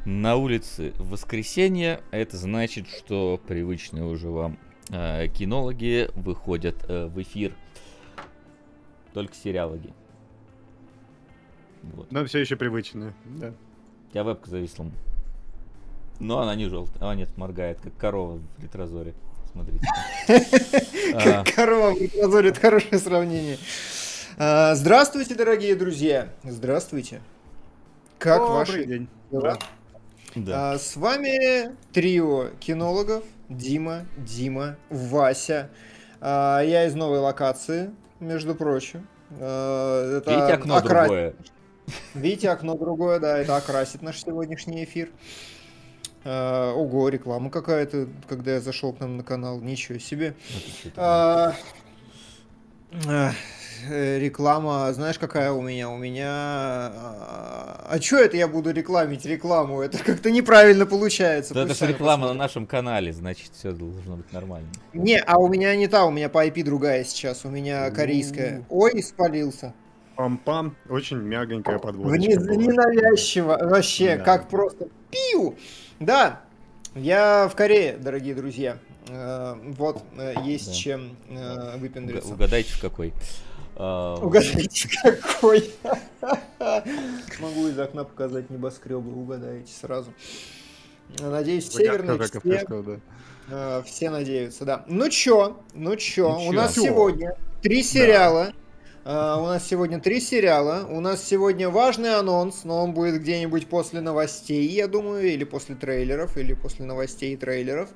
На улице воскресенье, это значит, что привычные уже вам кинологи выходят в эфир. Только сериалоги. Вот. Но все еще привычные, да. У тебя вебка зависла. Но она не желтая. А, нет, моргает, как корова в ретрозоре. Смотрите. Как корова в ретрозоре, это хорошее сравнение. Здравствуйте, дорогие друзья. Здравствуйте. Как ваши дела? Да. С вами трио кинологов. Дима, Вася. Я из новой локации, между прочим. Это видите окно другое? Видите окно другое, да, это окрасит наш сегодняшний эфир. Ого, реклама какая-то, когда я зашел к нам на канал, ничего себе. Реклама, знаешь, какая у меня? У меня... А чё это я буду рекламить рекламу? Это как-то неправильно получается. Да, это же реклама на нашем канале, значит, все должно быть нормально. Не, а у меня не та, у меня по IP другая сейчас, у меня корейская. Ой, спалился. Пам-пам, очень мягонькая подводочка. Ненавязчиво, вообще, да. Как просто пиу. Да, я в Корее, дорогие друзья. Вот, есть да. Чем выпендриться. Угадайте, в какой. Угадайте, какой. Могу из окна показать небоскребы, угадаете сразу. Надеюсь, северные все надеются, да. Ну чё, у нас сегодня 3 сериала. У нас сегодня 3 сериала. У нас сегодня важный анонс, но он будет где-нибудь после новостей, я думаю, или после трейлеров, или после новостей и трейлеров.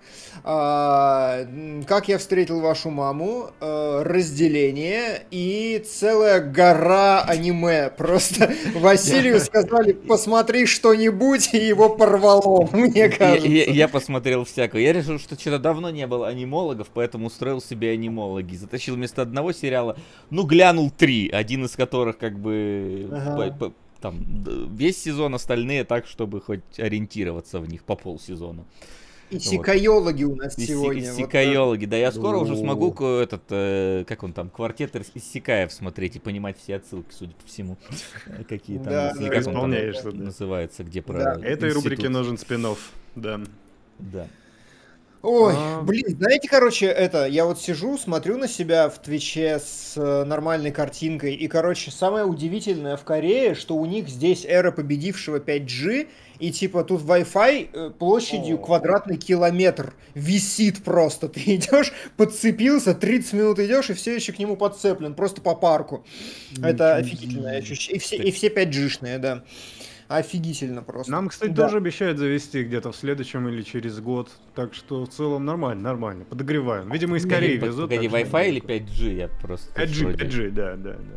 Как я встретил вашу маму, разделение и целая гора аниме. Просто Василию сказали, посмотри что-нибудь, и его порвало, мне кажется. Я посмотрел всякое. Я решил, что что-то давно не было анимологов, поэтому устроил себе анимологи. Затащил вместо одного сериала, глянул 3, один из которых как бы там весь сезон, остальные так, чтобы хоть ориентироваться в них по полсезона. Исекайологи у нас сегодня. Исекайологи, да, я скоро уже смогу как он там, квартет Иссякаев смотреть и понимать все отсылки, судя по всему. Какие там, как он там называется, где про этой рубрике нужен спин-офф, да. Да. Ой, блин, знаете, короче, я вот сижу, смотрю на себя в Твиче с нормальной картинкой, и, короче, самое удивительное в Корее, что у них здесь эра победившего 5G, и, типа, тут Wi-Fi площадью квадратный километр висит просто. Ты идешь, подцепился, 30 минут идешь, и все еще к нему подцеплен, просто по парку. Это офигительное ощущение. И все 5G-шные, да. Офигительно просто. Нам, кстати, тоже обещают завести где-то в следующем или через год. Так что в целом нормально. Подогреваем. Видимо, из Кореи везут. Погоди, Wi-Fi или 5G? Я просто... 5G, да.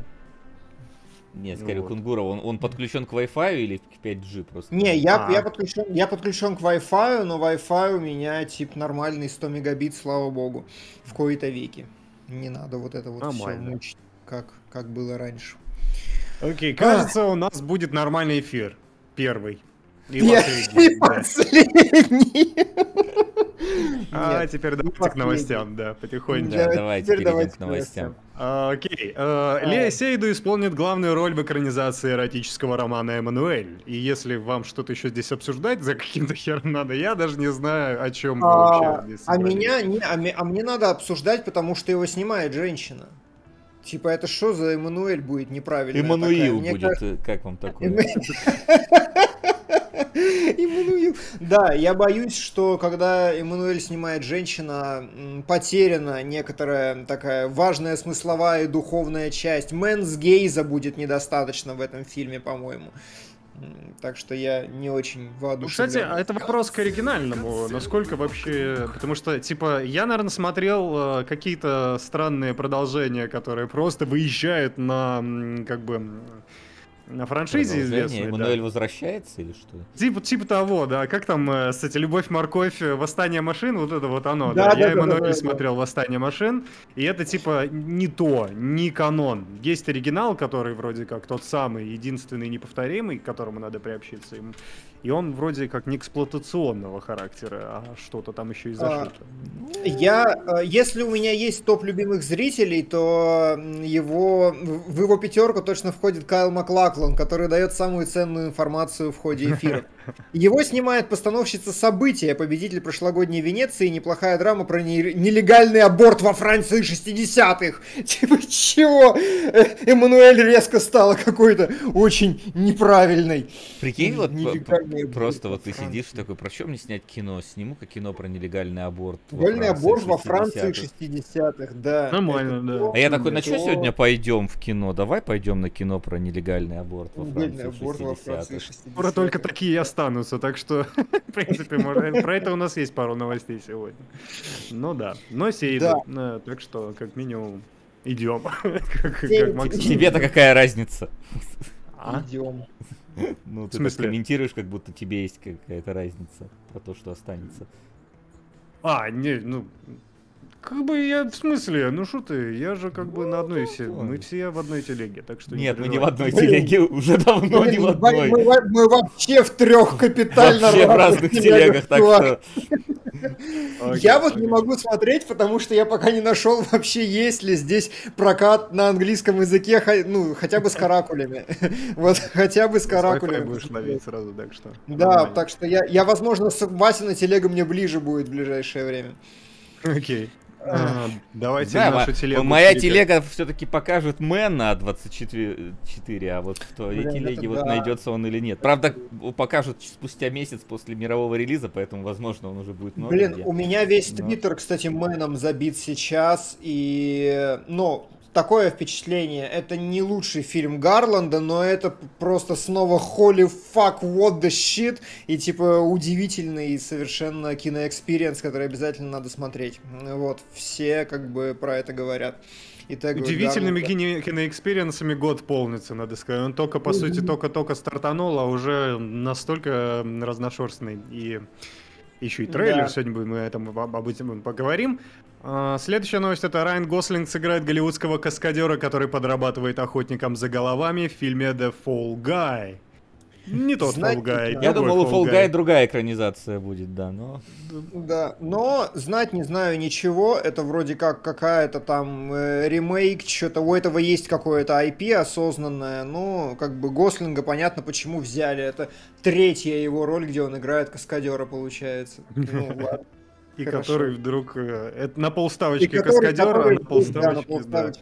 Нет, скорее Кунгуров, он подключен к Wi-Fi или к 5G просто? Не, я подключен к Wi-Fi, но Wi-Fi у меня тип нормальный 100 мегабит, слава богу, в кои-то веки. Не надо вот это вот все мучить, как было раньше. Окей, кажется, у нас будет нормальный эфир. Первый. И последний. Теперь давайте к новостям, да, потихоньку. Да, давайте перейдем к новостям. Окей. Лея Сейду исполнит главную роль в экранизации эротического романа «Эммануэль». И если вам что-то еще здесь обсуждать за каким-то хером надо, я даже не знаю, о чем вообще здесь. Мне надо обсуждать, потому что его снимает женщина. Типа, это что за Эммануэль будет неправильно? Эммануил будет, как вам такое? Эммануил. Да, я боюсь, что когда Эммануэль снимает женщина, потеряна некоторая такая важная смысловая и духовная часть. Мэнсгейза будет недостаточно в этом фильме, по-моему. Так что я не очень воодушевлен. Кстати, это вопрос к оригинальному. Насколько вообще... Потому что, типа, я, наверное, смотрел какие-то странные продолжения, которые просто выезжают на, как бы... На франшизе известной. Эммануэль возвращается или что? Типа того, да. Как там, кстати, «Любовь-морковь», «Восстание машин», вот это вот оно. Да, я Эммануэль смотрел «Восстание машин», и это типа не канон. Есть оригинал, который вроде как тот самый, единственный, неповторимый, к которому надо приобщиться ему. И он вроде как не эксплуатационного характера, а что-то там еще и зашито. Если у меня есть топ любимых зрителей, то в его пятерку точно входит Кайл Маклаклан, который дает самую ценную информацию в ходе эфира. Его снимает постановщица «События», победитель прошлогодней Венеции, неплохая драма про нелегальный аборт во Франции 60-х. Типа, чего? Эммануэль резко стала какой-то очень неправильной. Прикинь, вот просто вот ты сидишь такой, про что мне снять кино? Сниму-ка кино про нелегальный аборт. Нелегальный аборт во Франции 60-х, да. Нормально, да. А я такой, на что сегодня пойдем в кино? Давай пойдем на кино про нелегальный аборт во Франции 60-х. Скоро только такие и останутся, так что, в принципе, про это у нас есть пару новостей сегодня. Ну да, но все идут, так что, как минимум, идем. Тебе-то какая разница? Идем. Ну, ты так комментируешь, как будто тебе есть какая-то разница про то, что останется. Не, ну... Как бы я, в смысле, ну что ты, я же как бы на одной все, мы все в одной телеге, так что... Нет, мы не в одной телеге, уже давно не в одной. Мы вообще в 3 капитально разных телегах, так что... Я вот не могу смотреть, потому что я пока не нашел вообще, есть ли здесь прокат на английском языке, ну, хотя бы с каракулями. Вот, хотя бы с каракулями. Будешь ловить сразу, так что... Да, так что я, возможно, с Васиной телега мне ближе будет в ближайшее время. Окей. Давайте нашу телегу. Моя телега все-таки покажет Мэна 24, а вот в твоей телеге вот найдется он или нет. Правда, покажут спустя месяц после мирового релиза, поэтому, возможно, он уже будет много. Блин, у меня весь твиттер, кстати, Мэном забит сейчас, и, ну, такое впечатление, это не лучший фильм Гарланда, но это просто снова holy fuck, what the shit, и типа удивительный совершенно киноэкспириенс, который обязательно надо смотреть. Вот, все как бы про это говорят. Итак, удивительными киноэкспириенсами год полнится, надо сказать. Он только, по сути, только-только стартанул, а уже настолько разношерстный. И еще и трейлер, сегодня мы об этом поговорим. Следующая новость — это Райан Гослинг сыграет голливудского каскадера, который подрабатывает охотником за головами в фильме The Fall Guy. Не тот Fall Guy. Я думал, у Fall Guy другая экранизация будет, да, но... Да, но знать не знаю ничего, это вроде как какая-то там ремейк, что-то у этого есть какое-то IP осознанное, но как бы Гослинга понятно, почему взяли, это 3-я его роль, где он играет каскадера, получается. Ну, ладно. И который вдруг на полставочки каскадер, а на полставочки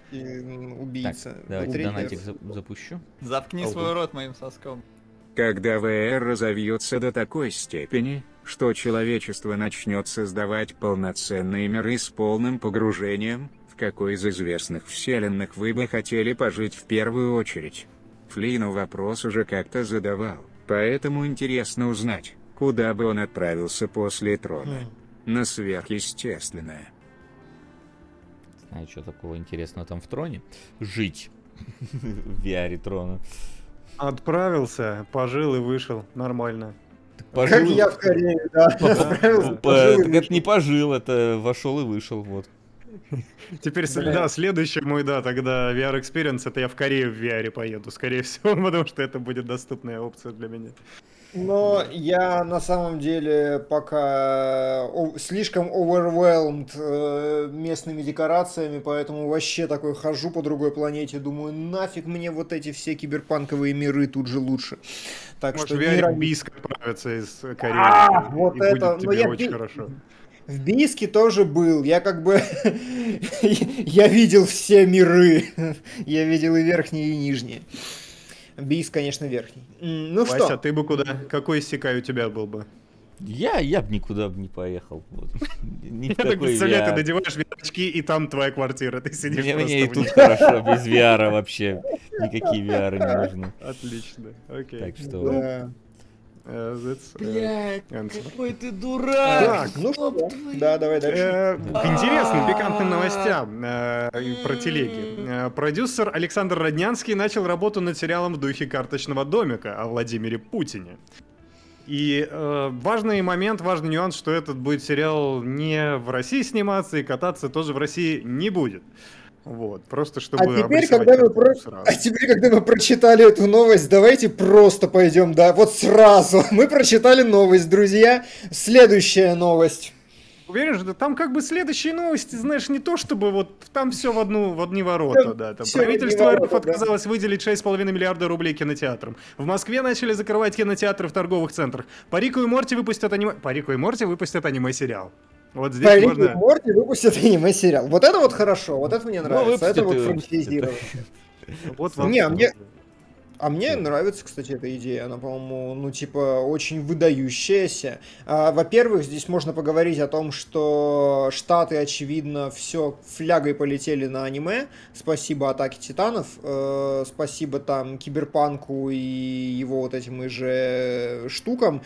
убийца. Так, давайте донатик запущу. Заткни свой рот моим соском. Когда VR разовьется до такой степени, что человечество начнет создавать полноценные миры с полным погружением, в какой из известных вселенных вы бы хотели пожить в первую очередь? Флину вопрос уже как-то задавал, поэтому интересно узнать, куда бы он отправился после Трона. На сверхъестественное. Знаю, что такого интересного там в Троне. Жить в VR Трона. Отправился, пожил и вышел. Нормально. Как я в Корее, да. Так это не пожил, это вошел и вышел, вот. Теперь, да, следующий мой, да, тогда VR Experience, это я в Корею в VR поеду, скорее всего, потому что это будет доступная опция для меня. Но я на самом деле пока слишком overwhelmed местными декорациями, поэтому вообще такой хожу по другой планете, думаю, нафиг мне вот эти все киберпанковые миры, тут же лучше. Так может, что в VR Бийск отправиться из Кореи, вот и это, будет тебе очень хорошо. В Бийске тоже был, я как бы, я видел все миры, я видел и верхние, и нижние. Бийск, конечно, верхний. Ну Вася, что? ты бы куда? Какой иссякай у тебя был бы? Я бы никуда бы не поехал. Вот. Я так представляю, ты надеваешь VR-очки, и там твоя квартира, ты сидишь просто. Мне и тут хорошо, без VR вообще. Никакие VR не нужны. Отлично, окей. Так что... Блядь, какой ты дурак! Так, ну что? Да, давай дальше. К интересным, пикантным новостям про телеги. Продюсер Александр Роднянский начал работу над сериалом в духе «Карточного домика» о Владимире Путине. И важный момент, важный нюанс, что этот будет сериал не в России сниматься, и кататься тоже в России не будет. Вот, просто чтобы теперь, когда мы прочитали эту новость, давайте просто пойдем, да, вот сразу. Мы прочитали новость, друзья. Следующая новость. Уверен, что там как бы следующие новости, знаешь, не то чтобы вот там все в одни ворота, да. Там правительство РФ отказалось выделить 6,5 миллиарда рублей кинотеатрам. В Москве начали закрывать кинотеатры в торговых центрах. По Рику и Морти выпустят аниме-сериал. Вот здесь По Рику можно... и Морти выпустят аниме-сериал. Вот это вот хорошо, вот это мне нравится. Это вот франчайзирование. А мне нравится, кстати, эта идея. Она, по-моему, ну, типа, очень выдающаяся. Во-первых, здесь можно поговорить о том, что Штаты, очевидно, все флягой полетели на аниме. Спасибо Атаке Титанов. Спасибо там Киберпанку и его вот этим же штукам.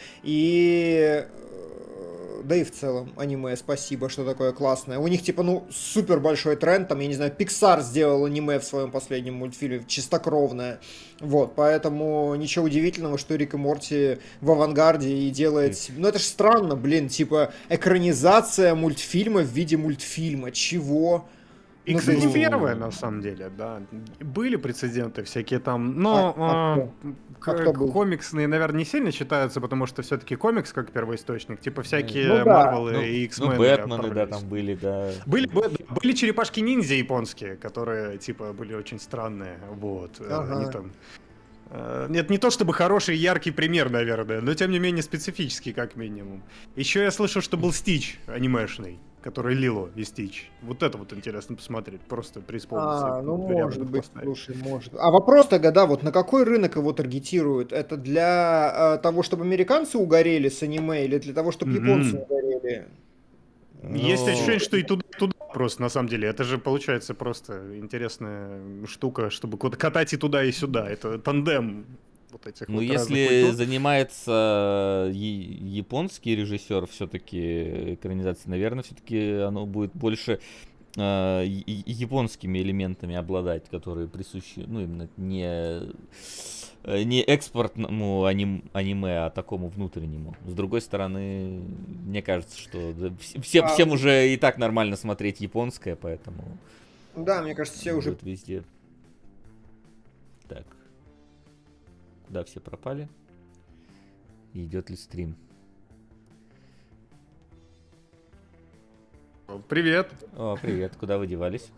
Да и в целом аниме, спасибо, что такое классное. У них, типа, ну, супер большой тренд, там, я не знаю, Pixar сделал аниме в своем последнем мультфильме, чистокровное. Вот, поэтому ничего удивительного, что Рик и Морти в авангарде и делает... Ну, это ж странно, блин, типа, экранизация мультфильма в виде мультфильма. Чего? И, кстати, не первое, на самом деле, да. Были прецеденты всякие там, но комиксные, наверное, не сильно считаются, потому что все-таки комикс как первоисточник, типа всякие Марвелы и X-Men. Ну, Бэтмены, да, там были, да. Были черепашки-ниндзя японские, которые, типа, были очень странные, вот. Они там... Нет, не то чтобы хороший яркий пример, наверное, но тем не менее специфический, как минимум. Еще я слышал, что был Стич анимешный, который Лило и Стич. Вот это вот интересно посмотреть, просто преисполниться. Ну может быть, слушай, может. А вопрос тогда, да, вот на какой рынок его таргетируют? Это для того, чтобы американцы угорели с аниме, или для того, чтобы японцы угорели? Есть ощущение, что и туда просто, на самом деле. Это же, получается, просто интересная штука, чтобы катать и туда, и сюда. Это тандем вот этих ну, вот если культур. занимается японский режиссер все-таки экранизацией, наверное, все-таки оно будет больше японскими элементами обладать, которые присущи, ну, именно не экспортному аниме, а такому внутреннему. С другой стороны, мне кажется, что всем уже и так нормально смотреть японское, поэтому... Да, мне кажется, все уже... везде. Так. Куда все пропали? Идет ли стрим? Привет. О, привет. Куда вы девались?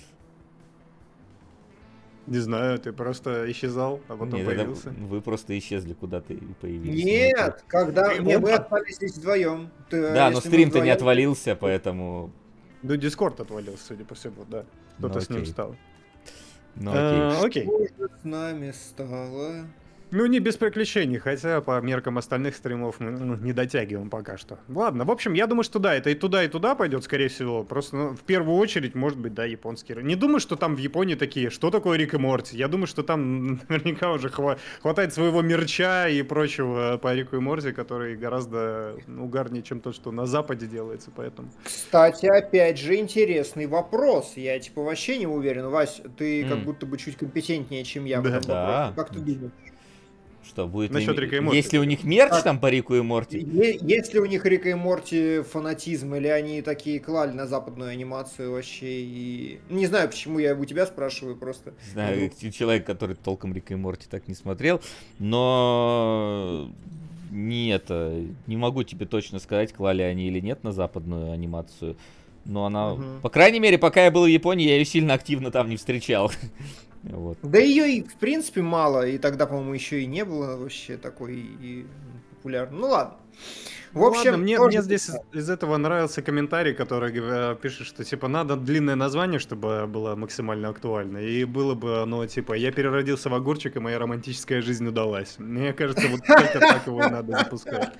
Не знаю, ты просто исчезал, а потом Нет, появился. Вы просто исчезли куда-то и появились. Нет, когда мы отпали здесь вдвоем. Да, но стрим-то не отвалился, поэтому... Ну, Дискорд отвалился, судя по всему, да. Что-то с ним стало. Ну, окей. Что же с нами стало? Ну, не без приключений, хотя по меркам остальных стримов мы не дотягиваем пока что. Ладно, в общем, я думаю, что да, это и туда пойдет, скорее всего. Просто, в первую очередь, может быть, да, японский. Не думаю, что там в Японии такие, что такое Рик и Морти. Я думаю, что там наверняка уже хватает своего мерча и прочего по Рику и Морти, который гораздо угарнее, чем то, что на Западе делается, поэтому... Кстати, опять же, интересный вопрос. Я, типа, вообще не уверен. Вась, ты как будто бы чуть компетентнее, чем я в этом вопросе. Как ты думаешь? Что будет? Насчет Рика и Морти. Есть ли у них мерч там по Рику и Морти? Есть ли у них Рика и Морти фанатизм, или они такие клали на западную анимацию вообще? И... Не знаю, почему я у тебя спрашиваю, просто. Знаю, человек, который толком Рика и Морти так не смотрел, но не могу тебе точно сказать, клали они или нет на западную анимацию. Но она, по крайней мере, пока я был в Японии, я ее сильно активно там не встречал. Вот. Да ее и в принципе мало, и тогда, по-моему, еще и не было вообще такой и популярной. Ну ладно. В общем, ладно, мне здесь из этого нравился комментарий, который пишет, что типа надо длинное название, чтобы было максимально актуально. И было бы оно типа «Я переродился в огурчик, и моя романтическая жизнь удалась». Мне кажется, вот только так его надо запускать.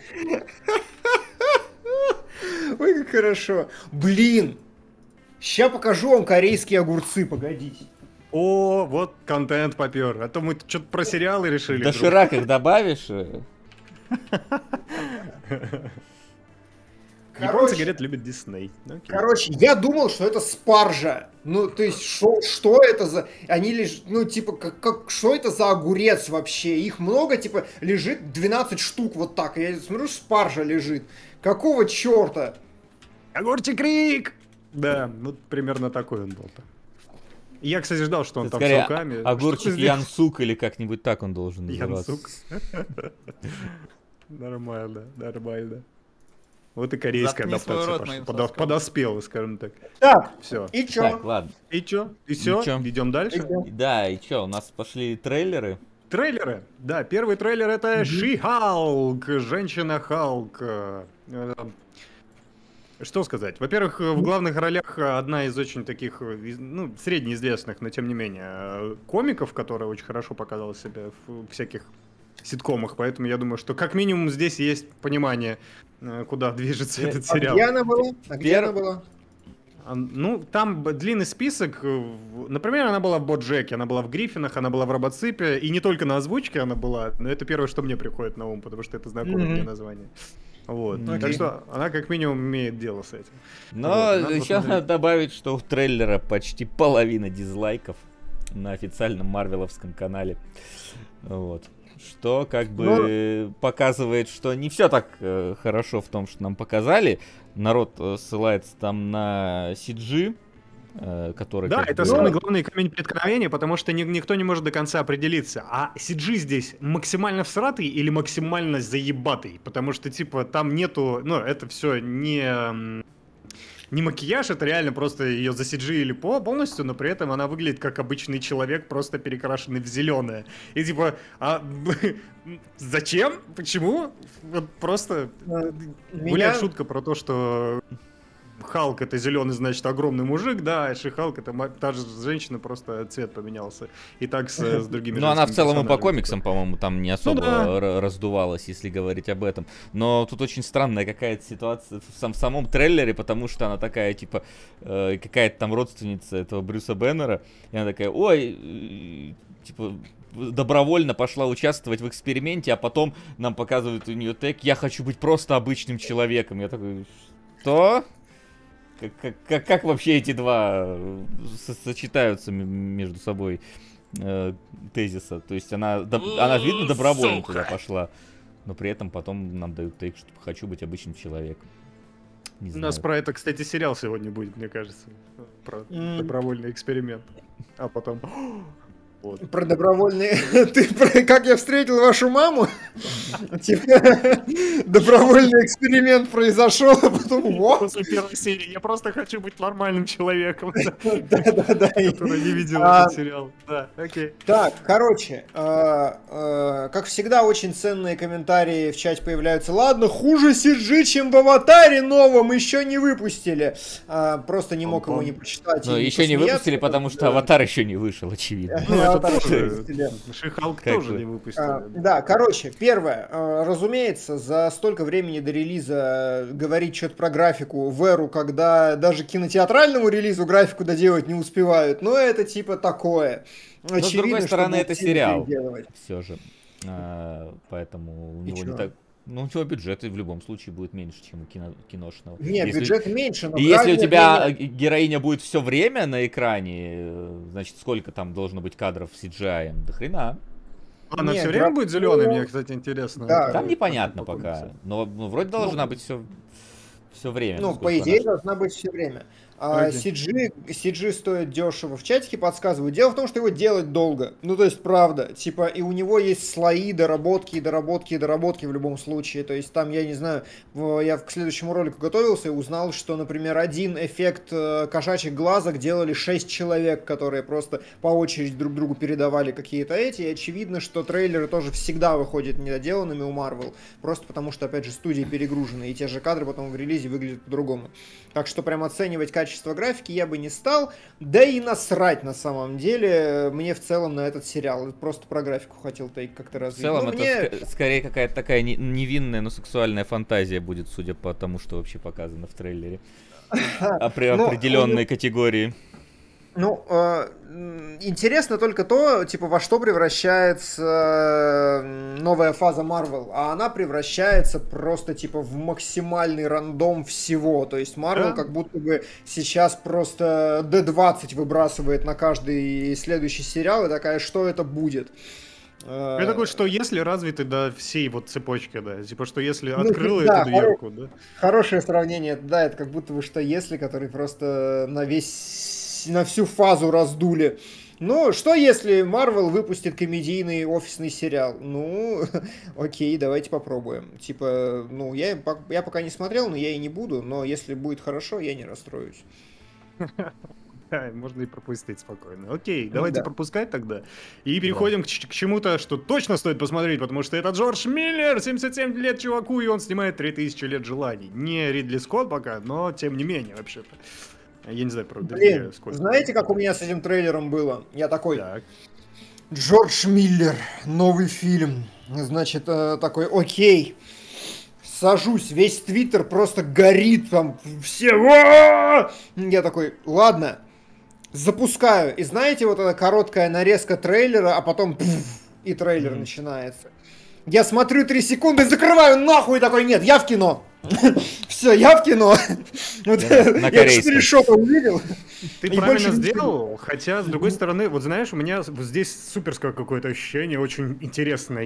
Ой, как хорошо. Блин! Ща покажу вам корейские огурцы, погодите. О, вот контент попер. А то мы что-то про сериалы решили. Доширак их добавишь? Японцы, говорят, любят Дисней. Короче, я думал, что это спаржа. Ну, то есть, что это за... Они лежат, ну, типа, что это за огурец вообще? Их много, типа, лежит 12 штук вот так. Я смотрю, спаржа лежит. Какого черта? Огурчик Рик! Да, ну, примерно такой он был-то. Я, кстати, ждал, что он там скорее, с руками. Огурчик Янсук или как-нибудь так он должен называться. Янсук. Нормально, нормально. Вот и корейская Заткни свой адаптация рот моим пошла. соском. Подоспела, скажем так. Так, Все. и чё? Так, ладно. И чё? И все? чё? Идем дальше? Да, и чё, у нас пошли трейлеры. Трейлеры. Да, первый трейлер это She-Hulk, Женщина-Халк. Что сказать? Во-первых, в главных ролях одна из очень таких, ну, среднеизвестных, но тем не менее, комиков, которая очень хорошо показала себя в всяких ситкомах, поэтому я думаю, что как минимум здесь есть понимание, куда движется этот сериал. Где она была? Где она была? Ну, там длинный список. Например, она была в Боджеке, она была в Гриффинах, она была в Робоципе, и не только на озвучке она была, но это первое, что мне приходит на ум, потому что это знакомое мне название. Вот. Так что она как минимум имеет дело с этим. Но Вот, еще надо добавить, что у трейлера почти половина дизлайков на официальном марвеловском канале. Вот. Что как бы показывает, что не все так хорошо в том, что нам показали. Народ ссылается там на CG, который... Да, это самый главный камень преткновения, потому что никто не может до конца определиться. А CG здесь максимально всратый или максимально заебатый? Потому что, типа, там нету... Ну, это все не макияж, это реально просто ее засиджили полностью, но при этом она выглядит как обычный человек, просто перекрашенный в зеленое. И типа, зачем? Почему? Вот просто гуляет шутка про то, что Халк это зеленый, значит, огромный мужик, да, а Ши-Халк это та же женщина, просто цвет поменялся. И так с другими. Ну, она в целом и по комиксам, по-моему, там не особо раздувалась, если говорить об этом. Но тут очень странная какая-то ситуация в самом трейлере, потому что она такая, типа, какая-то там родственница этого Брюса Беннера, и она такая, ой, типа, добровольно пошла участвовать в эксперименте, а потом нам показывают у нее тег «Я хочу быть просто обычным человеком». Я такой, что? Как вообще эти два сочетаются между собой тезиса? То есть она видно, добровольно туда пошла, но при этом потом нам дают тейк, что хочу быть обычным человеком. У нас про это, кстати, сериал сегодня будет, мне кажется. Про добровольный эксперимент. А потом... Вот. Про добровольный... Как я встретил вашу маму? Добровольный эксперимент произошел, а потом... После первой серии я просто хочу быть нормальным человеком. Да-да-да. Который не видел этот сериал. Да, окей. Так, короче, как всегда, очень ценные комментарии в чате появляются. Ладно, хуже CG, чем в Аватаре новом, еще не выпустили. Просто не мог его не почитать. Ну, еще не выпустили, потому что Аватар еще не вышел, очевидно. Ши-Халк тоже не выпустили. Да, короче, первое. Разумеется, за столько времени до релиза говорить что-то про графику в эру, когда даже кинотеатральному релизу графику доделать не успевают, но это типа такое. Но с другой стороны, это сериал. Все же. Поэтому у него не так... Ну, у него бюджет в любом случае будет меньше, чем у киношного. Нет, бюджет меньше, но... И если у тебя героиня будет все время на экране, значит, сколько там должно быть кадров с CGI? До хрена. Она все время будет зеленой, мне, кстати, интересно. Да, там непонятно пока. Но вроде должна быть все время. Ну, по идее, должна быть все время. CG стоит дешево. В чатике подсказывают. Дело в том, что его делать долго. Ну, то есть, правда. Типа, и у него есть слои, доработки в любом случае. То есть, там, я не знаю, я к следующему ролику готовился и узнал, что, например, один эффект кошачьих глазок делали 6 человек, которые просто по очереди друг другу передавали какие-то эти. И очевидно, что трейлеры тоже всегда выходят недоделанными у Marvel. Просто потому, что, опять же, студии перегружены. И те же кадры потом в релизе выглядят по-другому. Так что прям оценивать качество графики я бы не стал. Да и насрать на самом деле мне в целом на этот сериал. Просто про графику хотел тейк как-то развить. В целом это скорее какая-то такая невинная, но сексуальная фантазия будет, судя по тому, что вообще показано в трейлере. Определенной категории. Ну, интересно только то, типа, во что превращается новая фаза Marvel. А она превращается просто, типа, в максимальный рандом всего. То есть Marvel как будто бы сейчас просто D20 выбрасывает на каждый следующий сериал и такая, что это будет. Я такой, что если развиты до всей вот цепочки, да, типа, что если открыл эту дверку, да. Хорошее сравнение, да, это как будто бы что если, который просто на всю фазу раздули. Ну, что если Marvel выпустит комедийный офисный сериал? Ну, окей, давайте попробуем. Типа, ну, я пока не смотрел, но я и не буду, но если будет хорошо, я не расстроюсь. Да, можно и пропустить спокойно. Окей, давайте пропускать тогда. И переходим к чему-то, что точно стоит посмотреть, потому что это Джордж Миллер, 77 лет чуваку, и он снимает 3000 лет желаний. Не Ридли Скотт пока, но тем не менее, вообще-то. Я не знаю, правда. Блин, знаете, как у меня с этим трейлером было? Я такой, Джордж Миллер, новый фильм. Значит, такой, окей. Сажусь, весь твиттер просто горит, там все... Я такой, ладно. Запускаю. И знаете, вот эта короткая нарезка трейлера, а потом и трейлер начинается. Я смотрю 3 секунды, закрываю нахуй, такой, нет, я в кино. Все, я в кино. Я 4 шота увидел. Ты правильно сделал, хотя, с другой стороны, вот знаешь, у меня здесь суперское какое-то ощущение, очень интересное.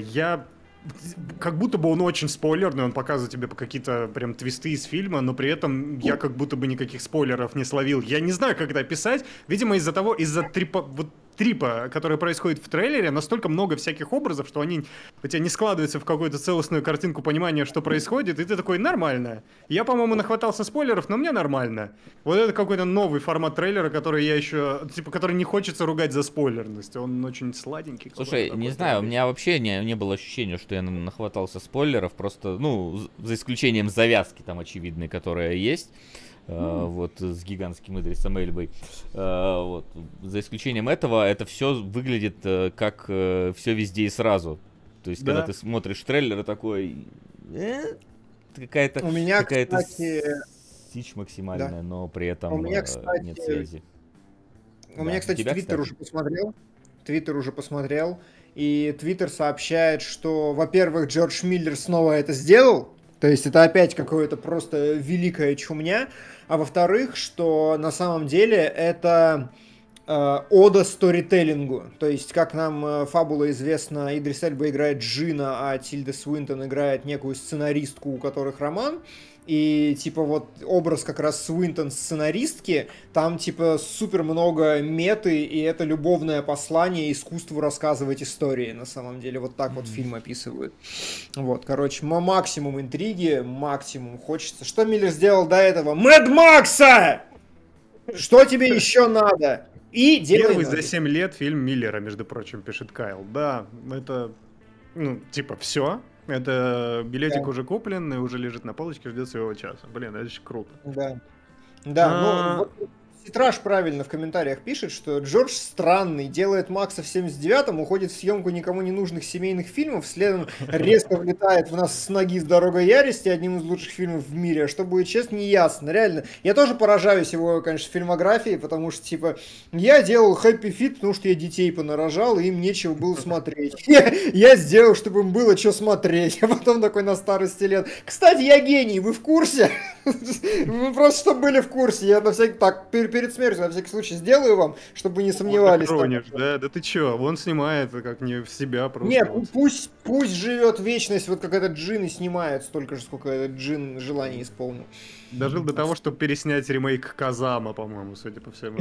Как будто бы он очень спойлерный, он показывает тебе какие-то прям твисты из фильма, но при этом я как будто бы никаких спойлеров не словил. Я не знаю, как это описать. Видимо, из-за трипа, который происходит в трейлере, настолько много всяких образов, что они у тебя не складываются в какую-то целостную картинку понимания, что происходит, и ты такой, нормально. Я, по-моему, нахватался спойлеров, но мне нормально. Вот это какой-то новый формат трейлера, который я еще, типа, который не хочется ругать за спойлерность. Он очень сладенький. Слушай, не знаю, у меня вообще не было ощущения, что я нахватался спойлеров, просто, ну, за исключением завязки там очевидной, которая есть. Вот, с гигантским Идрисом Эльбой. Вот. За исключением этого, это все выглядит как все везде и сразу. То есть, когда ты смотришь трейлер, такой... какая-то кстати... сичь максимальная, но при этом у меня, кстати... нет связи. У меня, кстати, Твиттер уже посмотрел. И Твиттер сообщает, что, во-первых, Джордж Миллер снова это сделал. То есть это опять какое-то просто великая чумня. А во-вторых, что на самом деле это ода сторителлингу. То есть, как нам фабула известна, Идрис Эльба играет Джина, а Тильда Свинтон играет некую сценаристку, у которых роман. И, типа, вот образ как раз Свинтон сценаристки, там, типа, супер много меты, и это любовное послание искусству рассказывать истории, на самом деле. Вот так вот фильм описывают. Вот, короче, максимум интриги, максимум хочется. Что Миллер сделал до этого? Мэд Макса! Что тебе еще надо? И первый за 7 лет фильм Миллера, между прочим, пишет Кайл. Да, это, ну, типа, все. Это билетик уже куплен и уже лежит на полочке, ждет своего часа. Блин, это очень круто. Да, ну, вот Ситраж правильно в комментариях пишет, что Джордж странный, делает Макса в 79-м, уходит в съемку никому не нужных семейных фильмов, следом резко влетает в нас с ноги с «Дорогой ярости», одним из лучших фильмов в мире. А что будет честно, не ясно. Реально, я тоже поражаюсь его, конечно, фильмографией, потому что, типа, я делал Happy Feet, потому что я детей понарожал, и им нечего было смотреть. Я сделал, чтобы им было что смотреть. А потом такой на старости лет. Кстати, я гений, вы в курсе? Вы просто, чтобы были в курсе. Я на всякий... Так, перед смертью, на всякий случай, сделаю вам, чтобы вы не сомневались. Да ты чё, он снимает как не в себя просто. Нет, пусть живет вечность, вот как этот Джин и снимает столько же, сколько этот Джин желаний исполнил. Дожил до того, чтобы переснять ремейк Казама, по-моему, судя по всему.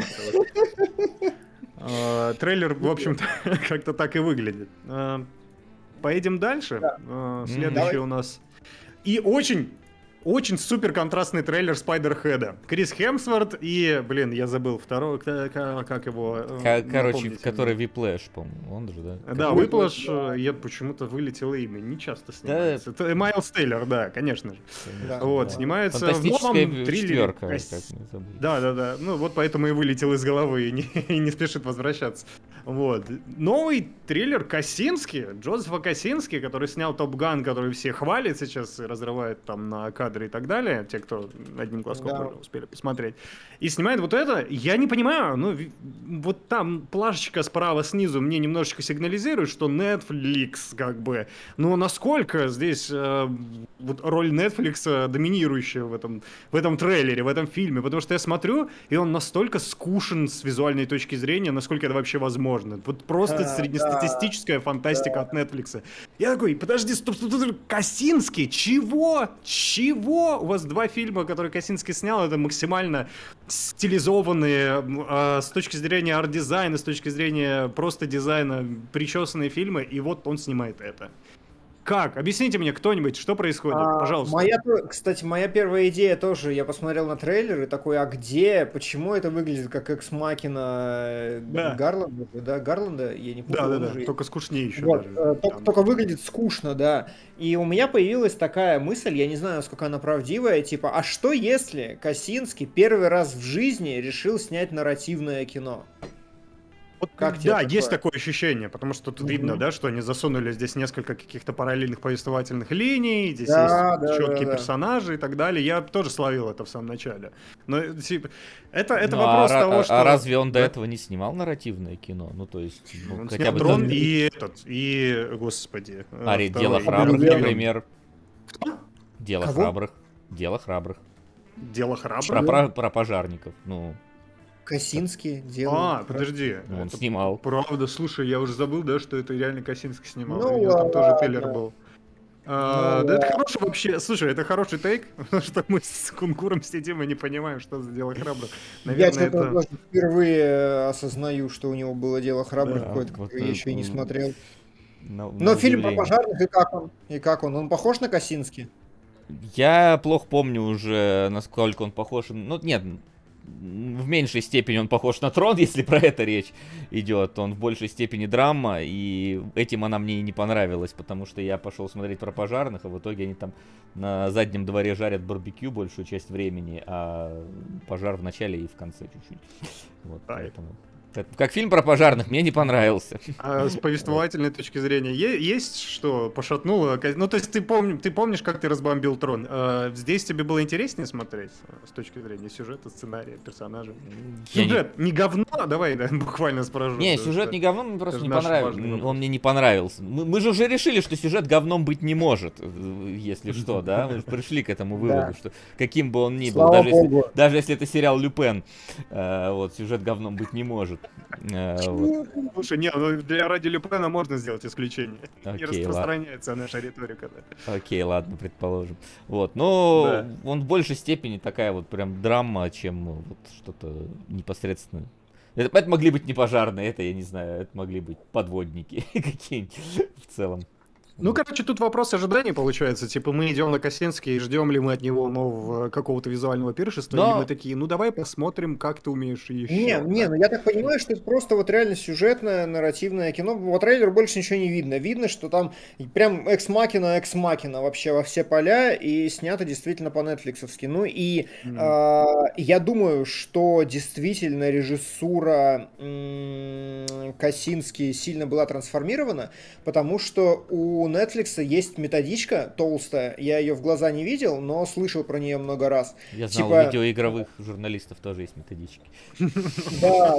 Трейлер, в общем-то, как-то так и выглядит. Поедем дальше. Следующий у нас... И очень супер контрастный трейлер Спайдерхеда. Крис Хемсворт и, блин, я забыл второго, как его... Короче, который Whiplash, по-моему, он же, да? Да, Whiplash, я почему-то вылетело имя, не часто снимается. Да. Это Майлз Тейлор, да, конечно же. Да, вот, да. Снимается в новом триллере. Да, ну вот поэтому и вылетел из головы и не спешит возвращаться. Вот. Новый триллер Косински, Джозефа Косински, который снял Топ Ган, который все хвалят сейчас и разрывают там на кадры и так далее, те, кто одним глазком успели посмотреть. И снимает вот это, я не понимаю, ну, вот там плашечка справа снизу мне немножечко сигнализирует, что Netflix, как бы, но насколько здесь вот роль Netflix доминирующая в этом трейлере, в этом фильме, потому что я смотрю, и он настолько скучен с визуальной точки зрения, насколько это вообще возможно. невозможно. Вот просто среднестатистическая фантастика от Netflix. Я такой, подожди, стоп, Косинский? Чего? Чего? У вас 2 фильма, которые Косинский снял, это максимально стилизованные с точки зрения арт-дизайна, с точки зрения просто дизайна причесанные фильмы, и вот он снимает это. Как? Объясните мне кто-нибудь, что происходит, пожалуйста. Кстати, моя первая идея тоже, я посмотрел на трейлер и такой, а где, почему это выглядит как экс-макина Гарланда, да, Гарланда, я не помню. Да, только скучнее еще. Вот, только выглядит скучно, да. И у меня появилась такая мысль, я не знаю, насколько она правдивая, типа, а что если Косинский первый раз в жизни решил снять нарративное кино? Как да, есть такое ощущение, потому что тут видно, да, что они засунули здесь несколько каких-то параллельных повествовательных линий, здесь есть четкие персонажи и так далее. Я тоже словил это в самом начале. Но типа, это вопрос того, что... А разве он до этого не снимал нарративное кино? Ну, то есть... он хотя бы Дрон и господи... Дело храбрых, например. Дело храбрых. Дело храбрых. Дело храбрых? Про пожарников, ну... Косинский делал. Подожди. Он снимал. Правда, слушай, я уже забыл, да, что это реально Косинский снимал. У него там тоже трейлер был. Да это хороший вообще, слушай, это хороший тейк, потому что мы с Кункуром сидим и не понимаем, что за дело храбрых. Наверное, я впервые осознаю, что у него было дело храбрых какое-то, я еще и не смотрел. Но фильм про пожарных, и как он? Он похож на Косинский? Я плохо помню уже, насколько он похож. Ну, нет, в меньшей степени он похож на Трон, если про это речь идет. Он в большей степени драма, и этим она мне и не понравилась, потому что я пошел смотреть про пожарных, а в итоге они там на заднем дворе жарят барбекю большую часть времени, а пожар в начале и в конце чуть-чуть. Вот, поэтому... Как фильм про пожарных, мне не понравился. А с повествовательной точки зрения есть что пошатнуло? Ну, то есть ты помнишь, как ты разбомбил Трон? Здесь тебе было интереснее смотреть с точки зрения сюжета, сценария, персонажей? Сюжет не говно? Давай буквально спрошу. Не, сюжет не говно, мне просто не понравился. Он мне не понравился. Мы же уже решили, что сюжет говном быть не может, если что, да? Мы пришли к этому выводу, что каким бы он ни был, даже если это сериал Люпен, вот, сюжет говном быть не может. Слушай, не, ради Люпена можно сделать исключение. Не распространяется наша риторика. Окей, ладно, предположим. Вот, но он в большей степени такая вот прям драма, чем вот что-то непосредственно. Это могли быть не пожарные, это я не знаю, это могли быть подводники какие-нибудь в целом. Ну, короче, тут вопрос ожиданий получается. Типа, мы идем на Косинский, и ждем ли мы от него нового какого-то визуального пиршества, или мы такие, ну давай посмотрим, как ты умеешь еще. Не, ну я так понимаю, что это просто вот реально сюжетное, нарративное кино. По трейлеру больше ничего не видно. Видно, что там прям экс-макина вообще во все поля, и снято действительно по-нетфликсовски. Ну и я думаю, что действительно режиссура Косинский сильно была трансформирована, потому что у Netflix есть методичка толстая, я ее в глаза не видел, но слышал про нее много раз. Я знал, у видеоигровых журналистов тоже есть методички. Да.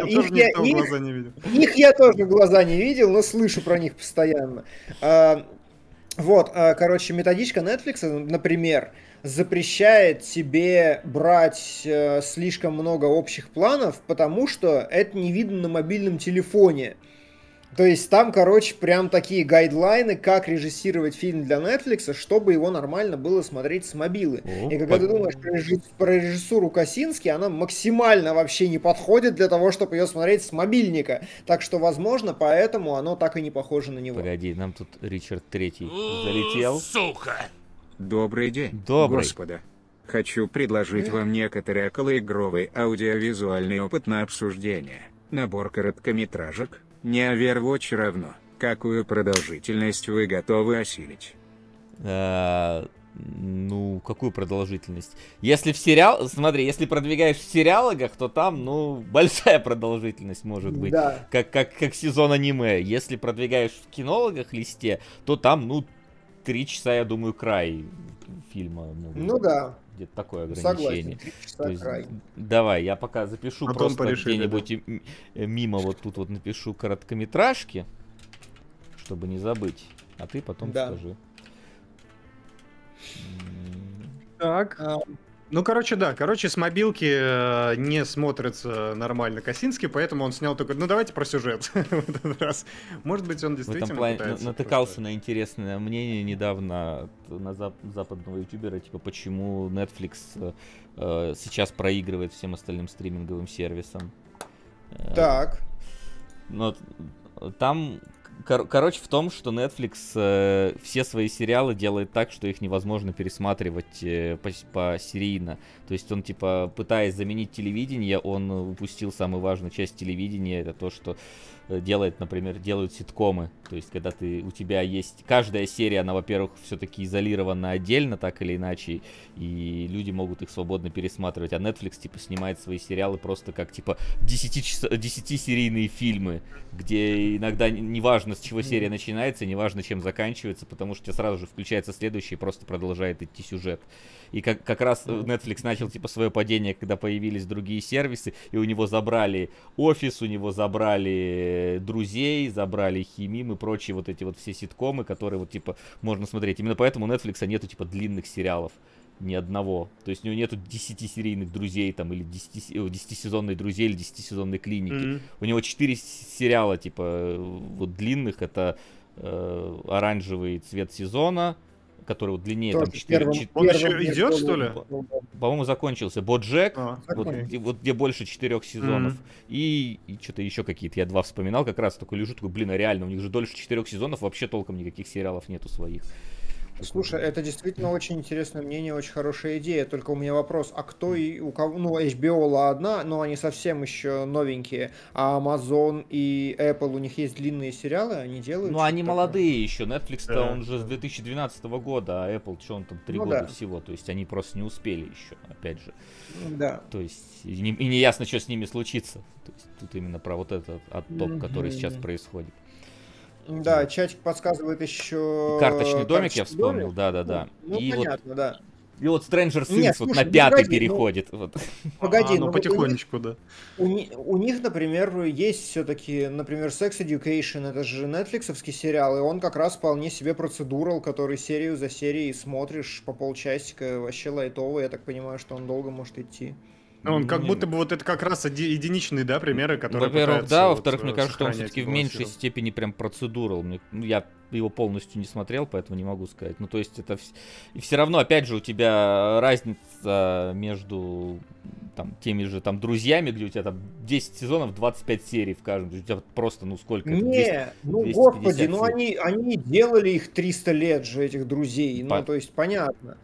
Их я тоже в глаза не видел, но слышу про них постоянно. Вот, короче, методичка Netflix, например, запрещает тебе брать слишком много общих планов, потому что это не видно на мобильном телефоне. То есть там, короче, прям такие гайдлайны, как режиссировать фильм для Netflix, чтобы его нормально было смотреть с мобилы. И когда ты думаешь про режиссуру Косински, она максимально вообще не подходит для того, чтобы ее смотреть с мобильника. Так что, возможно, поэтому оно так и не похоже на него. Погоди, нам тут Ричард Третий залетел. Сука! Добрый день, Добрый. Господа. Хочу предложить вам некоторый околоигровый аудиовизуальный опыт на обсуждение. Набор короткометражек. Не Overwatch равно. Какую продолжительность вы готовы осилить? Ну, какую продолжительность? Если в сериал... Смотри, если продвигаешь в сериалогах, то там, ну, большая продолжительность может быть. Да. Как сезон аниме. Если продвигаешь в кинологах листе, то там, ну, 3 часа, я думаю, край фильма. Ну да. Где-то такое ограничение. Согласен, 3 часа край. Давай, я пока запишу просто где-нибудь мимо вот тут вот напишу короткометражки, чтобы не забыть. А ты потом скажи. Так. Ну, короче, да. Короче, с мобилки не смотрится нормально Косинский, поэтому он снял такой, ну, давайте про сюжет в этот раз. Может быть, он В этом действительно плане пытается натыкался просто... на интересное мнение недавно на западного ютубера, типа, почему Netflix сейчас проигрывает всем остальным стриминговым сервисам. Так. Но там, короче, в том, что Netflix все свои сериалы делает так, что их невозможно пересматривать посерийно. То есть он, типа, пытаясь заменить телевидение, он упустил самую важную часть телевидения, это то, что делает, например, делают ситкомы. То есть, когда у тебя есть... Каждая серия, она, во-первых, все-таки изолирована отдельно, так или иначе, и люди могут их свободно пересматривать. А Netflix, типа, снимает свои сериалы просто как, типа, 10-серийные фильмы, где иногда неважно, с чего серия начинается, неважно, чем заканчивается, потому что у тебя сразу же включается следующий и просто продолжает идти сюжет. И как раз Netflix начал, типа, свое падение, когда появились другие сервисы, и у него забрали Офис, у него забрали Друзей, забрали Химим и прочие вот эти вот все ситкомы, которые вот, типа, можно смотреть. Именно поэтому у Netflix нету, типа, длинных сериалов. Ни одного. То есть у него нету 10-серийных друзей там, или 10-сезонной друзей, или 10-сезонной клиники. У него 4 сериала, типа, вот длинных. Это Оранжевый цвет сезона, который вот длиннее, там 4... Он еще идет, что ли? По-моему, закончился. Боджек, вот где больше 4 сезонов. И что-то еще какие-то. Я 2 вспоминал, как раз такой лежу, такой, блин, а реально, у них же дольше 4 сезонов, вообще толком никаких сериалов нету своих. Слушай, это действительно очень интересное мнение, очень хорошая идея. Только у меня вопрос, а кто и у кого... Ну, HBO, ладно, но они совсем еще новенькие. А Amazon и Apple, у них есть длинные сериалы, они делают... Ну, они молодые еще. Netflix-то он же с 2012 года, а Apple, что он там, 3 года всего. То есть они просто не успели еще, опять же. Да. То есть и не ясно, что с ними случится. То есть тут именно про вот этот отток, который сейчас происходит. Да, чатик подсказывает еще... Карточный домик я вспомнил, да-да-да. Ну, и понятно, вот, да. И вот Stranger Things Нет, вот слушай, на 5-й погоди, переходит. Вот. Погоди, ну потихонечку, да. У них, например, есть все-таки, например, Sex Education, это же нетфликсовский сериал, и он как раз вполне себе процедурал, который серию за серией смотришь по полчасика, вообще лайтовый, я так понимаю, что он долго может идти. Он как будто бы вот это как раз единичные, да, примеры, которые Во-первых, да, во-вторых, вот, мне кажется, что он все-таки в меньшей балансировать. степени прям процедурал. Я его полностью не смотрел, поэтому не могу сказать. Ну, то есть это... И все равно, опять же, у тебя разница между там, теми же там друзьями, где у тебя там 10 сезонов, 25 серий в каждом. У тебя просто, ну, сколько это? 200, ну, 250 господи, ну серий. они делали их 300 лет же, этих друзей, ну, то есть, понятно.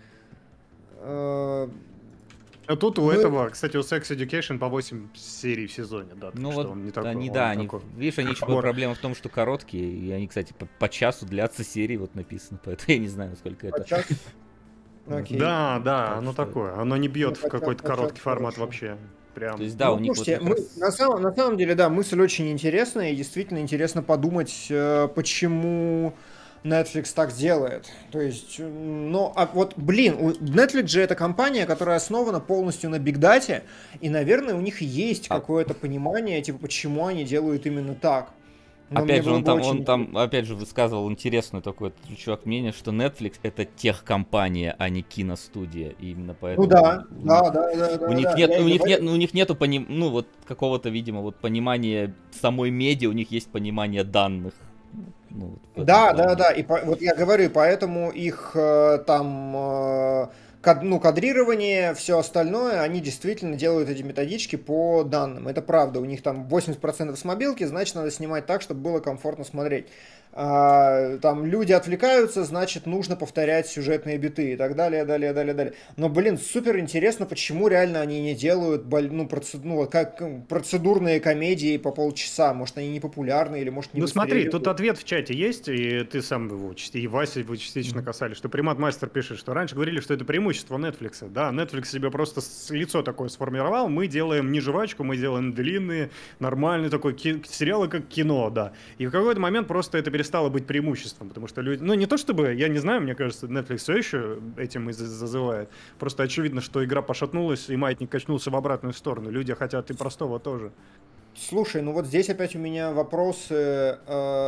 А тут у этого, кстати, у Sex Education по 8 серий в сезоне, да. Ну вот вот, он не такой, они, он да, такой. видишь, они еще проблема в том, что короткие, и они, кстати, по часу длятся серии, вот написано, поэтому я не знаю, насколько это... Окей. Да, да, Так оно что- такое, оно не бьет Ну, в какой-то хотя- короткий хотя формат хорошо. вообще. Прям. То есть, да, у них Слушайте, вот как раз- на самом деле, да, мысль очень интересная, и действительно интересно подумать, почему Netflix так делает. То есть, ну, а вот, блин, Netflix же это компания, которая основана полностью на бигдате, и, наверное, у них есть какое-то понимание, типа, почему они делают именно так. Но мне Опять же, было он бы очень там, опять же, высказывал интересное такое, чувак, мнение, что Netflix это техкомпания, а не киностудия. И именно поэтому... Ну да. У них да, нет, я и у них говорю. нет, ну, у них нету ну, вот какого-то, видимо, вот понимания самой медиа, у них есть понимание данных. Ну, вот в этом Да, плане. да. И вот я говорю, и поэтому их кадрирование, все остальное, они действительно делают эти методички по данным. Это правда. У них там 80% с мобилки, значит, надо снимать так, чтобы было комфортно смотреть. Там люди отвлекаются, значит, нужно повторять сюжетные биты и так далее, далее. Но, блин, супер интересно, почему реально они не делают как процедурные комедии по полчаса. Может, они не популярны или, может, не Ну смотри, выстреливают. тут ответ в чате есть, и ты сам его, и Вася его частично касались, что Примат-мастер пишет, что раньше говорили, что это преимущество Netflix. Да, Netflix себе просто лицо такое сформировал, мы делаем не жвачку, мы делаем длинные, нормальные такой сериалы, как кино, да. И в какой-то момент просто это перестало быть преимуществом, потому что люди, ну не то чтобы, я не знаю, мне кажется, Netflix все еще этим и зазывает, просто очевидно, что игра пошатнулась, и маятник качнулся в обратную сторону, люди хотят и простого тоже. слушай, ну вот здесь опять у меня вопросы,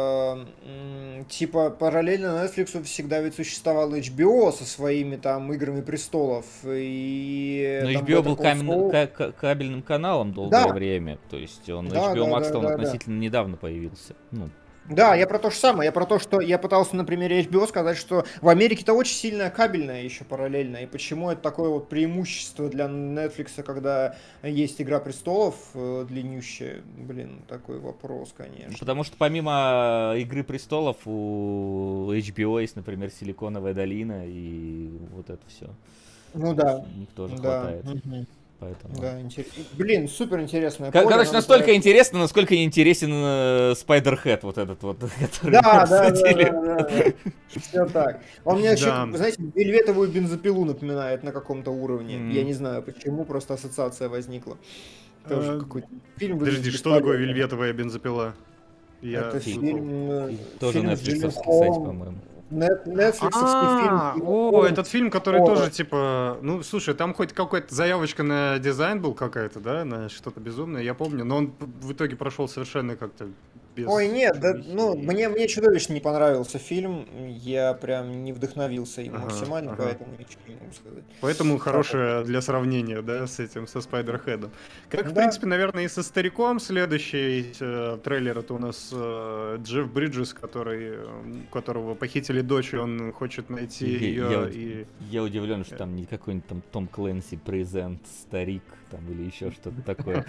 типа параллельно Netflix всегда ведь существовал HBO со своими там «Играми престолов», и... Но там HBO был Better кабельным каналом долгое время, то есть Да, HBO Max он да. относительно недавно появился. Ну, Да, я про то же самое. Я про то, что я пытался на примере HBO сказать, что в Америке-то очень сильная кабельная еще параллельно. И почему это такое вот преимущество для Netflix, когда есть «Игра престолов» длиннющая? Блин, такой вопрос, конечно. потому что помимо «Игры престолов» у HBO есть, например, «Силиконовая долина» и вот это все. Ну да. У них тоже Да. хватает. Мгм. Поэтому... Да, блин, супер интересная Короче, настолько интересно, насколько не интересен Spider-Head, вот этот вот, который Да. обсудили. Все так. Он мне вообще, Да. знаете, вельветовую бензопилу напоминает на каком-то уровне. Мгм. Я не знаю почему, просто ассоциация возникла. Тоже какой-то фильм. Подожди, выглядит что такое бесподобно. вельветовая бензопила? Я Это слышал. фильм... Тоже фильм с Netflix, Джиллен кстати, Холлом. по-моему. Netflix-овский фильм. О, этот фильм, который О. тоже типа, ну слушай, там хоть какая-то заявочка на дизайн был какая-то, да, на что-то безумное, я помню, но он в итоге прошел совершенно как-то без... Ой, нет, да, шумихи. ну, мне чудовищно не понравился фильм, я прям не вдохновился им Ага, максимально, ага. поэтому ничего не могу сказать. Поэтому хорошее для сравнения, да, с этим, со Спайдерхедом. Как, в Да. принципе, наверное, и со Стариком следующий трейлер, это у нас Джефф Бриджес, которого похитили дочь, и он хочет найти ее и... Я удивлен, что там не какой-нибудь там Том Клэнси презент, старик там или еще что-то такое.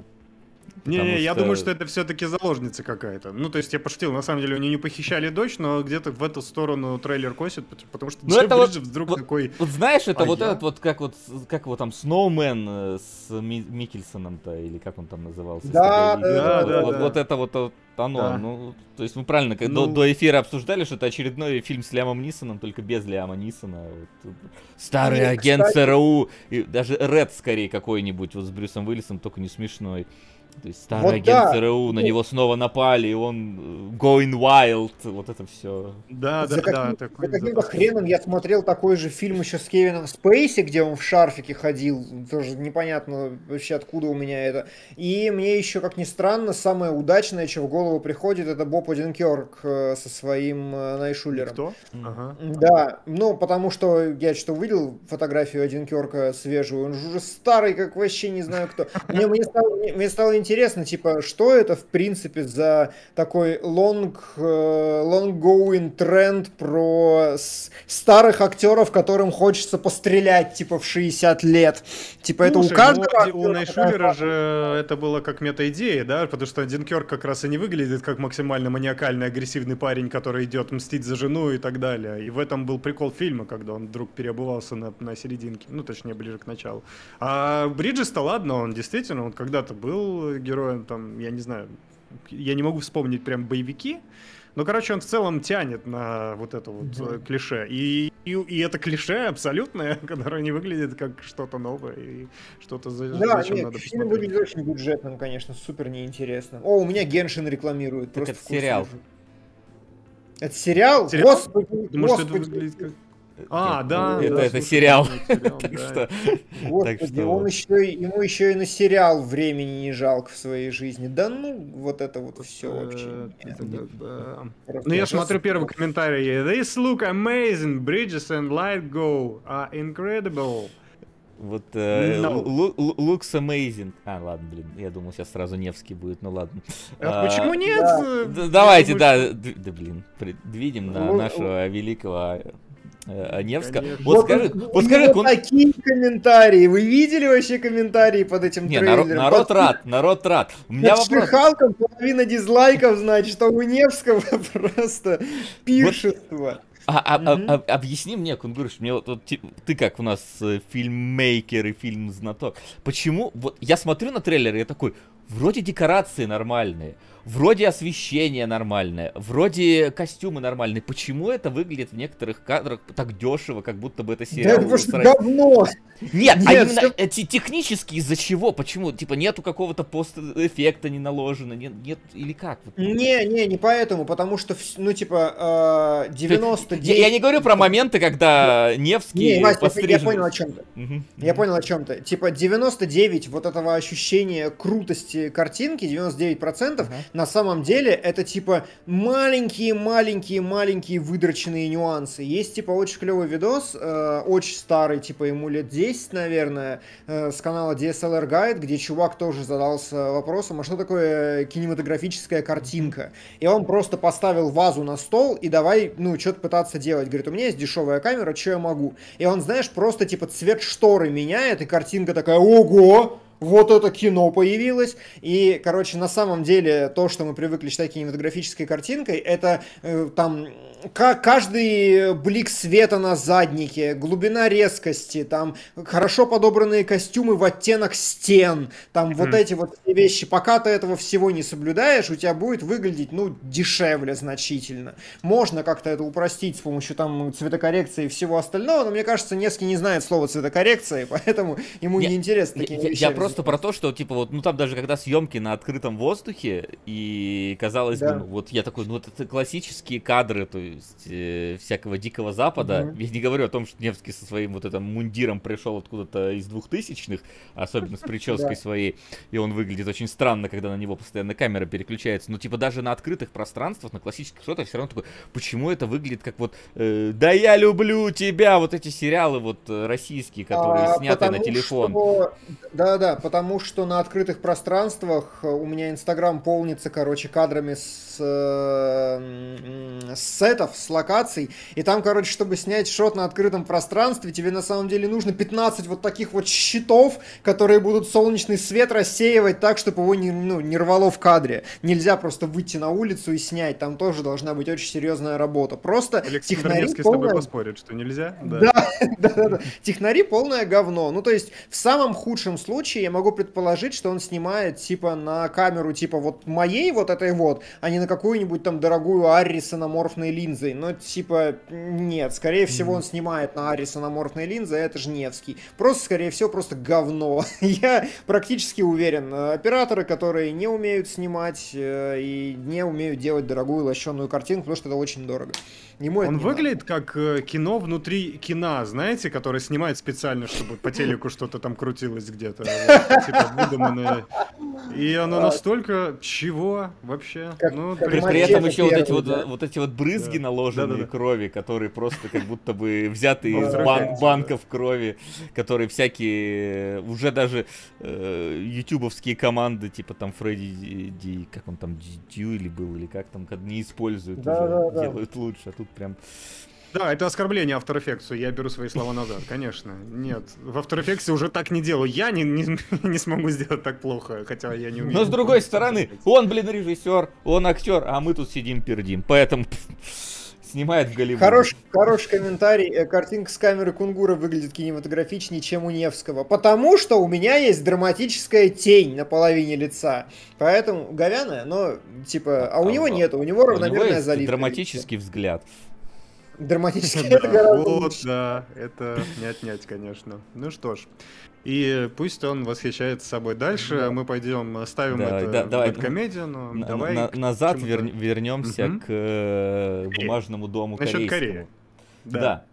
Не, я что- думаю, что это все-таки заложница какая-то. Ну, то есть я пошутил, на самом деле у нее не похищали дочь, но где-то в эту сторону трейлер косит, потому что Ну, Джефф это вот- Бриджес вдруг вот- такой... Вот знаешь, это А вот я? этот вот, как его там, Сноумен с Микельсоном-то, или как он там назывался? Да, если да, вот- да, вот, да. вот это вот оно. Да. Ну, то есть мы правильно Ну. до эфира обсуждали, что это очередной фильм с Лиамом Нисоном, только без Лиама Нисона. Вот. Старый И, агент кстати- ЦРУ, и даже Ред скорее какой-нибудь, вот с Брюсом Уиллисом, только не смешной. То есть старый Вот агент да. ЦРУ, на Ну. него снова напали, и он going wild, вот это все. Да, За да, каким- да. за такой каким-то запас. хреном я смотрел такой же фильм еще с Кевином Спейси, где он в шарфике ходил, тоже непонятно вообще откуда у меня это. И мне еще, как ни странно, самое удачное, что в голову приходит, это Боб Оденкерк со своим Найшулером. Кто? Ага. Да, ну, потому что я что увидел фотографию Одинкерка свежую, он же уже старый, как вообще не знаю кто. Мне стало интересно, типа, что это, в принципе, за такой long-going тренд про старых актеров, которым хочется пострелять, типа, в 60 лет. Типа, это у Слушай, каждого ну, у актера Найшулера такая же это было как мета-идея, да, потому что Динкерк как раз и не выглядит как максимально маниакальный, агрессивный парень, который идет мстить за жену и так далее. И в этом был прикол фильма, когда он вдруг переобувался на серединке, ну, точнее, ближе к началу. А Бриджес-то, ладно, он действительно, он когда-то был героем, там, я не знаю, я не могу вспомнить прям боевики, но, короче, он в целом тянет на вот это вот клише. И это клише абсолютное, которое не выглядит как что-то новое и что-то Да, зачем нет, надо фильм посмотреть. выглядит очень бюджетным, конечно, супер неинтересно. О, у меня Геншин рекламирует. Так просто это вкусно сериал. лежит. Это сериал? Сериал? Господи, Потому что это господи, выглядит как... А, да, Это да, это слушай, сериал. сериал, Так да. что... Так Господи, что он вот. ему еще и на сериал времени не жалко в своей жизни. Да ну, вот это вот все вообще. нет. Да. Просто Ну, я ужасно. смотрю первый комментарий. This look amazing. Bridges and Light Go are incredible. Вот No. looks amazing. А, ладно, блин, я думал, сейчас сразу Невский будет, ну ладно. А почему нет? Давайте, Я да, думаю, блин, предвидим на Ну, нашего великого Невска. Конечно. Вот скажи, вот скажи, такие комментарии. Вы видели вообще комментарии под этим не, трейлером? народ рад. У меня Под вопрос. Шлихалком половина дизлайков, значит, а у Невского просто пиршество. Объясни мне, Кунгурыч, мне вот ты как у нас фильммейкер и фильм-знаток, почему, вот я смотрю на трейлер и я такой, вроде декорации нормальные, вроде освещение нормальное, вроде костюмы нормальные, почему это выглядит в некоторых кадрах так дешево, как будто бы это Да сериал? это просто говно. Нет, а Нет, именно технически из-за чего? Почему? Типа нету какого-то пост-эффекта не наложено, нет или как? Не поэтому, потому что, ну, типа, 99... Я не говорю про моменты, когда Невский Не, Вась, я пострижен. понял о чем ты. Мгм. Я понял о чем ты. Типа 99 вот этого ощущения крутости эти картинки, 99%, на самом деле это типа маленькие выдроченные нюансы. Есть типа очень клевый видос, очень старый, типа ему лет 10, наверное, с канала DSLR Guide, где чувак тоже задался вопросом, а что такое кинематографическая картинка? И он просто поставил вазу на стол и давай, ну, что-то пытаться делать. Говорит, у меня есть дешевая камера, что я могу? И он, знаешь, просто типа цвет шторы меняет, и картинка такая, ого! Вот это кино появилось. И, короче, на самом деле, то, что мы привыкли считать кинематографической картинкой, это там каждый блик света на заднике, глубина резкости, там хорошо подобранные костюмы в оттенок стен, там вот эти вот вещи. Пока ты этого всего не соблюдаешь, у тебя будет выглядеть, ну, дешевле значительно. Можно как-то это упростить с помощью там цветокоррекции и всего остального, но мне кажется, Невский не знает слова цветокоррекции, поэтому ему не интересно такие вещи. Я просто про то, что, типа, вот, ну, там даже когда съемки на открытом воздухе, и казалось бы, ну, вот я такой, ну, вот это классические кадры, то есть, всякого Дикого Запада. Я не говорю о том, что Невский со своим вот этим мундиром пришел откуда-то из 2000-х, особенно с прической своей, и он выглядит очень странно, когда на него постоянно камера переключается. Но, типа, даже на открытых пространствах, на классических шотах все равно такой, почему это выглядит как вот, да я люблю тебя, вот эти сериалы вот российские, которые сняты на телефон. Да-да, потому что на открытых пространствах у меня Инстаграм полнится, короче, кадрами с сетов, с локаций, и там, короче, чтобы снять шот на открытом пространстве, тебе на самом деле нужно 15 вот таких вот щитов, которые будут солнечный свет рассеивать так, чтобы его не рвало в кадре. Нельзя просто выйти на улицу и снять, там тоже должна быть очень серьезная работа. Просто Александр Невский с тобой поспорит, что нельзя? Да. Технари полное говно. Ну, то есть, в самом худшем случае я могу предположить, что он снимает, типа, на камеру, типа, вот моей вот этой вот, а не на какую-нибудь там дорогую Арри с анаморфной линзой. Но, типа, нет. Скорее всего, он снимает на Арри с анаморфной линзой, а это же Невский. Просто, скорее всего, просто говно. Я практически уверен. Операторы, которые не умеют снимать и не умеют делать дорогую лощеную картинку, потому что это очень дорого. Он выглядит как кино внутри кино, знаете, которое снимают специально, чтобы по телеку что-то там крутилось где-то. Типа выдуманное. И оно настолько... Чего вообще? При этом еще вот эти вот брызги наложенные крови, которые просто как будто бы взяты из банков крови, которые всякие... Уже даже ютубовские команды, типа там Фредди, как он там, Дьюли был, или как там, не используют уже, делают лучше, а тут прям... Да, это оскорбление After Effects, я беру свои слова назад, конечно. Нет, в After Effects уже так не делаю. Я не смогу сделать так плохо, хотя я не умею. Но с другой стороны, он, блин, режиссер, он актер, а мы тут сидим пердим. Поэтому снимает в Голливуде. Хороший комментарий. Картинка с камеры Кунгура выглядит кинематографичнее, чем у Невского. Потому что у меня есть драматическая тень на половине лица. Поэтому говяная, но типа... А у него нет, у него равномерная заливка. Драматический взгляд. Драматически это гораздо лучше. Да, это не отнять, конечно. Ну что ж. И пусть он восхищается собой. Дальше мы пойдем, ставим это в комедию, но давай... Назад вернемся к бумажному дому корейскому. Насчет Кореи. Да.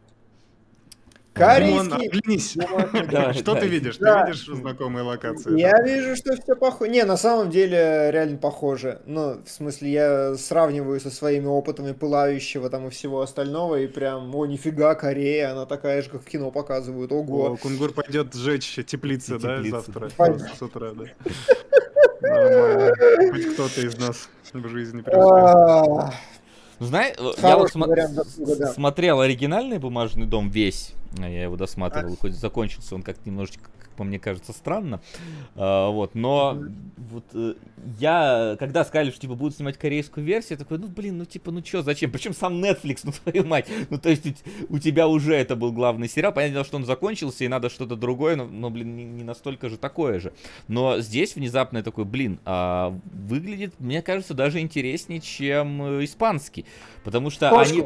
Корейский. Оглянись. Что ты видишь? Ты видишь знакомые локации? Я вижу, что все похоже. Не, на самом деле реально похоже. Ну, в смысле, я сравниваю со своими опытами Пылающего там и всего остального, и прям, о, нифига, Корея, она такая же, как в кино показывают. Ого. Кунгур пойдет сжечь теплицы, да, завтра с утра, да. Нормально. Хоть кто-то из нас в жизни преуспел. Знаешь, я вот смотрел оригинальный «Бумажный дом» весь. Я его досматривал, хоть закончился он как-то немножечко, как по мне кажется, странно. Вот, но вот я, когда сказали, что типа будут снимать корейскую версию, я такой, ну блин, ну типа, ну чё, зачем? Причем сам Netflix, ну твою мать. Ну то есть у тебя уже это был главный сериал. Понятное дело, что он закончился и надо что-то другое, но блин, не настолько же такое же. Но здесь внезапно я такой, блин, выглядит, мне кажется, даже интереснее, чем испанский. Потому что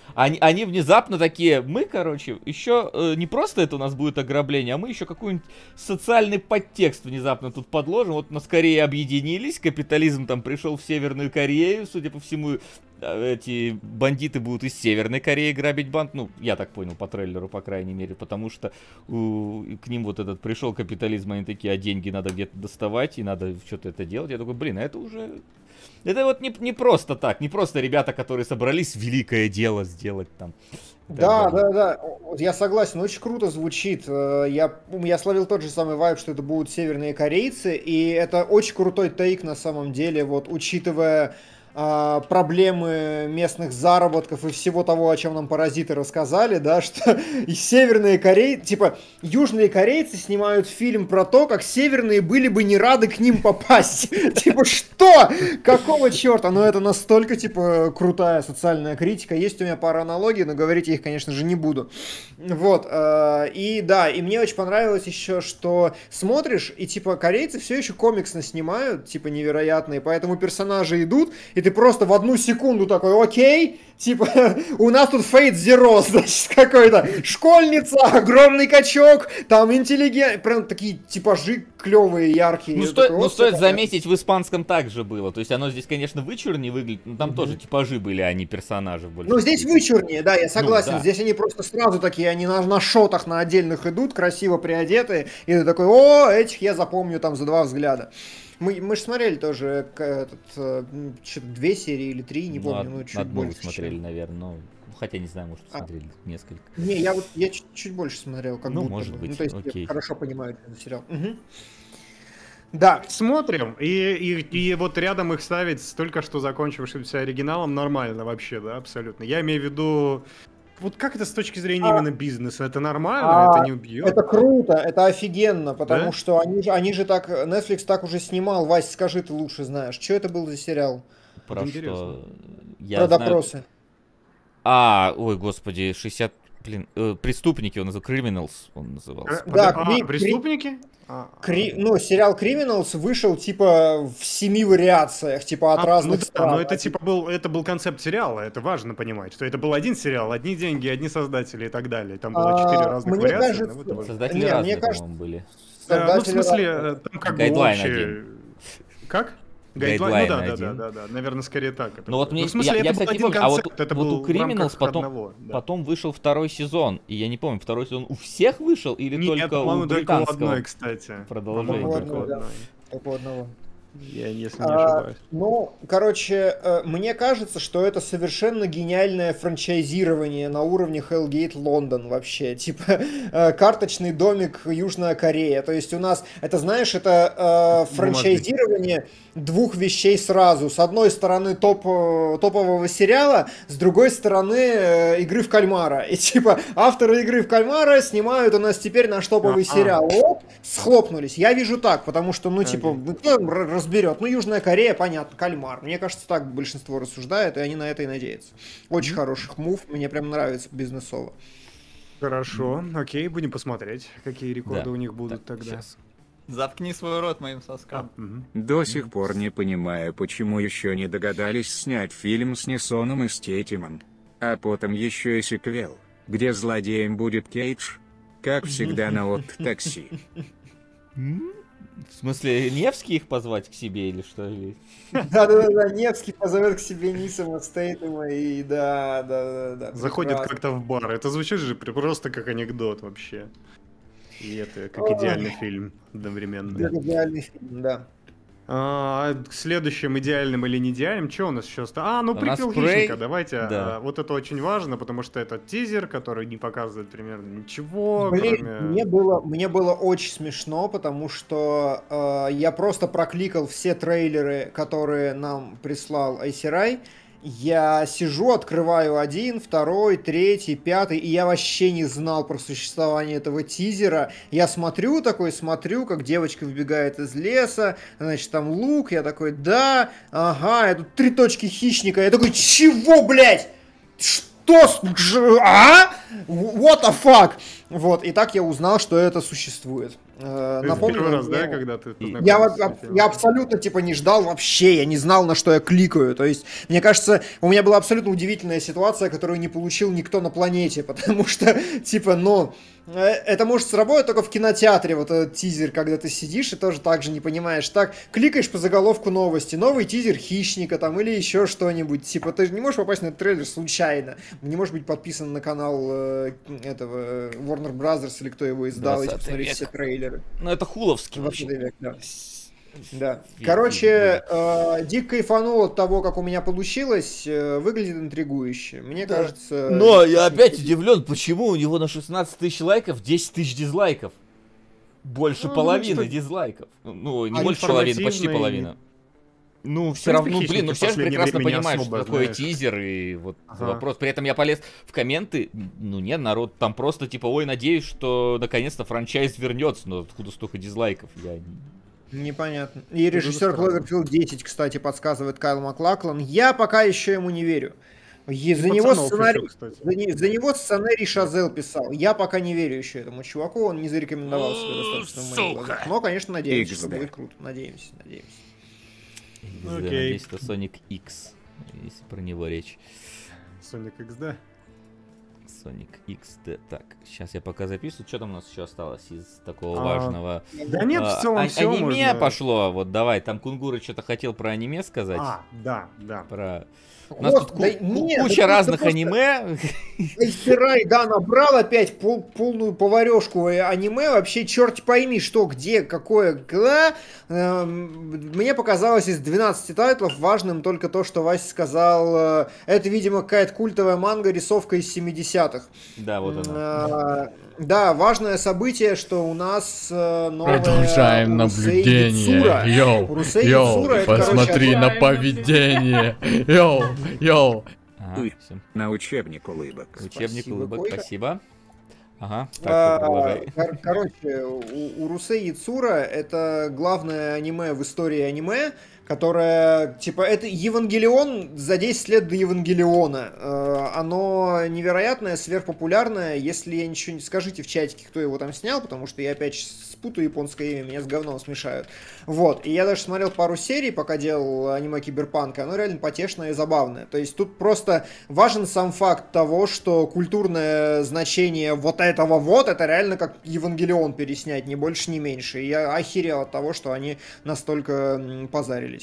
Они внезапно такие, мы, короче, еще не просто это у нас будет ограбление, а мы еще какой-нибудь социальный подтекст внезапно тут подложим. Вот на Корее объединились, капитализм там пришел в Северную Корею, судя по всему, эти бандиты будут из Северной Кореи грабить банк. Ну, я так понял по трейлеру, по крайней мере, потому что к ним вот этот пришел капитализм, они такие, а деньги надо где-то доставать, и надо что-то это делать. Я такой, блин, это уже... Это вот не просто так, не просто ребята, которые собрались великое дело сделать там. Да. Я согласен, очень круто звучит. Я словил тот же самый вайб, что это будут северные корейцы, и это очень крутой тейк на самом деле, вот учитывая проблемы местных заработков и всего того, о чем нам паразиты рассказали, да, что и северные корейцы, типа, южные корейцы снимают фильм про то, как северные были бы не рады к ним попасть. Типа, что? Какого черта? Ну, это настолько, типа, крутая социальная критика. Есть у меня пара аналогий, но говорить я их, конечно же, не буду. Вот. И да, и мне очень понравилось еще, что смотришь, и, типа, корейцы все еще комиксно снимают, типа, невероятные, поэтому персонажи идут, и ты просто в одну секунду такой, окей, типа, у нас тут Fate Zero, значит, какой-то школьница, огромный качок, там интеллигент, прям такие типажи клевые, яркие. Ну, стоит заметить, в испанском также было, то есть оно здесь, конечно, вычурнее выглядит, но там тоже типажи были, а не персонажи. Ну, здесь вычурнее, да, я согласен, ну, да. Здесь они просто сразу такие, они на шотах на отдельных идут, красиво приодетые, и ты такой, о, этих я запомню там за 2 взгляда. Мы же смотрели тоже что-то 2 серии или 3, не помню. Ну, чуть одну больше смотрели, наверное, но хотя не знаю, может, смотрели несколько. Не, я чуть больше смотрел, как будто. Ну, может быть, ну, то есть окей. Я хорошо понимаю этот сериал. Угу. Да. Смотрим, и вот рядом их ставить с только что закончившимся оригиналом нормально вообще, да, абсолютно. Я имею в виду... Вот как это с точки зрения именно бизнеса? Это нормально? Это не убьет? Это круто, это офигенно, потому что они же так... Netflix так уже снимал. Вась, скажи, ты лучше знаешь. Что это был за сериал? Про что? Про допросы. Ой, господи, 60... Блин, преступники он назывался, Criminals он назывался. Да, преступники? Ну, сериал Criminals вышел типа в 7 вариациях, типа от разных стран. Но это типа был концепт сериала, это важно понимать, что это был один сериал, одни деньги, одни создатели и так далее. Там было 4 разных вариации. Создатели разные, по-моему, были. Ну, в смысле, там как бы общий... Как? Гайдлайн да, наверное, скорее так. Ну вот мне, я кстати, не помню, а вот у Criminals потом вышел 2-й сезон, и я не помню, 2-й сезон у всех вышел или только у британского? Только у одной, кстати. Продолжение. Только у одного. Я, если не ошибаюсь. Ну, короче, мне кажется, что это совершенно гениальное франчайзирование на уровне Hellgate London вообще. Типа, карточный домик Южная Корея. То есть у нас, это, знаешь, это франчайзирование 2 вещей сразу. С одной стороны топового сериала, с другой стороны игры в кальмара. И типа, авторы игры в кальмара снимают у нас теперь наш топовый сериал. Вот, схлопнулись. Я вижу так, потому что, ну, типа, разберет. Ну, Южная Корея, понятно, кальмар. Мне кажется, так большинство рассуждает, и они на это и надеются. Очень хороших мув, мне прям нравится бизнесово. Хорошо, окей, будем посмотреть, какие рекорды у них будут тогда. Сейчас. Заткни свой рот моим соскам. До сих пор не понимаю, почему еще не догадались снять фильм с Несоном и Стейтемом. А потом еще и сиквел, где злодеем будет Кейдж. Как всегда на такси. В смысле, Невский их позвать к себе или что? Да, Невский позовет к себе Нисона, Стейтема и да. Заходит как-то в бар. Это звучит же просто как анекдот вообще. И это как идеальный фильм одновременно. Как идеальный фильм, да. Следующим идеальным или не идеальным, что у нас еще осталось? Ну, приквел Хищника, давайте. Да. Вот это очень важно, потому что это тизер, который не показывает примерно ничего. Блин, мне было очень смешно, потому что я просто прокликал все трейлеры, которые нам прислал Айсерай. Я сижу, открываю 1, 2, 3, 5, и я вообще не знал про существование этого тизера. Я смотрю, как девочка выбегает из леса, значит, там лук, я такой, да, ага, я тут 3 точки хищника, я такой, чего, блядь? Что? What the fuck? Вот, и так я узнал, что это существует. Напомню, первый раз, да, когда ты я абсолютно типа не ждал вообще, я не знал, на что я кликаю. То есть, мне кажется, у меня была абсолютно удивительная ситуация, которую не получил никто на планете, потому что, типа, это может сработать только в кинотеатре, вот этот тизер, когда ты сидишь и тоже так же не понимаешь. Так, кликаешь по заголовку новости, новый тизер Хищника там или еще что-нибудь. Типа, ты же не можешь попасть на этот трейлер случайно. Не можешь быть подписан на канал этого Warner Brothers или кто его издал, и посмотреть все трейлеры. Ну, это хуловский. 20 век, да. Да. Короче, дико кайфанул от того, как у меня получилось, выглядит интригующе. Мне кажется... Но я опять удивлен, почему у него на 16 тысяч лайков 10 тысяч дизлайков. Больше половины дизлайков. Ну, не больше половины, почти половина. Ну, все равно, блин, все же прекрасно понимают, что такое тизер, и вот вопрос. При этом я полез в комменты, ну нет, народ там просто типа, ой, надеюсь, что наконец-то франчайз вернется, но откуда столько дизлайков, я... Непонятно. И режиссер Cloverfield 10, кстати, подсказывает Кайл Маклаклан. Я пока еще ему не верю. За него сценарий Шазел писал. Я пока не верю еще этому чуваку, он не зарекомендовал себя достаточно в моих глазах. Но, конечно, надеемся, что будет круто. Надеемся. Надеюсь, это Sonic X, если про него речь. Sonic X, да? Sonic XD. Так, сейчас я пока записываю. Что там у нас еще осталось из такого важного? Да нет, в целом все аниме можно... пошло. Вот давай, там Кунгуры что-то хотел про аниме сказать. Да. Про... У нас тут куча разных аниме. Айсерай, да, набрал опять полную поварешку аниме. Вообще, черт пойми, что, где, какое. Мне показалось из 12 тайтлов важным только то, что Вася сказал. Это, видимо, какая-то культовая манга, рисовка из 70-х. Да, вот она. Да, важное событие, что у нас новая Продолжаем наблюдение. Йоу, посмотри на поведение. Йоу. На учебник улыбок. Учебник улыбок, спасибо. Ага, так, короче, у Русей Яцура это главное аниме в истории аниме, которое, типа, это Евангелион за 10 лет до Евангелиона. Оно невероятное, сверхпопулярное. Если я ничего не... Скажите в чатике, кто его там снял, потому что я опять спутаю японское имя, меня с говном смешают. Вот, и я даже смотрел пару серий, пока делал аниме Киберпанка, оно реально потешное и забавное. То есть тут просто важен сам факт того, что культурное значение вот этого вот, это реально как Евангелион переснять, ни больше, ни меньше. И я охерел от того, что они настолько позарились.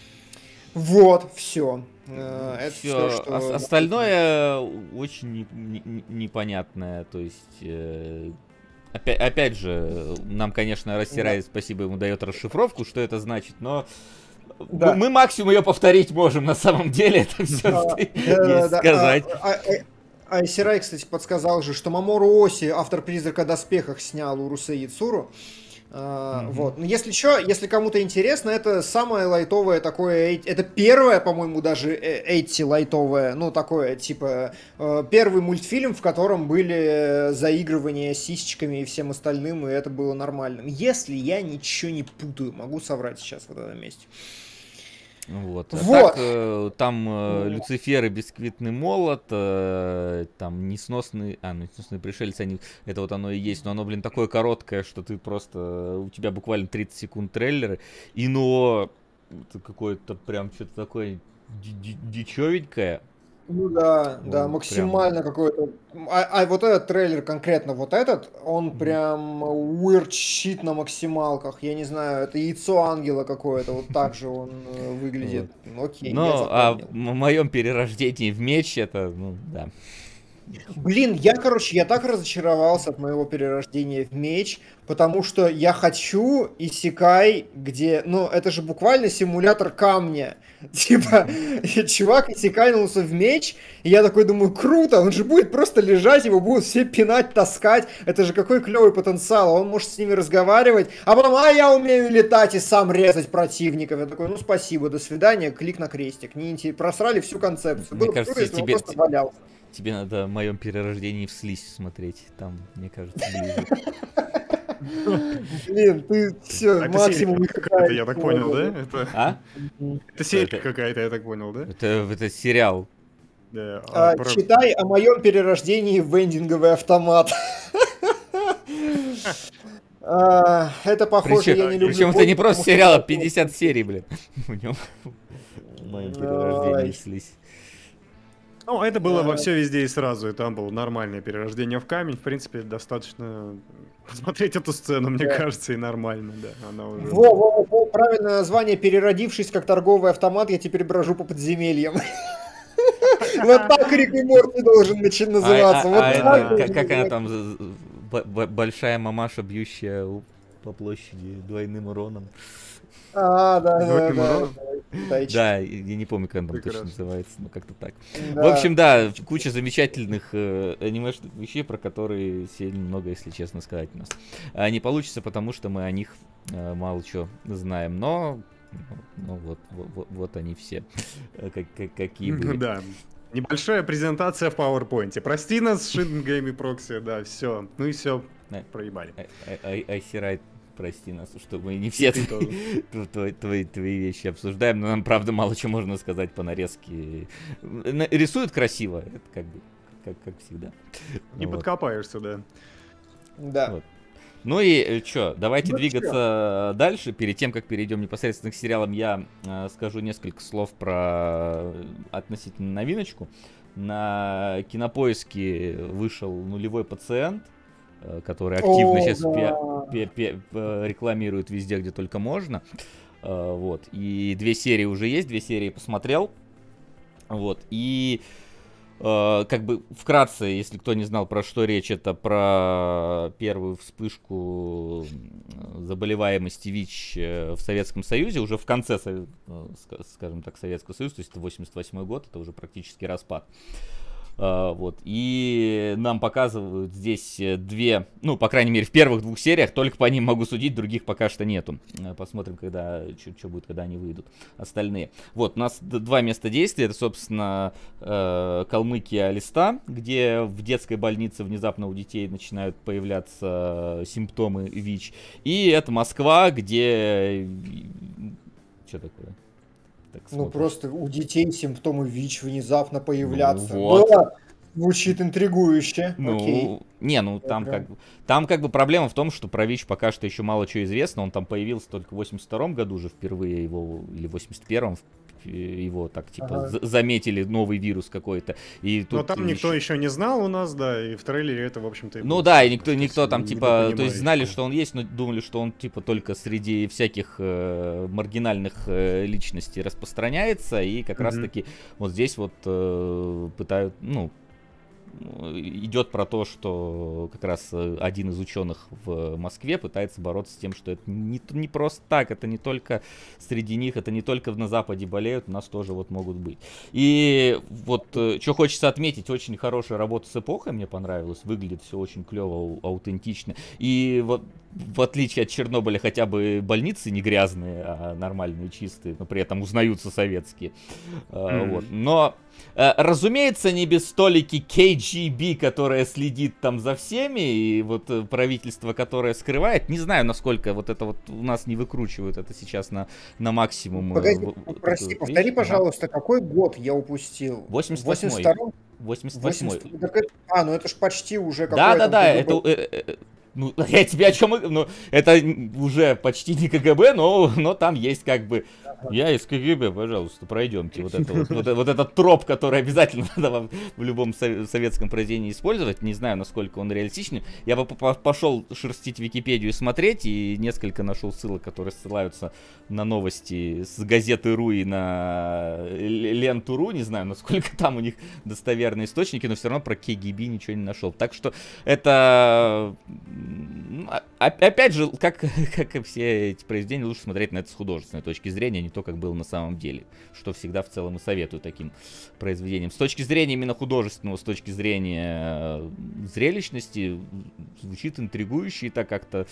Вот, все. Это все, что... Остальное очень непонятное, то есть... Опять же, нам, конечно, Растирай, спасибо ему, дает расшифровку, что это значит, но мы максимум ее повторить можем, на самом деле, это все, есть сказать. Айсерай, кстати, подсказал же, что Мамору Оси, автор «Призрака в доспехах», снял у Русей Яцуру. Вот. Но если кому-то интересно, это самое лайтовое такое, это первое, по-моему, даже эйти лайтовое, ну, такое, типа, первый мультфильм, в котором были заигрывания с сисечками и всем остальным, и это было нормальным. Если я ничего не путаю, могу соврать сейчас в этом месте. Вот. Так, там Люцифер и Бисквитный молот, там несносные пришельцы, это вот оно и есть, но оно, блин, такое короткое, что ты просто, у тебя буквально 30 секунд трейлера, и но это какое-то прям что-то такое дичевенькое. Ну да, максимально прям... какой-то... А вот этот трейлер, конкретно вот этот, он прям weird shit на максималках. Я не знаю, это яйцо ангела какое-то, вот так же он выглядит. Окей, ну, а в моем перерождении в меч это, ну, да. Блин, я так разочаровался от моего перерождения в меч, потому что я хочу исекай, где, ну, это же буквально симулятор камня. Типа, чувак исекайнулся в меч, и я такой думаю, круто, он же будет просто лежать, его будут все пинать, таскать, это же какой клевый потенциал, он может с ними разговаривать, а потом, я умею летать и сам резать противников. Я такой, ну, спасибо, до свидания, клик на крестик. Просрали всю концепцию. Мне кажется, круто, тебе... просто валялся. Тебе надо в моем перерождении в слизь смотреть. Там, мне кажется, ближе. Блин, ты все, максимум какая-то, я так понял, да? Это серия какая-то, я так понял, да? Это сериал. Читай о моем перерождении в вендинговый автомат. Это похоже, я не люблю. Причем это не просто сериал, а 50 серий, блин. В нем мои перерождения неслись. Ну, это было во все везде и сразу, и там было нормальное перерождение в камень. В принципе, достаточно посмотреть эту сцену, мне кажется, и нормально, да. Она уже... Во, правильное название, переродившись как торговый автомат, я теперь брожу по подземельям. Вот так Рик и Морти должен называться. Как она там, большая мамаша, бьющая по площади двойным уроном. Да. Да, я не помню, как он там точно называется, но как-то так. В общем, да, куча замечательных анимешных вещей, про которые сильно много, если честно сказать, у нас не получится, потому что мы о них мало чего знаем, но вот они все, какие были. Да. Небольшая презентация в PowerPoint. Прости нас, Шингейм и Прокси, да, все. Ну и все, проебали. Айсирайт, прости нас, что мы не все твои вещи обсуждаем, но нам, правда, мало чего можно сказать по нарезке. Рисуют красиво, это как бы, как всегда. Не подкопаешься, да. Да. Вот. Ну и что, давайте двигаться дальше. Перед тем, как перейдем непосредственно к сериалам, я скажу несколько слов про относительно новиночку. На Кинопоиске вышел «Нулевой пациент», который активно сейчас рекламирует везде, где только можно. Вот. И 2 серии уже есть, 2 серии посмотрел. Вот. И как бы вкратце, если кто не знал, про что речь, это про первую вспышку заболеваемости ВИЧ в Советском Союзе, уже в конце, скажем так, Советского Союза, то есть это 88 год, это уже практически распад. Вот. И нам показывают здесь 2, ну, по крайней мере, в первых 2 сериях, только по ним могу судить, других пока что нету. Посмотрим, что будет, когда они выйдут, остальные. Вот, у нас 2 места действия, это, собственно, Калмыкия, Алиста, где в детской больнице внезапно у детей начинают появляться симптомы ВИЧ. И это Москва, где... Что такое? Ну просто у детей симптомы ВИЧ внезапно появляться. Ну, вот. Да, звучит интригующе. Ну, окей. Не, ну там как бы проблема в том, что про ВИЧ пока что еще мало чего известно. Он там появился только в 82-м году уже впервые его, или в 81-м его так типа заметили, новый вирус какой-то. И тут но там никто еще не знал у нас, да, и в трейлере это, в общем-то... Ну да, и никто там типа, то есть знали, что он есть, но думали, что он типа только среди всяких маргинальных личностей распространяется, и как раз-таки вот здесь вот пытают, ну, идет про то, что как раз один из ученых в Москве пытается бороться с тем, что это не просто так, это не только среди них, это не только на Западе болеют, у нас тоже вот могут быть. И вот что хочется отметить, очень хорошая работа с эпохой мне понравилась, выглядит все очень клево, аутентично. И вот в отличие от Чернобыля хотя бы больницы не грязные, а нормальные, чистые, но при этом узнаются советские. Вот. Но разумеется, не без столики KGB, которая следит там за всеми, и вот правительство, которое скрывает. Не знаю, насколько вот это вот у нас не выкручивают это сейчас на максимум. Погоди, прости, повтори, пожалуйста, какой год я упустил? 88-й. 88-й. Ну это ж почти уже какое-то... Да, это... Ну, я тебе о чем... Ну, это уже почти не КГБ, но там есть как бы... Я из КГБ, пожалуйста, пройдемте. Вот этот троп, который обязательно надо вам в любом советском произведении использовать. Не знаю, насколько он реалистичен. Я бы пошел шерстить Википедию и смотреть, и несколько нашел ссылок, которые ссылаются на новости с газеты РУ и на ленту РУ. Не знаю, насколько там у них достоверные источники, но все равно про КГБ ничего не нашел. Так что это... Опять же, как и все эти произведения, лучше смотреть на это с художественной точки зрения, не то, как было на самом деле, что всегда в целом и советую таким произведениям. С точки зрения именно художественного, с точки зрения зрелищности, звучит интригующе, и так как-то...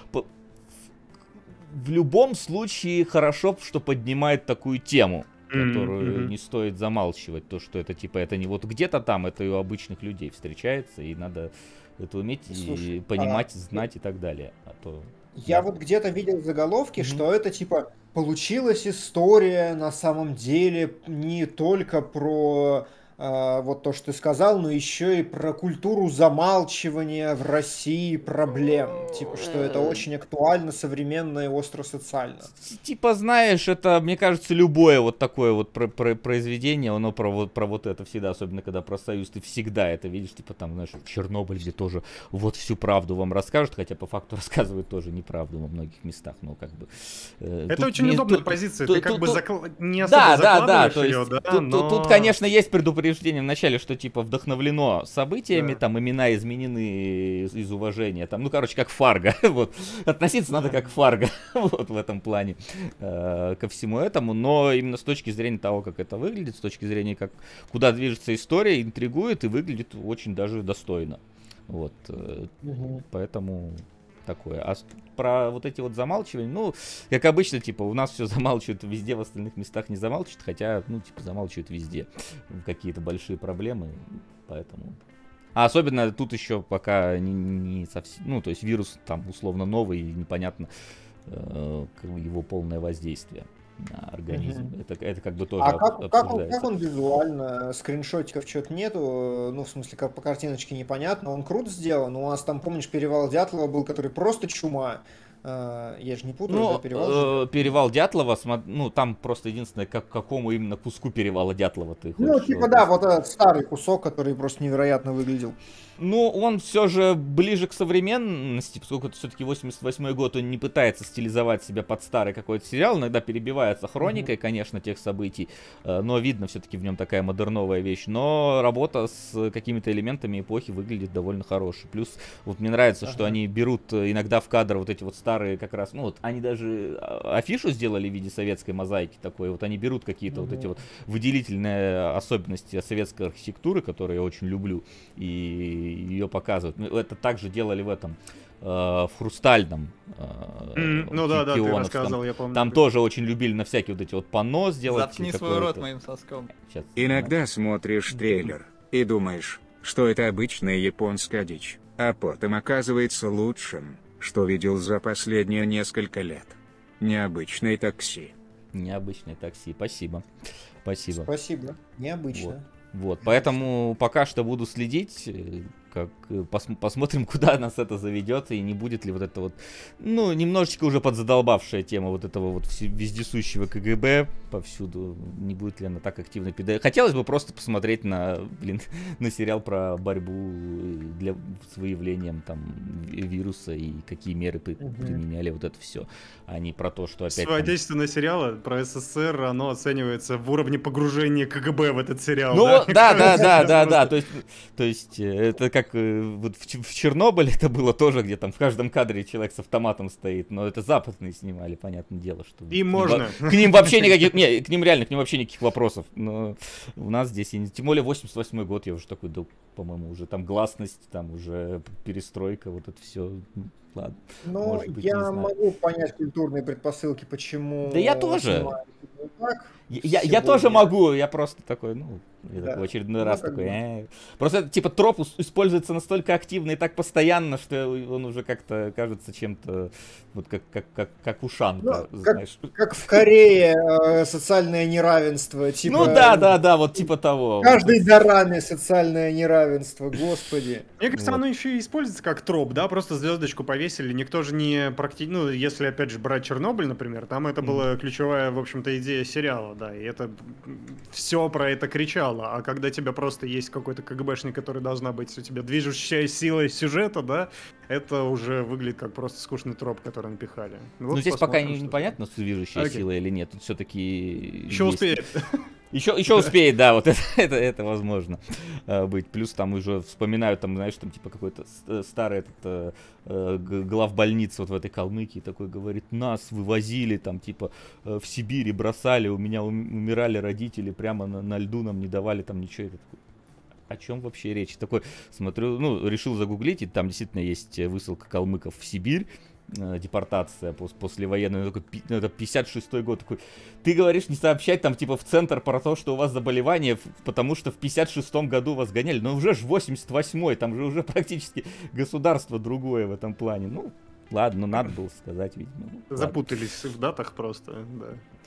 В любом случае хорошо, что поднимает такую тему, которую не стоит замалчивать, то, что это типа, это не вот где-то там, это и у обычных людей встречается, и надо это уметь и понимать, знать и так далее. Я вот где-то видел заголовки, что это типа получилась история на самом деле не только про вот то, что ты сказал, но еще и про культуру замалчивания в России проблем. Типа, что это очень актуально, современно и остро-социально. Типа, знаешь, это, мне кажется, любое вот такое вот произведение, оно про вот это всегда, особенно когда про Союз, ты всегда это видишь, типа там, знаешь, в Чернобыле тоже вот всю правду вам расскажут, хотя по факту рассказывают тоже неправду во многих местах, ну как бы. Это очень удобная позиция, ты как бы не особо закладываешь ее, да? Тут, конечно, есть предупреждение в начале, что типа вдохновлено событиями, там имена изменены из уважения, там, ну короче, как Фарго, вот, относиться надо как Фарго, вот в этом плане ко всему этому, но именно с точки зрения того, как это выглядит, с точки зрения, как, куда движется история, интригует и выглядит очень даже достойно, вот, поэтому такое. А про вот эти вот замалчивания, ну, как обычно, типа, у нас все замалчивают везде, в остальных местах не замалчивают, хотя, ну, типа, замалчивают везде какие-то большие проблемы, поэтому... А особенно тут еще пока не совсем, ну, то есть вирус там условно новый, и непонятно его полное воздействие на организм. Это как бы тоже обсуждается. Как он визуально? Скриншотиков что-то нету, ну, в смысле, как по картиночке непонятно. Он круто сделан. У нас там, помнишь, перевал Дятлова был, который просто чума. Я же не путаю, ну, да, перевал. Перевал Дятлова, ну, там просто единственное, к какому именно куску перевала Дятлова ты хочешь. Ну, типа, да, вот этот старый кусок, который просто невероятно выглядел. Ну, он все же ближе к современности, поскольку это все-таки 88-й год, он не пытается стилизовать себя под старый какой-то сериал, иногда перебивается хроникой, конечно, тех событий, но видно все-таки в нем такая модерновая вещь, но работа с какими-то элементами эпохи выглядит довольно хорошей. Плюс вот мне нравится, что они берут иногда в кадр вот эти вот старые как раз, ну вот они даже афишу сделали в виде советской мозаики такой, вот они берут какие-то вот эти вот выделительные особенности советской архитектуры, которые я очень люблю, и ее показывают. Это также делали в этом, в Хрустальном. Ну да, ты рассказывал, я помню. Там тоже очень любили на всякие вот эти вот панно сделать. Заткни свой рот моим соском. Сейчас. Иногда смотришь трейлер и думаешь, что это обычная японская дичь, а потом оказывается лучшим, что видел за последние несколько лет. Необычное такси. Необычное такси. Спасибо. Спасибо. Необычно. Вот, поэтому пока что буду следить, как посмотрим, куда нас это заведет, и не будет ли вот это вот, ну, немножечко уже подзадолбавшая тема вот этого вот вездесущего КГБ повсюду, не будет ли она так активно педалировать. Хотелось бы просто посмотреть на сериал про борьбу с выявлением там вируса и какие меры применяли, вот это все, а не про то, что опять... Отечественное сериалы про СССР, оно оценивается в уровне погружения КГБ в этот сериал. Ну, да, то есть это как вот в Чернобыле это было тоже, где там в каждом кадре человек с автоматом стоит, но это западные снимали, понятное дело, что... И можно. К ним вообще никаких... Не, к ним реально, к ним вообще никаких вопросов, но у нас здесь... Тем более 88-й год, я уже такой, да, по-моему, уже там гласность, там уже перестройка, вот это все... Ладно. Ну, я могу понять культурные предпосылки, почему... Да я тоже. Я тоже могу, я просто такой, ну, я такой в очередной раз такой, Просто это, типа, троп используется настолько активно и так постоянно, что он уже как-то кажется чем-то, вот как ушанка, знаешь. Как в Корее социальное неравенство, типа... Ну да, вот типа того. Каждой дораме социальное неравенство, господи. Мне кажется, оно еще и используется как троп, да, просто звездочку повесили, никто же не практически, ну, если опять же брать Чернобыль, например, там это была ключевая, в общем-то, идея сериала, да, и это все про это кричало. А когда у тебя просто есть какой-то КГБшник, который должна быть у тебя движущая сила сюжета, да, это уже выглядит как просто скучный троп, который напихали. Вот ну, здесь пока непонятно, движущая сила или нет. Тут все-таки... Еще успеет. Еще успеет, да, вот это возможно быть. Плюс там уже вспоминают, там, знаешь, там типа какой-то старый этот главбольницы вот в этой Калмыкии такой говорит, нас вывозили там типа в Сибири, бросали, у меня умирали родители, прямо на льду нам не давали там ничего. Это такой, о чем вообще речь? Такой смотрю, ну, решил загуглить, и там действительно есть высылка калмыков в Сибирь, депортация послевоенная, это 56-й год, такой, ты говоришь не сообщать там типа в центр про то, что у вас заболевание, потому что в 56-м году вас гоняли, но уже ж 88-й, там же уже практически государство другое в этом плане, ну, ладно, ну надо было сказать, видимо. Запутались в датах просто, да.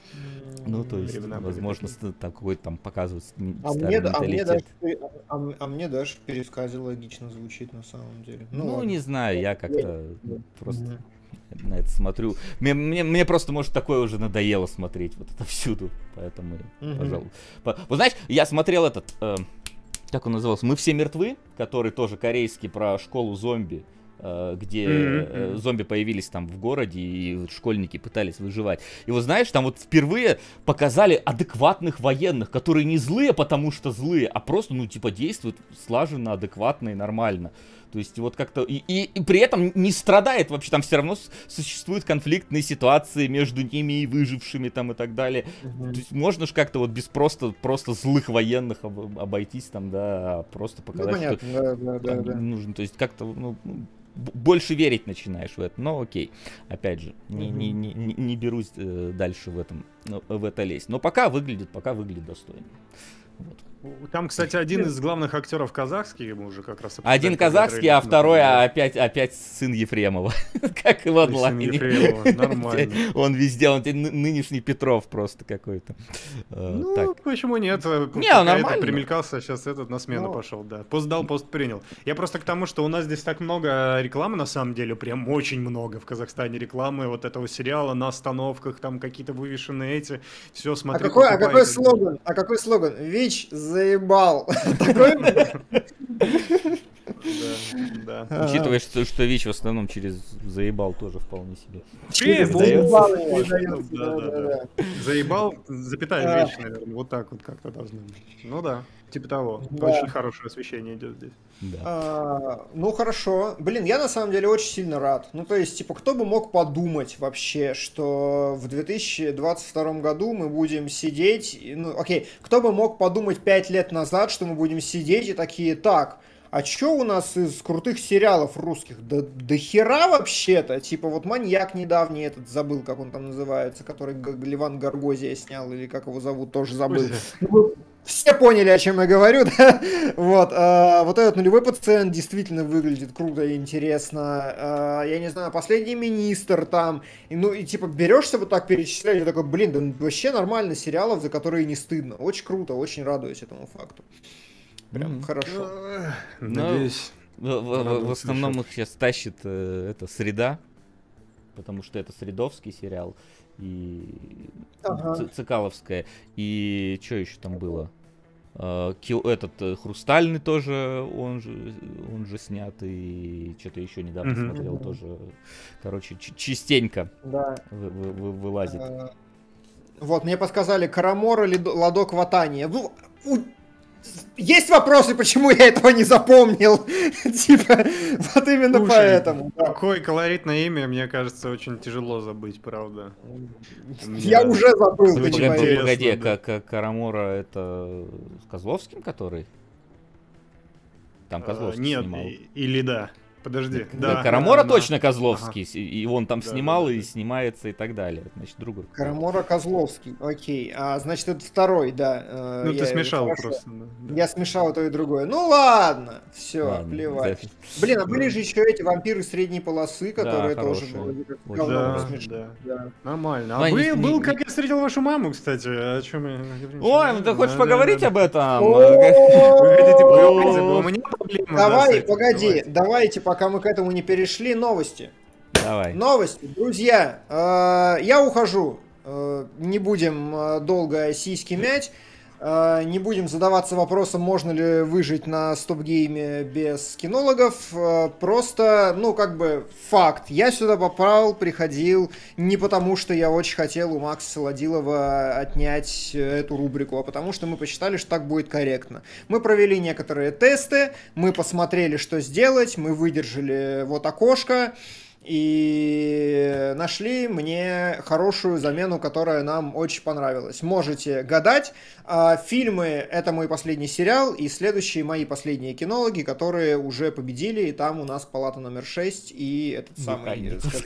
Ну, то есть, возможно, там какой-то там показывают а старый менталитет. Мне даже в пересказе логично звучит на самом деле. Ну не знаю, я как-то просто на это смотрю. Мне просто, может, такое уже надоело смотреть вот это всюду. Поэтому, пожалуй. Вы знаешь, я смотрел этот, как он назывался, «Мы все мертвы», который тоже корейский, про школу зомби, где зомби появились там в городе, и школьники пытались выживать. И вот знаешь, там вот впервые показали адекватных военных, которые не злые, потому что злые, а просто, ну, типа, действуют слаженно, адекватно и нормально. То есть вот как-то... И при этом не страдает вообще, там все равно существуют конфликтные ситуации между ними и выжившими там и так далее. То есть можно же как-то вот без просто злых военных обойтись там, да, а просто показать, понятно, что нужно. То есть как-то, ну, больше верить начинаешь в это. Но окей, опять же, не берусь дальше в это лезть. Но пока выглядит достойно. Вот. Там, кстати, один из главных актеров казахский, ему уже как раз... Один казахский, а второй опять сын Ефремова. Как и в онлайне. Нормально. Он везде, он нынешний Петров просто какой-то. Ну, почему нет? Не, нормально. Примелькался, сейчас этот на смену пошел, да. Пост дал, пост принял. Я просто к тому, что у нас здесь так много рекламы, на самом деле, прям очень много в Казахстане рекламы вот этого сериала на остановках, там какие-то вывешенные эти, все смотрю. А какой слоган? ВИЧ заебал. Да. Учитывая, что ВИЧ в основном через заебал тоже вполне себе. Заебал, запятая вещь, наверное. Вот так вот как-то должно быть. Ну да, типа того. Очень хорошее освещение идет здесь. Ну хорошо. Блин, я на самом деле очень сильно рад. Ну то есть, типа, кто бы мог подумать вообще, что в 2022 году мы будем сидеть... Ну окей, кто бы мог подумать 5 лет назад, что мы будем сидеть и такие, так... А чё у нас из крутых сериалов русских? Да хера вообще-то. Типа вот «Маньяк» недавний, этот, забыл, как он там называется, который Леван Горгозия снял, или как его зовут, тоже забыл. Все поняли, о чем я говорю, да? Вот, вот этот «Нулевой пациент» действительно выглядит круто и интересно. Я не знаю, «Последний министр» там. Ну и типа берешься вот так перечислять, и такой, блин, да вообще нормально сериалов, за которые не стыдно. Очень круто, очень радуюсь этому факту. Прям хорошо. Надеюсь. В основном их сейчас тащит это «Среда», потому что это средовский сериал, и Цикаловская. И что еще там было? Этот «Хрустальный» тоже, он же снят, и что-то еще недавно смотрел тоже. Короче, частенько вылазит. Вот, мне подсказали «Карамора», «Ладок Ватания». Есть вопросы, почему я этого не запомнил? Типа, вот именно поэтому. Такое колоритное имя, мне кажется, очень тяжело забыть, правда. Я уже забыл. Погоди, Карамора это с Козловским, который? Там Козловский снимал. Нет, или да. Подожди. Да, Карамора точно Козловский, и он там снимал, и снимается, и так далее. Значит, другой. Карамора Козловский, окей. Значит, это второй, да. Ну, ты смешал просто. Я смешал то и другое. Ну, ладно, все, плевать. Блин, а были же еще эти «Вампиры средней полосы», которые тоже вроде как смешные. Нормально. А был «Как я встретил вашу маму», кстати. О чем я говорю? Ой, ну ты хочешь поговорить об этом? Давай, погоди, давайте, пока мы к этому не перешли, новости. Давай. Новости, друзья. Я ухожу. Не будем долго сиськи мять. Не будем задаваться вопросом, можно ли выжить на стоп-гейме без кинологов. Просто, ну, как бы, факт. Я сюда попал, приходил не потому, что я очень хотел у Макса Солодилова отнять эту рубрику, а потому что мы посчитали, что так будет корректно. Мы провели некоторые тесты, мы посмотрели, что сделать, мы выдержали вот окошко. И нашли мне хорошую замену, которая нам очень понравилась. Можете гадать. Фильмы — это мой последний сериал, и следующие мои последние кинологи, которые уже победили. И там у нас «Палата номер 6» и этот самый...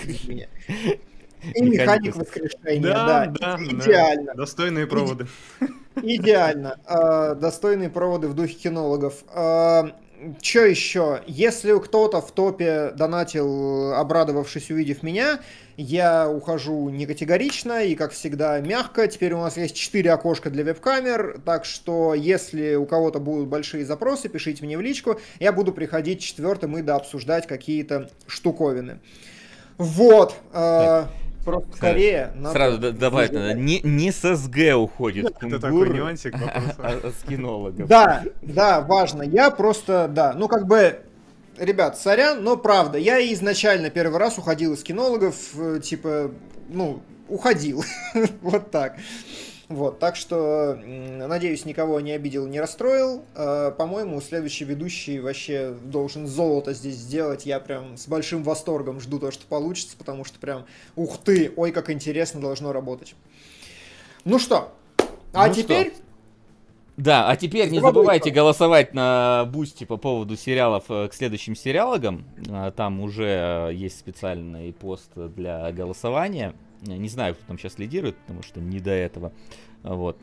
И «Механик воскрешения». Да, идеально. Достойные проводы. Идеально. Достойные проводы в духе кинологов. Что еще? Если кто-то в топе донатил, обрадовавшись, увидев меня, я ухожу не категорично и, как всегда, мягко. Теперь у нас есть 4 окошка для веб-камер, так что если у кого-то будут большие запросы, пишите мне в личку. Я буду приходить 4-м и дообсуждать какие-то штуковины. Вот. Просто скорее. Сразу добавить надо. Не с СГ уходит Это такой нюансик вопроса. А с кинологов. Да, важно. Я просто, да, ну как бы, ребят, сорян, но правда, я изначально первый раз уходил из кинологов, типа, ну, уходил. Вот так. Вот, так что, надеюсь, никого не обидел, не расстроил. По-моему, следующий ведущий вообще должен золото здесь сделать. Я прям с большим восторгом жду то, что получится, потому что прям, ух ты, ой, как интересно должно работать. Ну что, теперь... Да, а теперь не забывайте голосовать на Бусти по поводу сериалов к следующим сериалогам. Там уже есть специальный пост для голосования. Не знаю, кто там сейчас лидирует, потому что не до этого. Вот.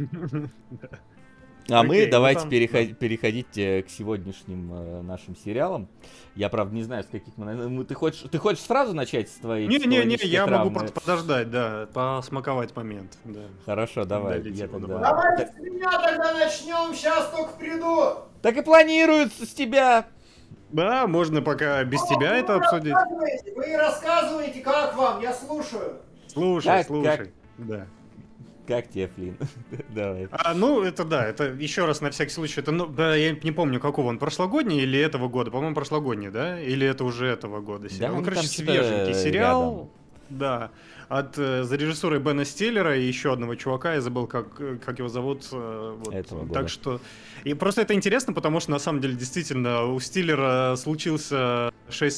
А мы давайте переходить к сегодняшним нашим сериалам. Я, правда, не знаю, с каких мы... Ты хочешь сразу начать с твоей... Не, я могу подождать, да, посмаковать момент. Да. Хорошо, давай. Тогда... Давайте с меня тогда начнем, сейчас только приду. Так и планируется с тебя. Да, можно пока без тебя это обсудить. Вы рассказываете, как вам, я слушаю. Слушай. Да. Как тебе, Флин? Давай. Ну, это да, это еще раз на всякий случай. Это, да, я не помню, какого он, прошлогодний или этого года? По-моему, прошлогодний, да? Или это уже этого года сериал? Да, ну, короче, свеженький сериал. Рядом. Да. За режиссурой Бена Стиллера и еще одного чувака, я забыл, как его зовут. Вот. Так что... И просто это интересно, потому что, на самом деле, действительно, у Стиллера случился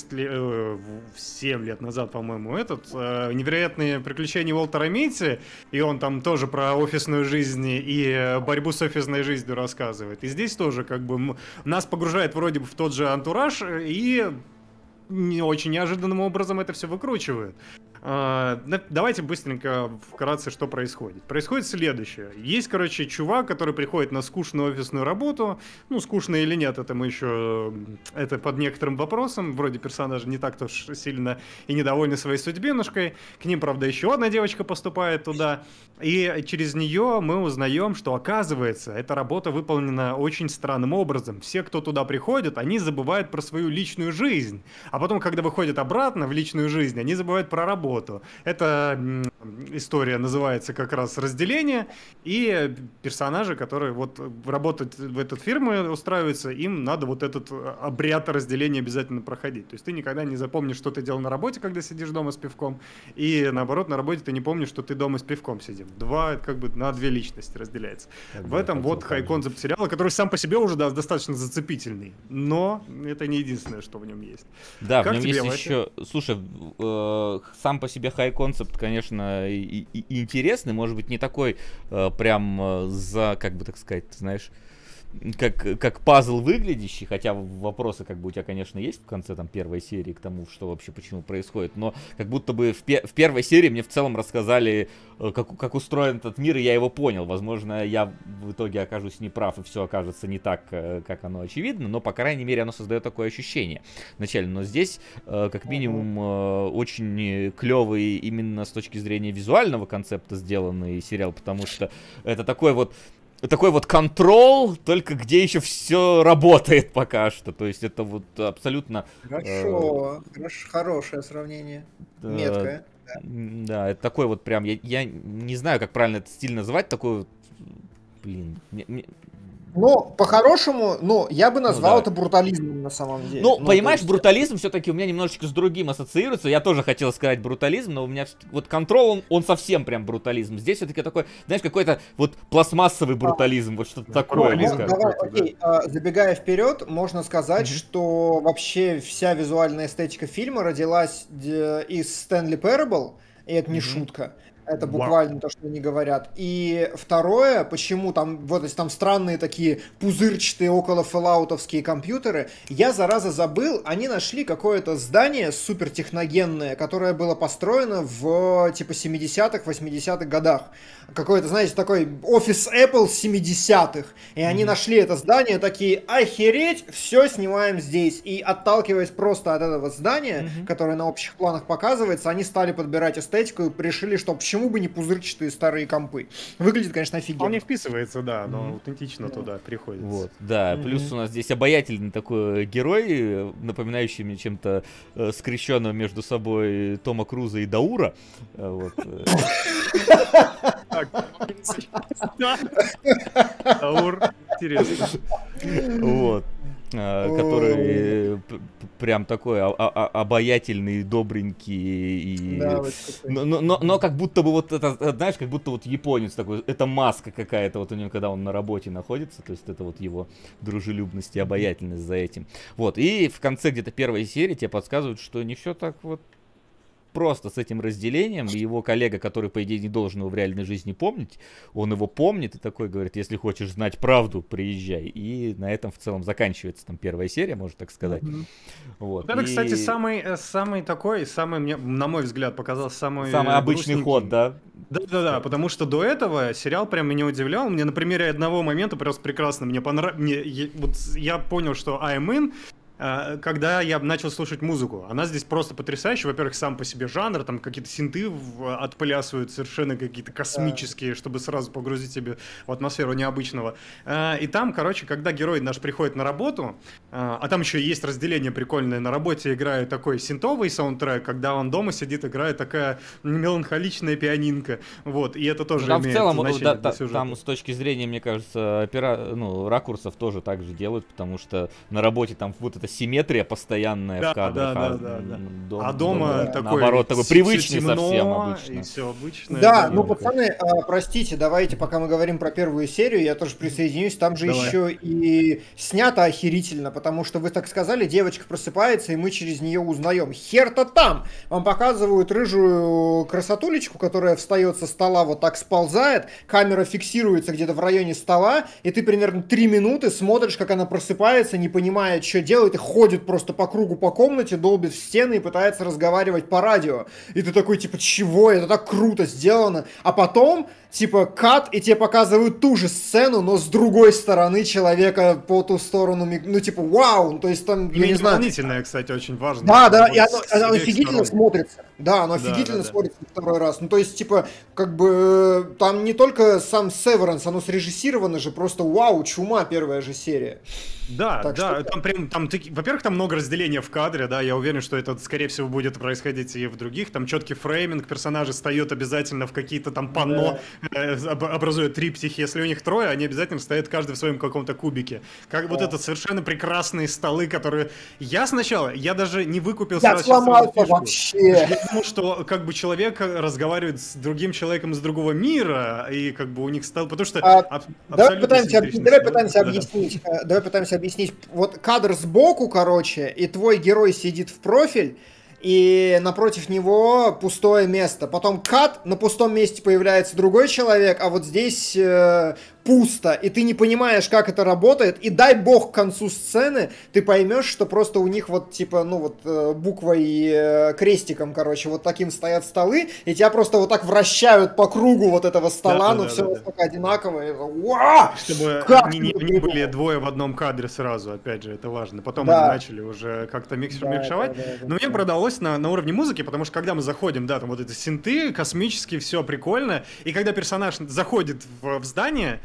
7 лет назад, по-моему, «Невероятные приключения Уолтера Митти», и он там тоже про офисную жизнь и борьбу с офисной жизнью рассказывает. И здесь тоже как бы нас погружает вроде бы в тот же антураж, и не очень неожиданным образом это все выкручивает. Давайте быстренько вкратце, что происходит. Происходит следующее. Есть, короче, чувак, который приходит на скучную офисную работу. Ну, скучно или нет, это мы еще... Это под некоторым вопросом. Вроде персонажи не так-то уж сильно и недовольны своей судьбинушкой. К ним, правда, еще одна девочка поступает туда. И через нее мы узнаем, что, оказывается, эта работа выполнена очень странным образом. Все, кто туда приходит, они забывают про свою личную жизнь. А потом, когда выходят обратно в личную жизнь, они забывают про работу. Эта история называется как раз «Разделение», и персонажи, которые вот работают в эту фирму, устраиваются, им надо вот этот обряд разделения обязательно проходить. То есть ты никогда не запомнишь, что ты делал на работе, когда сидишь дома с пивком, и наоборот, на работе ты не помнишь, что ты дома с пивком сидел. Как бы на две личности разделяется. В этом вот хай-концепт сериала, который сам по себе уже достаточно зацепительный, но это не единственное, что в нем есть. Да, в нем есть еще... Слушай, сам по себе хай-концепт, конечно, и интересный, может быть, не такой прям как бы так сказать, знаешь, как пазл выглядящий, хотя вопросы как бы у тебя, конечно, есть в конце там первой серии к тому, что вообще, почему происходит, но как будто бы в первой серии мне в целом рассказали, как устроен этот мир, и я его понял. Возможно, я в итоге окажусь неправ, и все окажется не так, как оно очевидно, но, по крайней мере, оно создает такое ощущение вначале. Но здесь, как минимум, очень клевый именно с точки зрения визуального концепта сделанный сериал, потому что это такой вот контрол, только где еще все работает пока что. То есть это вот абсолютно... Хорошее сравнение. Меткое. Да, это такой вот прям... Я не знаю, как правильно этот стиль называть. Такой вот... Блин... Ну, по-хорошему, я бы назвал это брутализмом на самом деле. Ну, понимаешь, брутализм все-таки у меня немножечко с другим ассоциируется. Я тоже хотел сказать брутализм, но у меня вот контрол, он совсем прям брутализм. Здесь все-таки такой, знаешь, какой-то вот пластмассовый брутализм, вот что-то такое. Окей, забегая вперед, можно сказать, что вообще вся визуальная эстетика фильма родилась из Stanley Parable, и это не шутка. Это буквально то, что они говорят. И второе, почему там, вот, там странные такие пузырчатые около фэллаутовские компьютеры, я, зараза, забыл, они нашли какое-то здание супертехногенное, которое было построено в, типа, 70-х, 80-х годах. Какой-то, знаете, такой офис Apple 70-х. И они нашли это здание, такие, охереть, все снимаем здесь. И отталкиваясь просто от этого здания, которое на общих планах показывается, они стали подбирать эстетику и решили, что почему бы не пузырчатые старые компы. Выглядит, конечно, офигенно. Он не вписывается, да, но аутентично туда приходит. Вот, да, плюс у нас здесь обаятельный такой герой, напоминающий мне чем-то скрещенного между собой Тома Круза и Даура. Вот. Даур, интересно. Вот. Который прям такой обаятельный, добренький. И... Да, вот но как будто бы вот это, знаешь, как будто вот японец такой, это маска какая-то вот у него, когда он на работе находится, то есть это вот его дружелюбность и обаятельность за этим. Вот, и в конце где-то первой серии тебе подсказывают, что не все так вот просто с этим разделением, и его коллега, который, по идее, не должен его в реальной жизни помнить, он его помнит и такой говорит, если хочешь знать правду, приезжай. И на этом в целом заканчивается там первая серия, можно так сказать. Вот. Это, кстати, самый такой, мне, на мой взгляд, показался самый обычный ход, да? Да, потому что до этого сериал прям меня удивлял. Мне на примере одного момента просто прекрасно мне понравилось. Вот я понял, что I'm in, когда я начал слушать музыку. Она здесь просто потрясающая. Во-первых, сам по себе жанр, там какие-то синты отплясывают совершенно какие-то космические, чтобы сразу погрузить себя в атмосферу необычного. И там, короче, когда герой наш приходит на работу, а там еще есть разделение прикольное, на работе играет такой синтовый саундтрек, когда он дома сидит, играет такая меланхоличная пианинка. Вот, и это тоже там имеет в целом, значение для сюжета. Там с точки зрения, мне кажется, ракурсов тоже так же делают, потому что на работе там вот эта симметрия постоянная в кадрах. А дома такой, наоборот, такой привычный совсем обычно. И все обычное. Да, ну, пацаны, простите, давайте, пока мы говорим про первую серию, я тоже присоединюсь, там же еще и снято охерительно, потому что вы так сказали, девочка просыпается, и мы через нее узнаем. Хер-то там! Вам показывают рыжую красотулечку, которая встает со стола, вот так сползает, камера фиксируется где-то в районе стола, и ты примерно 3 минуты смотришь, как она просыпается, не понимая, что делает, и ходит просто по кругу по комнате, долбит в стены и пытается разговаривать по радио. И ты такой, типа, чего? Это так круто сделано. А потом, типа, кат, и тебе показывают ту же сцену, но с другой стороны человека по ту сторону, ну, типа, вау! То есть там, я не знаю... Дополнительное, кстати, очень важно. Да, и оно офигительно смотрится. Да, оно офигительно смотрится второй раз. Ну, то есть, типа, как бы, там не только сам Северанс, оно срежиссировано же, просто вау, чума, первая же серия. Да, там прям, во-первых, там много разделения в кадре, да, я уверен, что это, скорее всего, будет происходить и в других, там четкий фрейминг, персонажи встают обязательно в какие-то там панно, образуют триптихи, если у них трое, они обязательно стоят каждый в своем каком-то кубике. Как вот это совершенно прекрасные столы, которые... Я сначала, я даже не выкупил сразу... Я сломался вообще! Я думал, что как бы человек разговаривает с другим человеком из другого мира, и как бы у них стал... Потому что... Давай пытаемся объяснить. Вот кадр сбоку, короче, и твой герой сидит в профиль, и напротив него пустое место. Потом кат, на пустом месте появляется другой человек, а вот здесь пусто, и ты не понимаешь, как это работает, и дай бог к концу сцены ты поймешь, что просто у них вот типа, ну вот буквой, крестиком, короче, вот таким стоят столы, и тебя просто вот так вращают по кругу вот этого стола, но все настолько одинаково. Чтобы не были двое в одном кадре сразу, опять же, это важно. Потом они начали уже как-то микшовать. Но мне продалось на уровне музыки, потому что когда мы заходим, да, там вот эти синты космические, все прикольно, и когда персонаж заходит в здание,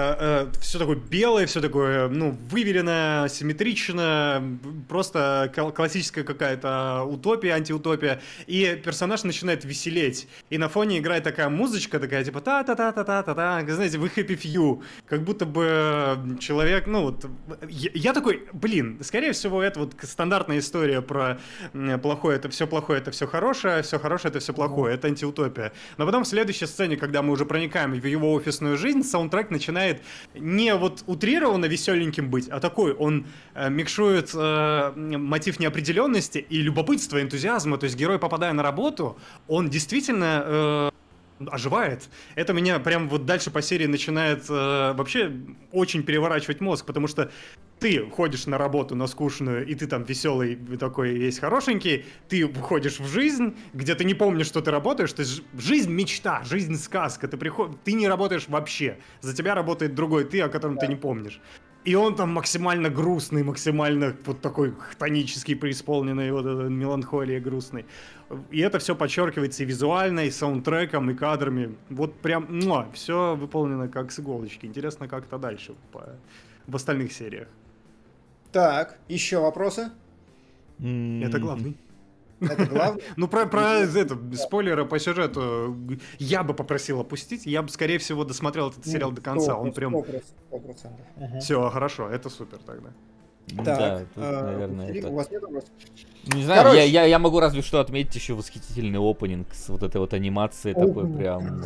все такое белое, все такое, ну, выверено, симметрично, просто классическая какая-то утопия, антиутопия, и персонаж начинает веселеть, и на фоне играет такая музычка, такая типа та-та-та-та-та-та-та, знаете, вы happy few, как будто бы человек, ну, вот, я такой, блин, скорее всего, это вот стандартная история про плохое, это все хорошее это все плохое, это антиутопия. Но потом в следующей сцене, когда мы уже проникаем в его офисную жизнь, саундтрек начинает не вот утрированно веселеньким быть, а такой, он микшует мотив неопределенности и любопытства, энтузиазма, то есть герой, попадая на работу, он действительно оживает. Это меня прям вот дальше по серии начинает вообще очень переворачивать мозг, потому что ты ходишь на работу, на скучную, и ты там веселый, такой весь хорошенький, ты выходишь в жизнь, где ты не помнишь, что ты работаешь, то есть жизнь мечта, жизнь сказка, ты не работаешь вообще, за тебя работает другой ты, о котором ты не помнишь. И он там максимально грустный, максимально вот такой хтонический, преисполненный, вот этой меланхолии грустный. И это все подчеркивается и визуально, и саундтреком, и кадрами. Вот прям, все выполнено как с иголочки. Интересно, как это дальше в остальных сериях. Так, еще вопросы? Это главный. Это главное? Ну, про это, спойлеры по сюжету я бы попросил опустить. Я бы, скорее всего, досмотрел этот сериал до конца. Он прям... 100%. Все, хорошо, это супер тогда. Да, тут, наверное, у вас нет вопросов? Не знаю, я могу разве что отметить еще восхитительный опенинг с вот этой вот анимацией, такой прям...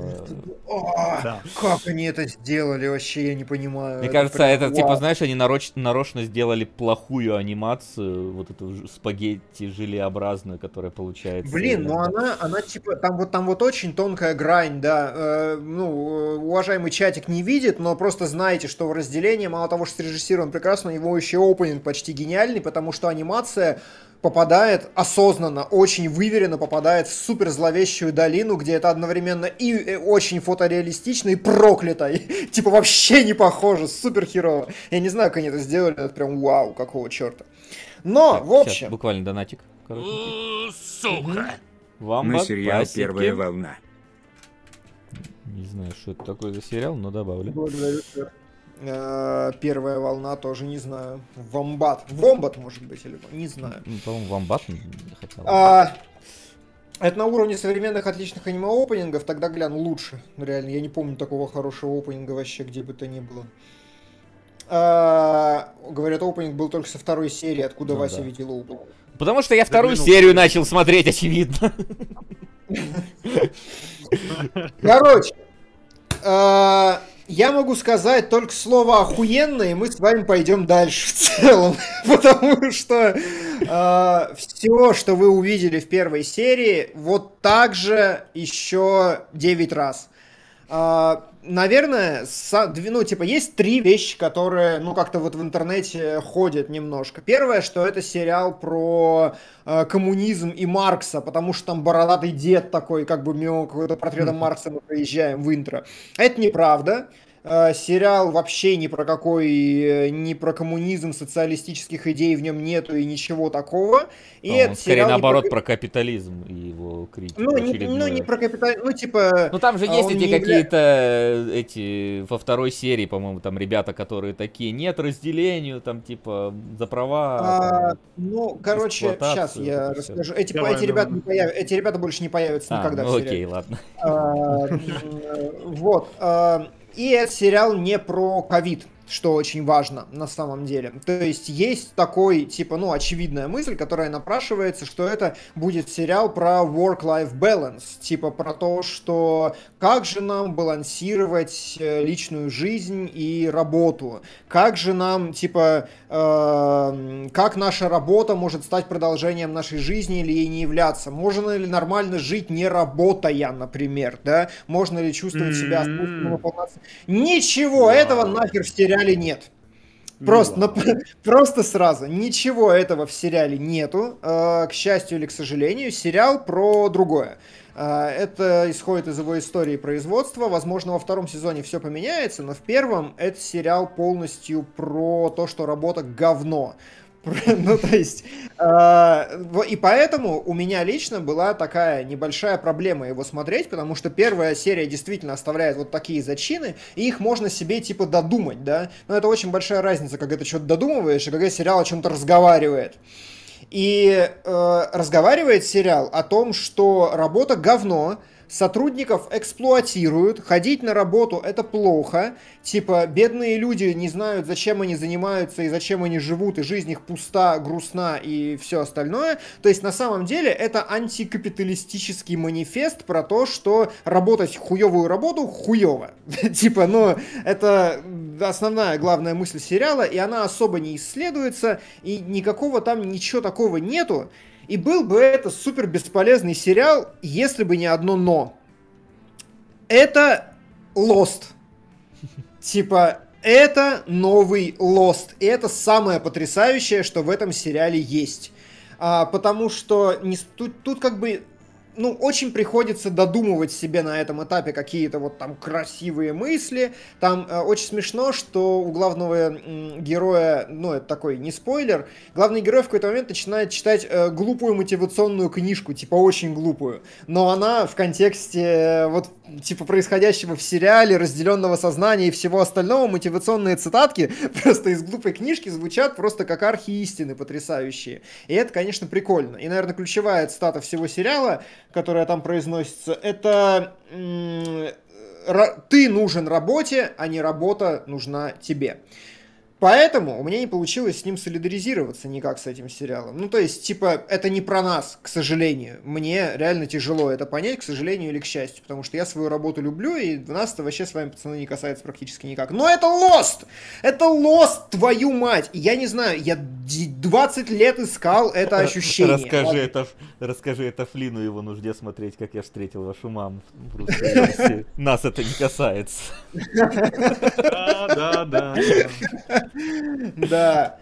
Как они это сделали, вообще я не понимаю. Мне кажется, это типа, знаешь, они нарочно сделали плохую анимацию, вот эту спагетти желеобразную, которая получается. Блин, ну она типа, там вот очень тонкая грань, да. Ну, уважаемый чатик не видит, но просто знаете, что в разделении, мало того, что срежиссирован прекрасно, у него еще опенинг почти гениальный, потому что анимация попадает осознанно, очень выверенно попадает в супер зловещую долину, где это одновременно и очень фотореалистично, и проклято. И, типа вообще не похоже, супер херово. Я не знаю, как они это сделали, это прям вау, какого черта. Но, так, в общем... Сейчас, буквально донатик. Сука! Вам на сериал «Первая волна». Не знаю, что это такое за сериал, но добавлю. Благодарю. Первая волна тоже не знаю. Вомбат, может быть, или не знаю. По-моему, Вомбат хотел. Это на уровне современных отличных аниме-опенингов, тогда гляну лучше. Реально, я не помню такого хорошего опенинга вообще, где бы то ни было. Говорят, опенинг был только со второй серии, откуда Вася видел опенинг. Потому что я вторую серию начал смотреть, очевидно. Короче, я могу сказать только слово «охуенно», и мы с вами пойдем дальше в целом. Потому что все, что вы увидели в первой серии, вот так же еще 9 раз. Наверное, ну, типа, есть 3 вещи, которые, ну, как-то вот в интернете ходят немножко. Первое, что это сериал про коммунизм и Маркса, потому что там бородатый дед такой, как бы мимо какого-то портрета Маркса мы проезжаем в интро. Это неправда. Сериал вообще ни про коммунизм, социалистических идей в нем нету и ничего такого. И это скорее наоборот про капитализм и его критику. Ну, не про капитализм, ну типа... Ну там же есть эти какие-то, во второй серии, по-моему, там ребята, которые такие, нет разделению, там типа за права. Ну, короче, сейчас я расскажу. Эти ребята больше не появятся никогда в сериале. Окей, ладно. Вот. И этот сериал не про ковид, что очень важно на самом деле. То есть есть такой, типа, ну, очевидная мысль, которая напрашивается, что это будет сериал про work-life balance, типа про то, что как же нам балансировать личную жизнь и работу, как же нам, типа, как наша работа может стать продолжением нашей жизни или ей не являться, можно ли нормально жить не работая, например, да, можно ли чувствовать себя осознанно полноценно. Ничего этого нахер в сериале нет. Просто сразу. Ничего этого в сериале нету. К счастью или к сожалению, сериал про другое. Это исходит из его истории производства. Возможно, во втором сезоне все поменяется, но в первом это сериал полностью про то, что работа говно. Ну, то есть, и поэтому у меня лично была такая небольшая проблема его смотреть, потому что первая серия действительно оставляет вот такие зачины, и их можно себе, типа, додумать, да, но это очень большая разница, когда ты что-то додумываешь, и когда сериал о чем-то разговаривает. И разговаривает сериал о том, что работа говно, сотрудников эксплуатируют, ходить на работу это плохо, типа бедные люди не знают, зачем они занимаются и зачем они живут, и жизнь их пуста, грустна и все остальное. То есть на самом деле это антикапиталистический манифест про то, что работать хуевую работу хуево. Типа, ну, это основная главная мысль сериала, и она особо не исследуется, и никакого там ничего такого нету. И был бы это супер бесполезный сериал, если бы не одно «но». это Lost. Типа, это новый Lost. И это самое потрясающее, что в этом сериале есть. Потому что тут как бы... Ну, очень приходится додумывать себе на этом этапе какие-то вот там красивые мысли. Там очень смешно, что у главного героя, ну, это такой не спойлер, главный герой в какой-то момент начинает читать глупую мотивационную книжку, типа очень глупую. Но она в контексте вот типа происходящего в сериале, разделенного сознания и всего остального, мотивационные цитатки просто из глупой книжки звучат просто как архиистины потрясающие. И это, конечно, прикольно. И, наверное, ключевая цитата всего сериала, которая там произносится, это «ты нужен работе, а не работа нужна тебе». Поэтому у меня не получилось с ним солидаризироваться никак с этим сериалом. Ну, то есть, типа, это не про нас, к сожалению. Мне реально тяжело это понять, к сожалению или к счастью, потому что я свою работу люблю, и нас это вообще с вами, пацаны, не касается практически никак. Но это Lost! Это Lost, твою мать! Я не знаю, я 20 лет искал это ощущение. Расскажи это Флину его нужде смотреть, как я встретил вашу маму. Нас это не касается. Да. Да.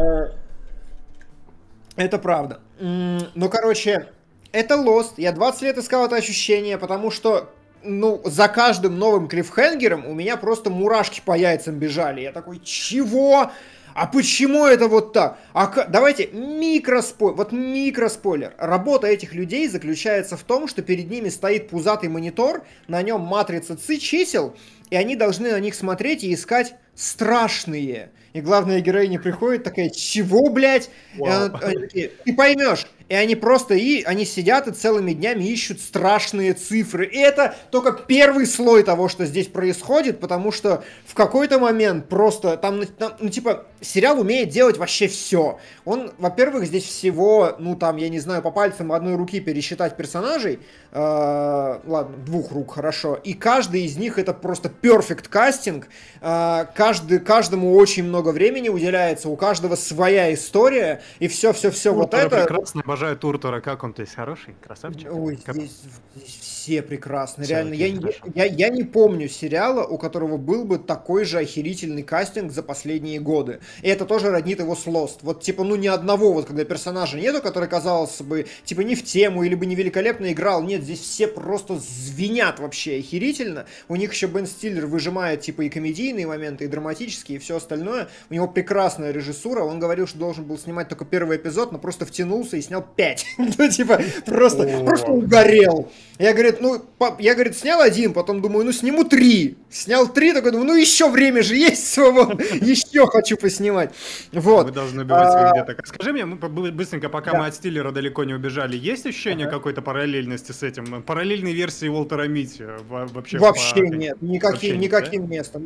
Это правда. Ну, короче, это Lost. Я 20 лет искал это ощущение, потому что, ну, за каждым новым клиффхенгером у меня просто мурашки по яйцам бежали. Я такой, чего? А почему это вот так? Давайте микроспойлер. Работа этих людей заключается в том, что перед ними стоит пузатый монитор, на нем матрица чисел, и они должны на них смотреть и искать страшные. И главная героиня приходит такая, чего, блядь? Ты поймешь. И они просто, они сидят и целыми днями ищут страшные цифры. И это только первый слой того, что здесь происходит, потому что в какой-то момент просто ну, типа, сериал умеет делать вообще все. Он, во-первых, здесь всего, ну, там, я не знаю, по пальцам одной руки пересчитать персонажей. Ладно, 2 рук, хорошо. И каждый из них это просто перфект кастинг. Каждому очень много времени уделяется, у каждого своя история, и все вот это... Прекрасно, обожаю Туртура, как он, то есть хороший, красавчик. Ой, здесь все прекрасны, реально. Я не помню сериала, у которого был бы такой же охерительный кастинг за последние годы. И это тоже роднит его с Lost. Вот, типа, ну, ни одного, вот, когда персонажа нету, который, казалось бы, типа, не в тему, или бы невеликолепно играл. Нет, здесь все просто звенят вообще охерительно. У них еще Бен Стиллер выжимает, типа, и комедийные моменты, и драматические, и все остальное. У него прекрасная режиссура. Он говорил, что должен был снимать только первый эпизод, но просто втянулся и снял 5. Ну, типа, просто угорел. Я, говорит, снял 1, потом думаю, ну, сниму 3. Снял 3, такой думаю, ну, еще время же есть свободно, еще хочу поснимать. Вот. Вы должны убивать где-то. Скажи мне, быстренько, пока мы от Стиллера далеко не убежали, есть ощущение какой-то параллельности с этим? Параллельной версии Уолтера Митти? Вообще нет. Никаким местом.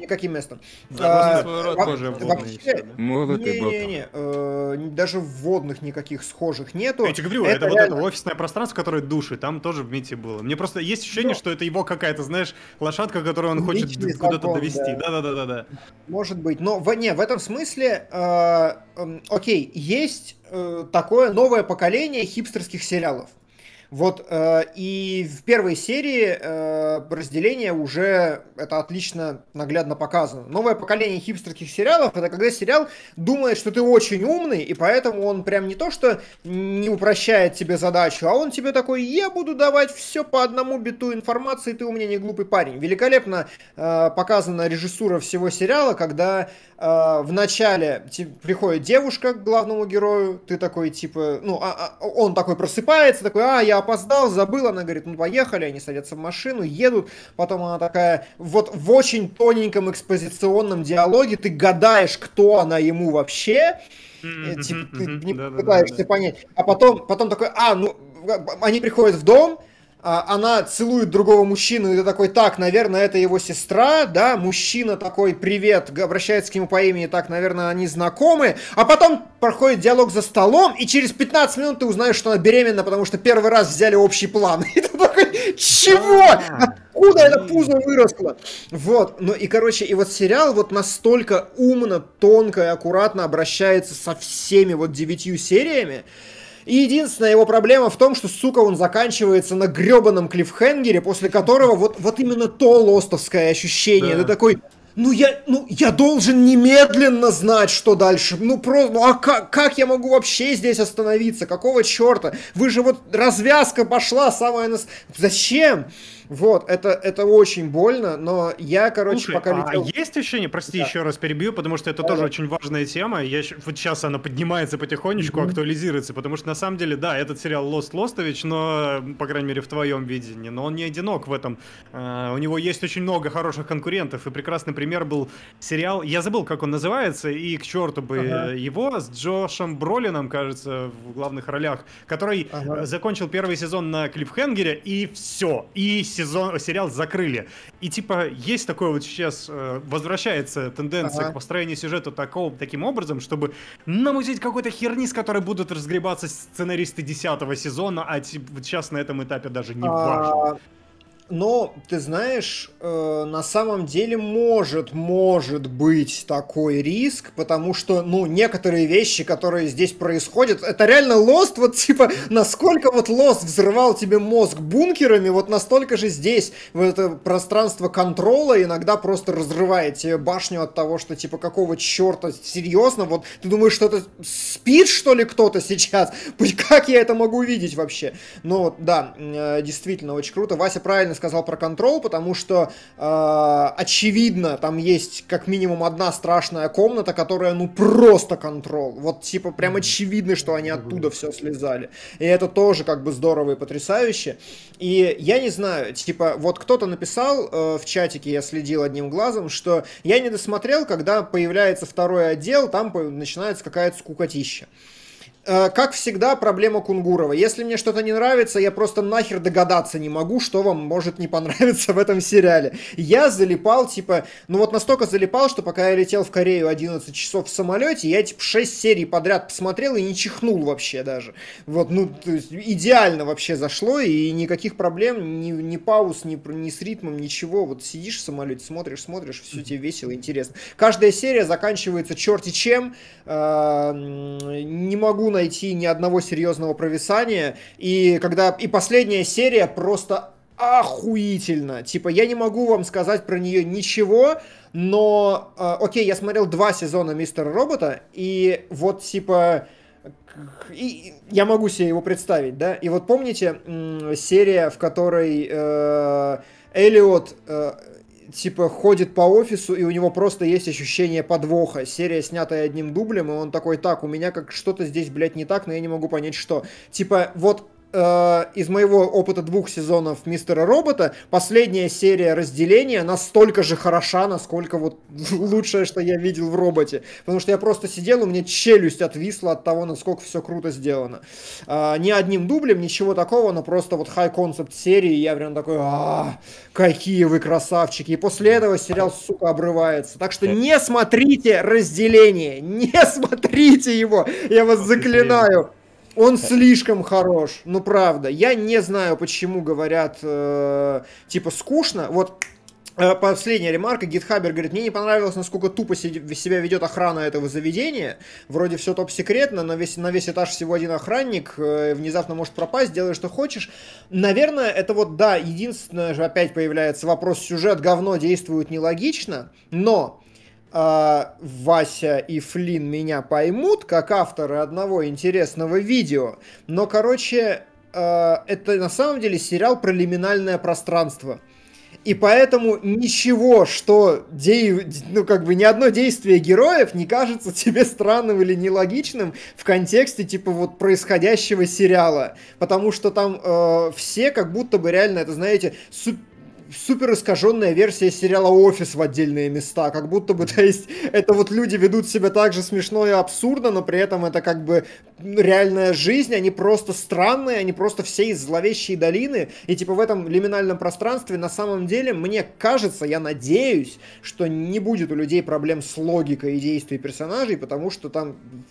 Молот и не, даже вводных никаких схожих нету. Я тебе говорю, это вот это офисное пространство, которое души, там тоже в Митти было. Мне просто есть ощущение, что это его какая-то, знаешь, лошадка, которую он хочет куда-то довести. Да. Может быть, но в этом смысле, окей, есть такое новое поколение хипстерских сериалов. Вот, и в первой серии разделение уже, это отлично наглядно показано. Новое поколение хипстерских сериалов, это когда сериал думает, что ты очень умный, и поэтому он прям не то, что не упрощает тебе задачу, а он тебе такой, я буду давать все по одному биту информации, ты у меня не глупый парень. Великолепно показана режиссура всего сериала, когда в начале приходит девушка к главному герою, ты такой, типа, ну, он такой просыпается, такой, я опоздал, забыл, она говорит, ну, поехали, они садятся в машину, едут, потом она такая, вот в очень тоненьком экспозиционном диалоге ты гадаешь, кто она ему вообще, типа, ты не пытаешься понять, а потом такой, они приходят в дом, она целует другого мужчину, и ты такой, так, наверное, это его сестра, да, мужчина такой, привет, обращается к нему по имени, так, наверное, они знакомы, а потом проходит диалог за столом, и через 15 минут ты узнаешь, что она беременна, потому что первый раз взяли общий план. И ты такой, чего? Откуда это пузо выросло? Вот, ну и, короче, и вот сериал вот настолько умно, тонко и аккуратно обращается со всеми вот 9 сериями. И единственная его проблема в том, что, сука, он заканчивается на гребаном клиффхенгере, после которого вот именно то лостовское ощущение. Да. Ты такой... я должен немедленно знать, что дальше. Как я могу вообще здесь остановиться? Какого черта? Вы же вот развязка пошла самая... Зачем? Вот, это очень больно, но я, короче, пока летел... есть ощущение, прости, еще раз перебью, потому что это тоже очень важная тема, вот сейчас она поднимается потихонечку, актуализируется, потому что на самом деле, да, этот сериал Лостович, но, по крайней мере, в твоем видении, но он не одинок в этом, у него есть очень много хороших конкурентов, и прекрасный пример был сериал, я забыл, как он называется, и к черту бы его, с Джошем Бролином, кажется, в главных ролях, который закончил первый сезон на клиффхенгере, и все, и сериал закрыли. И типа есть такое вот сейчас, возвращается тенденция к построению сюжета таким образом, чтобы намутить какой-то херни, с которой будут разгребаться сценаристы 10-го сезона, а типа, сейчас на этом этапе даже не важно. Но, ты знаешь, на самом деле может быть такой риск, потому что, некоторые вещи, которые здесь происходят, это реально Lost, вот типа, насколько вот Lost взрывал тебе мозг бункерами, вот настолько же здесь, в это пространство контрола иногда просто разрывает тебе башню от того, что, типа, какого черта, серьезно, вот ты думаешь, что это спит, что ли, кто-то сейчас? Как я это могу видеть вообще? Ну, да, действительно, очень круто. Вася правильно сказал про контрол, потому что очевидно, там есть как минимум одна страшная комната, которая просто контрол. Вот типа прям очевидно, что они оттуда все слезали. И это тоже как бы здорово и потрясающе. И я не знаю, типа вот кто-то написал в чатике, я следил одним глазом, что я не досмотрел, когда появляется второй отдел, там начинается какая-то скукотища. Как всегда, проблема Кунгурова. Если мне что-то не нравится, я просто нахер догадаться не могу, что вам может не понравиться в этом сериале. Я залипал, типа, настолько залипал, что пока я летел в Корею 11 часов в самолете, я, 6 серий подряд посмотрел и не чихнул вообще даже. Вот, то есть идеально вообще зашло, и никаких проблем, ни пауз, ни с ритмом, ничего. Вот сидишь в самолете, смотришь, все тебе весело, интересно. Каждая серия заканчивается черти чем, не могу найти ни одного серьезного провисания, и последняя серия просто охуительно. Типа, я не могу вам сказать про нее ничего, но, окей, я смотрел 2 сезона Мистера Робота, и вот, типа, я могу себе его представить, да, и вот помните серия, в которой Эллиот типа ходит по офису, и у него просто есть ощущение подвоха. Серия, снятая одним дублем, и он такой, так, у меня как что-то здесь, блядь, не так, но я не могу понять, что. Типа, вот из моего опыта 2 сезонов Мистера Робота, последняя серия разделения настолько же хороша, насколько вот лучшее, что я видел в Роботе. Потому что я просто сидел, у меня челюсть отвисла от того, насколько все круто сделано. Ни одним дублем, ничего такого, но просто вот хай-концепт серии, я прям такой, какие вы красавчики. И после этого сериал, сука, обрывается. Так что не смотрите разделение, не смотрите его, я вас заклинаю. Он слишком хорош, правда. Я не знаю, почему говорят, типа, скучно. Вот последняя ремарка. Гитхабер говорит, мне не понравилось, насколько тупо себя ведет охрана этого заведения. Вроде все топ-секретно, на весь этаж всего один охранник, внезапно может пропасть, делай, что хочешь. Наверное, это вот, да, единственное же опять появляется вопрос, сюжет говно действует нелогично, но... Вася и Флинн меня поймут, как авторы одного интересного видео, но, короче, это на самом деле сериал про лиминальное пространство. И поэтому ничего, что ни одно действие героев не кажется тебе странным или нелогичным в контексте, типа, вот происходящего сериала. Потому что там все как будто бы реально, это, знаете, супер искаженная версия сериала «Офис» в отдельные места, как будто бы, то есть, это вот люди ведут себя так же смешно и абсурдно, но при этом это как бы реальная жизнь, они просто странные, они просто все из зловещей долины, и типа в этом лиминальном пространстве на самом деле, мне кажется, я надеюсь, что не будет у людей проблем с логикой и действием персонажей, потому что там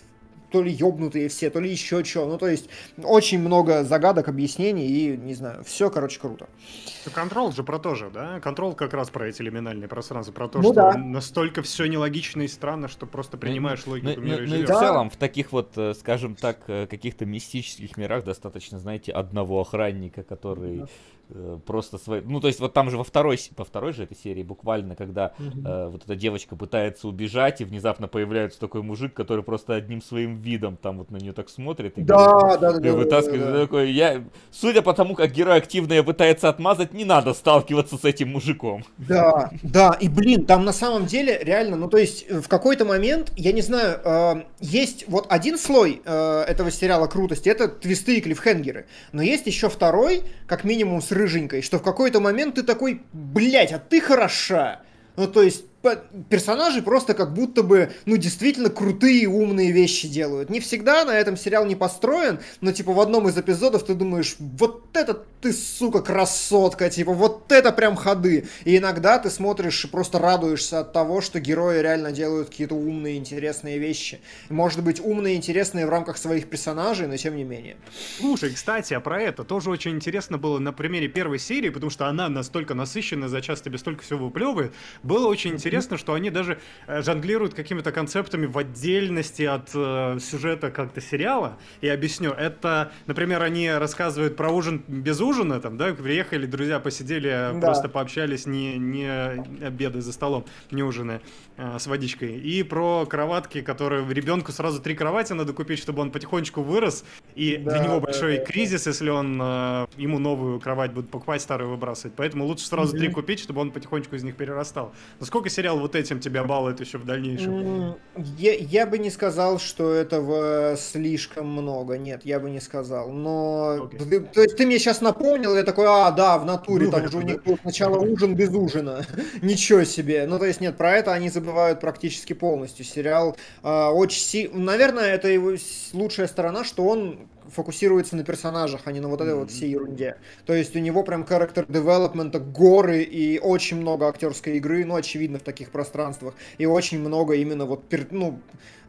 то ли ёбнутые все, то ли еще что. Ну, то есть, очень много загадок, объяснений, и, не знаю, все, короче, круто. Control же про то же, да? Control как раз про эти лиминальные пространства, про то, Ну что да. настолько все нелогично и странно, что просто принимаешь логику мира и Ну и в живешь. целом, в таких вот, скажем так, каких-то мистических мирах достаточно, знаете, одного охранника, который просто свой... Ну, то есть, вот там же во второй же этой серии буквально, когда вот эта девочка пытается убежать, и внезапно появляется такой мужик, который просто одним своим видом там вот на нее так смотрит и вытаскивает. Такой, судя по тому, как герой активно ее пытается отмазать, не надо сталкиваться с этим мужиком. Да, да, и блин, там на самом деле реально, ну то есть в какой-то момент, я не знаю, есть вот один слой этого сериала крутости, это твисты и клиффхенгеры, но есть еще второй, как минимум с рыженькой, что в какой-то момент ты такой, блять, а ты хороша. Ну то есть персонажи просто как будто бы, ну, действительно крутые и умные вещи делают. Не всегда на этом сериал не построен, но, типа, в одном из эпизодов ты думаешь, вот это ты, сука, красотка, типа, вот это прям ходы. И иногда ты смотришь и просто радуешься от того, что герои реально делают какие-то умные, интересные вещи. Может быть, умные, интересные в рамках своих персонажей, но тем не менее. Слушай, кстати, а про это тоже очень интересно было на примере первой серии, потому что она настолько насыщенная, за час тебе столько всего выплевывает. Было очень интересно, что они даже жонглируют какими-то концептами в отдельности от сюжета как-то сериала. И объясню. Это, например, они рассказывают про ужин без ужина, там, да, приехали, друзья посидели, просто пообщались, не обеды за столом, не ужины с водичкой. И про кроватки, которые ребенку сразу 3 кровати надо купить, чтобы он потихонечку вырос. И для него большой кризис, если он ему новую кровать будет покупать, старую выбрасывать. Поэтому лучше сразу 3 купить, чтобы он потихонечку из них перерастал. Насколько сериал вот этим тебя балует еще в дальнейшем? Я бы не сказал, что этого слишком много. Нет, я бы не сказал. Но то есть ты мне сейчас напомнил, я такой, да, в натуре, там же у них был сначала ужин без ужина. Ничего себе. Ну, то есть нет, про это они забывают практически полностью. Сериал очень... Наверное, это его лучшая сторона, что он фокусируется на персонажах, а не на вот этой вот всей ерунде. То есть у него прям character development, горы и очень много актерской игры, ну, очевидно, в таких пространствах. И очень много именно вот, ну,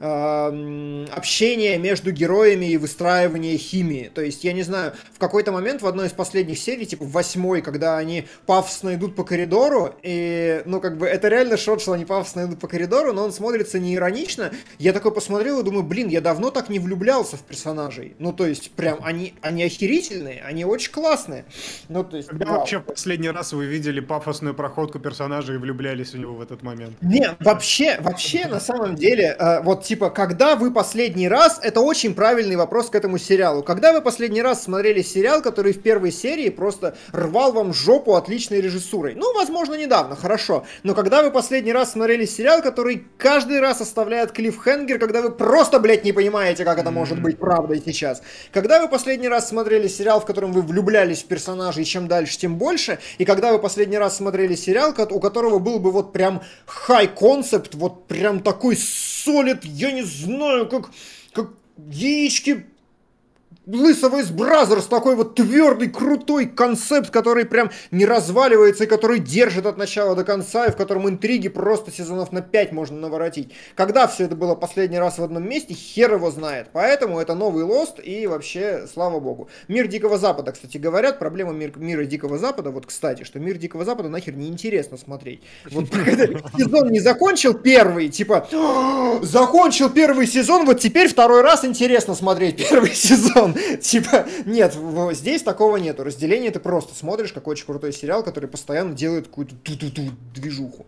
общения между героями и выстраивания химии. То есть, я не знаю, в какой-то момент в одной из последних серий, типа в 8-й, когда они пафосно идут по коридору, и, ну, как бы, это реально шот, что они пафосно идут по коридору, но он смотрится не иронично. Я такой посмотрел и думаю, блин, я давно так не влюблялся в персонажей. Ну, то есть, прям, они охерительные, они очень классные. Ну, то есть, когда вообще в последний раз вы видели пафосную проходку персонажа и влюблялись в него в этот момент? Не, вообще, на самом деле, вот, типа, когда вы последний раз, это очень правильный вопрос к этому сериалу, когда вы последний раз смотрели сериал, который в первой серии просто рвал вам жопу отличной режиссурой? Ну, возможно, недавно, хорошо, но когда вы последний раз смотрели сериал, который каждый раз оставляет клиффхенгер, когда вы просто, блядь, не понимаете, как это может быть правдой сейчас? Когда вы последний раз смотрели сериал, в котором вы влюблялись в персонажей, чем дальше, тем больше, и когда вы последний раз смотрели сериал, у которого был бы вот прям хай-концепт, вот прям такой солид, я не знаю, как яички Лысого из Бразерс, такой вот твердый, крутой концепт, который прям не разваливается и который держит от начала до конца, и в котором интриги просто сезонов на 5 можно наворотить. Когда все это было последний раз в одном месте, хер его знает. Поэтому это новый Lost, и вообще, слава богу. Мир Дикого Запада, кстати, говорят, проблема мира Дикого Запада, вот, кстати, что Мир Дикого Запада нахер неинтересно смотреть. Вот когда сезон не закончил первый, типа, закончил первый сезон, вот теперь второй раз интересно смотреть первый сезон. Типа, нет, здесь такого нету. Разделение ты просто смотришь, как очень крутой сериал, который постоянно делает какую-то движуху.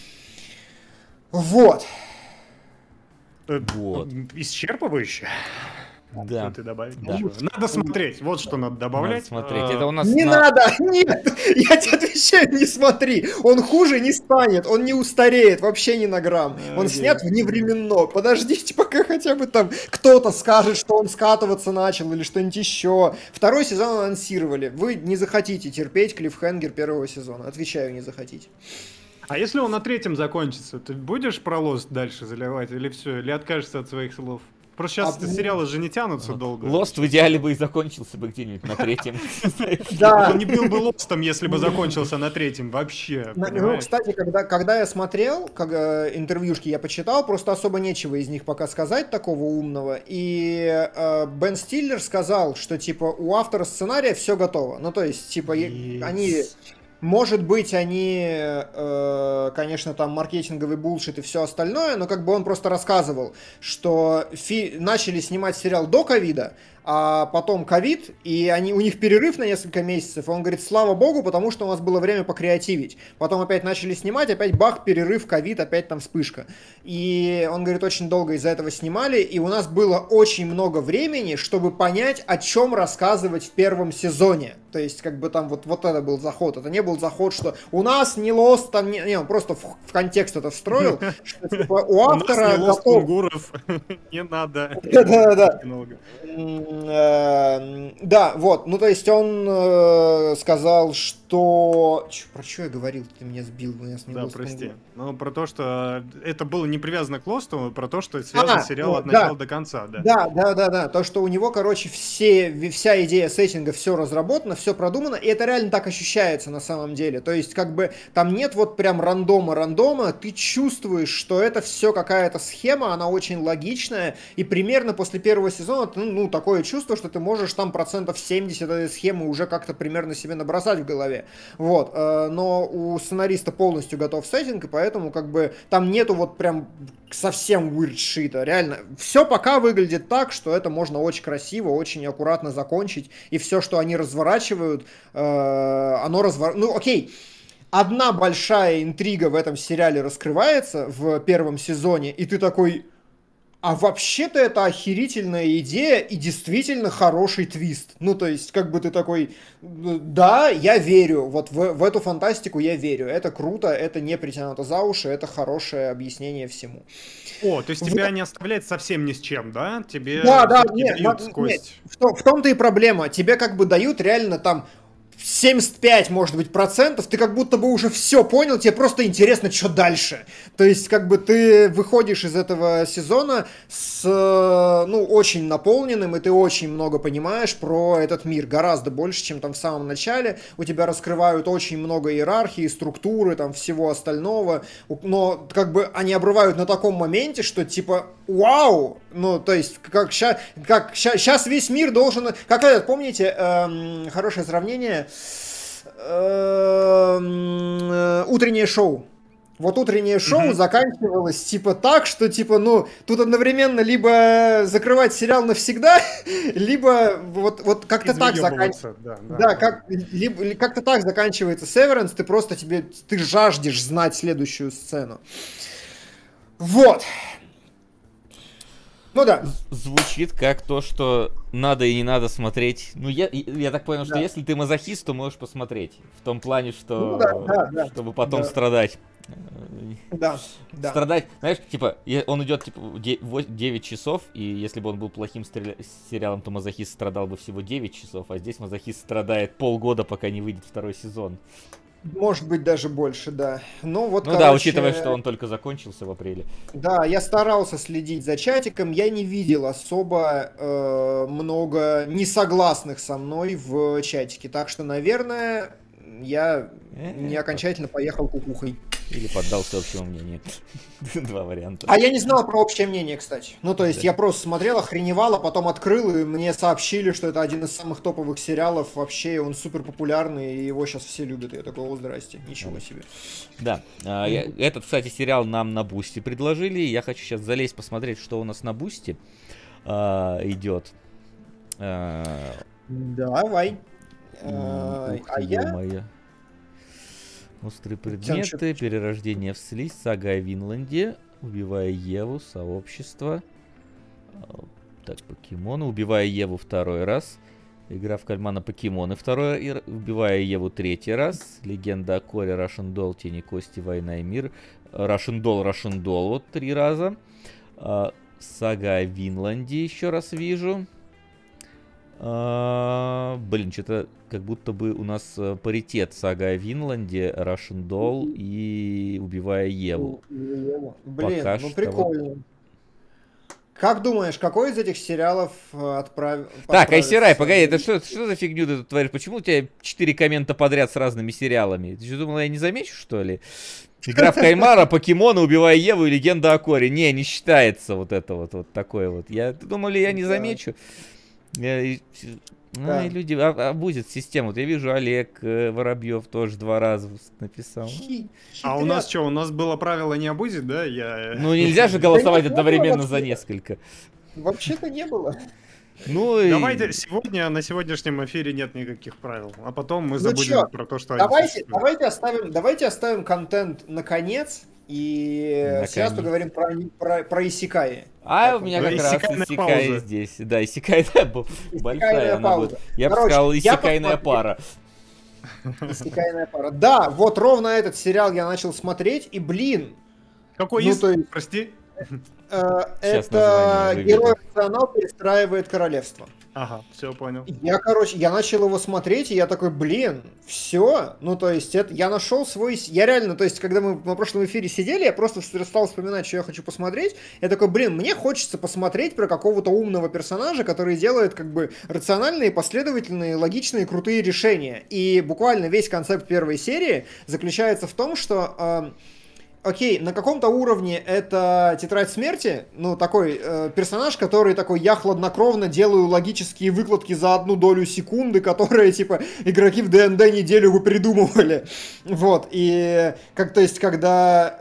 Вот. Исчерпывающе. Да. Что ты добавить? Да. Надо смотреть. Вот что надо добавлять. Надо смотреть. Это у нас не надо! Нет! Я тебе отвечаю, не смотри. Он хуже не станет. Он не устареет вообще ни на грамм. Он снят вневременно. Подождите, пока хотя бы там кто-то скажет, что он скатываться начал или что-нибудь еще. Второй сезон анонсировали. Вы не захотите терпеть клиффхенгер первого сезона. Отвечаю, не захотите. А если он на 3-м закончится, ты будешь про Lost дальше заливать или все? Или откажешься от своих слов? Просто сейчас сериалы же не тянутся долго. Lost в идеале бы и закончился бы где-нибудь на 3-м. Да. Он не был бы Лостом, если бы закончился на 3-м вообще. Ну, кстати, когда я смотрел, интервьюшки я почитал, просто особо нечего из них пока сказать такого умного. И Бен Стиллер сказал, что типа у автора сценария все готово. Ну, то есть, типа, они... Может быть, они, конечно, там маркетинговый булшит и все остальное, но как бы он просто рассказывал, что начали снимать сериал до ковида, а потом ковид, и у них перерыв на несколько месяцев, и он говорит, слава богу, потому что у нас было время покреативить. Потом опять начали снимать, опять бах, перерыв, ковид, опять там вспышка. И он говорит, очень долго из-за этого снимали, и у нас было очень много времени, чтобы понять, о чем рассказывать в первом сезоне. То есть, как бы там вот это был заход. Это не был заход, что у нас не Lost, там не, он просто в контекст это встроил, что типа у автора готов... не надо. Да-да-да. Да, вот, ну то есть он сказал, что... Про что я говорил? Ты меня сбил. Да, прости. Ну, про то, что это было не привязано к Лосту, про то, что связан сериал от начала до конца, да. Да. То, что у него, короче, вся идея сеттинга, все разработано, все продумано, и это реально так ощущается на самом деле. То есть, как бы, там нет вот прям рандома, ты чувствуешь, что это все какая-то схема, она очень логичная, и примерно после первого сезона, ну, такое чувство, что ты можешь там 70% этой схемы уже как-то примерно себе набросать в голове. Вот. Но у сценариста полностью готов сеттинг, и поэтому как бы там нету вот прям совсем weird shit. Реально, все пока выглядит так, что это можно очень красиво, очень аккуратно закончить, и все, что они разворачивают, Ну, окей. Одна большая интрига в этом сериале раскрывается в первом сезоне, и ты такой... А вообще-то это охерительная идея и действительно хороший твист. Ну, то есть, как бы ты такой, да, я верю, вот в эту фантастику я верю. Это круто, это не притянуто за уши, это хорошее объяснение всему. О, то есть тебя не оставляет совсем ни с чем, да? Тебе дают кость. В том-то и проблема. Тебе как бы дают реально там 75, может быть, процентов, ты как будто бы уже все понял, тебе просто интересно, что дальше. То есть, как бы ты выходишь из этого сезона с, очень наполненным, и ты очень много понимаешь про этот мир, гораздо больше, чем там в самом начале. У тебя раскрывают очень много иерархии, структуры, там, всего остального, но, как бы, они обрывают на таком моменте, что, типа, вау! Ну, то есть, как сейчас весь мир должен... Как это, помните, хорошее сравнение, утреннее шоу. Вот утреннее шоу заканчивалось типа так, что типа, тут одновременно либо закрывать сериал навсегда, либо вот как-то так заканчивается. Как-то так заканчивается Severance, ты просто ты жаждешь знать следующую сцену. Вот. Ну да. Звучит как то, что надо и не надо смотреть. Ну, я так понял, что если ты мазохист, то можешь посмотреть. В том плане, что... чтобы потом страдать. Да. Страдать, знаешь, типа, он идет, типа, 9 часов, и если бы он был плохим сериалом, то мазохист страдал бы всего 9 часов, а здесь мазохист страдает полгода, пока не выйдет второй сезон. Может быть, даже больше, да. Да, учитывая, что он только закончился в апреле. Да, я старался следить за чатиком, я не видел особо много несогласных со мной в чатике. Так что, наверное, я не окончательно поехал кукухой. Или поддался общему мнению. Два варианта. А я не знал про общее мнение, кстати. Ну, то есть, я просто смотрел, охреневал, а потом открыл, и мне сообщили, что это один из самых топовых сериалов вообще, он супер популярный, и его сейчас все любят. И я такой, о, здрасте, ничего себе. Да. Этот, кстати, сериал нам на Бусти предложили. Я хочу сейчас залезть, посмотреть, что у нас на Бусти идет. Давай. Острые предметы, перерождение в слизь, сага о Винланде, убивая Еву, сообщество. Так, покемоны, убивая Еву второй раз. Игра в кальмана покемоны второй, убивая Еву третий раз. Легенда о Коре, Russian Doll, Тени Кости, Война и Мир. Russian Doll, вот 3 раза. Сага о Винланде еще раз вижу. Что-то как будто бы у нас паритет. Сага о Винланде, Russian Doll и убивая Еву. Блин, прикольно. Как думаешь, какой из этих сериалов Так, Айсерай, погоди, это что за фигню ты тут творишь? Почему у тебя 4 коммента подряд с разными сериалами? Ты что, думал, я не замечу, что ли? Игра в кальмара, покемоны, убивая Еву и легенда о Коре. Не считается вот это вот такое вот. Думали, я не замечу? Ну, и люди обузят систему. Вот я вижу, Олег Воробьев тоже 2 раза написал. А у нас что, у нас было правило не обузить, да? Ну, нельзя же голосовать одновременно за несколько. Вообще-то не было. Ну, давайте сегодня, на сегодняшнем эфире нет никаких правил. А потом мы забудем про то, что давайте оставим контент наконец. И сейчас поговорим про исекаи. У меня как раз исекай здесь. Да, исекайная большая. Я бы сказал, исекайная пара. Исекайная пара. Да, вот ровно этот сериал я начал смотреть, и, блин... Какой есть? Прости. Это герой-рационал перестраивает королевство. Ага, все понял. Я начал его смотреть, и я такой, блин, все. Ну, то есть, я нашел свой... Я реально, то есть, когда мы на прошлом эфире сидели, я просто стал вспоминать, что я хочу посмотреть. Я такой, блин, мне хочется посмотреть про какого-то умного персонажа, который делает, как бы, рациональные, последовательные, логичные, крутые решения. И буквально весь концепт первой серии заключается в том, что... Окей, на каком-то уровне это тетрадь смерти, ну, такой персонаж, который такой, я хладнокровно делаю логические выкладки за 1 долю секунды, которые, типа, игроки в ДНД неделю вы придумывали. Вот, и, то есть, когда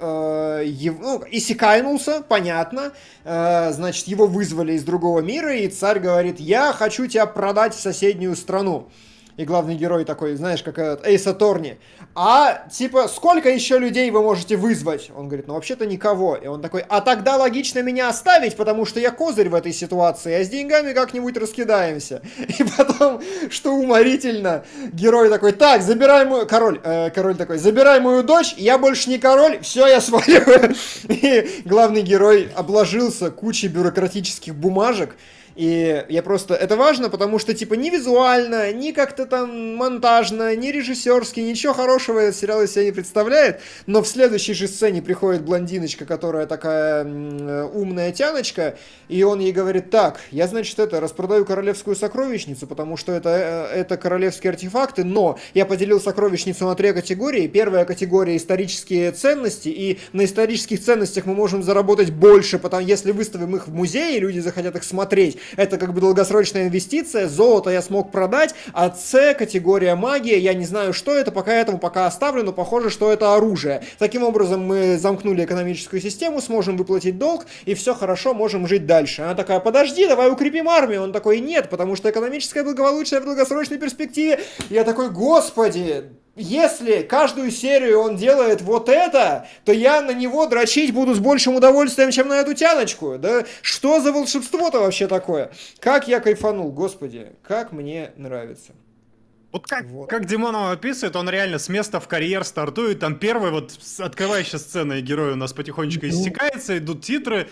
исекайнулся, понятно, значит, его вызвали из другого мира, и царь говорит, я хочу тебя продать в соседнюю страну. И главный герой такой, знаешь, как этот Эйс Аторни. Типа, сколько еще людей вы можете вызвать? Он говорит, ну вообще-то никого. И он такой, а тогда логично меня оставить, потому что я козырь в этой ситуации, а с деньгами как-нибудь раскидаемся. И потом, что уморительно, герой такой, так, забирай мою... Король такой, забирай мою дочь, я больше не король, все, я сваливаю. И главный герой обложился кучей бюрократических бумажек. И я просто... Это важно, потому что, типа, ни визуально, ни как-то там монтажно, ни режиссерски, ничего хорошего этот сериал из себя не представляет. Но в следующей же сцене приходит блондиночка, которая такая умная тяночка, и он ей говорит, так, я, значит, распродаю королевскую сокровищницу, потому что это королевские артефакты, но я поделил сокровищницу на 3 категории. Первая категория — исторические ценности, и на исторических ценностях мы можем заработать больше, потому если выставим их в музее, люди захотят их смотреть. Это как бы долгосрочная инвестиция, золото я смог продать, а С категория магия, я не знаю, что это, пока оставлю, но похоже, что это оружие. Таким образом мы замкнули экономическую систему, сможем выплатить долг, и все хорошо, можем жить дальше. Она такая, подожди, давай укрепим армию. Он такой, нет, потому что экономическое благополучие в долгосрочной перспективе. Я такой, господи... Если каждую серию он делает вот это, то я на него дрочить буду с большим удовольствием, чем на эту тяночку. Да что за волшебство-то вообще такое? Как я кайфанул, господи, как мне нравится. Вот как Димонов описывает, он реально с места в карьер стартует. Там первая вот открывающая сцена, и герой у нас потихонечку иссякается, идут титры.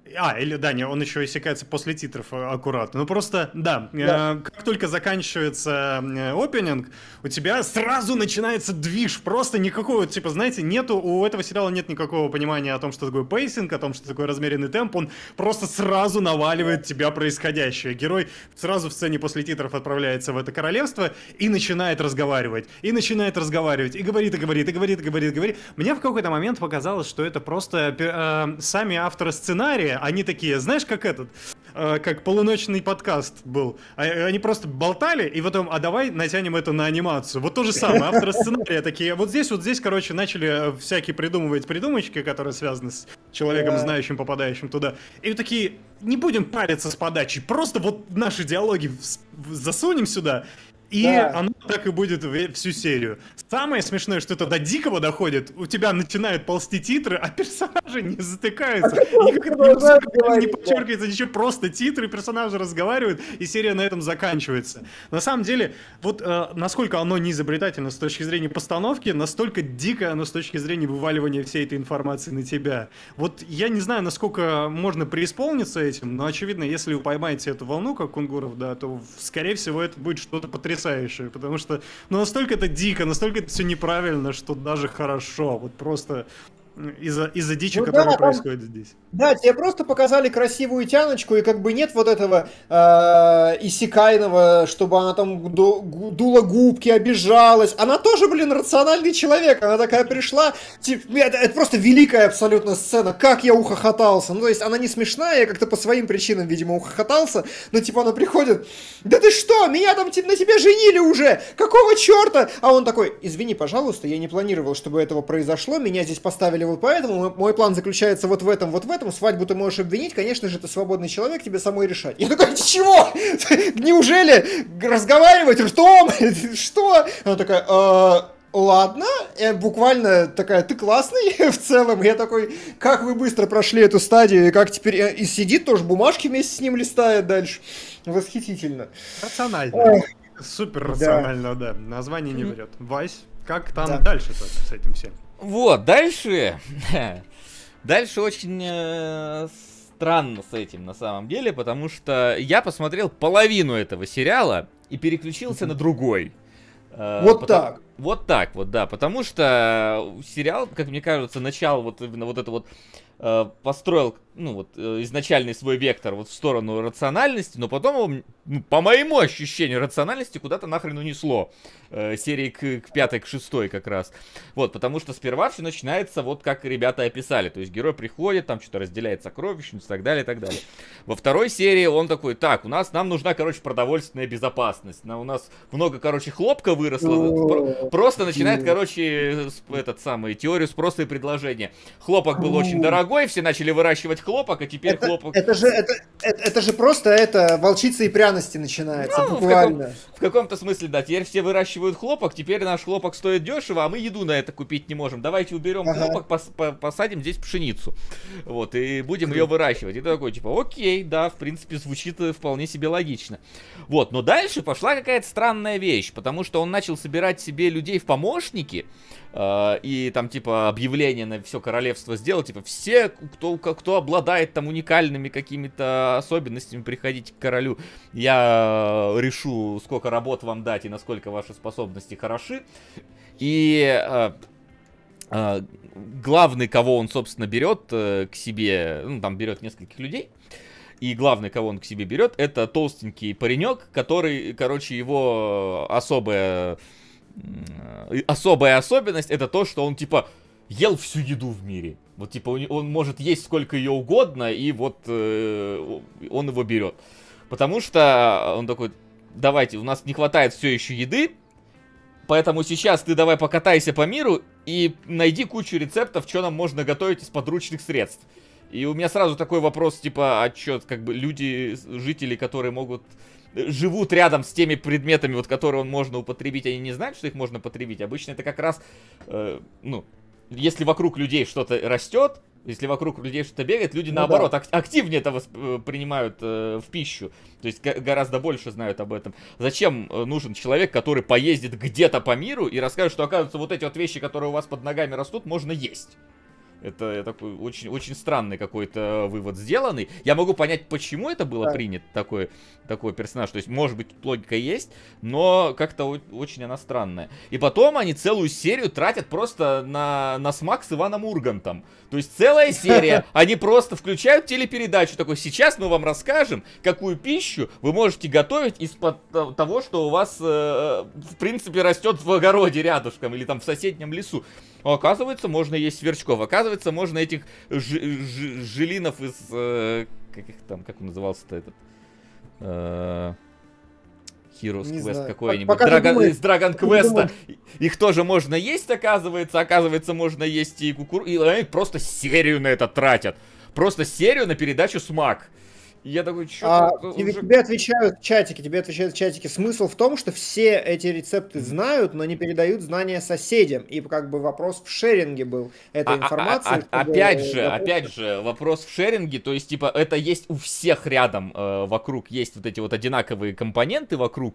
Он еще иссякается после титров аккуратно. Ну просто, да. Как только заканчивается опенинг, у тебя сразу начинается движ. Просто никакого, типа, знаете, у этого сериала нет никакого понимания о том, что такое пейсинг, о том, что такое размеренный темп. Он просто сразу наваливает тебя происходящее. Герой сразу в сцене после титров отправляется в это королевство и начинает разговаривать. И говорит. Мне в какой-то момент показалось, что это просто сами авторы сценария, они такие, знаешь, как полуночный подкаст был. Они просто болтали, и потом, давай натянем это на анимацию. Вот то же самое, авторы сценария такие, вот здесь, короче, начали всякие придумывать придумочки, которые связаны с человеком, знающим, попадающим туда. И такие, не будем париться с подачей, просто вот наши диалоги засунем сюда, и оно так и будет всю серию. Самое смешное, что это до дикого доходит. У тебя начинают ползти титры, а персонажи не затыкаются. Никак не подчеркивается ничего, просто титры, персонажи разговаривают, и серия на этом заканчивается. На самом деле, вот насколько оно не изобретательно с точки зрения постановки, настолько дико оно с точки зрения вываливания всей этой информации на тебя. Вот я не знаю, насколько можно преисполниться этим, но очевидно, если вы поймаете эту волну, как Кунгуров, да, то, скорее всего, это будет что-то потрясающее. Потому что настолько это дико, настолько это все неправильно, что даже хорошо. Вот просто Из-за дичи, которая происходит здесь. Да, тебе просто показали красивую тяночку, и как бы нет вот этого иссякайного, чтобы она там дула губки, обижалась. Она тоже, блин, рациональный человек. Она такая пришла, типа, это просто великая абсолютно сцена. Как я ухохотался. Ну, то есть она не смешная, я как-то по своим причинам, видимо, ухохотался. Но типа она приходит, да ты что, меня там на тебе женили уже, какого черта? А он такой, извини, пожалуйста, я не планировал, чтобы этого произошло, меня здесь поставили вот поэтому, мой план заключается вот в этом, свадьбу ты можешь обвинить, конечно же, ты свободный человек, тебе самой решать. Я такой, чего? Неужели разговаривать ртом? Что? Она такая, ладно, буквально такая, ты классный в целом. Я такой, как вы быстро прошли эту стадию, и как теперь, и сидит тоже, бумажки вместе с ним листает дальше. Восхитительно. Рационально. Супер рационально, да. Название не врет. Вась, как там дальше-то с этим всем? Вот, дальше очень странно с этим на самом деле, потому что я посмотрел половину этого сериала и переключился на другой. Вот так. Вот так вот, да, потому что сериал, как мне кажется, начало вот именно вот это вот построил, ну вот, изначальный свой вектор вот в сторону рациональности, но потом его, ну, по моему ощущению, рациональности куда-то нахрен унесло. Серии к 5-й, к 6-й как раз. Вот, потому что сперва все начинается вот как ребята описали. То есть герой приходит, там что-то разделяет сокровищницу и так далее, и так далее. Во второй серии он такой, так, нам нужна, короче, продовольственная безопасность. У нас много, короче, хлопка выросло. Просто начинает, короче, этот самый, теорию спроса и предложения. Хлопок был очень дорогой, все начали выращивать хлопок, а теперь хлопок... Это же просто волчица и пряности начинается, ну, буквально. В каком-то смысле, да, теперь все выращивают хлопок, теперь наш хлопок стоит дешево, а мы еду на это купить не можем. Давайте уберем хлопок, посадим здесь пшеницу. Вот, и будем ее выращивать. И ты такой, типа, окей, да, в принципе, звучит вполне себе логично. Вот, но дальше пошла какая-то странная вещь, потому что он начал собирать себе людей в помощники, и там, типа, объявление на все королевство сделал, типа, все, кто обладает там уникальными какими-то особенностями, приходите к королю, я решу, сколько работ вам дать и насколько ваши способности хороши. И главный, кого он, собственно, берет к себе, ну, там берет нескольких людей, и главный, кого он к себе берет, это толстенький паренек, который, короче, его особая особенность это то, что он, типа, ел всю еду в мире. Вот, типа, он может есть сколько ее угодно, и вот он его берет. Потому что он такой, давайте, у нас не хватает все еще еды, поэтому сейчас ты давай покатайся по миру и найди кучу рецептов, что нам можно готовить из подручных средств. И у меня сразу такой вопрос, типа, а что, как бы, жители, которые живут рядом с теми предметами, вот, которые можно употребить, они не знают, что их можно потребить. Обычно это как раз, ну, если вокруг людей что-то растет, если вокруг людей что-то бегает, люди, наоборот, активнее это воспринимают в пищу. То есть гораздо больше знают об этом. Зачем нужен человек, который поездит где-то по миру и расскажет, что, оказывается, вот эти вот вещи, которые у вас под ногами растут, можно есть? Это такой очень, очень странный какой-то вывод сделанный. Я могу понять, почему это было принято, такой персонаж. То есть, может быть, тут логика есть, но как-то очень она странная. И потом они целую серию тратят просто на смак с Иваном Ургантом. То есть, целая серия. Они просто включают телепередачу. Такой, сейчас мы вам расскажем, какую пищу вы можете готовить из-под того, что у вас, в принципе, растет в огороде рядышком или там в соседнем лесу. Оказывается, можно есть сверчков. Оказывается, можно этих жилинов из... как он назывался-то этот? Heroes Quest какой-нибудь. Из Dragon Quest. Их тоже можно есть, оказывается. Оказывается, можно есть и кукурузу. И они просто серию на это тратят. Просто серию на передачу «Смак». И я такой, тебе отвечают чатики, Смысл в том, что все эти рецепты знают, но не передают знания соседям. И как бы вопрос в шеринге был этой информации. Опять же, вопрос в шеринге, то есть, типа, это есть у всех рядом вокруг, есть вот эти вот одинаковые компоненты вокруг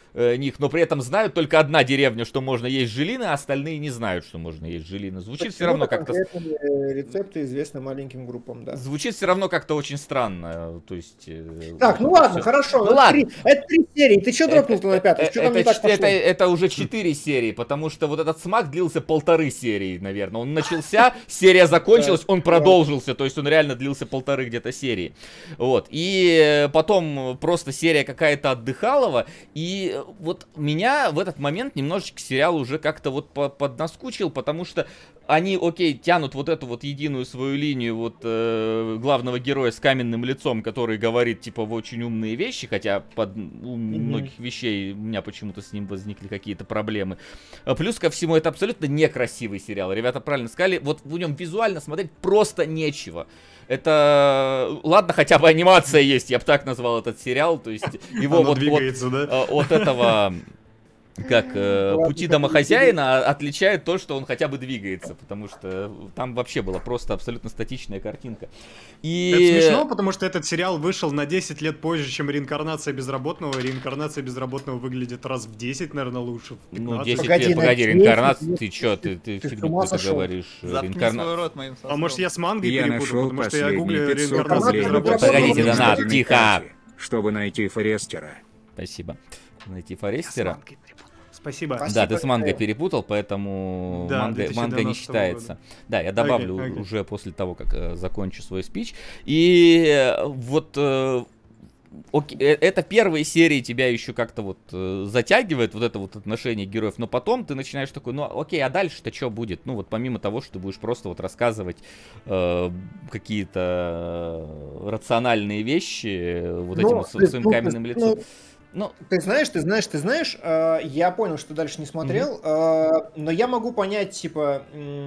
них, но при этом знают только одна деревня, что можно есть желины, а остальные не знают, что можно есть желины. Звучит все равно как-то... Рецепты известны маленьким группам, да. Звучит все равно как-то очень странно, то есть... Так, ну ладно, хорошо. Ну ладно. Это 3 серии, ты что дропнул-то на 5-й? Что там не так пошло? Это уже 4 серии, потому что вот этот смак длился 1,5 серии, наверное. Он начался, серия закончилась, он продолжился, то есть он реально длился 1,5 где-то серии. Вот, и потом просто серия какая-то отдыхалова, и вот меня в этот момент немножечко сериал уже как-то вот поднаскучил, потому что они, окей, тянут вот эту вот единую свою линию вот главного героя с каменным лицом, который говорит, типа, очень умные вещи, хотя под многих вещей у меня почему-то с ним возникли какие-то проблемы. Плюс ко всему, это абсолютно некрасивый сериал. Ребята правильно сказали, вот в нем визуально смотреть просто нечего. Это, ладно, хотя бы анимация есть, я бы так назвал этот сериал, то есть его вот от этого... Как пути домохозяина отличает то, что он хотя бы двигается, потому что там вообще была просто абсолютно статичная картинка. И... Это смешно, потому что этот сериал вышел на 10 лет позже, чем «Реинкарнация безработного». «Реинкарнация безработного» выглядит раз в 10 , наверное, лучше. В 15. Ну, 10 лет, погоди, «Реинкарнация», ты чё, ты фигню ты говоришь? А может я с мангой перепутал, потому что я гуглю «Реинкарнация безработного». Погодите, донат, тихо! Чтобы найти Форестера. Спасибо. Найти Форестера. Спасибо. Да, ты с мангой перепутал, поэтому да, манга не считается. Года. Да, я добавлю уже после того, как закончу свой спич. И вот это первые серии тебя еще как-то вот затягивает, вот это вот отношение героев, но потом ты начинаешь такой, ну окей, а дальше-то что будет? Ну вот помимо того, что ты будешь просто вот рассказывать какие-то рациональные вещи вот этим вот своим каменным лицом. Ну, ты знаешь, я понял, что дальше не смотрел, но я могу понять, типа,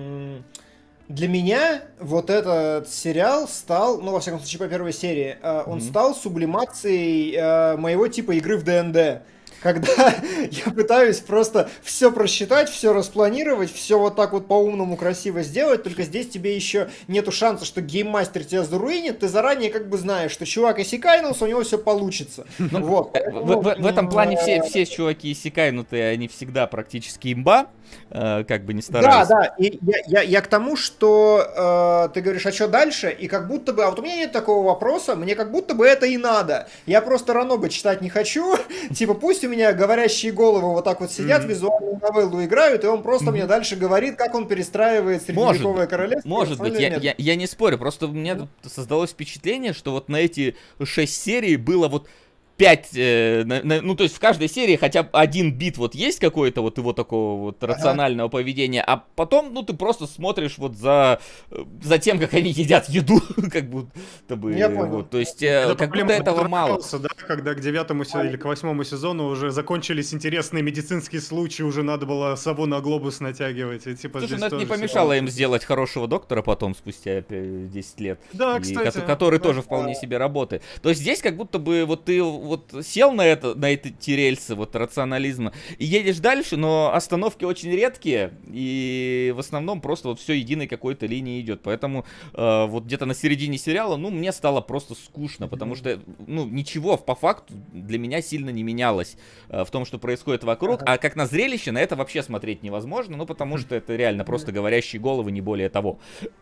для меня вот этот сериал стал, ну, во всяком случае, по первой серии, он стал сублимацией моего типа игры в ДНД. Когда я пытаюсь просто все просчитать, все распланировать, все вот так вот по-умному красиво сделать, только здесь тебе еще нету шанса, что гейммастер тебя заруинит, ты заранее как бы знаешь, что чувак иссякайнулся, у него все получится. Вот. В этом плане все чуваки иссякайнутые, они всегда практически имба, как бы не старались. Да, и я к тому, что ты говоришь, а что дальше, и как будто бы, а вот у меня нет такого вопроса, мне как будто бы это и надо. Я просто ранобы читать не хочу, типа пусть у меня говорящие головы вот так вот сидят, визуальную новеллу играют, и он просто мне дальше говорит, как он перестраивает средневековое королевство. Может быть, я не спорю, просто у меня создалось впечатление, что вот на эти 6 серий было вот 5, ну то есть в каждой серии хотя бы один бит вот есть какой-то вот его такого вот рационального поведения, а потом, ну ты просто смотришь вот за тем, как они едят еду, как будто бы, вот, то есть как будто этого мало. Да, когда к 9-му или к 8-му сезону уже закончились интересные медицинские случаи, уже надо было сову на глобус натягивать. И, типа, слушай, ну это не помешало им сделать хорошего доктора потом, спустя 10 лет, да, кстати, который тоже вполне себе работает. То есть здесь как будто бы вот ты вот сел на эти рельсы вот рационализма и едешь дальше, но остановки очень редкие, и в основном просто вот все единой какой-то линии идет. Поэтому вот где-то на середине сериала, ну, мне стало просто скучно, потому что, ну, ничего по факту для меня сильно не менялось в том, что происходит вокруг, а как на зрелище на это вообще смотреть невозможно, ну, потому что это реально просто говорящие головы, не более того.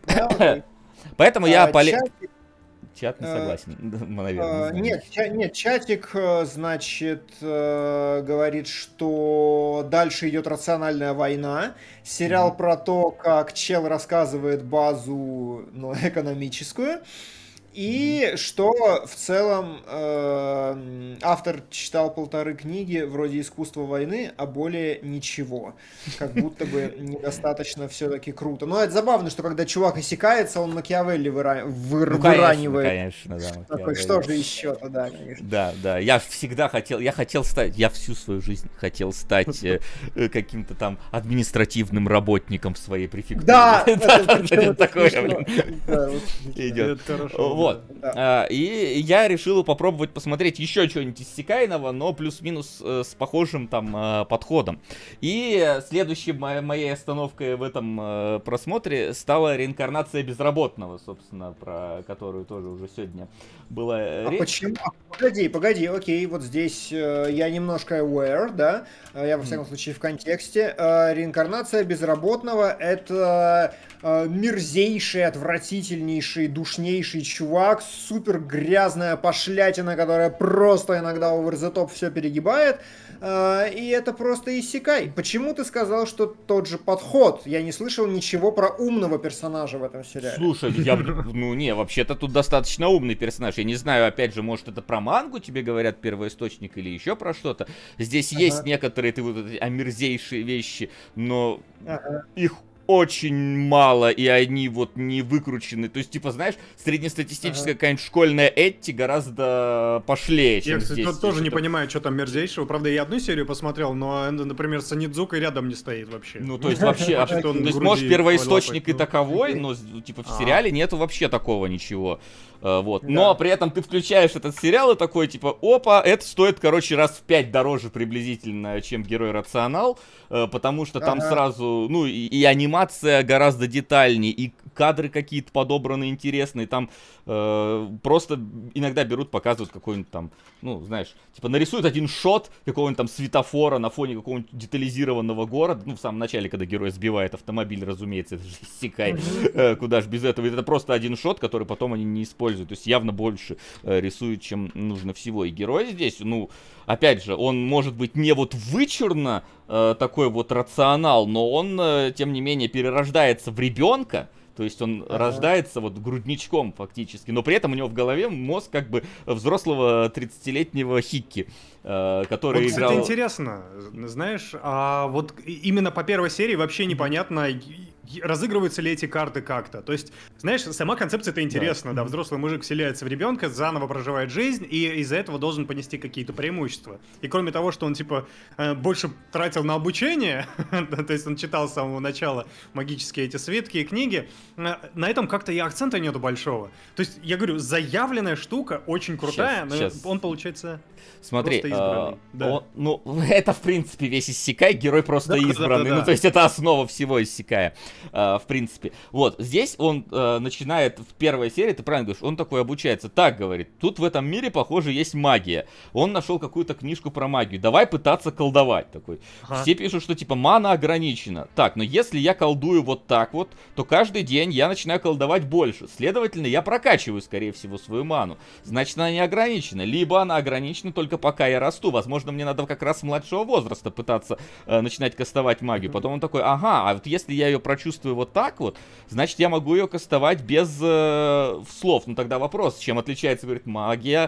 Поэтому я... Чат не согласен, наверное. Нет, чатик, значит, говорит, что дальше идет рациональная война. Сериал про то, как чел рассказывает базу, ну, экономическую. И что в целом автор читал 1,5 книги вроде «Искусство войны», а более ничего. Как будто бы недостаточно все-таки круто. Но это забавно, что когда чувак иссякается, он Макиавелли выранивает. Конечно, да. Такой, что же еще-то, да, конечно. Да, я хотел стать, я всю свою жизнь хотел стать каким-то там административным работником в своей префектуре. Да! Это такое, блин, идет. Вот. Да. И я решил попробовать посмотреть еще что-нибудь иссякайного, но плюс-минус с похожим там подходом. И следующей моей остановкой в этом просмотре стала реинкарнация безработного, собственно, про которую тоже уже сегодня была речь. Почему? Погоди, окей, вот здесь я немножко aware, да, я во всяком случае в контексте. Реинкарнация безработного — это мерзейший, отвратительнейший, душнейший чувак, супер грязная пошлятина, которая просто иногда over the top все перегибает, и это просто иссякай. Почему ты сказал, что тот же подход? Я не слышал ничего про умного персонажа в этом сериале. Слушай, вообще-то тут достаточно умный персонаж. Я не знаю, опять же, может это про мангу тебе говорят, первоисточник, или еще про что-то. Здесь есть некоторые омерзейшие вещи, но их очень мало, и они вот не выкручены. То есть, типа, знаешь, среднестатистическая какая-нибудь школьная Этти гораздо пошлее, чем здесь. Я, кстати, тоже не понимаю, что там мерзейшего. Правда, я одну серию посмотрел, но, например, Санидзука рядом не стоит вообще. Ну, то есть, вообще, то есть, может, первоисточник и таковой, но, типа, в сериале нету вообще такого ничего. Вот. Но при этом ты включаешь этот сериал и такой, типа, опа, это стоит, короче, раз в 5 дороже приблизительно, чем Герой Рационал, потому что там сразу, ну, и анимация гораздо детальнее, и кадры какие-то подобраны интересные, там просто иногда берут, показывают какой-нибудь там, ну, знаешь, типа нарисуют один шот какого-нибудь там светофора на фоне какого-нибудь детализированного города, ну, в самом начале, когда герой сбивает автомобиль, разумеется, это же иссякай, куда ж без этого, это просто один шот, который потом они не используют, то есть явно больше рисуют, чем нужно всего, и герой здесь, ну, опять же, он может быть не вот вычурно такой вот рационал, но он, тем не менее, перерождается в ребенка. То есть он рождается вот грудничком фактически, но при этом у него в голове мозг как бы взрослого 30-летнего Хикки, который вот, играл... Кстати, интересно, знаешь, вот именно по первой серии вообще непонятно, разыгрываются ли эти карты как-то. То есть, знаешь, сама концепция-то интересна, да, взрослый мужик вселяется в ребенка, заново проживает жизнь, и из-за этого должен понести какие-то преимущества. И кроме того, что он, типа, больше тратил на обучение, то есть он читал с самого начала магические эти свитки и книги, на этом как-то и акцента нету большого. То есть, я говорю, заявленная штука, очень крутая, но он, получается, смотри, просто избранный. Ну, это, в принципе, весь Иссякай, герой просто избранный. Ну, то есть, это основа всего Иссякая, в принципе. Вот, здесь он начинает, в первой серии, ты правильно говоришь, он такой обучается. Так, говорит, тут в этом мире, похоже, есть магия. Он нашел какую-то книжку про магию. Давай пытаться колдовать. Такой. Все пишут, что, типа, мана ограничена. Так, но если я колдую вот так вот, то каждый день я начинаю колдовать больше. Следовательно, я прокачиваю, скорее всего, свою ману. Значит, она не ограничена. Либо она ограничена только пока я расту. Возможно, мне надо как раз с младшего возраста пытаться начинать кастовать магию. Потом он такой, ага, а вот если я ее прочувствую вот так вот, значит, я могу ее кастовать без слов. Ну, тогда вопрос, чем отличается, говорит, магия,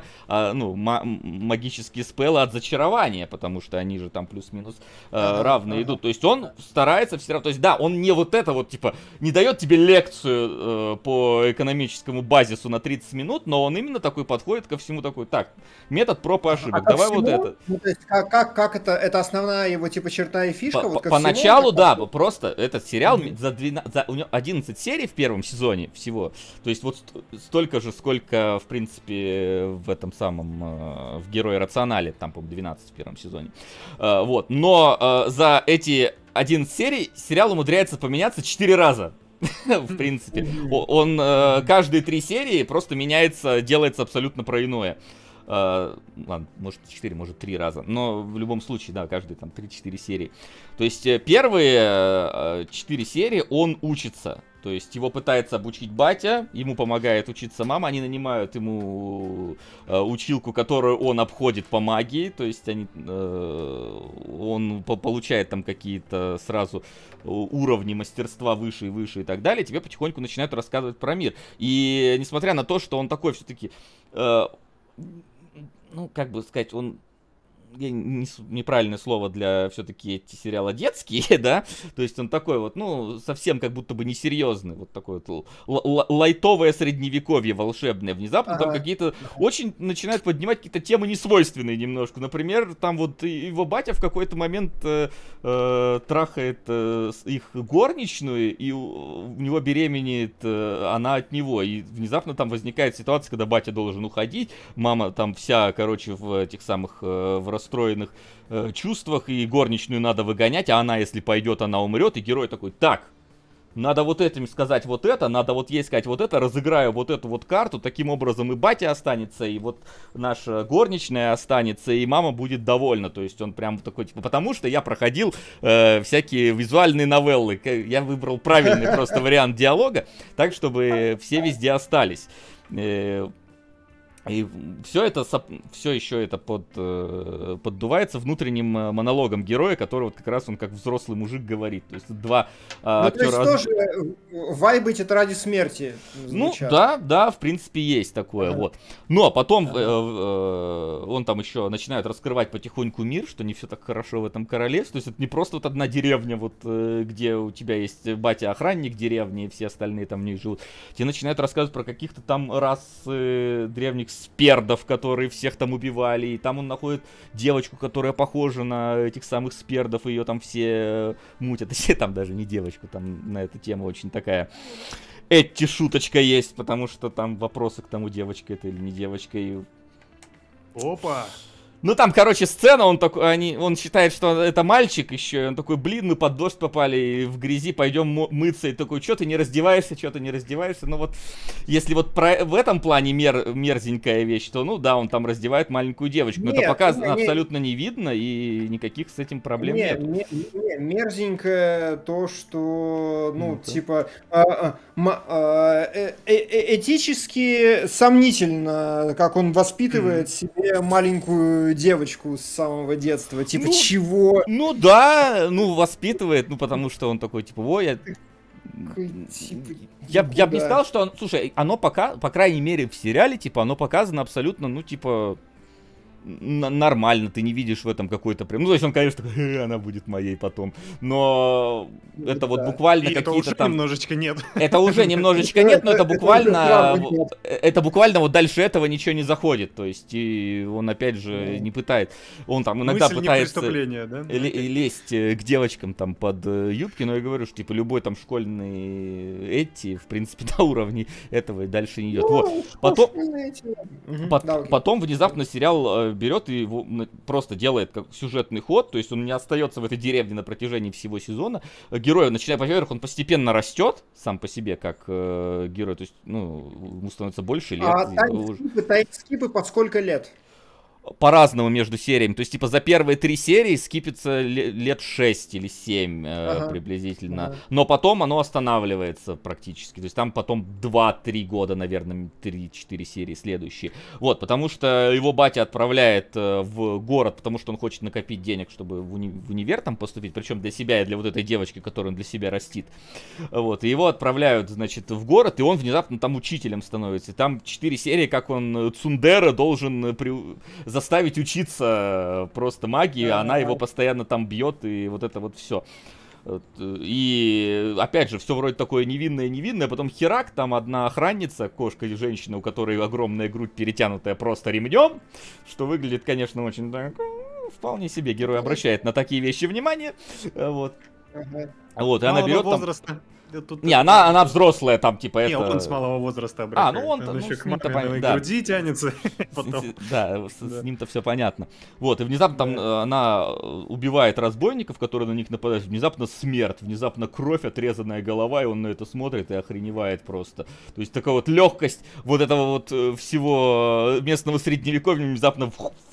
магические спеллы от зачарования, потому что они же там плюс-минус равные идут. То есть он старается все равно, то есть да, он не вот это вот, типа, не дает тебе лекцию по экономическому базису на 30 минут, но он именно такой подходит ко всему такой, так, метод проб и ошибок, давай вот это. Ну, то есть как это основная его, типа, черта и фишка? Поначалу, да, просто этот сериал у него 11 серий в первом сезоне всего, то есть вот столько же, сколько, в принципе, в этом самом, в Герое Рационале, там, по-моему, 12 в первом сезоне, вот, но за эти 11 серий сериал умудряется поменяться 4 раза. В принципе. Он каждые 3 серии просто меняется, делается абсолютно про иное. Ладно, может 4, может 3 раза. Но в любом случае, да, каждые там 3-4 серии. То есть первые 4 серии он учится. То есть его пытается обучить батя, ему помогает учиться мама, они нанимают ему училку, которую он обходит по магии, то есть он получает там какие-то сразу уровни мастерства выше и выше и так далее, тебе потихоньку начинают рассказывать про мир. И несмотря на то, что он такой все-таки, ну, как бы сказать, он неправильное слово для все-таки эти сериала детские, да, то есть он такой вот, ну, совсем как будто бы несерьезный, вот такой вот лайтовое средневековье волшебное, внезапно там какие-то очень начинают поднимать какие-то темы несвойственные немножко, например, там вот его батя в какой-то момент трахает их горничную, и у него беременеет она от него, и внезапно там возникает ситуация, когда батя должен уходить, мама там вся, короче, в этих самых, в расстроенных чувствах, и горничную надо выгонять, а она, если пойдет, она умрет, и герой такой, так, надо вот этим сказать вот это, надо вот ей сказать вот это, разыграю вот эту вот карту, таким образом и батя останется, и вот наша горничная останется, и мама будет довольна, то есть он прям такой, типа, потому что я проходил всякие визуальные новеллы, я выбрал правильный просто вариант диалога, так, чтобы все везде остались. И все это, все еще это поддувается внутренним монологом героя, который вот как раз он как взрослый мужик говорит. То есть два актера... То есть тоже вайбы тетради смерти звучат. Ну, да, в принципе, есть такое, вот. Но потом он там еще начинает раскрывать потихоньку мир, что не все так хорошо в этом королевстве. То есть это не просто вот одна деревня, вот, где у тебя есть батя-охранник деревни, и все остальные там в ней живут. Тебе начинают рассказывать про каких-то там рас древних спердов, которые всех там убивали, и там он находит девочку, которая похожа на этих самых спердов, и ее там все мутят, и там даже не девочку, там на эту тему очень такая шуточка есть, потому что там вопросы к тому, девочка это или не девочка, и... Опа! Ну там, короче, сцена, он считает, что это мальчик еще, и он такой, блин, мы под дождь попали, и в грязи пойдем мыться, и такой, что ты не раздеваешься, ну вот, если вот в этом плане мерзенькая вещь, то, ну да, он там раздевает маленькую девочку, но это показано абсолютно не видно, и никаких с этим проблем нет. Мерзенькое то, что, ну, типа, этически сомнительно, как он воспитывает себе маленькую девочку с самого детства, типа, чего? Ну да, ну воспитывает, ну потому что он такой, типа, ой, я бы не сказал, что слушай, оно пока, по крайней мере в сериале, типа, оно показано абсолютно, ну типа, нормально, ты не видишь в этом какой-то прям, ну то есть он, конечно, такой, она будет моей потом, но это вот буквально какие-то там... немножечко нет. Это уже немножечко нет, но это буквально вот дальше этого ничего не заходит, то есть и он опять же не пытает, он там иногда пытается лезть к девочкам там под юбки, но я говорю, что типа любой там школьный Эдди, в принципе, на уровне этого и дальше не идет. Вот. Потом внезапно сериал берет и его просто делает как сюжетный ход, то есть он не остается в этой деревне на протяжении всего сезона. Герой, начиная, во-первых, он постепенно растет сам по себе как герой, то есть, ну, ему становится больше лет. А таймскипы под сколько лет? По-разному между сериями. То есть, типа, за первые 3 серии скипится лет 6 или 7 приблизительно. Но потом оно останавливается практически. То есть, там потом 2-3 года, наверное, 3-4 серии следующие. Вот, потому что его батя отправляет в город, потому что он хочет накопить денег, чтобы в универ там поступить. Причем для себя и для вот этой девочки, которую он для себя растит. Вот, и его отправляют, значит, в город, и он внезапно там учителем становится. И там 4 серии, как он Цундера должен заставить учиться просто магии, она его постоянно там бьет, и вот это вот все. И опять же, все вроде такое невинное, потом херак, там одна охранница, кошка и женщина, у которой огромная грудь, перетянутая просто ремнем, что выглядит, конечно, очень так, вполне себе герой обращает на такие вещи внимание, вот. Вот, и она берет там... Не, она взрослая, там, типа, не, он с малого возраста обращается. Ну он еще к маминой груди тянется. Да, с ним-то все понятно. Вот, и внезапно там она убивает разбойников, которые на них нападают. Внезапно смерть, внезапно кровь, отрезанная голова, и он на это смотрит и охреневает просто. То есть такая вот легкость вот этого вот всего местного средневековья внезапно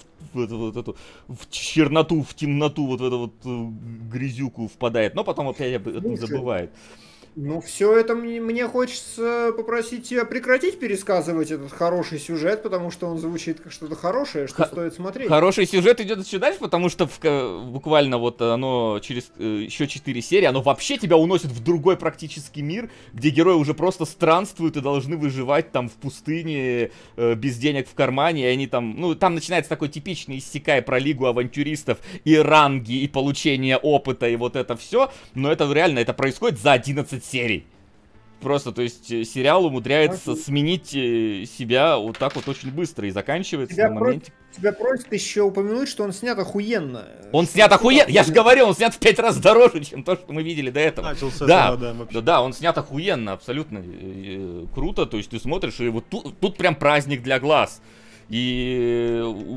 в черноту, в темноту, вот в эту вот грязюку впадает. Но потом опять об этом забывает. Ну, все это мне хочется попросить тебя прекратить пересказывать этот хороший сюжет, потому что он звучит как что-то хорошее, что стоит смотреть. Хороший сюжет идет еще дальше, потому что буквально вот оно через еще 4 серии, оно вообще тебя уносит в другой практически мир, где герои уже просто странствуют и должны выживать там в пустыне, без денег в кармане, и они там, ну, там начинается такой типичный иссякай про лигу авантюристов и ранги, и получение опыта, и вот это все, но это реально, это происходит за 11 серий. Просто, то есть, сериал умудряется сменить себя вот так вот очень быстро и заканчивается на моменте. Тебя просят еще упомянуть, что он снят охуенно. Он снят охуенно, я же говорил, он снят в 5 раз дороже, чем то, что мы видели до этого. Начался да, он снят охуенно, абсолютно круто, то есть ты смотришь, и вот тут прям праздник для глаз. И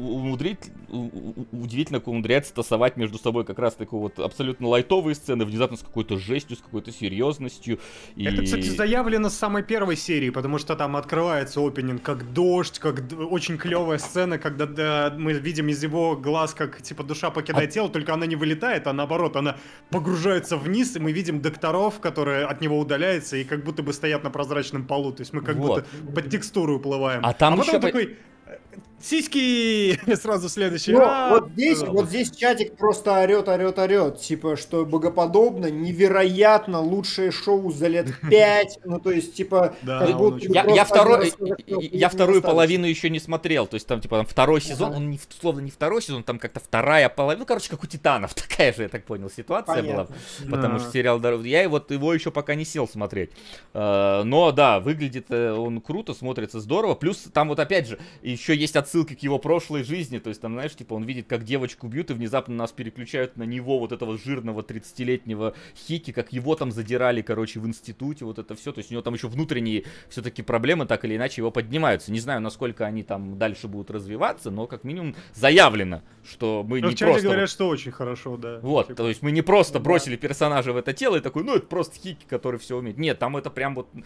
удивительно, как умудряется тасовать между собой как раз такой вот абсолютно лайтовые сцены, внезапно с какой-то жестью, с какой-то серьезностью. Это, кстати, заявлено с самой первой серии, потому что там открывается опенинг как дождь, как очень клевая сцена, когда мы видим из его глаз, как типа душа покидает тело, только она не вылетает, а наоборот, она погружается вниз, и мы видим докторов, которые от него удаляются и как будто бы стоят на прозрачном полу, то есть мы как будто под текстуру уплываем. А там потом такой... Сиськи! Сразу следующий. Вот здесь чатик просто орет, типа, что богоподобно, невероятно, лучшее шоу за лет 5, ну то есть, типа, как будто... Я вторую половину еще не смотрел, то есть там, типа, второй сезон, он условно не второй сезон, там как-то вторая половина, ну, короче, как у Титанов, такая же, я так понял, ситуация была, потому что сериал, я вот его еще пока не сел смотреть, но, да, выглядит он круто, смотрится здорово, плюс там вот опять же, еще есть отсылки к его прошлой жизни, то есть там, знаешь, типа он видит, как девочку бьют, и внезапно нас переключают на него, вот этого жирного 30-летнего Хики, как его там задирали, короче, в институте, вот это все, то есть у него там еще внутренние все-таки проблемы, так или иначе, его поднимаются. Не знаю, насколько они там дальше будут развиваться, но как минимум заявлено, что мы не просто... говорят, что очень хорошо, да. Вот, типа... то есть мы не просто бросили персонажа в это тело и такой, ну это просто Хики, который все умеет. Нет, там это прям вот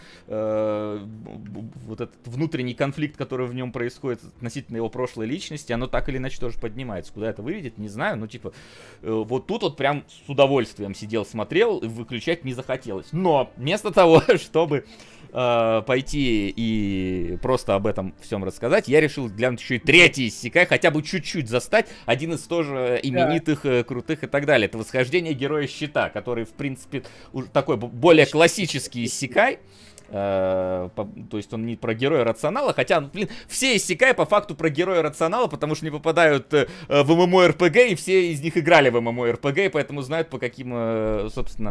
вот этот внутренний конфликт, который в нем происходит относительно его прошлой личности, оно так или иначе тоже поднимается. Куда это выведет, не знаю, но типа вот тут вот прям с удовольствием сидел, смотрел, выключать не захотелось. Но вместо того, чтобы пойти и просто об этом всем рассказать, я решил глянуть еще и третий иссякай, хотя бы чуть-чуть застать, один из тоже именитых, крутых и так далее. Это «Восхождение Героя Щита», который, в принципе, уже такой более классический иссякай. То есть он не про героя рационала, хотя, блин, все иссякай по факту про героя рационала, потому что не попадают в ММО-РПГ, и все из них играли в ММО-РПГ, и поэтому знают, по каким, собственно,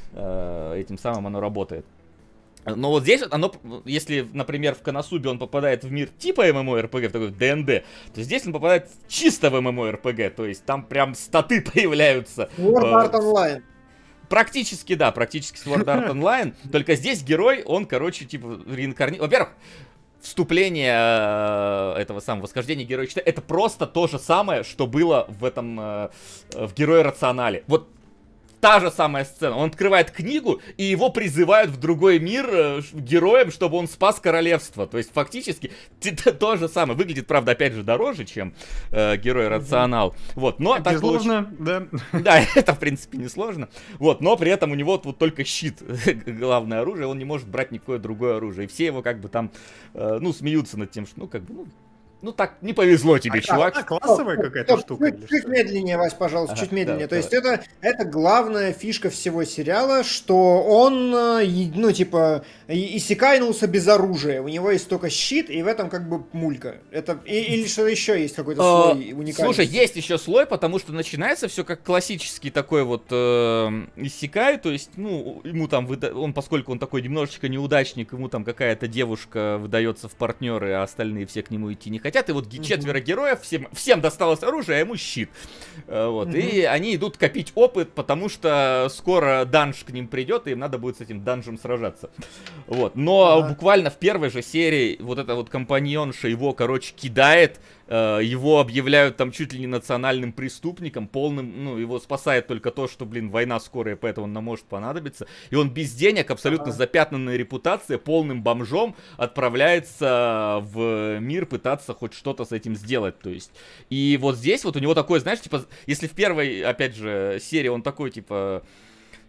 этим самым оно работает. Но вот здесь оно, если, например, в Коносубе он попадает в мир типа ММО-РПГ, в такой ДНД, то здесь он попадает чисто в ММО-РПГ, то есть там прям статы появляются. Sword Art Online. Практически, да, практически Sword Art Online, только здесь герой, он, короче, типа, реинкарнирует. Во-первых, вступление этого самого «Восхождения Героя Щита» — это просто то же самое, что было в этом, в Герое Рационале. Вот та же самая сцена. Он открывает книгу, и его призывают в другой мир героем, чтобы он спас королевство. То есть, фактически, то же самое. Выглядит, правда, опять же, дороже, чем Герой Рационал. Вот, но так сложно, да. Да, это, в принципе, не сложно. Вот, но при этом у него вот только щит, главное оружие, он не может брать никакое другое оружие. И все его, как бы, там, ну, смеются над тем, что, ну, как бы, ну так, не повезло тебе, чувак. Классовая какая-то штука. Чуть медленнее, Вась, пожалуйста, чуть медленнее. То есть это главная фишка всего сериала, что он, ну, типа, иссякайнулся без оружия. У него есть только щит, и в этом как бы мулька. Это или что еще есть какой-то слой уникальный? Слушай, есть еще слой, потому что начинается все как классический такой вот иссякай, то есть, ну, ему там, он, поскольку он такой немножечко неудачник, ему там какая-то девушка выдается в партнеры, а остальные все к нему идти не хотят. И вот четверо героев, всем досталось оружие, а ему щит. Вот. И они идут копить опыт, потому что скоро данж к ним придет, и им надо будет с этим данжем сражаться. Вот. Но буквально в первой же серии вот эта вот компаньонша его, короче, кидает, его объявляют там чуть ли не национальным преступником, полным, ну, его спасает только то, что, блин, война скорая, поэтому он нам может понадобиться. И он без денег, абсолютно запятнанная репутация, полным бомжом отправляется в мир пытаться хоть что-то с этим сделать, то есть. И вот здесь вот у него такое, знаешь, типа, если в первой, опять же, серии он такой, типа...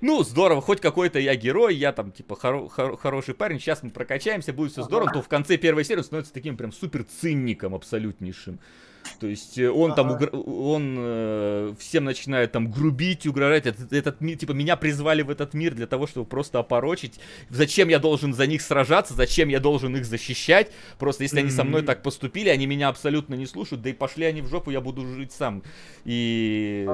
ну, здорово, хоть какой-то я герой, я там, типа, хороший парень, сейчас мы прокачаемся, будет все здорово, то в конце первой серии он становится таким прям супер цинником абсолютнейшим. То есть он там, он всем начинает там грубить, угрожать. Этот мир, типа, меня призвали в этот мир для того, чтобы просто опорочить. Зачем я должен за них сражаться? Зачем я должен их защищать? Просто если они со мной так поступили, они меня абсолютно не слушают. Да и пошли они в жопу, я буду жить сам. И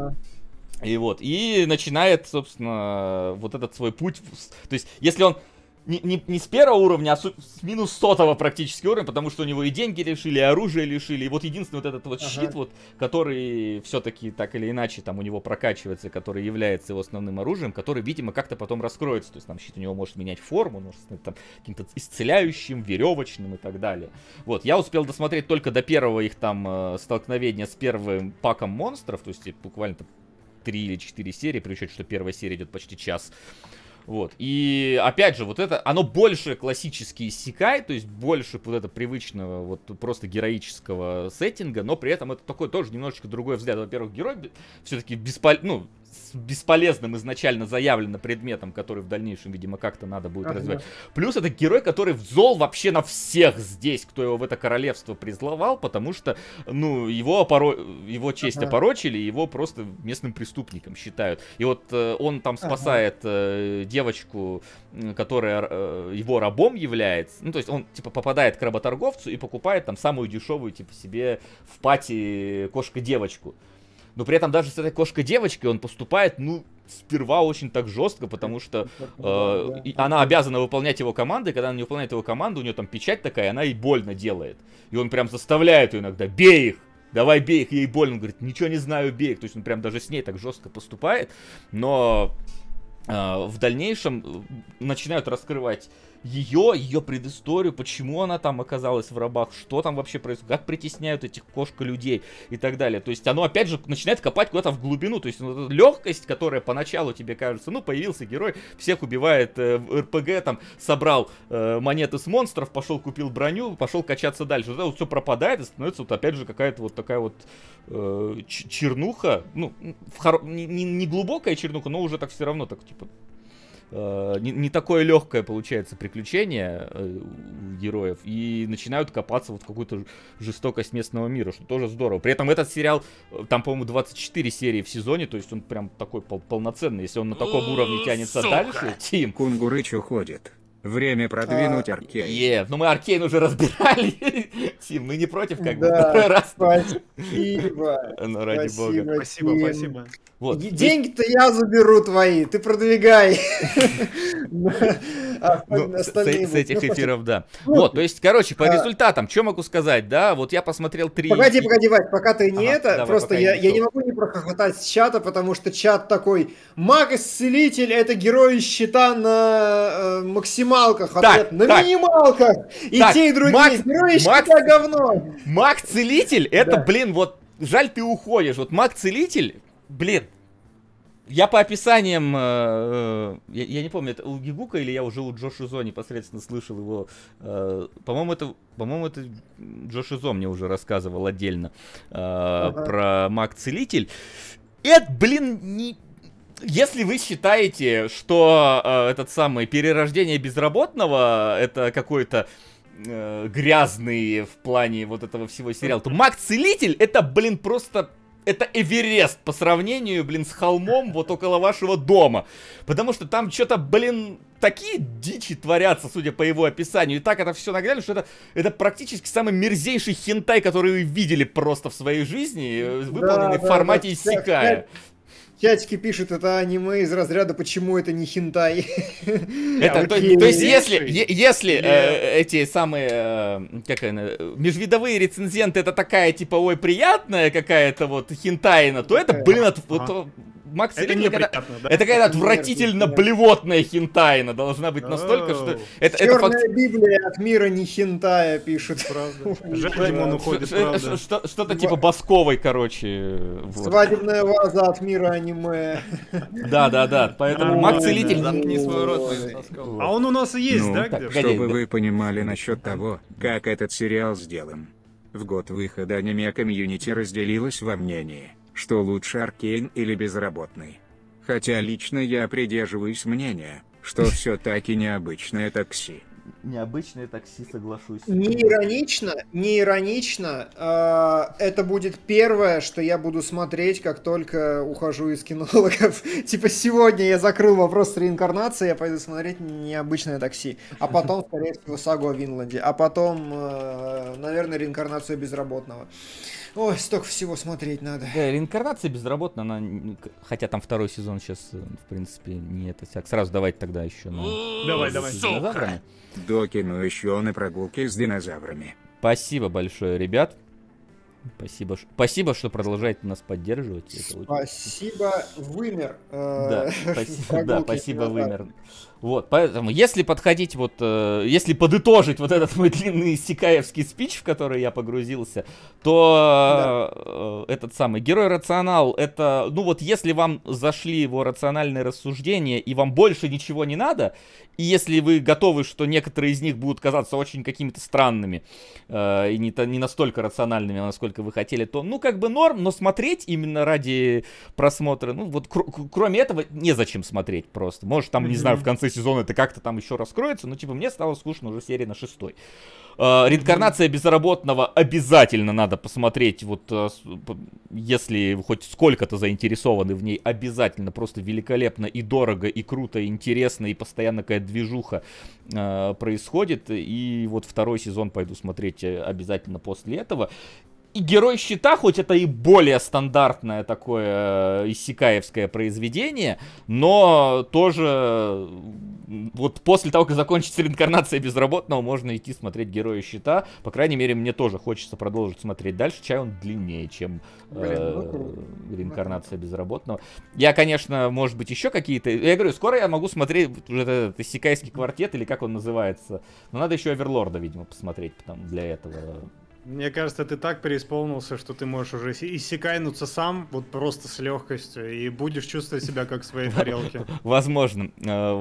вот. И начинает, собственно, вот этот свой путь. То есть, если он не с первого уровня, а с минус 100-го практически уровня, потому что у него и деньги лишили, и оружие лишили, и вот единственный вот этот вот щит, вот, который все-таки так или иначе там у него прокачивается, который является его основным оружием, который, видимо, как-то потом раскроется, то есть там щит у него может менять форму, может стать там каким-то исцеляющим, веревочным и так далее. Вот, я успел досмотреть только до первого их там столкновения с первым паком монстров, то есть буквально 3 или 4 серии, при учете, что первая серия идет почти час. Вот, и опять же, вот это, оно больше классический иссякай, то есть больше вот это привычного, вот просто героического сеттинга, но при этом это такой тоже немножечко другой взгляд. Во-первых, герой все-таки бесполезным изначально заявлено предметом, который в дальнейшем, видимо, как-то надо будет развивать. Плюс это герой, который зол вообще на всех здесь, кто его в это королевство призловал, потому что, ну, его честь опорочили, его просто местным преступником считают. И вот он там спасает девочку, которая его рабом является. Ну, то есть он, типа, попадает к работорговцу и покупает там самую дешевую, типа, себе в пати кошка-девочку. Но при этом даже с этой кошкой-девочкой он поступает, ну, сперва очень так жестко, потому что она обязана выполнять его команды, и когда она не выполняет его команду, у нее там печать такая, она ей больно делает. И он прям заставляет ее иногда: бей их, давай бей их, ей больно. Он говорит: ничего не знаю, бей их. То есть он прям даже с ней так жестко поступает, но в дальнейшем начинают раскрывать ее предысторию, почему она там оказалась в рабах, что там вообще происходит, как притесняют этих кошка-людей и так далее. То есть оно опять же начинает копать куда-то в глубину. То есть вот эта легкость, которая поначалу тебе кажется, ну, появился герой, всех убивает в РПГ, там, собрал монеты с монстров, пошел купил броню, пошел качаться дальше. Вот это вот все пропадает и становится вот опять же какая-то вот такая вот чернуха. Ну, не глубокая чернуха, но уже так все равно так типа не такое легкое получается приключение у героев, и начинают копаться вот в какую-то жестокость местного мира, что тоже здорово. При этом этот сериал, там, по-моему, 24 серии в сезоне, то есть он прям такой полноценный. Если он на таком уровне тянется дальше, Тим... Кунгурыч уходит. Время продвинуть Аркейн. Ну мы Аркейн уже разбирали. Тим, мы не против, как бы. Спасибо. Ну, ради бога. Спасибо. Вот. Деньги-то я заберу твои, ты продвигай. С этих эфиров, да. Вот, то есть, короче, по результатам, что могу сказать, да, вот я посмотрел 3... Погоди, Вать, пока ты не это, просто я не могу не прохохотать с чата, потому что чат такой: маг-исцелитель — это герой из щита на максималках, ответ на минималках, и те, и другие, герой из щита говно. Маг-целитель, это, блин, вот, жаль, ты уходишь, вот маг-целитель, блин, я по описаниям, я не помню, это у Гигука или я уже у Джоши Зо непосредственно слышал его, по-моему, это Джоши Зо мне уже рассказывал отдельно про маг-целитель. Это, блин, не... Если вы считаете, что этот самый перерождение безработного это какой-то грязный в плане вот этого всего сериала, то маг-целитель это, блин, просто... Это Эверест по сравнению, блин, с холмом вот около вашего дома. Потому что там что-то, блин, такие дичи творятся, судя по его описанию. И так это все наглядно, что это практически самый мерзейший хентай, который вы видели просто в своей жизни, выполненный в формате иссякая. Чатики пишут, это аниме из разряда «Почему это не хентай?». То есть, если эти самые, межвидовые рецензенты, это такая, типа, ой, приятная какая-то вот хентайна, то это, блин, Макс это какая-то отвратительно блевотная хентайна должна быть настолько, что... Черная Библия от мира не хентая, пишут. Жаль, Димон уходит, правда. Что-то типа Басковой, короче. Свадебная ваза от мира аниме. Да, поэтому Маг-целитель... Замкни свой рот, а он у нас и есть, да? Чтобы вы понимали насчет того, как этот сериал сделан. В год выхода аниме комьюнити разделилось во мнении, что лучше Аркейн или Безработный. Хотя лично я придерживаюсь мнения, что все-таки необычное такси. Необычное такси, соглашусь. Не иронично. Это будет первое, что я буду смотреть, как только ухожу из кинологов. Типа сегодня я закрыл вопрос с реинкарнацией, я пойду смотреть необычное такси. А потом, скорее всего, сагу о Винланде. А потом, наверное, реинкарнацию безработного. Ой, столько всего смотреть надо. Да, реинкарнация безработная, она, хотя там второй сезон сейчас, в принципе, не это. Сразу давайте тогда еще. Давай. Докину еще на прогулке с динозаврами. Спасибо большое, ребят. Спасибо, что продолжаете нас поддерживать. Спасибо, Вымер. Да, спасибо, Вымер. Вот, поэтому, если подходить, вот, если подытожить вот этот мой длинный сикаевский спич, в который я погрузился, то этот самый герой рационал, это, ну вот, если вам зашли его рациональные рассуждения, и вам больше ничего не надо, и если вы готовы, что некоторые из них будут казаться очень какими-то странными, и не настолько рациональными, насколько вы хотели, то, ну, как бы норм, но смотреть именно ради просмотра, ну, вот, кроме этого, незачем смотреть просто. Может, там, не знаю, в конце сезона это как-то там еще раскроется, но, типа, мне стало скучно уже серии на 6-й. Реинкарнация безработного обязательно надо посмотреть, вот, если вы хоть сколько-то заинтересованы в ней, обязательно, просто великолепно и дорого, и круто, и интересно, и постоянно какая-то движуха происходит, и вот второй сезон пойду смотреть обязательно после этого. И Герой Щита, хоть это и более стандартное такое иссякаевское произведение, но тоже вот после того, как закончится реинкарнация безработного, можно идти смотреть Героя Щита. По крайней мере, мне тоже хочется продолжить смотреть дальше. Чай он длиннее, чем реинкарнация безработного. Я, конечно, может быть, еще какие-то... Я говорю, скоро я могу смотреть уже этот иссякайский квартет, или как он называется. Но надо еще Оверлорда, видимо, посмотреть для этого. Мне кажется, ты так преисполнился, что ты можешь уже иссякайнуться сам, вот просто с легкостью, и будешь чувствовать себя как в своей тарелке. Возможно.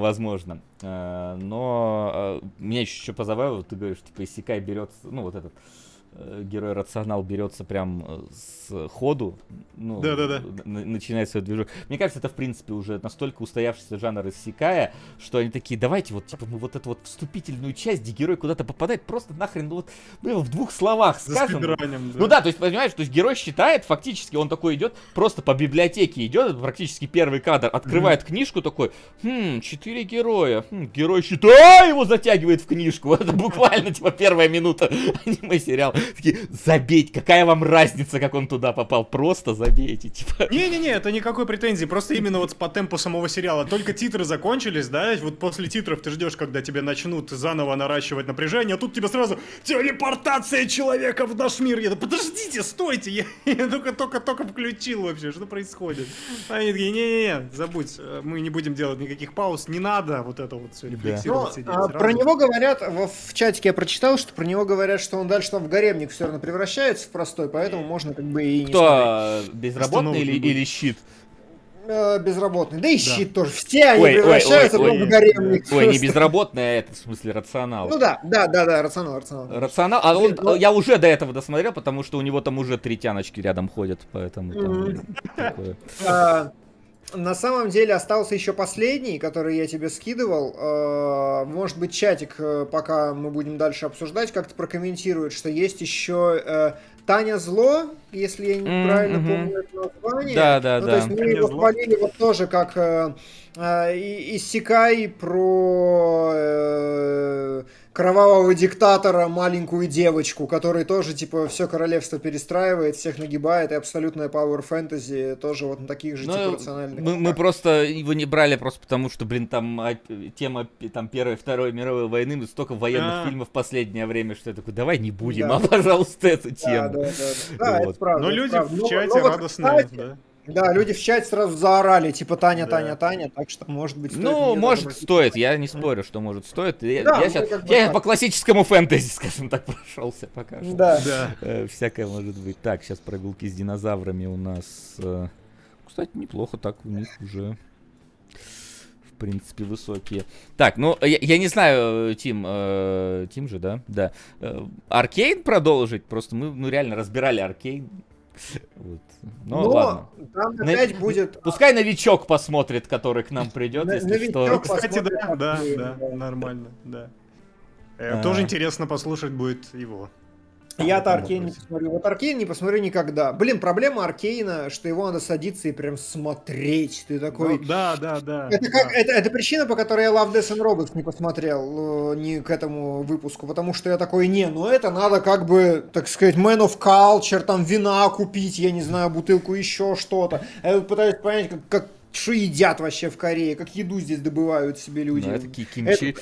Но меня еще позабавило, ты говоришь, типа, иссякай берется, ну, вот этот герой рационал берется прям с ходу, ну, начинает свою движуху. Мне кажется, это, в принципе, уже настолько устоявшийся жанр иссякая, что они такие, давайте вот, типа, мы вот эту вот вступительную часть, где герой куда-то попадает, просто нахрен, ну, вот, мы в двух словах скажем. Ну да, то есть, понимаешь, то есть герой считает, фактически, он такой идет, просто по библиотеке идет, практически первый кадр, открывает книжку такой, 4 героя, герой считает, его затягивает в книжку, это буквально, типа, первая минута аниме-сериала. Такие, забейте, какая вам разница, как он туда попал, просто забейте, типа. Не-не-не, это никакой претензии, просто именно вот по темпу самого сериала. Только титры закончились, да, вот после титров ты ждешь, когда тебе начнут заново наращивать напряжение, а тут тебе сразу телепортация человека в наш мир. Я подождите, стойте, я только включил вообще, что происходит? Они такие, не-не-не, забудь, мы не будем делать никаких пауз, не надо вот это вот все рефлексировать, сидеть. Про него говорят, в чатике я прочитал, что про него говорят, что он дальше там в горемник все равно превращается в простой, поэтому можно как бы и не смотреть. Кто, безработный или щит? Безработный, да и щит тоже. Все они превращаются в гаремник. Ой, не безработный, а это в смысле рационал. Ну да, рационал. Рационал, а он, я уже до этого досмотрел, потому что у него там уже 3 тяночки рядом ходят, поэтому там такое. На самом деле остался еще последний, который я тебе скидывал. Может быть, чатик, пока мы будем дальше обсуждать, как-то прокомментирует, что есть еще Таня Зло, если я неправильно помню это название. Да. То есть мы его хвалили вот тоже как иссякай про кровавого диктатора, маленькую девочку, который тоже, типа, все королевство перестраивает, всех нагибает, и абсолютная power fantasy тоже вот на таких же, типа, рациональных. Мы просто его не брали просто потому, что, блин, там тема там Первой и Второй мировой войны, столько военных фильмов в последнее время, что я такой, давай не будем, пожалуйста, эту тему. Да, это правда. Но люди в чате радостные, да. Да, люди в чате сразу заорали, типа, Таня, так что, может быть, стоит. Ну, может, стоит, я не спорю, что может стоит. Я сейчас по классическому фэнтези, скажем так, прошелся пока что. Да. Всякое может быть. Так, сейчас прогулки с динозаврами у нас, кстати, неплохо так у них уже, в принципе, высокие. Так, ну, я не знаю, Тим же, да? Да. Аркейн продолжить, просто мы реально разбирали Аркейн. Вот. Но ладно. там опять будет... Пускай новичок посмотрит, который к нам придет, если что. Кстати, да, нормально, да. Тоже интересно послушать будет его. Я-то Аркейн не посмотрю. Вот Аркейн не посмотрю никогда. Блин, проблема Аркейна, что его надо садиться и прям смотреть. Ты такой... Ну, да. Это причина, по которой я Love, Death and Robots не посмотрел ни к этому выпуску. Потому что я такой, это надо как бы, так сказать, Man of Culture, там вина купить, я не знаю, бутылку, еще что-то. Я тут пытаюсь понять, что едят вообще в Корее, как еду здесь добывают себе люди. Ну, это кимчи.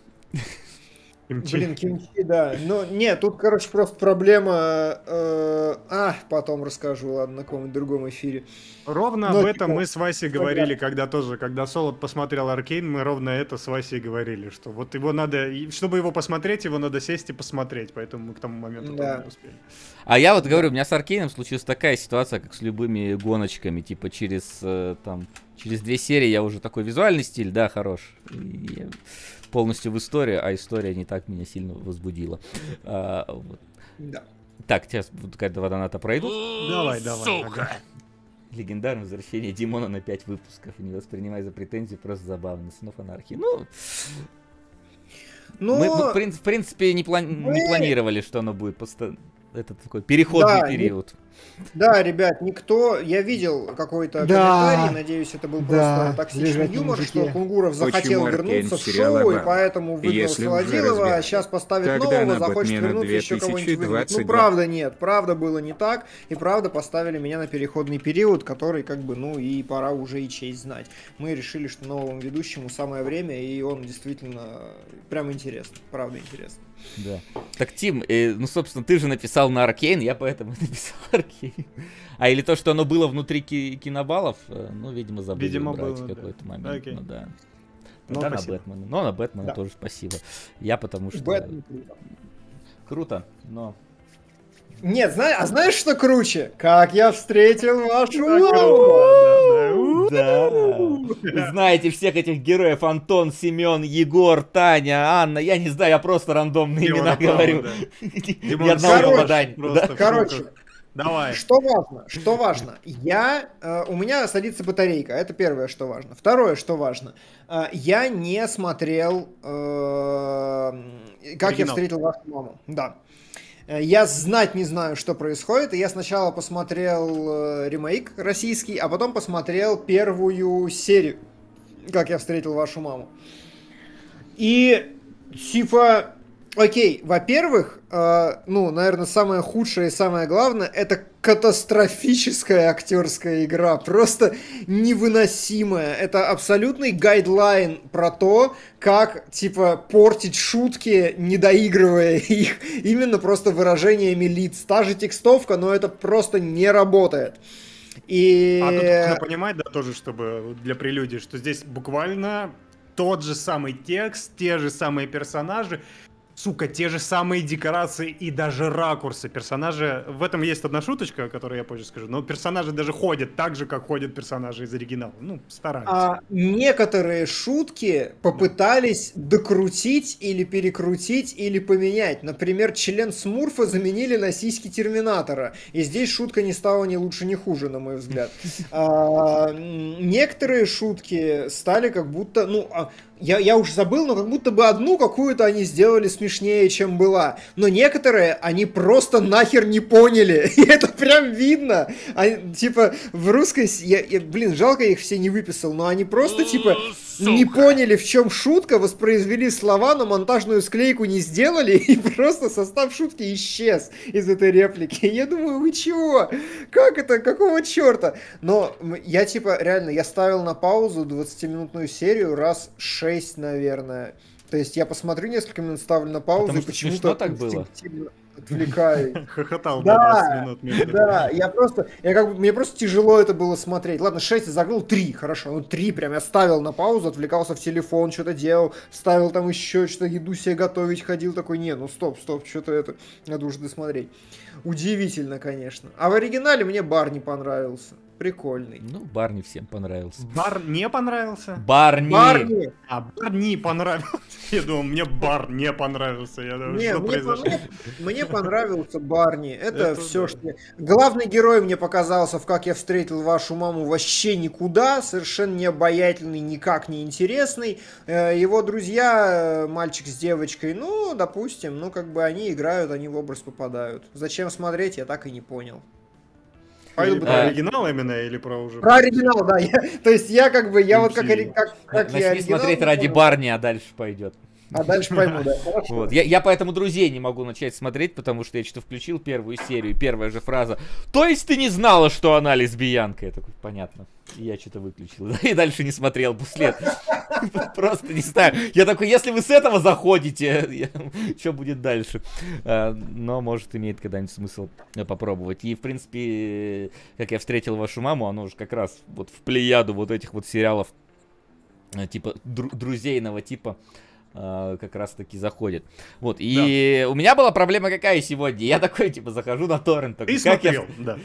Блин, кимчи, да. Но нет, тут, короче, просто проблема... потом расскажу, ладно, на каком-нибудь другом эфире. Ровно об этом мы с Васей говорили, когда Солод посмотрел Аркейн, мы ровно это с Васей говорили, что вот его надо, чтобы его посмотреть, его надо сесть и посмотреть, поэтому мы к тому моменту не успели. А я вот говорю, у меня с Аркейном случилась такая ситуация, как с любыми гоночками, типа через 2 серии я уже такой визуальный стиль, да, хорош. И полностью в историю, а история не так меня сильно возбудила. Вот. Да. Так, сейчас какая-то доната пройдут. Давай. Сука! Легендарное возвращение Димона на 5 выпусков. Не воспринимай за претензии, просто забавно. Снов анархии. Мы в принципе не планировали, что оно будет это такой переходный период. Да, ребят, я видел какой-то комментарий, надеюсь, это был просто токсичный юмор, что Кунгуров захотел вернуться в шоу, и поэтому выгнал Солодилова, а сейчас поставит нового, захочет вернуться, еще кого-нибудь выгнать. Ну, правда нет, правда было не так, и правда поставили меня на переходный период, который и пора уже и честь знать. Мы решили, что новому ведущему самое время, и он действительно прям интересный, правда интересный. Да. Так, Тим, собственно, ты же написал на Аркейн, я поэтому написал Аркейн. Или то, что оно было внутри кинобаллов, видимо, забыли убрать в какой-то момент. Okay. Да. На Бэтмена. Но на Бэтмена тоже спасибо. Я потому что... Круто, но... Нет, знаешь, что круче? Как я встретил вашу маму! Да. Знаете всех этих героев: Антон, Семен, Егор, Таня, Анна. Я не знаю, я просто рандомные имена говорю. Ни одного попадания. Короче, давай. Что важно? У меня садится батарейка, это первое, что важно. Второе, что важно. Я не смотрел «Как я встретил вашу маму». Да. Я знать не знаю, что происходит, и я сначала посмотрел ремейк российский, а потом посмотрел первую серию «Как я встретил вашу маму». И, окей, во-первых, наверное, самое худшее и самое главное, это катастрофическая актерская игра, просто невыносимая. Это абсолютный гайдлайн про то, как, портить шутки, не доигрывая их, именно просто выражениями лиц. Та же текстовка, но это просто не работает. И... тут нужно понимать, тоже, чтобы для прелюдии, что здесь буквально тот же самый текст, те же самые персонажи, те же самые декорации и даже ракурсы. Персонажи... В этом есть одна шуточка, которую я позже скажу, но персонажи даже ходят так же, как ходят персонажи из оригинала. Стараются. Некоторые шутки попытались докрутить или перекрутить или поменять. Например, член Смурфа заменили на сиськи Терминатора. И здесь шутка не стала ни лучше, ни хуже, на мой взгляд. Некоторые шутки стали как будто... Я уж забыл, но как будто бы одну какую-то они сделали смешнее, чем была. Но некоторые они просто нахер не поняли. И это прям видно. В русской... жалко, я их все не выписал, но они просто, не поняли, в чем шутка, воспроизвели слова, но монтажную склейку не сделали, и просто состав шутки исчез из этой реплики. Я думаю, вы чего? Как это? Какого черта? Но я, реально, я ставил на паузу 20-минутную серию раз 6, наверное. То есть я посмотрю несколько минут, ставлю на паузу, и почему-то так было. Отвлекаю. Хохотал, 20 минут. Да, мне просто тяжело это было смотреть. Ладно, 6 я загнул, 3, хорошо. 3 прям я ставил на паузу, отвлекался в телефон, что-то делал, ставил там еще что-то, еду себе готовить, ходил такой, стоп, что-то это, надо уже досмотреть. Удивительно, конечно. А в оригинале мне Барни понравился. Прикольный. Барни всем понравился. Бар не понравился? Барни! Барни понравился. Я думал, мне Бар не понравился. Мне Мне понравился Барни. Это все, что... Главный герой мне показался в «Как я встретил вашу маму» вообще никуда. Совершенно не обаятельный, никак не интересный. Его друзья, мальчик с девочкой, ну, допустим, ну, как бы они играют, они в образ попадают. Зачем смотреть, я так и не понял. Про оригинал именно или про уже... Про оригинал, да. То есть я как бы, я вот как я начни смотреть ради Барни, а дальше пойдет. А дальше пойму, да. Вот. Я поэтому «Друзей» не могу начать смотреть, потому что я что-то включил первую серию, первая же фраза: «То есть ты не знала, что она лесбиянка?» Я такой, понятно. И я что-то выключил. И дальше не смотрел после этого. Просто не знаю. Я такой, если вы с этого заходите, что будет дальше? Но, может, имеет когда-нибудь смысл попробовать. И, в принципе, «Как я встретил вашу маму», оно уже как раз вот в плеяду вот этих вот сериалов типа друзейного типа как раз таки заходит. Вот, и у меня была проблема какая сегодня. Я такой, типа, захожу на торрент. Ты смотрел, да.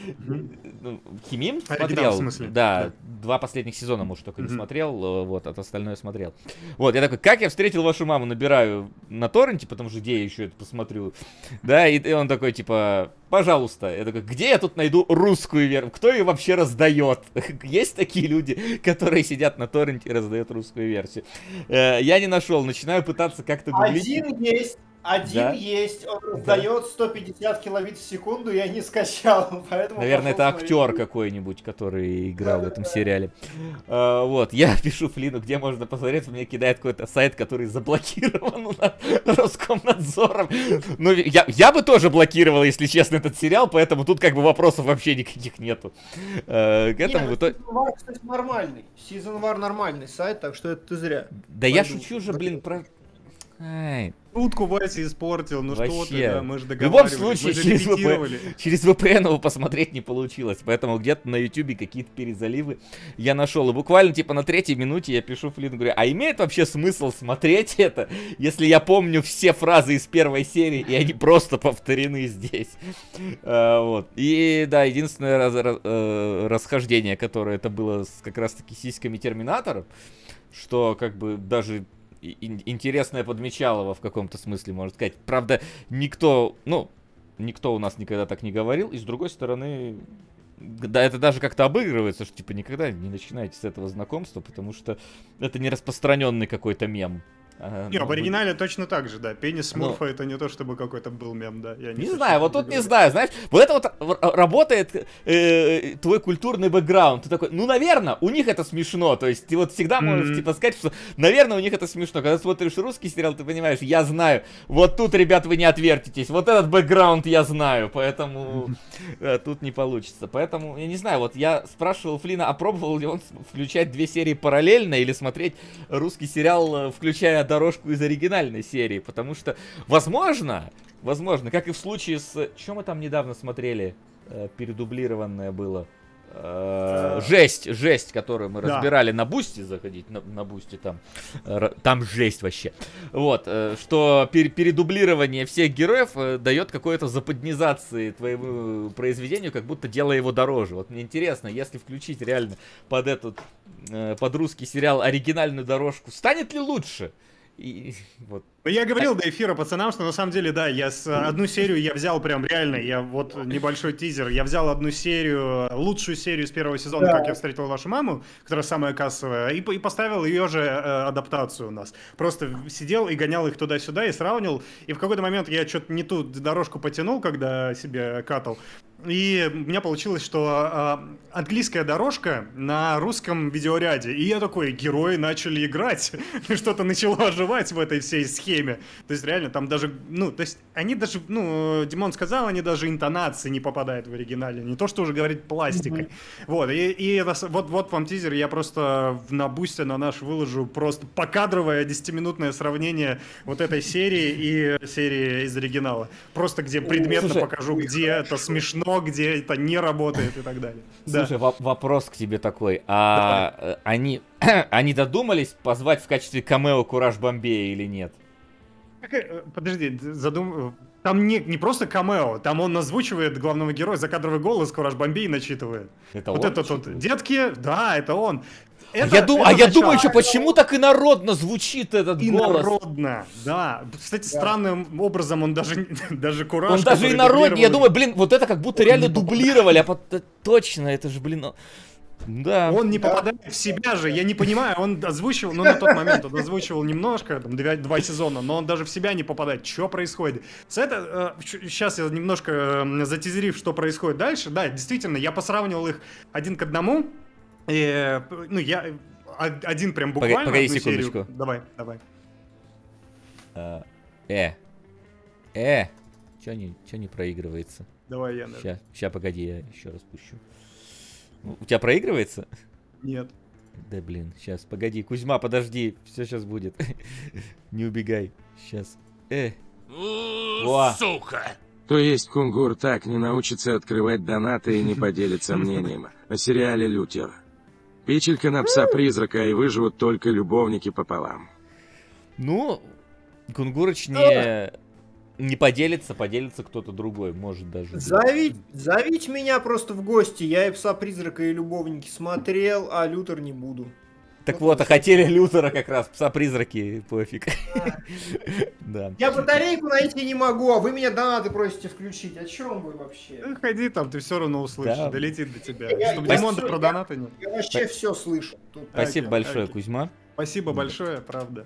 Химим смотрел. В смысле? Да, 2 последних сезона, может, только не смотрел, вот, а остальное смотрел. Вот, я такой, «Как я встретил вашу маму», набираю на торренте, потому что где я еще это посмотрю. Да, и он такой, типа, пожалуйста. Я такой, где я тут найду русскую версию? Кто ее вообще раздает? Есть такие люди, которые сидят на торренте и раздают русскую версию? Я не нашел, начинаю пытаться как-то гуглить. Один есть, он раздает 150 килобит в секунду, я не скачал, поэтому... Наверное, это актер какой-нибудь, который играл в этом сериале. Вот, я пишу Флину, где можно посмотреть, мне кидает какой-то сайт, который заблокирован Роскомнадзором. Ну, я бы тоже блокировал, если честно, этот сериал, поэтому тут как бы вопросов вообще никаких нету. К этому Season War, кстати, нормальный. Season War нормальный сайт, так что это ты зря. Да я шучу же, блин, про... Утку Вася испортил, ну что ты, да, мы же в любом договаривались, случае, через VPN его посмотреть не получилось, поэтому где-то на YouTube какие-то перезаливы я нашел. И буквально типа на 3-й минуте я пишу Флину, говорю, а имеет вообще смысл смотреть это, если я помню все фразы из первой серии, и они просто повторены здесь? Вот. И да, единственное расхождение, которое это было как раз-таки сиськами Терминатора, что как бы даже... интересное подмечалово в каком-то смысле, можно сказать. Правда, никто у нас никогда так не говорил, и с другой стороны, да, это даже как-то обыгрывается, что типа никогда не начинайте с этого знакомства, потому что это не распространенный какой-то мем. Не, в оригинале точно так же, да. Пенис Смурфа это не то, чтобы какой-то был мем, да. Я не знаю, вот тут не знаю, знаешь, вот это вот работает твой культурный бэкграунд. Ты такой, ну, наверное, у них это смешно. То есть ты вот всегда можешь типа сказать, что, наверное, у них это смешно. Когда смотришь русский сериал, ты понимаешь, я знаю, вот тут, ребят, вы не отвертитесь. Вот этот бэкграунд я знаю, поэтому тут не получится. Поэтому, я не знаю, вот я спрашивал Флина, а пробовал ли он включать 2 серии параллельно или смотреть русский сериал, включая дорожку из оригинальной серии, потому что, возможно, как и в случае с... Что мы там недавно смотрели? Передублированное было. Жесть, которую мы разбирали на Бусти, заходить на Бусти, там жесть вообще. Вот, что передублирование всех героев дает какой-то западнизации твоему произведению, как будто делая его дороже. Вот мне интересно, если включить реально под русский сериал оригинальную дорожку, станет ли лучше? И вот. Я говорил до эфира пацанам, что на самом деле, да, одну серию я взял прям реально, вот небольшой тизер, я взял одну серию, лучшую серию с первого сезона, «Как я встретил вашу маму», которая самая кассовая, и поставил ее же адаптацию у нас. Просто сидел и гонял их туда-сюда и сравнивал, и в какой-то момент я что-то не ту дорожку потянул, когда себе катал, и у меня получилось, что английская дорожка на русском видеоряде, и я такой, герои начали играть, что-то начало оживать в этой всей схеме. То есть реально там даже, то есть они даже, Димон сказал, они даже интонации не попадают в оригинале, не то что уже говорить пластикой. Вот, и вот вам тизер, я просто на Бусте на наш выложу просто покадровое 10-минутное сравнение вот этой серии и серии из оригинала. Просто где предметно покажу, где это смешно, где это не работает и так далее. Слушай, вопрос к тебе такой, они додумались позвать в качестве камео Кураж Бомбея или нет? Подожди, там не просто камео, там он озвучивает главного героя, закадровый голос, Кураж Бомбей начитывает. Это вот он этот вот, детки, да, это он. Я думаю, еще почему так инородно звучит этот голос. Инородно, да. Кстати, странным образом он даже Кураж... Он даже инородный, я думаю, блин, вот это как будто реально дублировали, а точно, это же, блин... Да. Он не попадает в себя же, я не понимаю, он озвучивал, ну на тот момент он озвучивал немножко, там, 2 сезона, но он даже в себя не попадает. Что происходит? Сейчас я немножко затизерив, что происходит дальше. Да, действительно, я посравнивал их 1 к 1. Ну, я один прям буквально. Погоди секундочку. Давай. Чё не проигрывается? Давай я. Сейчас, погоди, я еще раз пущу. У тебя проигрывается? Нет. Да блин, сейчас, погоди, Кузьма, подожди, все сейчас будет. Не убегай, сейчас. Сука! То есть Кунгур так не научится открывать донаты и не поделится мнением о сериале «Лютер». Пичелька на пса-призрака, и выживут только любовники пополам. Ну, Кунгурыч не поделится кто-то другой, может даже. Зовите меня просто в гости, я и Пса-призрака, и любовники смотрел, а Лютер не буду. Так вот, а хотели Лютера как раз, Пса-призраки, пофиг. Да. Я батарейку найти не могу, а вы меня донаты просите включить. О чем вы вообще? Ходи там, ты все равно услышишь, Да. Долетит до тебя. Чтобы Димонда про донаты нет. Я вообще все слышу. Спасибо большое, Кузьма. Спасибо большое, правда.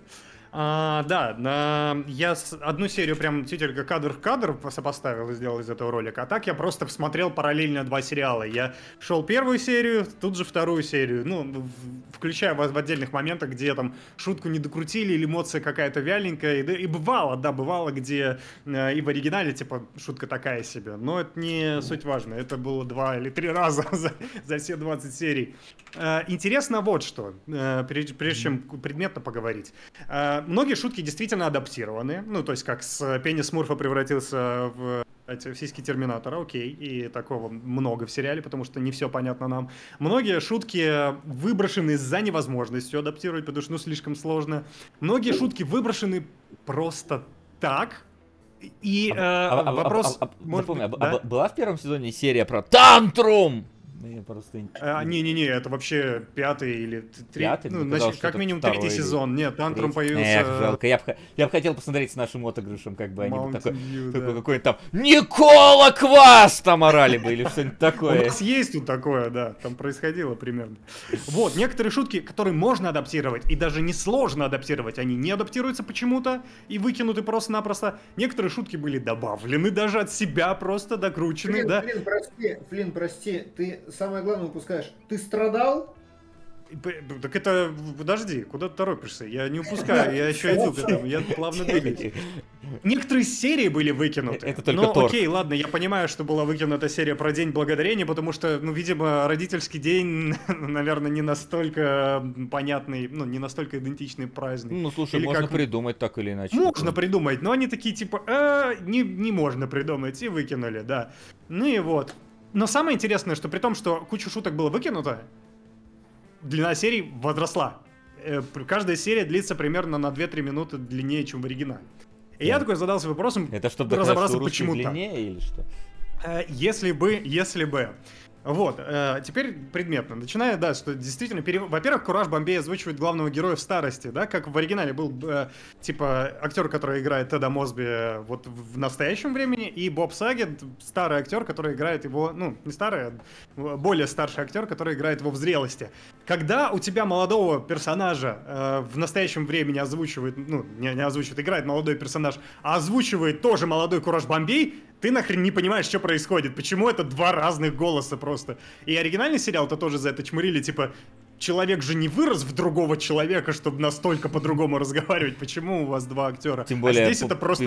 Да, я одну серию прям тителька кадр в кадр сопоставил и сделал из этого ролика, а так я просто смотрел параллельно 2 сериала. Я шел 1 серию, тут же 2 серию, ну, включая в отдельных моментах, где там шутку не докрутили или эмоция какая-то вяленькая, и бывало, где и в оригинале, типа, шутка такая себе, но это не суть важно, это было 2 или 3 раза за все 20 серий. Интересно вот что, прежде чем предметно поговорить. Многие шутки действительно адаптированы. Ну, то есть, как с Пенни Смурфа превратился в сиськи Терминатора, окей, и такого много в сериале, потому что не все понятно нам. Многие шутки выброшены за невозможностью адаптировать, потому что, ну, слишком сложно. Многие шутки выброшены просто так. И вопрос... Была в 1 сезоне серия про тантрум? Не-не-не, это вообще 5-й или 3-й, ну, казалось, как минимум 3-й сезон. Нет, Тантрум появился... Эх, жалко, я бы хотел посмотреть с нашим отыгрышем, как бы они такой какой-нибудь там Никола Квас там орали бы, или что-нибудь такое. У нас есть тут такое, да, там происходило примерно. Вот, некоторые шутки, которые можно адаптировать, и даже несложно адаптировать, они не адаптируются почему-то и выкинуты просто-напросто. Некоторые шутки были добавлены даже от себя, просто докручены, да. Флин, прости, ты... Самое главное упускаешь. Ты страдал? Так это... Подожди, куда ты торопишься? Я не упускаю, я еще иду к этому, я плавно двигаюсь. Некоторые серии были выкинуты. Это только Тор. Окей, ладно, я понимаю, что была выкинута серия про День Благодарения, потому что, ну, видимо, родительский день, наверное, не настолько понятный, ну, не настолько идентичный праздник. Ну, слушай, или можно придумать так или иначе. Можно придумать, но они такие, типа, не можно придумать, и выкинули, да. Ну и вот. Но самое интересное, что при том, что куча шуток было выкинуто, длина серий возросла. Каждая серия длится примерно на 2-3 минуты длиннее, чем в оригинале. И я такой задался вопросом, это чтобы разобраться, почему так. Или что? Если бы. Вот, теперь предметно. Начиная, да, что действительно, во-первых, Кураж Бомбей озвучивает главного героя в старости, да, как в оригинале был, типа, актер, который играет Теда Мосби вот в настоящем времени, и Боб Сагет, старый актер, который играет его, ну, не старый, а более старший актер, который играет его в зрелости. Когда у тебя молодого персонажа в настоящем времени озвучивает, ну, не озвучивает, играет молодой персонаж, а озвучивает тоже молодой Кураж Бомбей, ты нахрен не понимаешь, что происходит. Почему это 2 разных голоса просто. И оригинальный сериал-то тоже за это чмырили, типа, человек же не вырос в другого человека, чтобы настолько по-другому разговаривать. Почему у вас 2 актера? Тем более, здесь это просто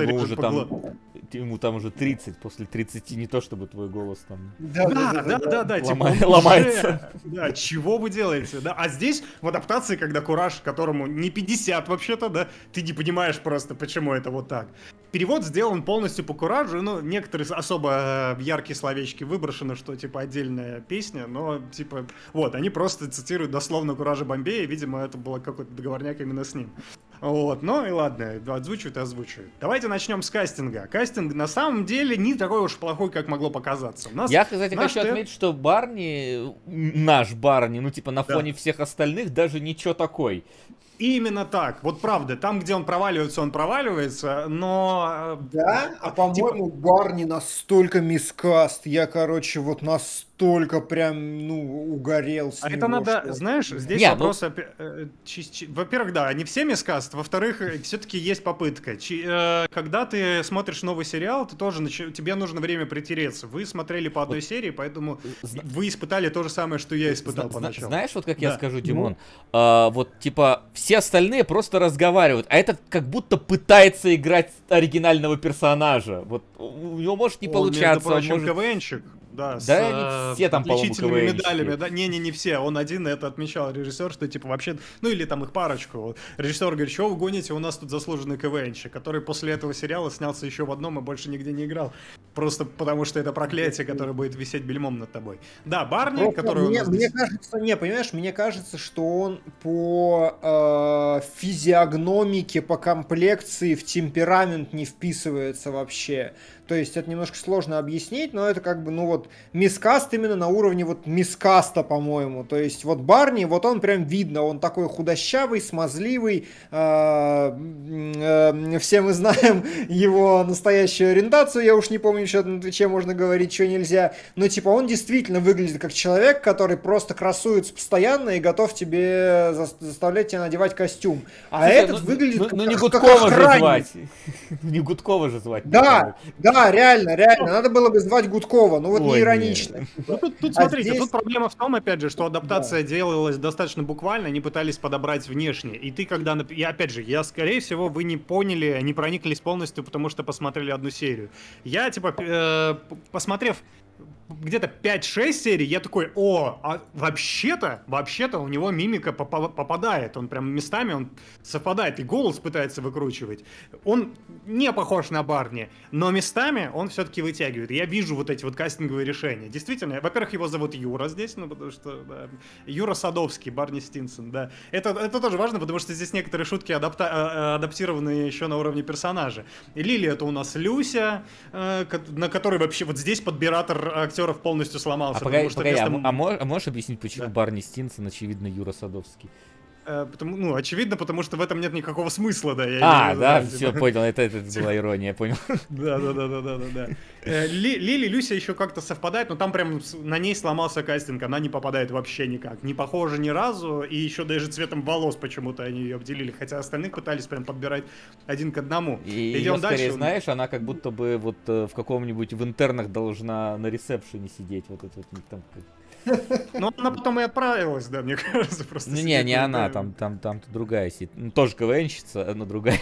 ему там уже 30, после 30 не то, чтобы твой голос там... Да, ломается. Да, чего вы делаете? Да, а здесь в адаптации, когда Кураж, которому не 50 вообще-то, да, ты не понимаешь просто, почему это вот так. Перевод сделан полностью по Куражу, ну, некоторые особо яркие словечки выброшены, что, типа, отдельная песня, но, типа, вот, они просто цитируют дословно Куража Бомбея, видимо, это был какой-то договорняк именно с ним. Вот, ну и ладно, озвучивают и озвучивают. Давайте начнем с кастинга. Кастинг на самом деле не такой уж плохой, как могло показаться. Я, кстати, хочу отметить, что Барни, наш Барни, ну типа на фоне всех остальных даже ничего такой. Именно так. Вот правда, там, где он проваливается, но... Да? А по-моему, Барни настолько мискаст. Я, короче, вот настолько прям, ну, угорел с него. Это надо, что... знаешь, здесь вопрос... Во-первых, да, не все мискаст. Во-вторых, все-таки есть попытка. Когда ты смотришь новый сериал, ты тоже тебе нужно время притереться. Вы смотрели по одной серии, поэтому вы испытали то же самое, что я испытал поначалу. Знаешь, вот как я скажу, Димон? Вот, типа, все остальные просто разговаривают, а этот как будто пытается играть оригинального персонажа. Вот у него может не получаться. Он, между прочим, КВНщик. Да, да, все там, отличительными медалями. Да? Не все. Он один это отмечал, режиссер, что типа вообще... Ну или там их парочку. Режиссер говорит, что вы гоните, у нас тут заслуженный КВНщик, который после этого сериала снялся еще в одном и больше нигде не играл. Просто потому что это проклятие, которое будет висеть бельмом над тобой. Да, Барни, просто который мне кажется, понимаешь, мне кажется, что он по физиогномике, по комплекции в темперамент не вписывается вообще. То есть это немножко сложно объяснить, но это как бы, ну вот, мискаст именно на уровне вот мискаста, по-моему. То есть вот Барни, вот он прям видно, он такой худощавый, смазливый. Все мы знаем его настоящую ориентацию, я уж не помню, что на Твиче можно говорить, что нельзя. Но типа он действительно выглядит как человек, который просто красуется постоянно и готов тебе заставлять тебя надевать костюм. А этот выглядит как не Гудкова же звать. Не Гудкова же звать. Да, реально, надо было бы звать Гудкова, ну вот не иронично. Ну, тут смотрите, тут проблема в том, опять же, что адаптация делалась достаточно буквально, они пытались подобрать внешне, и ты когда, я скорее всего, вы не поняли, не прониклись полностью, потому что посмотрели одну серию. Я, типа, посмотрев где-то 5-6 серий, я такой, а вообще-то у него мимика попадает, он прям местами он совпадает, и голос пытается выкручивать. Он не похож на Барни, но местами он все-таки вытягивает. Я вижу вот эти вот кастинговые решения. Действительно, во-первых, его зовут Юра здесь, ну потому что, да, Юра Садовский, Барни Стинсон, да. Это тоже важно, потому что здесь некоторые шутки адаптированы еще на уровне персонажа. И Лили это у нас Люся, на которой вообще вот здесь подбиратор актеров полностью сломался. Можешь объяснить, почему Барни Стинсон, очевидно, Юра Садовский? Очевидно, потому что в этом нет никакого смысла, да. Все, понял, это была ирония, понял. Да. Лили, Люся еще как-то совпадает, но там прям на ней сломался кастинг, она не попадает вообще никак. Не похожа ни разу, и еще даже цветом волос почему-то они ее обделили, хотя остальных пытались прям подбирать один к одному. И идем дальше. Скорее, знаешь, она как будто бы вот в каком-нибудь в интернах должна на ресепшене сидеть, вот это вот там. Ну, она потом и отправилась, да, мне кажется, просто. Не она, там другая сидит. Тоже КВНщица, но другая.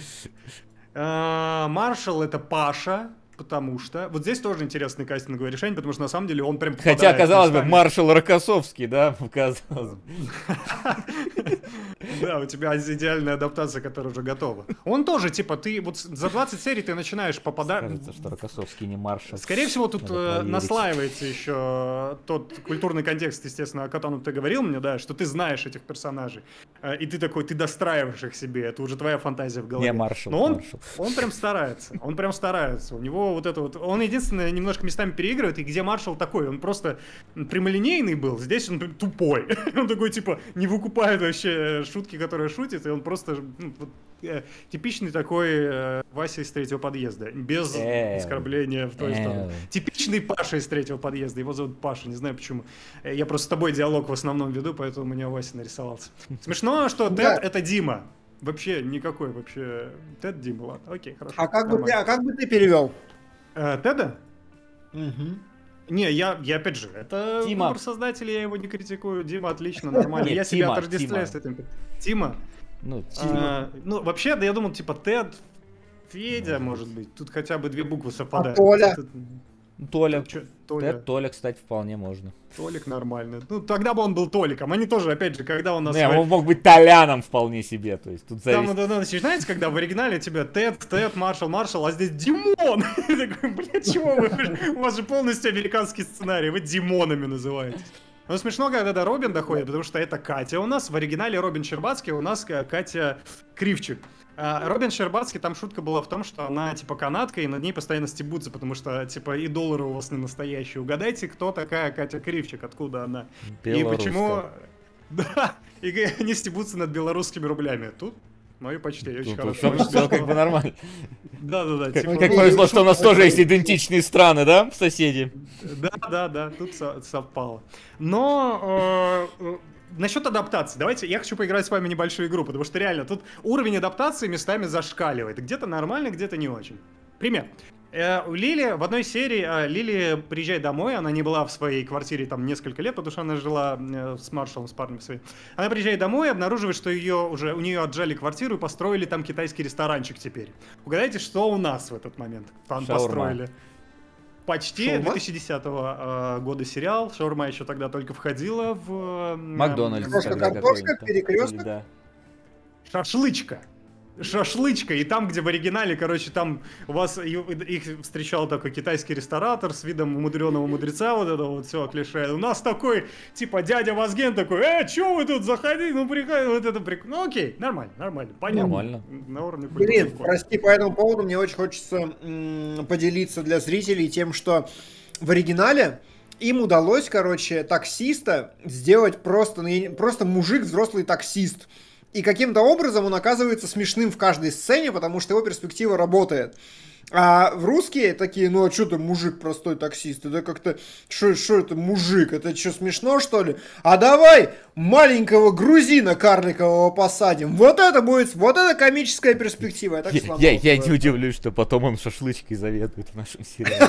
Маршал это Паша, потому что... Вот здесь тоже интересное кастинговое решение, потому что на самом деле он прям... Хотя, казалось бы, маршал Рокоссовский, да, казалось бы. Да, у тебя идеальная адаптация, которая уже готова. Он тоже, типа, ты вот за 20 серий ты начинаешь попадать... Кажется, что Рокоссовский не маршал. Скорее всего, тут наслаивается еще тот культурный контекст, естественно, о котором ты говорил мне, да, что ты знаешь этих персонажей. И ты такой, ты достраиваешь их себе, это уже твоя фантазия в голове. Не маршал. Но он прям старается, у него вот это вот... Он единственное немножко местами переигрывает, и где маршал такой, он просто прямолинейный был, здесь он тупой. Он такой, типа, не выкупает вообще шутки, которые шутит, и он просто типичный такой Вася из третьего подъезда, без оскорбления в той сторону. Типичный Паша из третьего подъезда, его зовут Паша, не знаю почему. Я просто с тобой диалог в основном веду, поэтому у меня Вася нарисовался. Смешно, что Тед это Дима. Вообще никакой, вообще. Тед Дима, ладно, окей, хорошо. А как бы ты перевел? Теда? Не, я опять же, это выбор создателя, я его не критикую. Дима отлично, нормально. Я себя отождествляю с этим. Тима? Ну, вообще, да я думал, типа, Тед, Федя, может быть. Тут хотя бы 2 буквы совпадают. Толя. Толя, кстати, вполне можно. Толик нормально. Ну, тогда бы он был Толиком. Они тоже, опять же, когда у нас... Он мог быть Толяном вполне себе. То есть тут зависит... Знаете, когда в оригинале у тебя Тед, Маршал, а здесь Димон. Такой, блядь, чего вы? У вас же полностью американский сценарий. Вы Димонами называетесь. Но смешно, когда до Робин доходит, потому что это Катя у нас. В оригинале Робин Щербацкий, у нас Катя Кривчик. Робин Щербацкий, там шутка была в том, что она, типа, канадка, и над ней постоянно стебутся, потому что, типа, и доллары у вас не настоящие. Угадайте, кто такая Катя Кривчик, откуда она? И почему... Да, и они стебутся над белорусскими рублями. Тут мое почтение, очень хорошо. Все как бы нормально. Да. Как повезло, что у нас тоже есть идентичные страны, да, соседи? Да, тут совпало. Но... Насчет адаптации. Давайте, я хочу поиграть с вами в небольшую игру, потому что реально тут уровень адаптации местами зашкаливает. Где-то нормально, где-то не очень. Пример. У Лили в одной серии, Лили приезжает домой, она не была в своей квартире там несколько лет, потому что она жила с Маршалом, с парнем своим. Она приезжает домой и обнаруживает, что у нее отжали квартиру и построили там китайский ресторанчик теперь. Угадайте, что у нас в этот момент там построили? Почти. 2010 года сериал. Шаурма еще тогда только входила в... Макдональдс. Картошка, перекресток. Да. Шашлычка. И там, где в оригинале, короче, там у вас их встречал такой китайский ресторатор с видом умудренного мудреца, вот это вот все клише. У нас такой, типа, дядя Вазген такой, чё вы тут, заходи, ну приходи, вот это прикольно. Ну окей, нормально, понятно. Нормально. На уровне Блин, прости, по этому поводу мне очень хочется поделиться для зрителей тем, что в оригинале им удалось, короче, таксиста сделать просто мужик, взрослый таксист. И каким-то образом он оказывается смешным в каждой сцене, потому что его перспектива работает. А в русские такие, ну а что ты мужик простой таксист? Это как-то, что это мужик? Это что, смешно что ли? А давай маленького грузина карликового посадим. Вот это комическая перспектива. Я не удивлюсь, что потом он шашлычкой заведует в нашем сериале.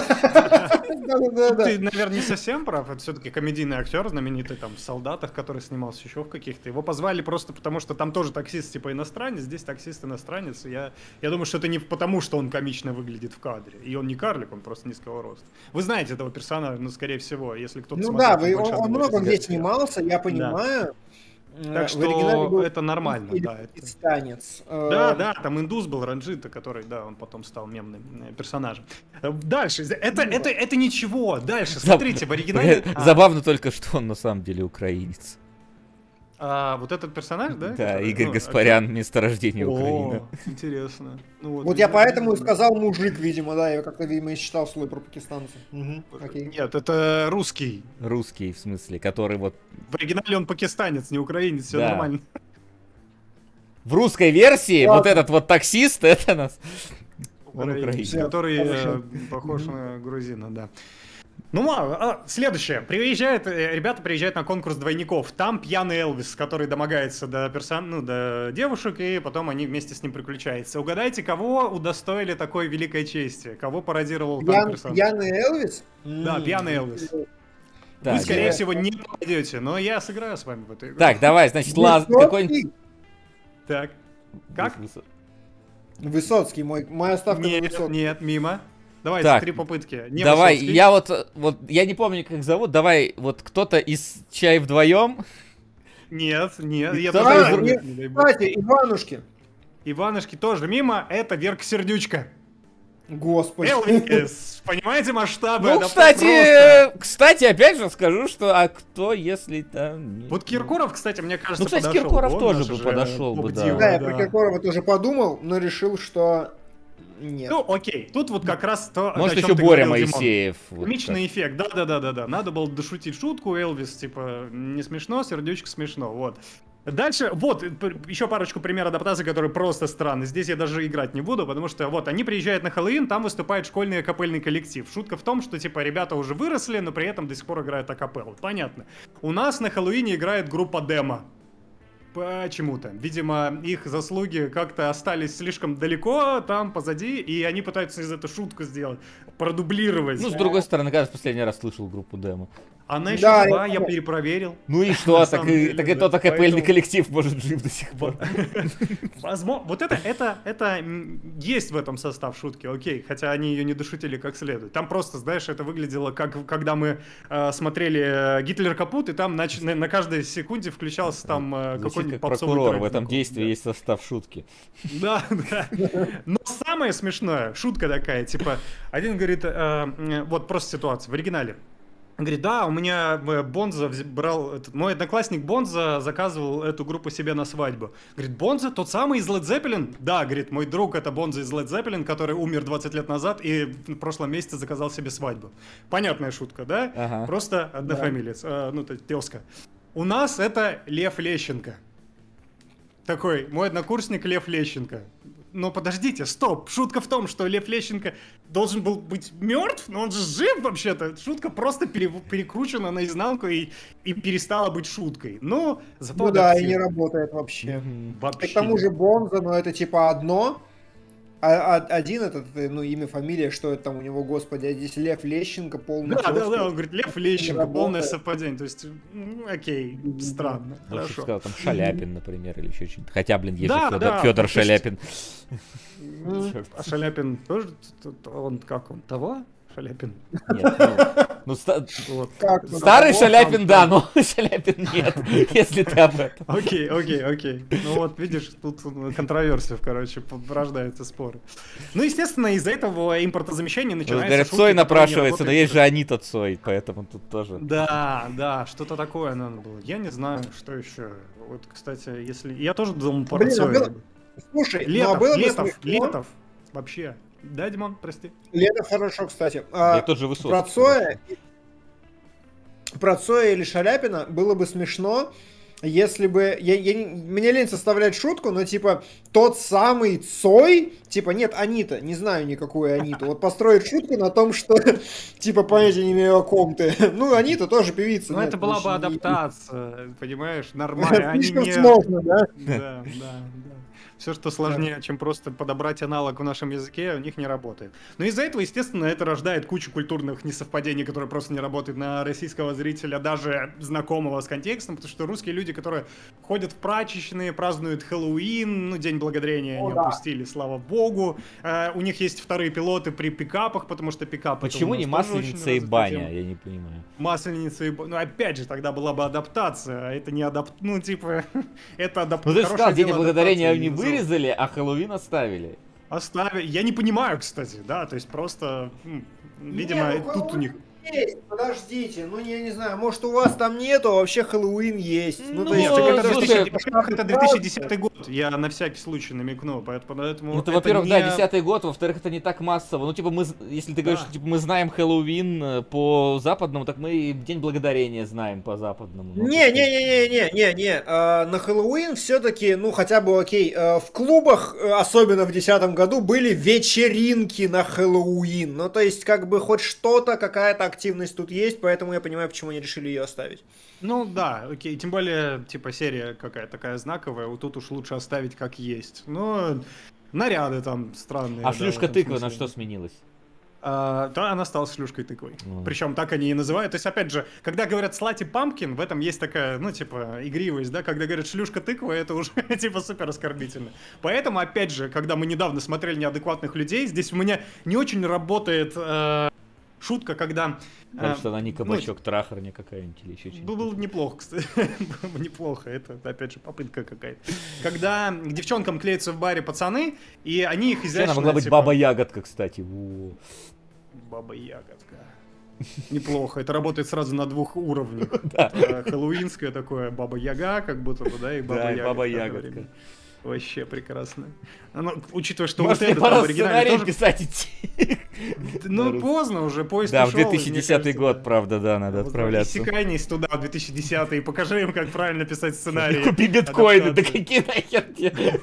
Ты, наверное, не совсем прав. Это все-таки комедийный актер, знаменитый там в «Солдатах», который снимался еще в каких-то. Его позвали просто потому, что там тоже таксист типа иностранец, здесь таксист иностранец. Я думаю, что это не потому, что он комично выглядит в кадре. И он не карлик, он просто низкого роста. Вы знаете этого персонажа, ну, скорее всего, если кто-то смотрел. Ну да, он много где снимался, я понимаю. Так что это нормально, да. Пакистанец. Да, там индус был, Ранджита, который, да, он потом стал мемным персонажем. Дальше, это ничего. Дальше, смотрите, в оригинале... Забавно только, что он на самом деле украинец. Вот этот персонаж, да? Да, Игорь Гаспарян, месторождение Украины. Интересно. Вот я поэтому и сказал мужик, видимо, да, я как-то, видимо, и считал слой про пакистанцев. Нет, это русский. Русский, в смысле, который вот... В оригинале он пакистанец, не украинец, все нормально. В русской версии вот этот вот таксист, это нас... Он украинец. Который похож на грузина, да. Ну, следующее. Ребята приезжают на конкурс двойников. Там пьяный Элвис, который домогается до девушек, и потом они вместе с ним приключаются. Угадайте, кого удостоили такой великой чести? Кого пародировал там персонаж? Пьяный Элвис? Да, пьяный Элвис. Вы, скорее всего, не попадете, но я сыграю с вами в эту игру. Так, давай, значит, какой-нибудь... Так, как? Высоцкий, моя ставка на Высоцкий. Нет, мимо. Давай, так, 3 попытки. Не давай, Высоцкий. Я не помню, как зовут. Давай, вот кто-то из «Чай вдвоем». Нет. Кстати, Иванушки. Иванушки тоже мимо. Это Верка Сердючка. Господи. Элвис, понимаете масштабы? Ну, кстати, опять же скажу, что кто, если там... Вот Киркоров, кстати, мне кажется, подошел. Ну, кстати, Киркоров тоже бы подошел бы, да. Да, я про Киркорова тоже подумал, но решил, что... Нет. Ну, окей, тут вот как раз то, может, еще Боря Моисеев. Комичный эффект, да. Надо было дошутить шутку, Элвис, типа, не смешно, Сердючка смешно, вот. Дальше, вот, еще парочку примеров адаптации, которые просто странны. Здесь я даже играть не буду, потому что, вот, они приезжают на Хэллоуин, там выступает школьный акапельный коллектив. Шутка в том, что, типа, ребята уже выросли, но при этом до сих пор играют акапеллу. Понятно. У нас на Хэллоуине играет группа Демо. Почему-то. Видимо, их заслуги как-то остались слишком далеко, там, позади, и они пытаются из этого шутку сделать, продублировать. Ну, с другой стороны, кажется, последний раз слышал группу Демо. Она еще жива, я перепроверил. Ну и что, так и тот акапельный коллектив может жив до сих пор. Возможно, вот это есть в этом состав шутки, окей, хотя они ее не дошутили как следует. Там просто, знаешь, это выглядело как, когда мы смотрели «Гитлер капут», и там на каждой секунде включался там какой-нибудь попсовый прокурор, в этом действии есть состав шутки. Да. Но самое смешное, шутка такая, типа, один говорит, вот просто ситуация, в оригинале. Говорит, да, у меня Бонза брал, мой одноклассник Бонза заказывал эту группу себе на свадьбу. Говорит, Бонза тот самый из Led Zeppelin? Да, говорит, мой друг это Бонза из Led Zeppelin, который умер 20 лет назад и в прошлом месяце заказал себе свадьбу. Понятная шутка, да? Ага. Просто однофамилец, ну, то есть тезка. У нас это Лев Лещенко. Такой, мой однокурсник Лев Лещенко. Но подождите, стоп, шутка в том, что Лев Лещенко должен был быть мертв, но он же жив вообще-то. Шутка просто перекручена наизнанку и перестала быть шуткой. Но зато... Ну да, и не работает вообще. Вообще. К тому же Бонза, но это типа одно, один этот, ну, имя, фамилия, что это там у него, господи, а здесь Лев Лещенко, полный Да, он говорит, Лев Лещенко, полное совпадение. То есть, окей, странно. Хорошо. Сказал, там Шаляпин, например, или еще что-нибудь. Хотя, блин, есть да, же да, Федор Шаляпин. А Шаляпин тоже, он как он, того? Шаляпин? Нет, старый Шаляпин, да, но Шаляпин нет, если ты об этом. Окей. Ну вот, видишь, тут контроверсия, короче, рождаются споры. Ну, естественно, из-за этого импортозамещения начинается... Говорят, Цой напрашивается, но есть же Анита Цой, поэтому тут тоже... Да, что-то такое надо было. Я не знаю, что еще. Вот, кстати, если... Я тоже думал про Цоя. Слушай, Летов, вообще... Да, Димон, прости. Летов хорошо, кстати. Тот же Высоцкий. Про Цоя или Шаляпина было бы смешно, если бы... Мне лень составлять шутку, но типа тот самый Цой, типа нет, Анита, не знаю никакую Аниту, вот построить шутку на том, что типа понятия не имею о ком ты. Ну, Анита тоже певица. Ну, это была бы адаптация, понимаешь, нормально. Сложно, да? Да. Все, что сложнее, чем просто подобрать аналог в нашем языке, у них не работает. Но из-за этого, естественно, это рождает кучу культурных несовпадений, которые просто не работают на российского зрителя, даже знакомого с контекстом, потому что русские люди, которые ходят в прачечные, празднуют Хэллоуин, ну, День Благодарения они упустили, слава богу. У них есть вторые пилоты при пикапах, потому что пикапы... Почему не Масленица и баня? Я не понимаю. Масленица и баня... Ну, опять же, тогда была бы адаптация, а это не Ну, типа, это адаптация. Ну, ты сказал, День Благодарения они вырезали, а Хэллоуин оставили. Оставили. Я не понимаю, кстати, да, то есть просто, видимо, тут у них... Есть, подождите, ну я не знаю, может у вас там нету, а вообще Хэллоуин есть. Ну, то есть, это 2010 год, я на всякий случай намекну, поэтому... Это, во-первых, да, 10-й год, во-вторых, это не так массово. Ну, типа, если ты говоришь, что типа, мы знаем Хэллоуин по западному, так мы и День Благодарения знаем по западному. Не, на Хэллоуин все-таки, ну, хотя бы окей, в клубах, особенно в 2010 году, были вечеринки на Хэллоуин. Ну, то есть, как бы, хоть что-то, какая-то активность тут есть, поэтому я понимаю, почему они решили ее оставить. Ну да, окей, тем более, типа, серия какая-то такая знаковая, вот тут уж лучше оставить как есть. Но наряды там странные. А шлюшка тыква на что сменилась? Да, она стала шлюшкой тыквой. Причем так они и называют. То есть, опять же, когда говорят слати пампкин, в этом есть такая, ну, типа, игривость, да, когда говорят шлюшка тыква, это уже, типа, супер оскорбительно. Поэтому, опять же, когда мы недавно смотрели «Неадекватных людей», здесь у меня не очень работает... шутка, когда... Что она не кабачок, трахарня какая-нибудь или еще что-нибудь. Было неплохо, кстати. Было бы неплохо. Это, опять же, попытка какая-то. Когда к девчонкам клеятся в баре пацаны, и они их изящно... Она могла быть баба-ягодка, кстати. Баба-ягодка. Неплохо. Это работает сразу на двух уровнях. Хэллоуинское такое баба-яга, как будто бы, да, и баба-ягодка. Вообще прекрасно. Ну, учитывая, что может, вот это там в оригинале тоже... писать идти. Ну, поздно уже, поезд да, ушел. Да, в 2010 год, правда, да, надо отправляться. Иссякайнись туда в 2010 и покажи им, как правильно писать сценарий. Купи биткоины, да какие нахер тебе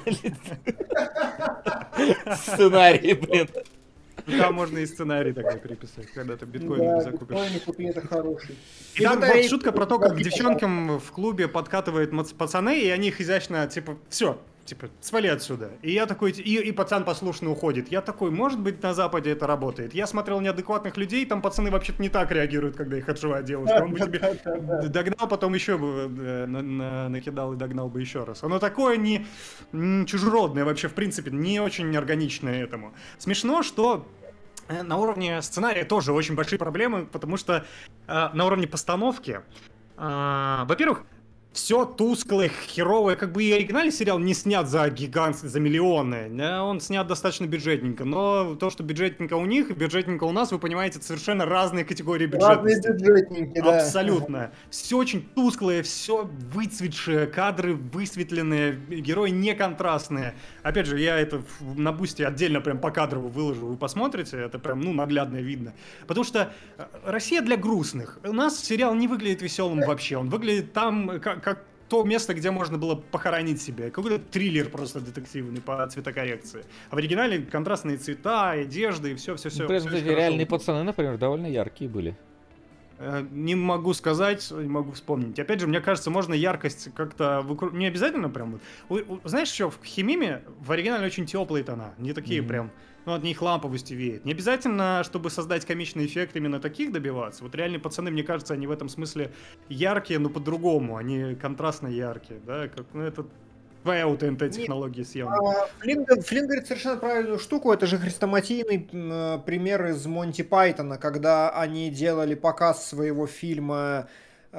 сценарии, блин. Там можно и сценарий такой переписать, когда ты биткоины закупишь. Биткоины купи, это хороший. И там вот шутка про то, как к девчонкам в клубе подкатывают пацаны, и они их изящно, типа, все, типа, свали отсюда. И я такой, и пацан послушно уходит. Я такой, может быть, на Западе это работает. Я смотрел «Неадекватных людей», там пацаны вообще-то не так реагируют, когда их отживает девушка. Он бы тебе догнал, потом еще бы накидал и догнал бы еще раз. Оно такое не чужеродное вообще, в принципе, не очень органичное этому. Смешно, что на уровне сценария тоже очень большие проблемы, потому что на уровне постановки, во-первых, все тусклое, херовое, как бы и оригинальный сериал не снят за гигантские, за миллионы, он снят достаточно бюджетненько, но то, что бюджетненько у них и бюджетненько у нас, вы понимаете, это совершенно разные категории бюджетности. Разные бюджетненькие, да. Абсолютно. Все очень тусклое, все выцветшее, кадры высветленные, герои не контрастные. Опять же, я это на Бусте отдельно прям по кадру выложу, вы посмотрите, это прям, ну, наглядно видно. Потому что Россия для грустных. У нас сериал не выглядит веселым вообще, он выглядит там как то место, где можно было похоронить себя. Какой-то триллер просто детективный по цветокоррекции. А в оригинале контрастные цвета, одежда и все-все-все. Например, вот эти реальные пацаны, например, довольно яркие были. Не могу сказать, не могу вспомнить. Опять же, мне кажется, можно яркость как-то... Не обязательно прям... Знаешь что, в Химиме в оригинале очень теплые тона. Не такие прям... Ну, от них ламповостью веет. Не обязательно, чтобы создать комичный эффект, именно таких добиваться. Вот реальные пацаны, мне кажется, они в этом смысле яркие, но по-другому. Они контрастно яркие, да? Как, ну, это твоя УТНТ-технология съемки. Флинн говорит совершенно правильную штуку. Это же хрестоматийный пример из Монти Пайтона, когда они делали показ своего фильма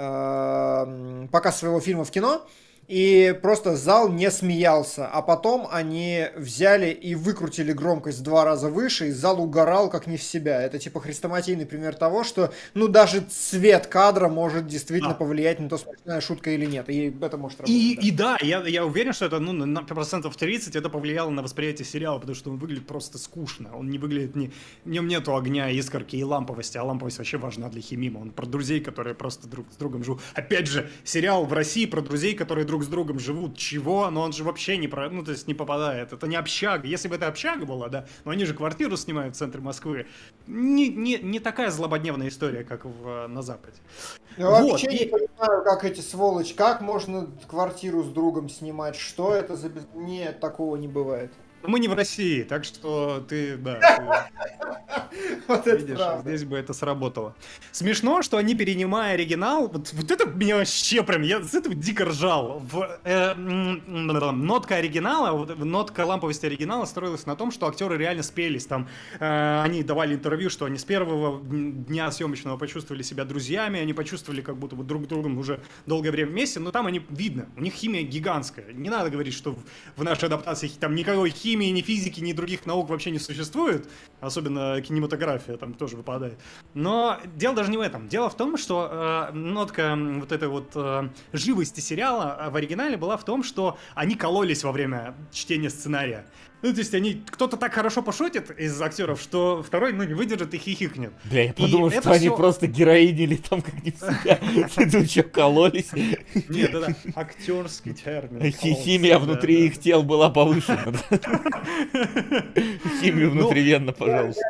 в кино, и просто зал не смеялся. А потом они взяли и выкрутили громкость в 2 раза выше, и зал угорал как не в себя. Это типа хрестоматийный пример того, что ну даже цвет кадра может действительно повлиять на то, смешная шутка или нет. И это может работать. И да, я уверен, что это на процентов 30 это повлияло на восприятие сериала, потому что он выглядит просто скучно. Он не выглядит, в нем нету огня, искорки и ламповости, а ламповость вообще важна для Химима. Он про друзей, которые просто друг с другом живут. Опять же, сериал в России про друзей, которые друг с другом живут. Чего? Но он же вообще не попадает. Это не общага. Если бы это общага была, да, но они же квартиру снимают в центре Москвы. Не такая злободневная история, как на Западе. Я вообще не понимаю, как эти сволочи, как можно квартиру с другом снимать? Что это за... Нет, такого не бывает. Мы не в России, так что да. Вот видишь, здесь бы это сработало. Смешно, что они, перенимая оригинал, вот это меня вообще прям, я с этого дико ржал. Нотка оригинала, нотка ламповости оригинала строилась на том, что актеры реально спелись. Там они давали интервью, что они с первого дня съемочного почувствовали себя друзьями, они почувствовали, как будто бы друг с другом уже долгое время вместе, но там они, видно, у них химия гигантская. Не надо говорить, что в нашей адаптации там никакой химии, ни физики, ни других наук вообще не существует, особенно кинематография там тоже выпадает. Но дело даже не в этом. Дело в том, что нотка вот этой вот живости сериала в оригинале была в том, что они кололись во время чтения сценария. Ну, то есть кто-то так хорошо пошутит из актеров, что второй, не выдержит и хихикнет. Бля, я подумал, что они просто героинили там как не в себя. Ты что, кололись? Нет, это актерский термин. Химия внутри их тел была повышена. Химию внутривенно, пожалуйста.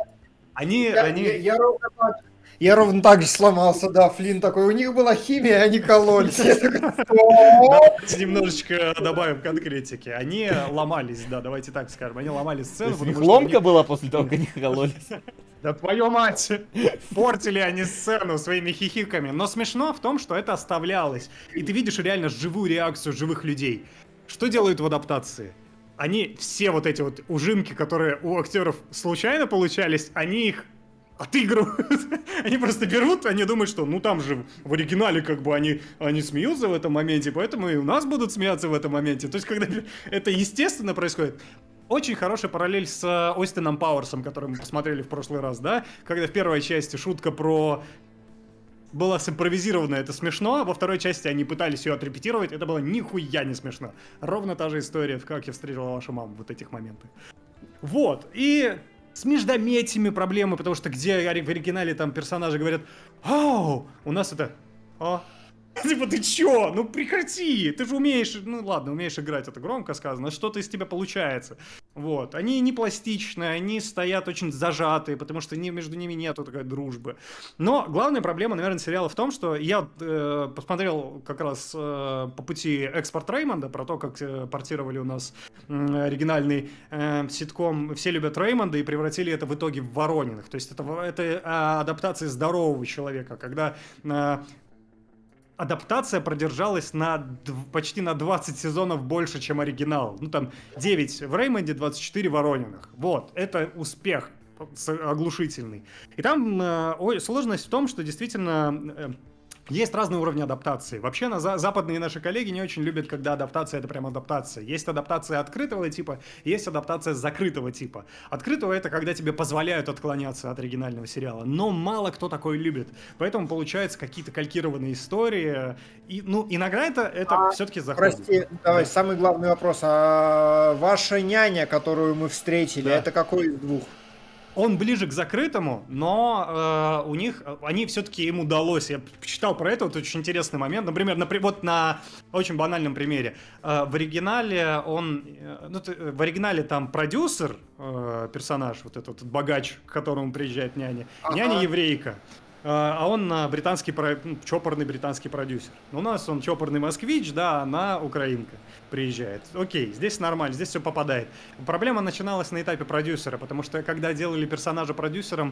Я ровно так же сломался, да, Флинн такой, у них была химия, они кололись. Давайте немножечко добавим конкретики. Они ломались, да, давайте так скажем, они ломали сцену. У них ломка была после того, как они кололись? Да твою мать! Портили они сцену своими хихиками. Но смешно в том, что это оставлялось. И ты видишь реально живую реакцию живых людей. Что делают в адаптации? Они все вот эти вот ужимки, которые у актеров случайно получались, они их отыгрывают. Они просто берут, они думают, что ну там же в оригинале как бы они смеются в этом моменте, поэтому и у нас будут смеяться в этом моменте. То есть, когда это естественно происходит. Очень хорошая параллель с Остином Пауэрсом, который мы посмотрели в прошлый раз, да? Когда в первой части шутка про... была симпровизирована, это смешно, а во второй части они пытались ее отрепетировать, это было нихуя не смешно. Ровно та же история в «Как я встретил вашу маму», вот этих моментах. Вот, и... с междометиями проблемы, потому что где в оригинале там персонажи говорят: «Ау, у нас это...» Типа, ты чё? Ну прекрати! Ты же умеешь... Ну ладно, умеешь играть, это громко сказано, что-то из тебя получается. Вот. Они не пластичные, они стоят очень зажатые, потому что между ними нету такой дружбы. Но главная проблема, наверное, сериала в том, что я посмотрел как раз по пути «Экспорт Реймонда», про то, как портировали у нас оригинальный ситком «Все любят Реймонда» и превратили это в итоге в Ворониных. То есть это адаптация здорового человека, когда... адаптация продержалась почти на 20 сезонов больше, чем оригинал. Ну, там 9 в Реймонде, 24 в Воронинах. Вот, это успех оглушительный. И там сложность в том, что действительно Есть разные уровни адаптации. Вообще западные наши коллеги не очень любят, когда адаптация — это прям адаптация. Есть адаптация открытого типа, есть адаптация закрытого типа. Открытого — это когда тебе позволяют отклоняться от оригинального сериала. Но мало кто такой любит. Поэтому получаются какие-то калькированные истории. И, ну, иногда это все-таки заходит. Прости, давай, самый главный вопрос. А ваша няня, которую мы встретили, это какой из двух? Он ближе к закрытому, но у них, они все-таки им удалось. Я читал про это, вот очень интересный момент. Например, вот на очень банальном примере. В оригинале там продюсер, персонаж, вот этот богач, к которому приезжает няня. Няня еврейка. А он чопорный британский продюсер. У нас он чопорный москвич, да, она украинка приезжает. Окей, здесь нормально, здесь все попадает. Проблема начиналась на этапе продюсера, потому что когда делали персонажа продюсером,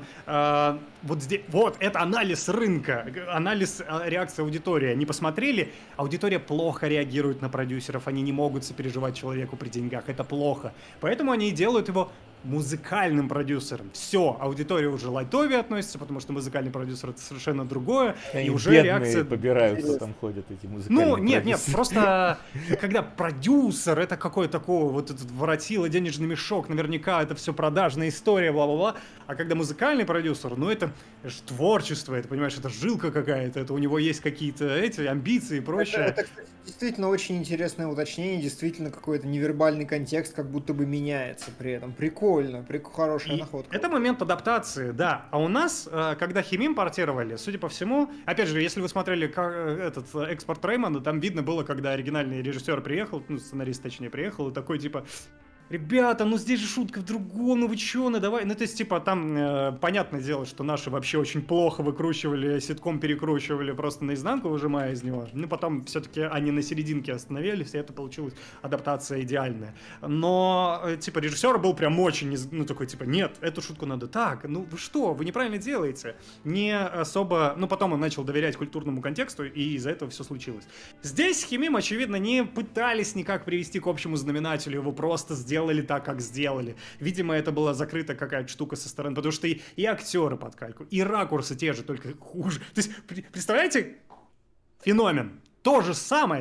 вот это анализ рынка, анализ реакции аудитории. Они посмотрели, аудитория плохо реагирует на продюсеров, они не могут сопереживать человеку при деньгах, это плохо. Поэтому они делают его музыкальным продюсером. Все, аудитория уже лайтовее относится, потому что музыкальный продюсер — это совершенно другое. Они и уже реакция побираются, там ходят эти музыкальные продюсеры. Нет, просто когда продюсер — это какой такой вот этот воротило, денежный мешок, наверняка это все продажная история, бла-бла-бла. А когда музыкальный продюсер, ну это же творчество, это, понимаешь, это жилка какая-то, это у него есть какие-то эти амбиции и прочее. Это, кстати, действительно очень интересное уточнение, действительно какой-то невербальный контекст как будто бы меняется при этом. Прикольно, хорошая находка. Это момент адаптации, да. А у нас, когда Химим портировали, судя по всему, опять же, если вы смотрели этот экспорт Реймонда, там видно было, когда оригинальный режиссер приехал, ну, сценарист, точнее, приехал, и такой, типа: ребята, ну здесь же шутка в другом, ну вы чё, ну давай. Ну то есть, типа, там понятное дело, что наши вообще очень плохо выкручивали, ситком перекручивали, просто наизнанку выжимая из него. Ну потом все-таки они на серединке остановились, и это получилась адаптация идеальная. Но, типа, режиссер был прям очень, ну такой, типа: нет, эту шутку надо так, ну вы что, вы неправильно делаете. Не особо, ну потом он начал доверять культурному контексту, и из-за этого все случилось. Здесь Химим, очевидно, не пытались никак привести к общему знаменателю, его просто сделали так, как сделали. Видимо, это была закрыта какая-то штука со стороны, потому что и актеры под кальку, и ракурсы те же, только хуже. То есть, представляете, феномен. То же самое,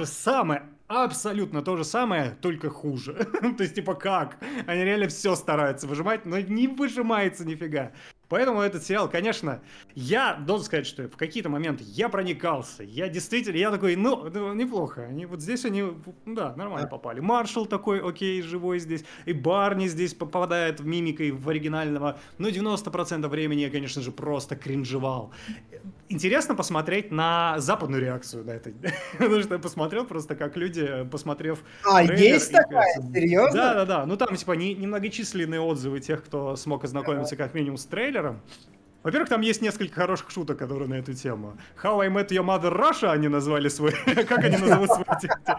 абсолютно то же самое, только хуже. То есть, типа, как? Они реально все стараются выжимать, но не выжимается нифига. Поэтому этот сериал, конечно, я должен сказать, что в какие-то моменты я проникался. Я действительно, я такой, ну, неплохо. Они, вот здесь они, да, нормально попали. Маршал такой, окей, живой здесь. И Барни здесь попадает в мимикой в оригинального. Но 90% времени я, конечно же, просто кринжевал. Интересно посмотреть на западную реакцию на это. Потому что я посмотрел просто, как люди, посмотрев трейлер, есть такая? Серьезно? Да. Ну там, типа, немногочисленные отзывы тех, кто смог ознакомиться как минимум с трейлером. Во-первых, там есть несколько хороших шуток, которые на эту тему. How I Met Your Mother Russia они назвали свой... Как они назовут свой...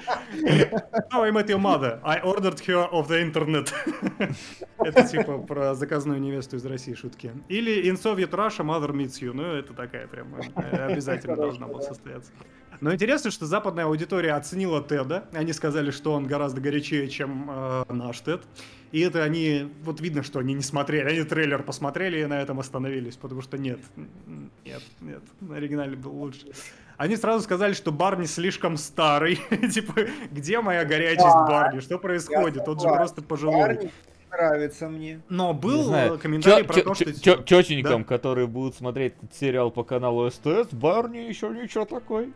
How I Met Your Mother. I ordered her of the internet. Это типа про заказную невесту из России шутки. Или In Soviet Russia Mother Meets You. Ну, это такая прям обязательно должна была состояться. Но интересно, что западная аудитория оценила Теда. Они сказали, что он гораздо горячее, чем наш Тед. И это они, вот видно, что они не смотрели. Они трейлер посмотрели и на этом остановились. Потому что нет, на оригинале был лучше. Они сразу сказали, что Барни слишком старый. Типа, где моя горячесть Барни? Что происходит? Он же просто пожилой. Нравится мне. Но был комментарий про то, что... Тетенькам, которые будут смотреть этот сериал по каналу СТС, Барни еще ничего такой.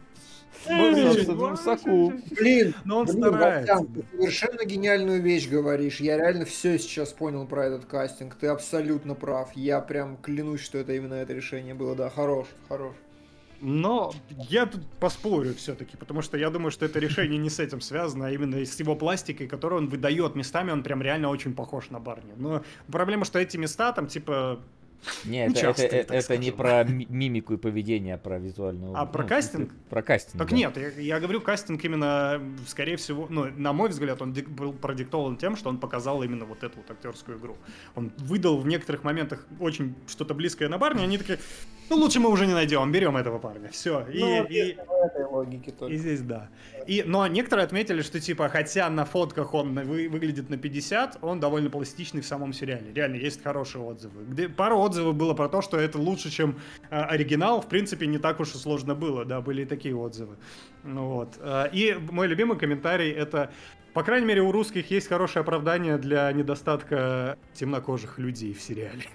Блин, но он старается. Васян, ты совершенно гениальную вещь говоришь. Я реально все сейчас понял про этот кастинг. Ты абсолютно прав. Я прям клянусь, что это именно это решение было. Да, хорош. Но я тут поспорю все-таки, потому что я думаю, что это решение не с этим связано, а именно с его пластикой, которую он выдает местами, он прям реально очень похож на Барни. Но проблема, что эти места там типа... Нет, это не про мимику и поведение, а про визуальную... А про кастинг? Про кастинг, так да. Нет, я говорю, кастинг именно, скорее всего, ну, на мой взгляд, он был продиктован тем, что он показал именно вот эту вот актерскую игру. Он выдал в некоторых моментах очень что-то близкое на Барни, они такие... Ну, лучше мы уже не найдем, берем этого парня. Все. Ну, и в этой логике только. И здесь, да. Но некоторые отметили, что, типа, хотя на фотках он выглядит на 50, он довольно пластичный в самом сериале. Реально, есть хорошие отзывы. Пару отзывов было про то, что это лучше, чем оригинал. В принципе, не так уж и сложно было, да, были и такие отзывы. Ну, вот. И мой любимый комментарий — это... По крайней мере, у русских есть хорошее оправдание для недостатка темнокожих людей в сериале.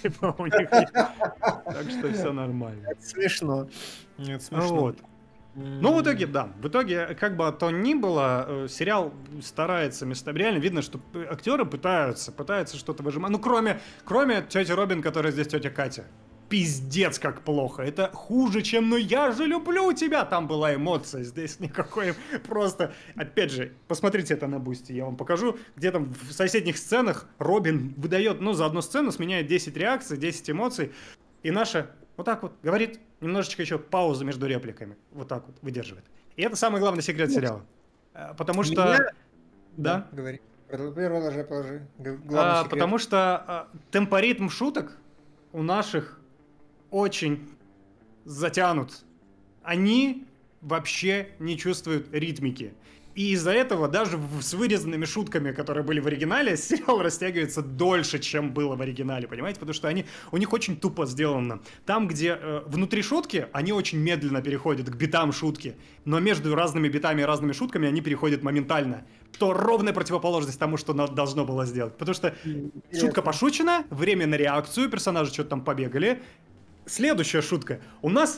Так что все нормально. Это смешно. Это смешно. Ну, в итоге, да. В итоге, как бы то ни было, сериал старается местами. Реально видно, что актеры пытаются что-то выжимать. Ну, кроме тети Робин, которая здесь тетя Катя. Пиздец, как плохо. Это хуже, чем «Ну я же люблю тебя». Там была эмоция, здесь никакой. Просто, опять же, посмотрите это на Бусти, я вам покажу, где там в соседних сценах Робин выдает, ну, за одну сцену сменяет 10 реакций, 10 эмоций. И наша вот так вот говорит, немножечко еще пауза между репликами. Вот так вот выдерживает. И это самый главный секрет сериала. Потому что... Да? Говори. Положи. Потому что темпоритм шуток у наших очень затянут. Они вообще не чувствуют ритмики. И из-за этого даже с вырезанными шутками, которые были в оригинале, сериал растягивается дольше, чем было в оригинале, понимаете? Потому что у них очень тупо сделано. Там, где внутри шутки, они очень медленно переходят к битам шутки, но между разными битами и разными шутками они переходят моментально. Что ровная противоположность тому, что должно было сделать. Потому что шутка пошучена, время на реакцию, персонажи что-то там побегали. Следующая шутка. У нас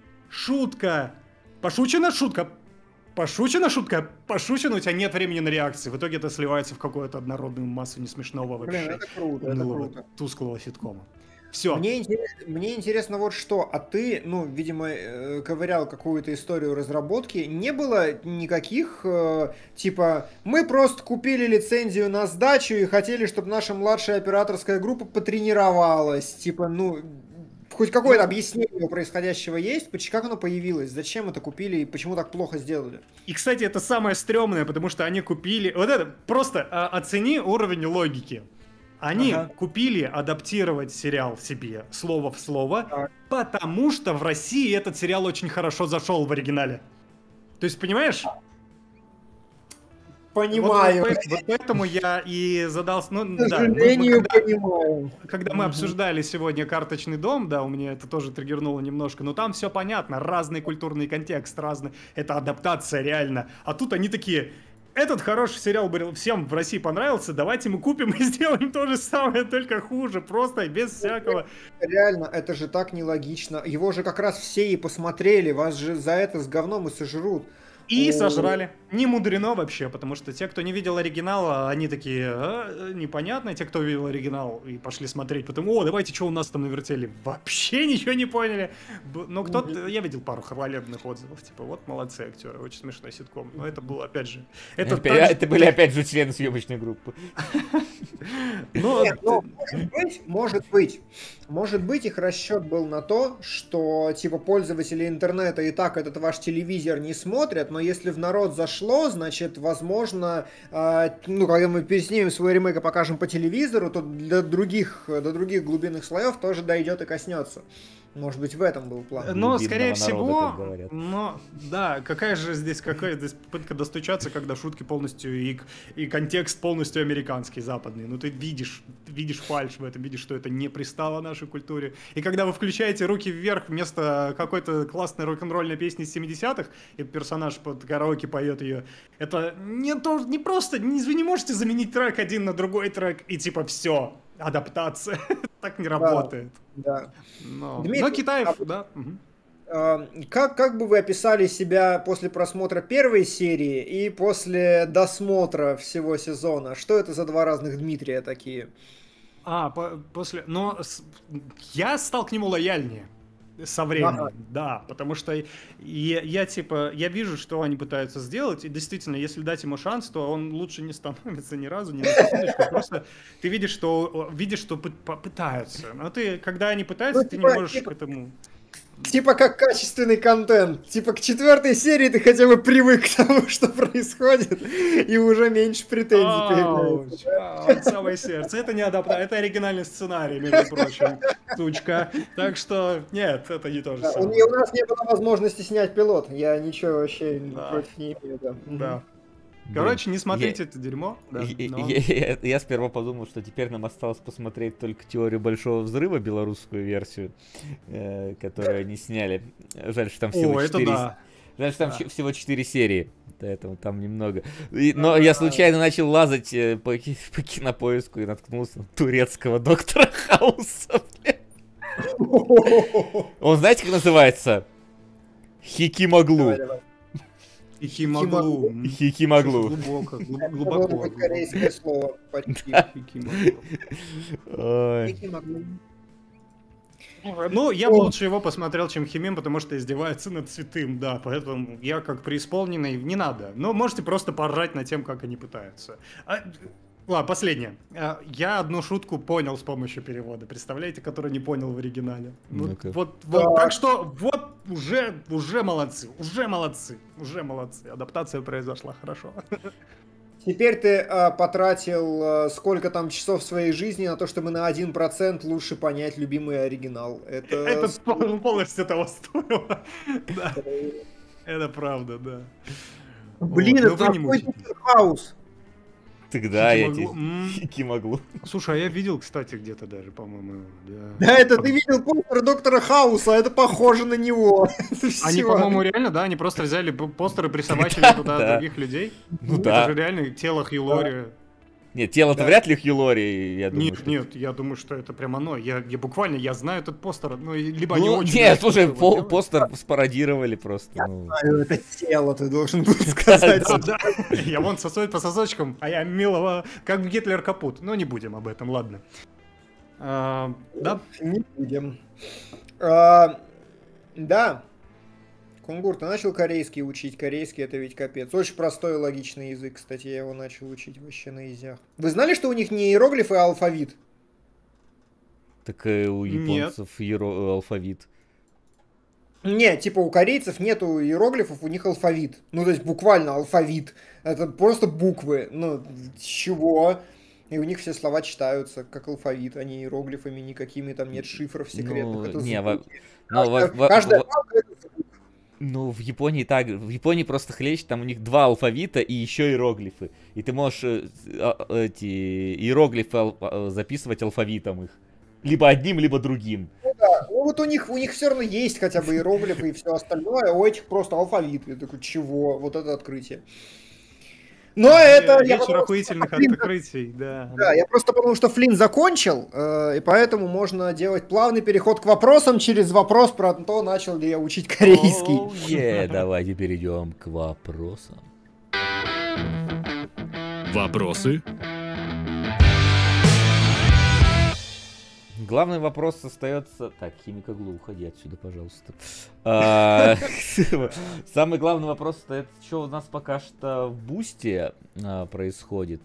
шутка пошучена, шутка пошучена, шутка пошучена, у тебя нет времени на реакции. В итоге это сливается в какую-то однородную массу несмешного вообще. Блин, это круто. Тусклого ситкома. Все. Мне интересно вот что, а ты, ну, видимо, ковырял какую-то историю разработки, не было никаких, типа, мы просто купили лицензию на сдачу и хотели, чтобы наша младшая операторская группа потренировалась, типа, ну, хоть какое-то объяснение происходящего есть, как оно появилось, зачем это купили и почему так плохо сделали? И, кстати, это самое стрёмное, потому что они купили, вот это, просто оцени уровень логики. Они купили адаптировать сериал себе слово в слово, потому что в России этот сериал очень хорошо зашел в оригинале. То есть, понимаешь? Понимаю. Вот поэтому я и задался... Ну, к сожалению, понимаю. Когда мы обсуждали сегодня «Карточный дом», да, у меня это тоже триггернуло немножко, но там все понятно, разный культурный контекст, разный... Это адаптация реально. А тут они такие... Этот хороший сериал всем в России понравился, давайте мы купим и сделаем то же самое, только хуже, просто без всякого... Реально, это же так нелогично. Его же как раз все и посмотрели, вас же за это с говном и сожрут. И сожрали. Не мудрено вообще, потому что те, кто не видел оригинал, они такие, непонятно. Те, кто видел оригинал и пошли смотреть, потом, давайте, что у нас там навертели. Вообще ничего не поняли. Но кто-то, я видел пару хвалебных отзывов, типа, вот молодцы актеры, очень смешной ситком. Но это было, опять же... Это были, опять же, члены съемочной группы. Может быть, их расчет был на то, что, типа, пользователи интернета и так этот ваш телевизор не смотрят, но если в народ зашло, значит, возможно, когда мы переснимем свой ремейк и покажем по телевизору, то до других глубинных слоев тоже дойдет и коснется. Может быть, в этом был план. Но, скорее всего, да, какая здесь попытка достучаться, когда шутки полностью и контекст полностью американский, западный. Ну, ты видишь фальшь в этом, видишь, что это не пристало нашей культуре. И когда вы включаете руки вверх вместо какой-то классной рок-н-ролльной песни из 70-х, и персонаж под караоке поет ее, это не просто, вы не можете заменить трек один на другой трек, и типа все. Адаптация. Так не работает. Да. Но Китаев, да. Как бы вы описали себя после просмотра первой серии и после досмотра всего сезона? Что это за два разных Дмитрия такие? После... Но я стал к нему лояльнее. Со временем, да, потому что я вижу, что они пытаются сделать, и действительно, если дать ему шанс, то он лучше не становится ни разу, ни на секундочку, просто ты видишь, что пытаются, но когда они пытаются, ты не можешь к этому... Типа как качественный контент. Типа к 4-й серии ты хотя бы привык к тому, что происходит, и уже меньше претензий появляется. Самое сердце. Это не адаптация, это оригинальный сценарий, между прочим, сучка. Так что, нет, это не то же самое. У нас не было возможности снять пилот. Я ничего вообще против не имею. Да. Короче, не смотрите это дерьмо. Я сперва подумал, что теперь нам осталось посмотреть только «Теорию большого взрыва», белорусскую версию, которую они сняли. Жаль, что там всего 4. Жаль, что там всего 4 серии. Поэтому там немного. Но я случайно начал лазать по Кинопоиску и наткнулся на турецкого доктора Хауса. Он знаете, как называется? Хикимоглу. Хикимаглу. Хикимаглу. Глубоко. Корейское слово. Хикимаглу. Ну, я бы лучше его посмотрел, чем Химин, потому что издевается над святым, да, поэтому я как преисполненный, не надо. Но можете просто поржать над тем, как они пытаются. Ладно, последнее. Я одну шутку понял с помощью перевода, представляете, которую не понял в оригинале. Вот, так что, вот, уже молодцы, адаптация произошла хорошо. Теперь ты потратил сколько там часов своей жизни на то, чтобы на 1% лучше понять любимый оригинал. Это полностью того стоило. Да. Это правда, да. Блин, это такой хаус. Тогда я Хикимаглу. Слушай, а я видел, кстати, где-то даже, по-моему. Да, это ты видел постер доктора Хауса, это похоже на него. Они, по-моему, реально, да, они просто взяли постеры, присобачили туда других людей. Ну да. Это же реально тело Хью Лори. Нет, тело-то вряд ли Хью Лори, я думаю. Нет, я думаю, что это прям оно. Я буквально, я знаю этот постер, ну, либо они очень... Нет, слушай, постер спародировали просто. Я знаю, это тело, ты должен был сказать. Да, я вон сосует по сосочкам, а я милого, как Гитлер капут. Но не будем об этом, ладно. Да? Не будем. Да. Кунгур, ты начал корейский учить? Корейский это ведь капец. Очень простой и логичный язык, кстати, я его начал учить вообще на изях. Вы знали, что у них не иероглифы, а алфавит? Так у японцев алфавит. Нет, типа у корейцев нету иероглифов, у них алфавит. Ну, то есть буквально алфавит. Это просто буквы. Ну, чего? И у них все слова читаются как алфавит, а не иероглифами никакими, там нет шифров секретных. Каждая Ну, в Японии так. В Японии просто хлещ, там у них 2 алфавита и еще иероглифы. И ты можешь эти иероглифы записывать алфавитом их. Либо одним, либо другим. Ну да, ну вот у них все равно есть хотя бы иероглифы и все остальное, а у этих просто алфавит. Я такой, чего? Вот это открытие. Но это... Вечер охуительных открытий, да. Да, я просто потому что Флинн закончил, и поэтому можно делать плавный переход к вопросам через вопрос про то, начал ли я учить корейский. Давайте перейдем к вопросам. Вопросы? Главный вопрос остается... Так, Химикаглу, уходи отсюда, пожалуйста. Самый главный вопрос остается, что у нас пока что в Бусти происходит.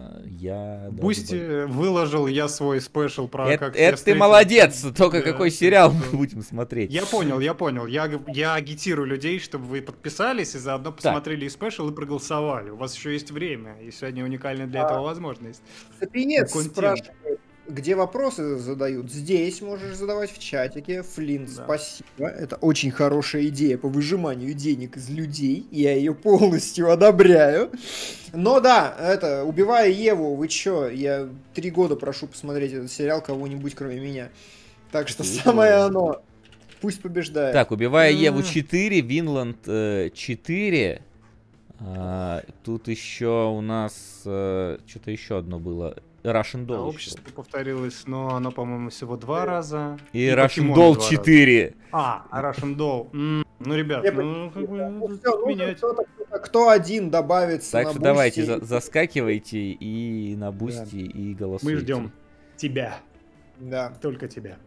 Бусти выложил я свой спешл про как... Это ты молодец, только какой сериал мы будем смотреть. Я понял. Я агитирую людей, чтобы вы подписались и заодно посмотрели спешл и проголосовали. У вас еще есть время, и сегодня уникальная для этого возможность. Сапиенец спрашивает, где вопросы задают. Здесь можешь задавать в чатике. Флинн, спасибо. Это очень хорошая идея по выжиманию денег из людей. Я ее полностью одобряю. Но да, убивая Еву, вы чё? Я 3 года прошу посмотреть этот сериал кого-нибудь, кроме меня. Так что самое оно. Пусть побеждает. Так, убивая Еву 4, Винланд 4. Тут еще у нас что-то еще одно было. Russian Doll. Общество повторилось, но оно, по-моему, всего 2 раза. И Russian Doll 4. Russian Doll. Ну, ребят, менять. Кто один добавится так на что Boosty. давайте, заскакивайте и на Бусти, и голосуйте. Мы ждем тебя. Да. Только тебя.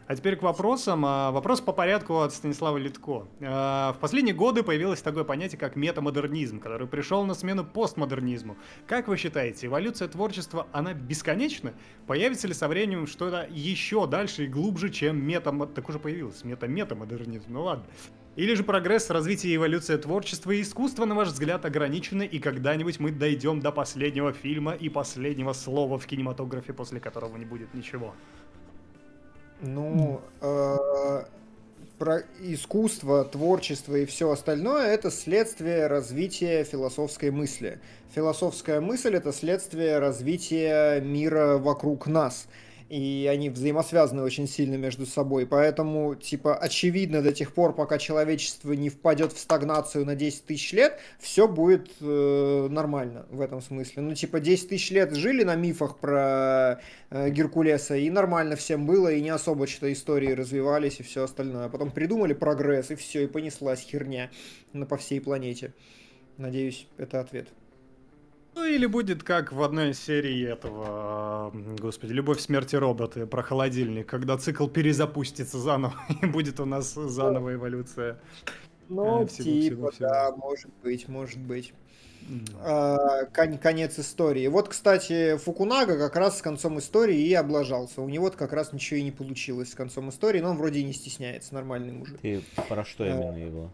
А теперь к вопросам. Вопрос по порядку от Станислава Литко. В последние годы появилось такое понятие, как метамодернизм, который пришел на смену постмодернизму. Как вы считаете, эволюция творчества, она бесконечна? Появится ли со временем что-то еще дальше и глубже, чем так уже появилось, метамодернизм? Ну ладно. Или же прогресс, развитие и эволюция творчества и искусства, на ваш взгляд, ограничены, и когда-нибудь мы дойдем до последнего фильма и последнего слова в кинематографе, после которого не будет ничего? Ну, про искусство, творчество и все остальное — это следствие развития философской мысли. Философская мысль — это следствие развития мира вокруг нас. И они взаимосвязаны очень сильно между собой. Поэтому, типа, очевидно, до тех пор, пока человечество не впадет в стагнацию на 10 тысяч лет, все будет нормально в этом смысле. Ну, типа, 10 тысяч лет жили на мифах про Геркулеса, и нормально всем было, и не особо что-то истории развивались, и все остальное. Потом придумали прогресс, и все, и понеслась херня по всей планете. Надеюсь, это ответ. Ну или будет как в одной из серий этого, господи, «Любовь, смерть и роботы» про холодильник, когда цикл перезапустится заново, и будет у нас заново эволюция. Ну, всего. Да, может быть. Конец истории. Вот, кстати, Фукунага как раз с концом истории и облажался. У него как раз ничего и не получилось с концом истории, но он вроде и не стесняется, нормальный мужик. Ты про что именно его?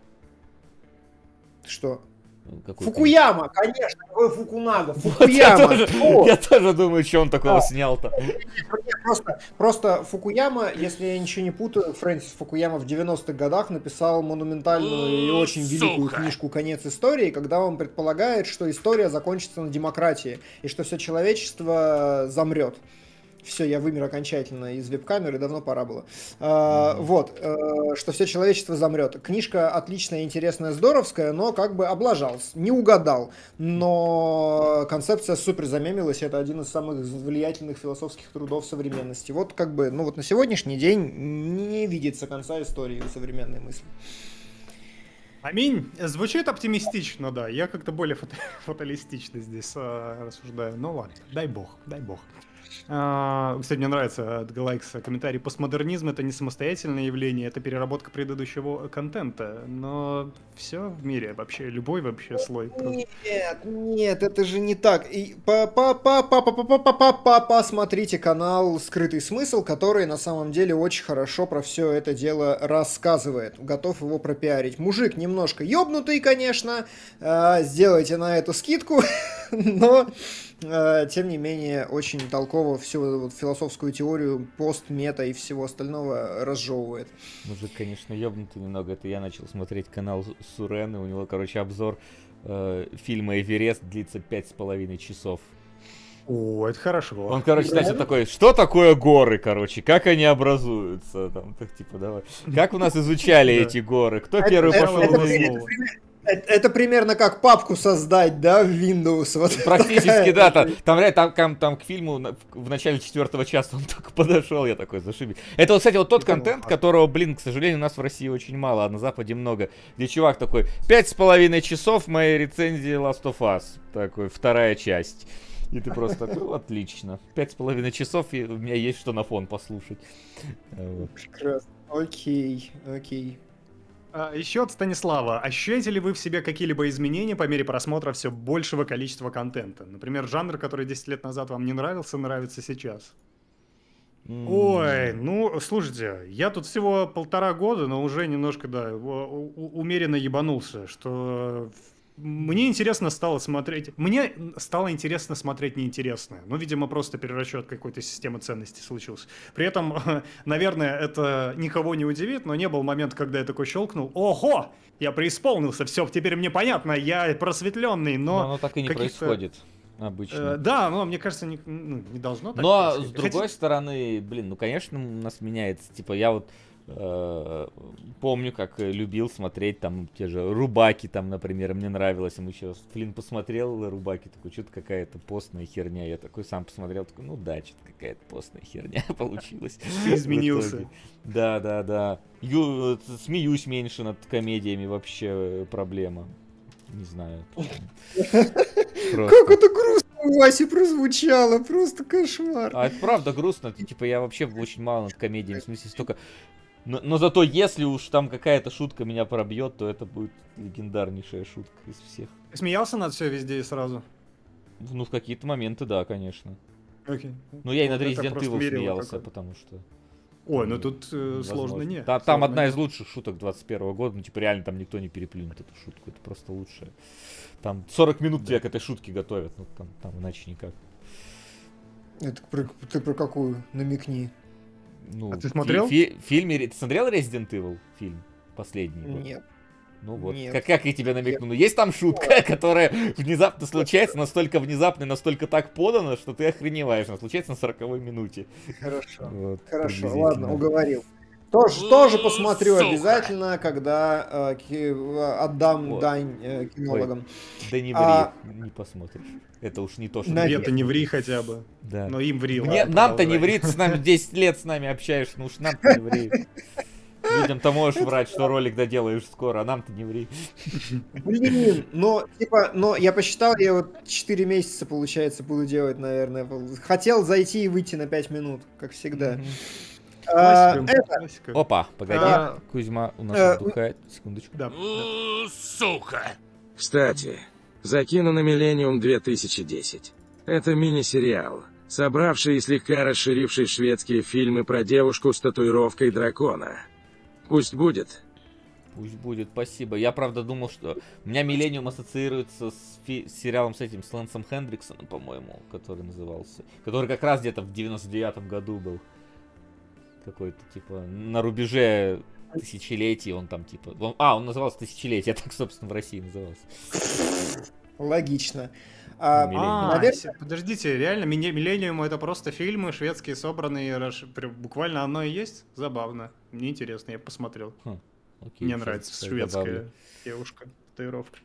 Что? Какой Фукуяма, конечно, какой Фукунага, Фукуяма. Я тоже думаю, что он такого снял-то. Просто Фукуяма, если я ничего не путаю, Фрэнсис Фукуяма в 90-х годах написал монументальную и очень великую книжку «Конец истории», когда он предполагает, что история закончится на демократии и что все человечество замрет. Все, я вымер окончательно из веб-камеры, давно пора было. Что все человечество замрет. Книжка отличная, интересная, здоровская, но как бы облажался, не угадал. Но концепция супер замемилась, это один из самых влиятельных философских трудов современности. Вот как бы, ну вот на сегодняшний день не видится конца истории у современной мысли. Аминь. Звучит оптимистично, да. Я как-то более фаталистично здесь рассуждаю. Ну ладно, дай бог. Кстати, мне нравится от Галайкса комментарий. Постмодернизм — это не самостоятельное явление, это переработка предыдущего контента. Но все в мире вообще, любой вообще слой. Нет, это же не так. Посмотрите канал «Скрытый смысл», который на самом деле очень хорошо про все это дело рассказывает. Готов его пропиарить. Мужик немножко ёбнутый, конечно. Сделайте на эту скидку. Но, тем не менее, очень толково всю вот философскую теорию, пост, мета и всего остального разжевывает. Мужик, конечно, ёбнутый немного. Это я начал смотреть канал Сурен, и у него, короче, обзор фильма «Эверест» длится 5,5 часов. О, это хорошо. Он, короче, значит, такой, что такое горы, короче, как они образуются, там, так, типа, давай. Как у нас изучали эти горы, кто первый пошел в Луну? Это примерно как папку создать, да, в Windows. Вот. Практически, да. Там к фильму в начале 4-го часа он только подошел, я такой, зашибись. Это, вот, кстати, вот тот контент, которого, блин, к сожалению, у нас в России очень мало, а на Западе много. Где чувак такой, 5,5 часов моей рецензии Last of Us. Такой, 2-я часть. И ты просто такой, отлично. 5,5 часов, и у меня есть что на фон послушать. Прекрасно. Окей. Еще от Станислава. Ощущаете ли вы в себе какие-либо изменения по мере просмотра все большего количества контента? Например, жанр, который 10 лет назад вам не нравился, нравится сейчас? Ой, ну, слушайте, я тут всего 1,5 года, но уже немножко, да, умеренно ебанулся, что... Мне интересно стало смотреть... Мне стало интересно смотреть неинтересное. Ну, видимо, просто перерасчет какой-то системы ценностей случился. При этом, наверное, это никого не удивит, но не был момент, когда я такой щелкнул. Ого! Я преисполнился, все, теперь мне понятно, я просветленный, но... оно так и не происходит обычно. Да, но мне кажется, не должно так происходить. Но, с другой стороны, блин, ну, конечно, у нас меняется. Типа, я вот... помню, как любил смотреть там те же Рубаки, там, например, мне нравилось, ему еще Флинн посмотрел Рубаки, такой, что-то какая-то постная херня, я такой сам посмотрел, такой, ну да, что-то какая-то постная херня получилась. Изменился. Да. Смеюсь меньше над комедиями, вообще проблема. Не знаю. Как это грустно Васи прозвучало, просто кошмар. А это правда грустно, типа я вообще очень мало над комедией, в смысле столько... Но зато если уж там какая-то шутка меня пробьет, то это будет легендарнейшая шутка из всех. Смеялся над все везде и сразу? Ну, в какие-то моменты, да, конечно. Окей. Ну, я и над Resident Evil смеялся, потому что... Ой, ну тут сложно нет. Там одна из лучших шуток 21 года, ну, типа реально там никто не переплюнет эту шутку, это просто лучшее. Там 40 минут тебя к этой шутке готовят, ну, там иначе никак. Это ты про какую? Намекни. Ну, а ты смотрел? Ты смотрел Resident Evil фильм последний? Нет. Ну вот, Нет. как я тебе намекну? Ну, есть там шутка, которая внезапно случается, настолько внезапно и настолько так подана, что ты охреневаешь. Она случается на 40-й минуте. Хорошо, вот, хорошо, ладно, уговорил. Тоже посмотрю обязательно, когда отдам дань кинологам. Да не ври, не посмотришь. Это уж не то, что... Нет, не ври хотя бы. Да. Но им ври. Нам-то не ври, ты с нами 10 лет с нами общаешься, ну уж нам-то не ври. Людям-то можешь врать, что ролик доделаешь скоро, а нам-то не ври. Блин, но я посчитал, я вот 4 месяца, получается, буду делать, наверное. Хотел зайти и выйти на 5 минут, как всегда. Опа, погоди, Кузьма у нас отдыхает. Секундочку. Да. Сука! Кстати, закину на Millennium 2010. Это мини-сериал, собравший и слегка расширивший шведские фильмы про девушку с татуировкой дракона. Пусть будет. Пусть будет, спасибо. Я, правда, думал, что... У меня Millennium ассоциируется с сериалом с этим, с Лэнсом Хендриксоном, по-моему, который назывался. Который как раз где-то в 99-м году был. Какой-то, типа, на рубеже тысячелетий он там, типа... Он назывался «Тысячелетие», так, собственно, в России назывался. Логично. Наверное... Подождите, реально, Millennium это просто фильмы шведские, собранные, буквально оно и есть? Забавно. Мне интересно, я посмотрел. Окей, мне нравится шведская добавлю. девушка, татуировка.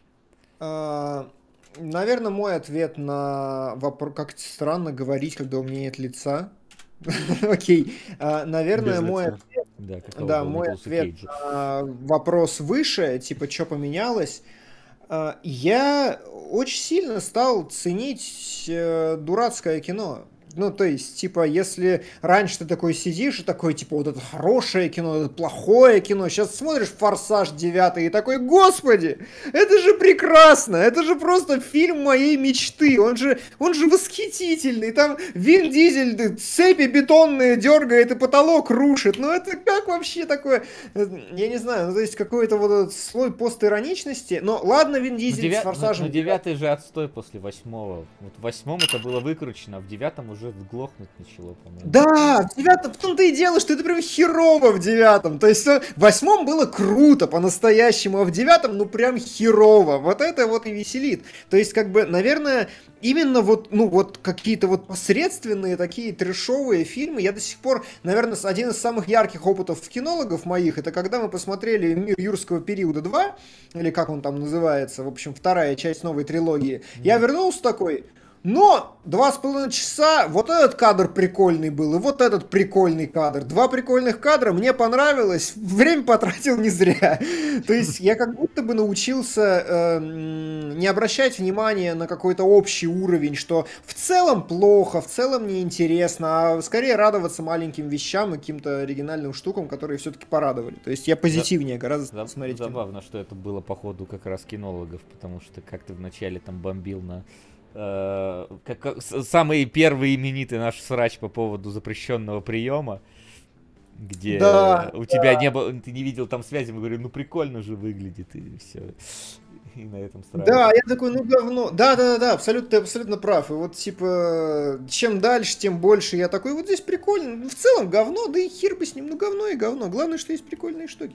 Наверное, мой ответ на вопрос, как странно говорить, когда у меня нет лица. Окей. Наверное, мой ответ... Да, мой ответ на вопрос выше, типа, что поменялось. Я очень сильно стал ценить дурацкое кино. Ну, то есть, типа, если раньше ты такой сидишь и такой, типа, вот это хорошее кино, это плохое кино, сейчас смотришь «Форсаж 9» и такой, господи, это же прекрасно, это же просто фильм моей мечты, он же восхитительный, там Вин Дизель цепи бетонные дергает и потолок рушит, ну это как вообще такое, я не знаю, ну, то есть какой-то вот этот слой постироничности, но ладно, Вин Дизель с «Форсажем». Но 9-й же отстой после 8-го, вот в 8-м это было выкручено, а в 9-м уже глохнуть начало, по-моему. Да, в 9-м, в том-то и дело, что это прям херово в 9-м. То есть в 8-м было круто по-настоящему, а в 9-м ну прям херово. Вот это вот и веселит. То есть как бы, наверное, именно вот, ну вот какие-то вот посредственные такие трэшовые фильмы, я до сих пор, наверное, один из самых ярких опытов кинологов моих, это когда мы посмотрели «Мир юрского периода 2», или как он там называется, в общем, вторая часть новой трилогии. Я вернулся такой... Но 2,5 часа, вот этот кадр прикольный был, и вот этот прикольный кадр. 2 прикольных кадра, мне понравилось, время потратил не зря. То есть я как будто бы научился не обращать внимания на какой-то общий уровень, что в целом плохо, в целом неинтересно, а скорее радоваться маленьким вещам и каким-то оригинальным штукам, которые все-таки порадовали. То есть я позитивнее гораздо смотреть кино. Забавно, что это было по ходу как раз кинологов, потому что как ты вначале там бомбил на... самый первый именитый наш срач по поводу запрещенного приема, где у тебя не было, ты не видел там связи, мы говорим, ну прикольно же выглядит, и все. И на этом срач. Да, я такой, ну говно. Да, абсолютно, ты абсолютно прав. И вот типа, чем дальше, тем больше я такой, вот здесь прикольно. В целом говно, да и хер бы с ним, ну говно и говно. Главное, что есть прикольные штуки.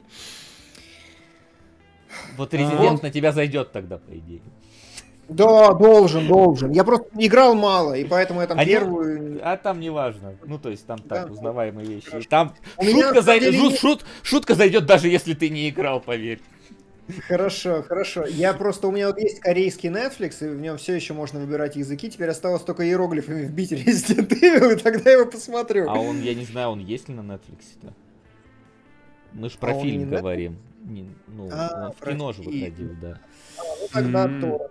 Вот Резидент на тебя зайдет тогда, по идее. Да, должен. Я просто играл мало, и поэтому я там первую... А там не важно. Ну, то есть там так, узнаваемые вещи. Хорошо. Там шутка зайдет, даже если ты не играл, поверь. Хорошо. У меня вот есть корейский Netflix, и в нем все еще можно выбирать языки. Теперь осталось только иероглифами вбить Resident Evil, и тогда я его посмотрю. А он, я не знаю, он есть ли на Netflix-то? Мы же про фильм говорим. Он в кино же выходил, да. Ну тогда то.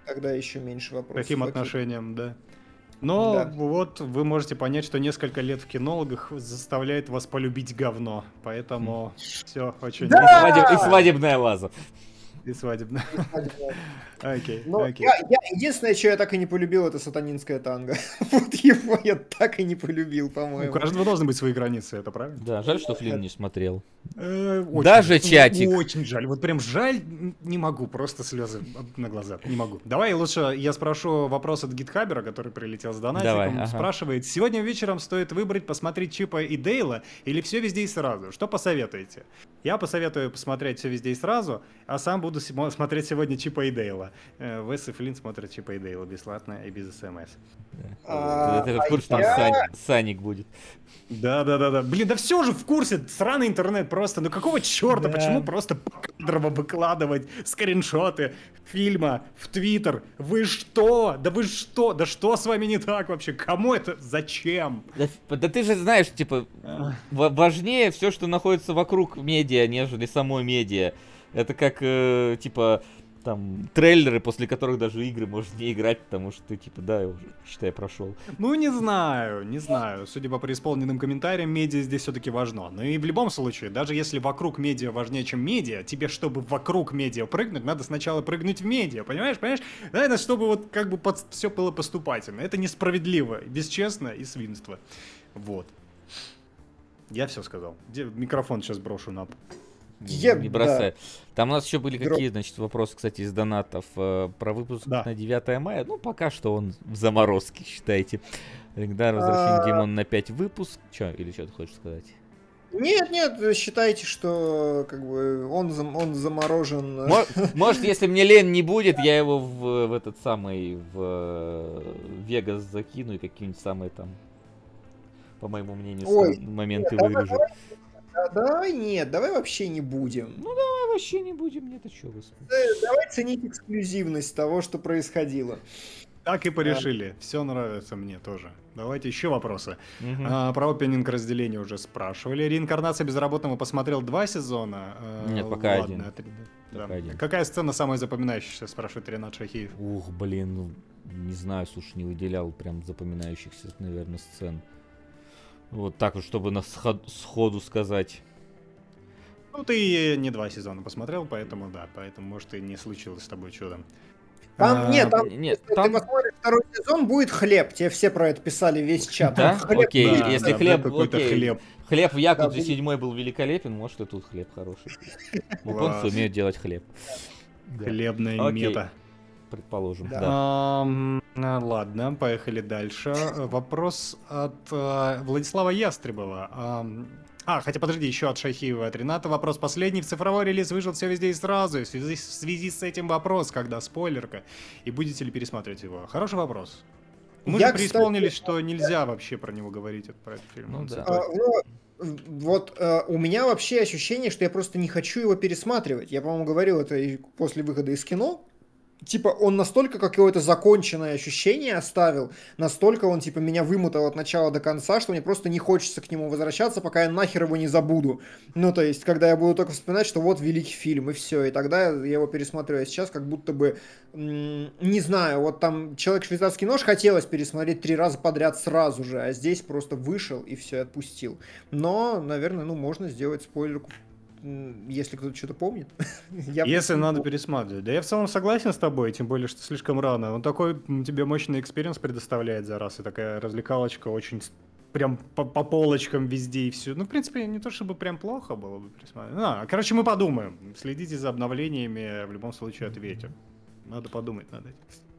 тогда еще меньше вопросов. Таким отношениям, да. Но вот вы можете понять, что несколько лет в кинологах заставляет вас полюбить говно. Поэтому все очень... И свадебная ваза. И свадебная. Окей. Единственное, что я так и не полюбил, это сатанинское танго. Вот его я так и не полюбил, по-моему. У каждого должны быть свои границы, это правильно? Да, жаль, что Флинн не смотрел. Даже чатик. Очень жаль. Вот прям жаль, не могу, просто слезы на глаза. Не могу. Давай лучше я спрошу вопрос от Гитхабера, который прилетел с донатиком. Спрашивает: сегодня вечером стоит выбрать, посмотреть Чипа и Дейла или все везде и сразу? Что посоветуете? Я посоветую посмотреть все везде и сразу, а сам буду смотреть сегодня Чипа и Дейла. Вес и Флинн смотрят Чипа и Дейла бесплатно и без СМС. Ты в курсе, там Саник будет. Да. Блин, да все же в курсе. Сраный интернет просто. Ну какого черта? Почему просто покадрово выкладывать скриншоты фильма в Твиттер? Вы что? Да вы что? Да что с вами не так вообще? Кому это? Зачем? Да ты же знаешь, типа, важнее все, что находится вокруг медиа, нежели само медиа. Это как, типа, там, трейлеры, после которых даже игры можешь не играть, потому что ты, типа, да, я уже, считай, прошел. Ну, не знаю. Судя по преисполненным комментариям, медиа здесь все-таки важно. Но и в любом случае, даже если вокруг медиа важнее, чем медиа, тебе, чтобы вокруг медиа прыгнуть, надо сначала прыгнуть в медиа, понимаешь? Это чтобы вот как бы все было поступательно. Это несправедливо, бесчестно и свинство. Вот. Я все сказал. Микрофон сейчас брошу на пол. Не бросай. Там у нас еще были какие, значит, вопросы, кстати, из донатов про выпуск на 9 мая. Ну, пока что он в заморозке, считайте. Легендарное возвращение Димона на 5 выпуск. Че, или что ты хочешь сказать? Нет, считайте, что как бы он заморожен. Может, если мне лень не будет, я его в этот самый в Вегас закину и какие-нибудь самые там, по моему мнению, моменты вырежу. Давай вообще не будем. Ну давай вообще не будем, нет, а что, господи. Давай ценить эксклюзивность того, что происходило. Так и порешили. Все нравится мне тоже. Давайте еще вопросы. Про опенинг разделения уже спрашивали. Реинкарнация безработного посмотрел 2 сезона. Нет, пока один. Какая сцена самая запоминающаяся, спрашивает Ренат Шахиев. Ух, блин, ну не знаю, слушай, не выделял прям запоминающихся, наверное, сцен. Вот так вот, чтобы сходу сказать. Ну, ты не 2 сезона посмотрел, поэтому, может, и не случилось с тобой чудом. Нет, ты посмотришь второй сезон, будет хлеб. Тебе все про это писали, весь чат. Да? Окей, если хлеб, окей. Хлеб в Якудзе 7 был великолепен, может, и тут хлеб хороший. Японцы умеют делать хлеб. Хлебная мета. Предположим, ладно, поехали дальше. Вопрос от Владислава Ястребова. Хотя подожди, еще от Шахиева, от Рената вопрос последний. В цифровой релиз выжил все везде и сразу. В связи с этим вопрос, когда спойлерка, и будете ли пересматривать его? Хороший вопрос. Мы же преисполнились, что нельзя вообще про него говорить, про этот фильм. Ну, да. Вот у меня вообще ощущение, что я просто не хочу его пересматривать. Я, по-моему, говорил это и после выхода из кино. Типа, он настолько какое-то законченное ощущение оставил, настолько он, типа, меня вымотал от начала до конца, что мне просто не хочется к нему возвращаться, пока я нахер его не забуду. Ну, то есть, когда я буду только вспоминать, что вот великий фильм, и все, и тогда я его пересмотрю. А сейчас как будто бы, не знаю, вот там «Человек-швейцарский нож» хотелось пересмотреть 3 раза подряд сразу же, а здесь просто вышел и все, отпустил. Но, наверное, можно сделать спойлерку, если кто-то что-то помнит. Если надо пересматривать. Да я в целом согласен с тобой, тем более, что слишком рано. Он такой тебе мощный экспириенс предоставляет за раз, и такая развлекалочка очень прям по полочкам везде и все. Ну, в принципе, не то чтобы прям плохо было бы пересматривать. Короче, мы подумаем. Следите за обновлениями, в любом случае ответим. Надо подумать над этим.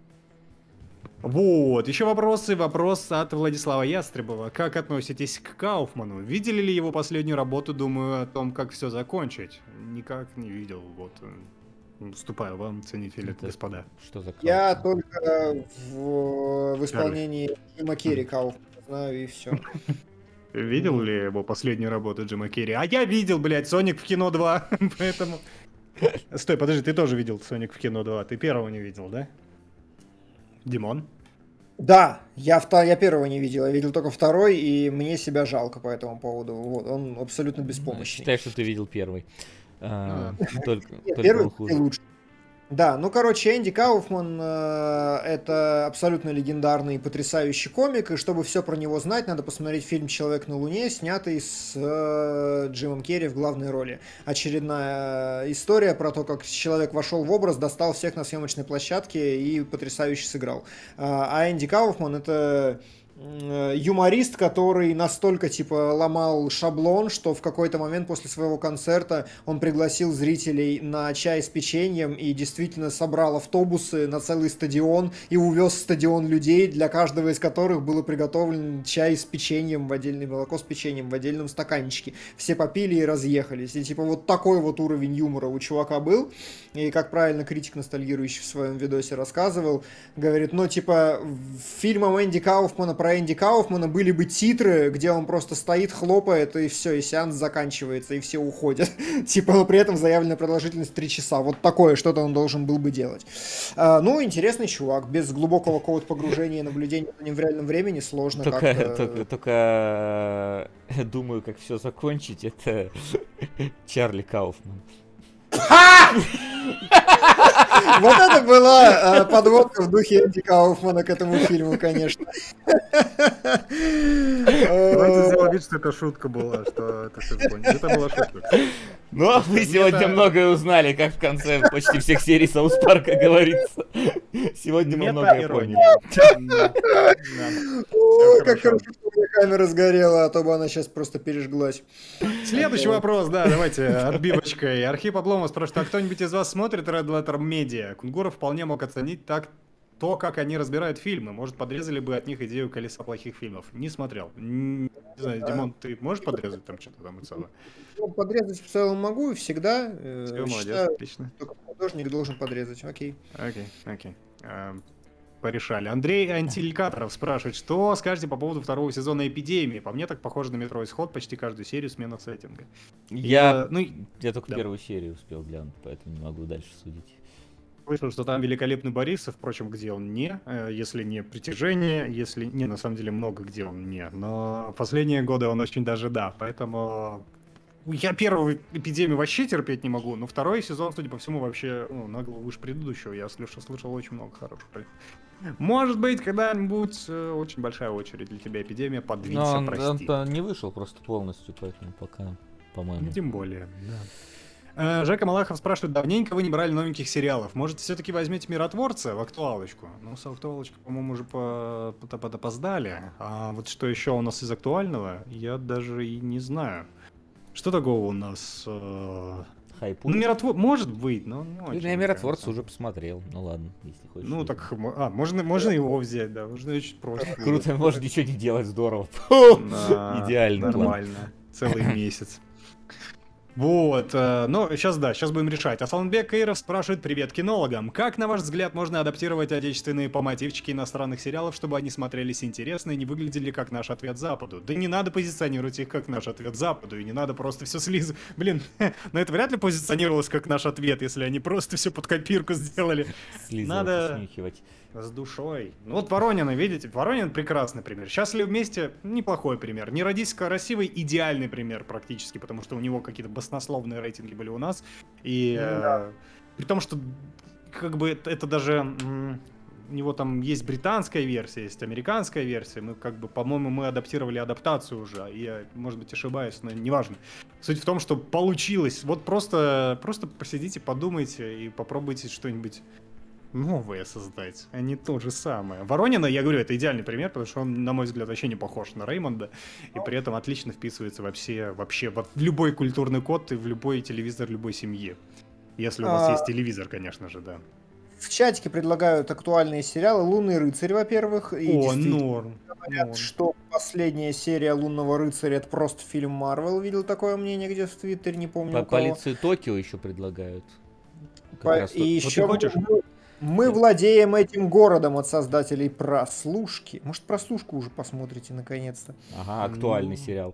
Вот, еще вопросы. Вопрос от Владислава Ястребова. Как относитесь к Кауфману? Видели ли его последнюю работу? Думаю о том, как все закончить. Никак не видел. Вот, уступаю вам, ценители, господа. Что за Кауфман? Я только в исполнении Джима Керри Кауфмана знаю, и все. Видел ли его последнюю работу Джима Керри? А я видел, блядь, «Соник в кино 2», поэтому... Стой, подожди, ты тоже видел «Соник в кино 2», ты первого не видел, да? Димон? Да, я первого не видел, я видел только второй, и мне себя жалко по этому поводу. Вот, он абсолютно беспомощный. Считай, что ты видел первый. Только первый он хуже. лучше. Да, ну, короче, Энди Кауфман это абсолютно легендарный и потрясающий комик, и чтобы все про него знать, надо посмотреть фильм «Человек на Луне», снятый с Джимом Керри в главной роли. Очередная история про то, как человек вошел в образ, достал всех на съемочной площадке и потрясающе сыграл. А Энди Кауфман это... юморист, который настолько, типа, ломал шаблон, что в какой-то момент после своего концерта он пригласил зрителей на чай с печеньем и действительно собрал автобусы на целый стадион и увез в стадион людей, для каждого из которых было приготовлен чай с печеньем в отдельное, молоко с печеньем в отдельном стаканчике. Все попили и разъехались. И, типа, вот такой вот уровень юмора у чувака был. И, как правильно критик, ностальгирующий в своем видосе, рассказывал, говорит, ну, типа, фильмом Энди Кауфмана про Энди Кауфмана были бы титры, где он просто стоит, хлопает, и все, и сеанс заканчивается, и все уходят. Типа, но при этом заявленная продолжительность 3 часа. Вот такое что-то он должен был бы делать. Ну, интересный чувак. Без глубокого какого-то погружения и наблюдения за ним в реальном времени сложно как-то... Только думаю, как все закончить, это Чарли Кауфман. Вот это была подводка в духе Энди Кауфмана к этому фильму, конечно. Давайте сделаем вид, что это шутка была, что это все поняли. Это была шутка. Ну, а вы сегодня многое узнали, как в конце почти всех серий Саус Парка говорится. Сегодня мы многое поняли. Ой, как хорошо, что у меня камера сгорела, а то бы она сейчас просто пережглась. Следующий вопрос, да, давайте отбивочкой. Архип Обломов спрашивает, а кто-нибудь из вас смотрит Red Letter Media? Кунгуров вполне мог оценить то, как они разбирают фильмы. Может, подрезали бы от них идею колеса плохих фильмов. Не смотрел. Не знаю, Димон, ты можешь подрезать там что-то там и целое? Подрезать в целом могу и всегда. Все, молодец, отлично. Только художник должен подрезать, окей. Окей. Порешали. Андрей Антилькаторов спрашивает, что скажете по поводу второго сезона «Эпидемии»? По мне так похоже на «Метро Исход», почти каждую серию смена сеттинга. Я только первую серию успел глянуть, поэтому не могу дальше судить. Слышал, что там великолепный Борисов, впрочем, где он не, если не «Притяжение», если не, на самом деле много где он не, но последние годы он очень даже да, поэтому я первую «Эпидемию» вообще терпеть не могу, но второй сезон, судя по всему, вообще на голову выше предыдущего, я слышал очень много хороших. Может быть, когда-нибудь очень большая очередь для тебя «Эпидемия», подвинься, прости. Он не вышел просто полностью, поэтому пока, по-моему. Тем более, да. Жека Малахов спрашивает, давненько вы не брали новеньких сериалов. Может, все-таки возьмете «Миротворца» в актуалочку? Ну, с актуалочкой, по-моему, уже подопоздали. А вот что еще у нас из актуального, я даже и не знаю. Что такого у нас? Хайпует? Ну, «Миротворец» может быть, но не очень. Я «Миротворца» уже посмотрел. Ну ладно, если хочешь. Ну, так, можно его взять, да. Можно очень просто. Круто, можно ничего не делать, здорово. Идеально. Нормально. Целый месяц. Вот, но сейчас будем решать. Асланбек Каиров спрашивает, привет кинологам. Как, на ваш взгляд, можно адаптировать отечественные по мотивчики иностранных сериалов, чтобы они смотрелись интересно и не выглядели как наш ответ Западу? Да не надо позиционировать их как наш ответ Западу, и не надо просто все слизывать. Блин, но это вряд ли позиционировалось как наш ответ, если они просто все под копирку сделали. Надо снюхивать. С душой. Ну вот Воронина, видите? Воронин прекрасный пример. «Счастливы вместе» неплохой пример. «Не родись красивой» идеальный пример практически, потому что у него какие-то баснословные рейтинги были у нас. И при том, что как бы это даже... У него там есть британская версия, есть американская версия. Мы как бы, по-моему, мы адаптировали адаптацию уже. Я, может быть, ошибаюсь, но неважно. Суть в том, что получилось. Вот просто посидите, подумайте и попробуйте что-нибудь новое создать, а не то же самое. Воронина, я говорю, это идеальный пример, потому что он, на мой взгляд, вообще не похож на Реймонда, и при этом отлично вписывается вообще в любой культурный код и в любой телевизор любой семьи. Если у вас есть телевизор, конечно же, да. В чатике предлагают актуальные сериалы. «Лунный рыцарь», во-первых. И норм. Говорят, что последняя серия «Лунного рыцаря» — это просто фильм Марвел. Видел такое мнение где-то в Твиттере, не помню у кого. «Полицию Токио» еще предлагают. И еще мы владеем этим городом от создателей «Прослушки». Может, «Прослушку» уже посмотрите наконец-то. Ага, актуальный сериал.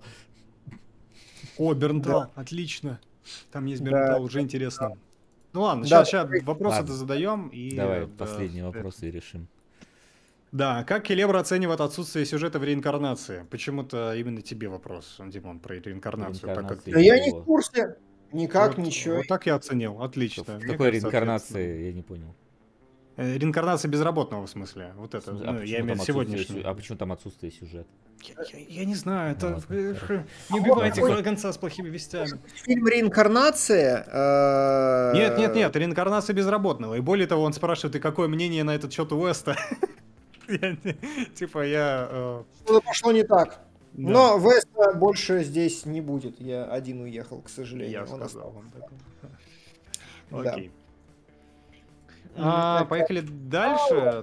О, Бернтал, отлично. Там есть Бернтал, уже интересно. Ну ладно, сейчас вопросы-то задаем. Давай последние вопросы и решим. Да, как Келебра оценивает отсутствие сюжета в реинкарнации? Почему-то именно тебе вопрос, Димон, про реинкарнацию. Да я не в курсе. Никак, вот, ничего. Вот так я оценил, отлично. В какой реинкарнации, я не понял. Реинкарнация безработного, в смысле. Вот это, я имею в виду сегодняшнюю. А почему там отсутствие сюжета? Я не знаю, это... Не убивайте конца с плохими вестями. Фильм «Реинкарнация»... Нет, реинкарнация безработного. И более того, он спрашивает, и какое мнение на этот счет у Уэста? Типа я... Что-то пошло не так. Но Веста больше здесь не будет. Я один уехал, к сожалению. Я сказал вам так. Окей. Да. Поехали дальше.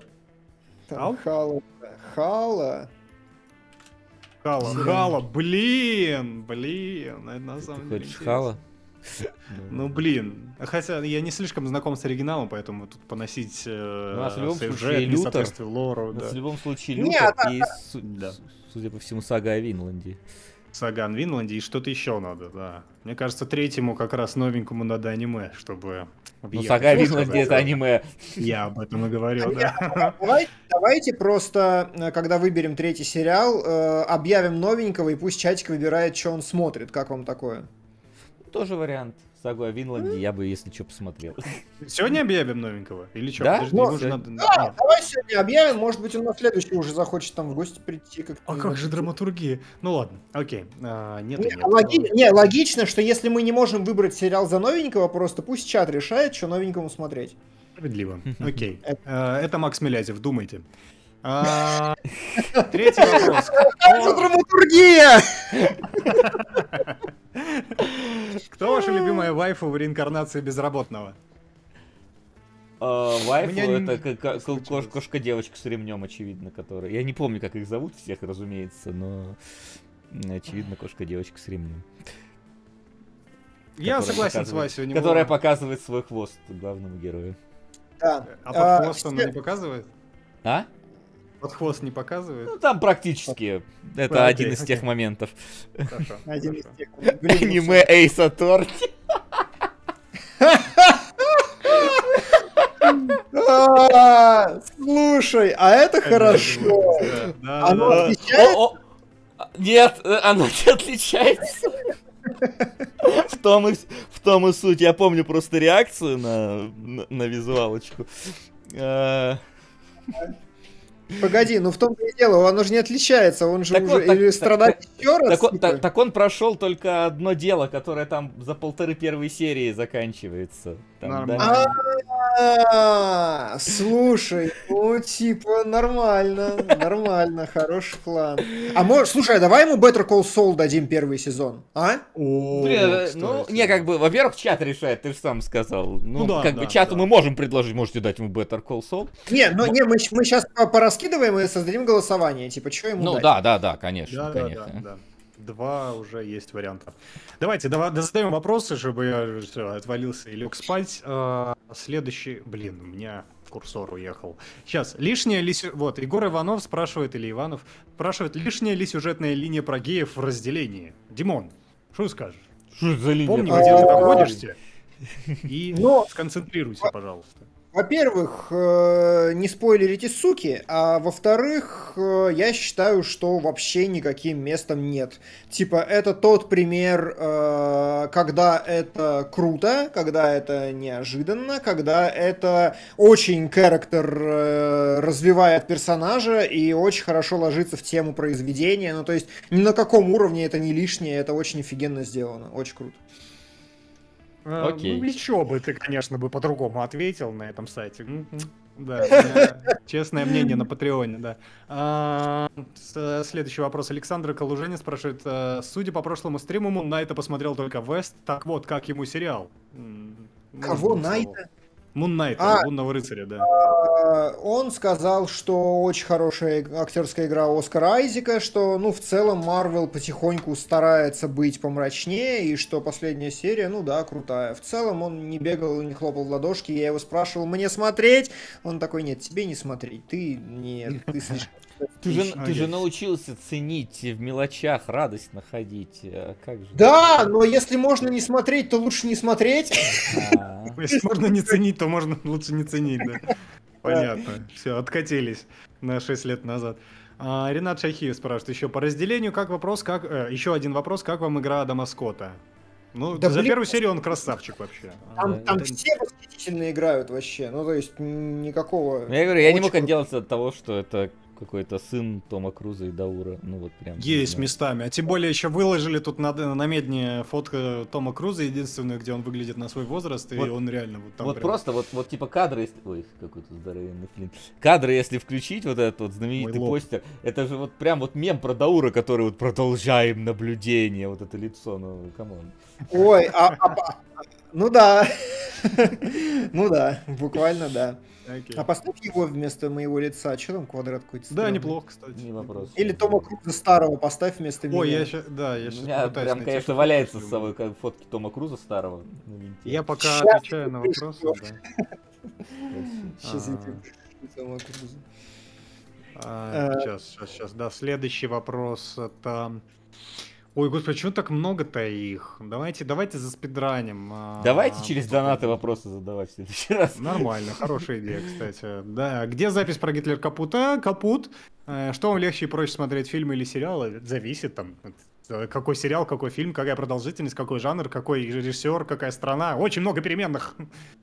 Хала, блин, на самом деле. Хала? Ну блин, хотя я не слишком знаком с оригиналом, поэтому тут поносить сюжет, несоответствие лору. В любом случае Лютер и, судя по всему, сага о Винланде. Сага о Винланде и что-то еще надо, да. Мне кажется, третьему как раз новенькому надо аниме, чтобы... Ну, сага о Винланде это аниме. Я об этом и говорю, да. Давайте просто, когда выберем третий сериал, объявим новенького, и пусть чатик выбирает, что он смотрит. Как вам такое? Тоже вариант. Сагу о Винланде я бы, если что, посмотрел. Сегодня объявим новенького? Или что? Да? Давай сегодня объявим, может быть, он на следующий уже захочет там в гости прийти. А как же драматургия? Ну ладно, окей. Логично, что если мы не можем выбрать сериал за новенького, просто пусть чат решает, что новенькому смотреть. Справедливо. Окей. Это Макс Милязев, думайте. Третий вопрос. Как же драматургия? Кто ваша любимая вайфу в реинкарнации безработного? Вайфу это кошка-девочка с ремнем, очевидно, которая... Я не помню, как их зовут всех, разумеется, но... Очевидно, кошка-девочка с ремнем. Я согласен с Васей. Которая показывает свой хвост главному герою. Да. А под хвост она не показывает? А? Под хвост не показывает? Ну, там практически. Это один из тех моментов. Хорошо. Один из тех. Аниме Эйс Аторни. Слушай, а это хорошо. Оно отличается? Нет, оно не отличается. В том и суть. Я помню просто реакцию на визуалочку. Погоди, ну в том-то и дело, оно же не отличается, он же уже или страдает еще раз. Так он прошел только одно дело, которое там за 1,5 первой серии заканчивается. Слушай, ну типа нормально, хороший план. А может, слушай, давай ему Better Call Saul дадим первый сезон, а? Ну, не, как бы, во-первых, чат решает, ты же сам сказал. Ну, как бы, чату мы можем предложить, можете дать ему Better Call Saul. Не, мы сейчас пораскидываем и создадим голосование, типа, что ему дать? Ну, да, конечно. Да. Два уже есть варианта. Давайте, задаем вопросы, чтобы я отвалился и лег спать. Следующий... Блин, у меня курсор уехал. Сейчас, лишняя ли... Вот, Егор Иванов спрашивает, или Иванов спрашивает, лишняя ли сюжетная линия про геев в разделении? Димон, что скажешь? Что это за линия? Помни, где ты находишься, и сконцентрируйся, пожалуйста. Во-первых, не спойлерите, суки, а во-вторых, я считаю, что вообще никаким местом нет. Типа, это тот пример, когда это круто, когда это неожиданно, когда это очень характер развивает персонажа и очень хорошо ложится в тему произведения. Ну, то есть, ни на каком уровне это не лишнее, это очень офигенно сделано, очень круто. Окей. Ну, еще бы ты, конечно, бы по-другому ответил на этом сайте. Да, честное мнение на Патреоне, да. Следующий вопрос. Александр Калуженин спрашивает, судя по прошлому стриму, Мун Найта посмотрел только Вест. Так вот, как ему сериал? Кого, Найта? Мун Найта, Лунного рыцаря, да. Он сказал, что очень хорошая актерская игра Оскара Айзека, что, ну, в целом, Марвел потихоньку старается быть помрачнее, и что последняя серия, ну да, крутая. В целом, он не бегал и не хлопал в ладошки, я его спрашивал, мне смотреть? Он такой, нет, тебе не смотреть, ты слишком... Ты же научился ценить в мелочах, радость находить. Как же? Да, но если можно не смотреть, то лучше не смотреть. Если можно не ценить, то можно лучше не ценить, да. Понятно. Все, откатились на 6 лет назад. Ренат Шахиев спрашивает еще по разделению, еще один вопрос, как вам игра Адама Скотта? Ну, да, за первую серию он красавчик вообще. Там все восхитительно играют вообще. Ну, то есть, никакого... Я говорю, я не мог отделаться от того, что это какой-то сын Тома Круза и Даура. Ну, вот прям. Есть местами. А тем более еще выложили тут на медне фотку Тома Круза, единственную, где он выглядит на свой возраст, вот, и он реально вот там. Вот прям... просто, вот типа кадры, если... Ой, какой-то здоровенный флинт. Кадры, если включить, вот этот вот знаменитый постер, это же вот прям вот мем про Даура, который вот продолжаем наблюдение, вот это лицо, ну, камон. Ой, ну да. Ну да, буквально да. Okay. А поставь его вместо моего лица. Что там квадрат какой-то? Да, неплохо, кстати. Не вопрос. Или Тома Круза старого поставь вместо меня. Ой, я сейчас прям, конечно, валяется с собой фотки Тома Круза старого. Я пока отвечаю на вопросы. Сейчас я Тома Круза. Сейчас, да. Следующий вопрос это... Ой, господи, почему так много-то их? Давайте заспидраним. Давайте через донаты вопросы задавать в следующий раз. Нормально, хорошая идея, кстати. Да, где запись про Гитлер Капута? Капут. Что вам легче и проще смотреть, фильмы или сериалы? Зависит там. Какой сериал, какой фильм, какая продолжительность, какой жанр, какой режиссер, какая страна. Очень много переменных.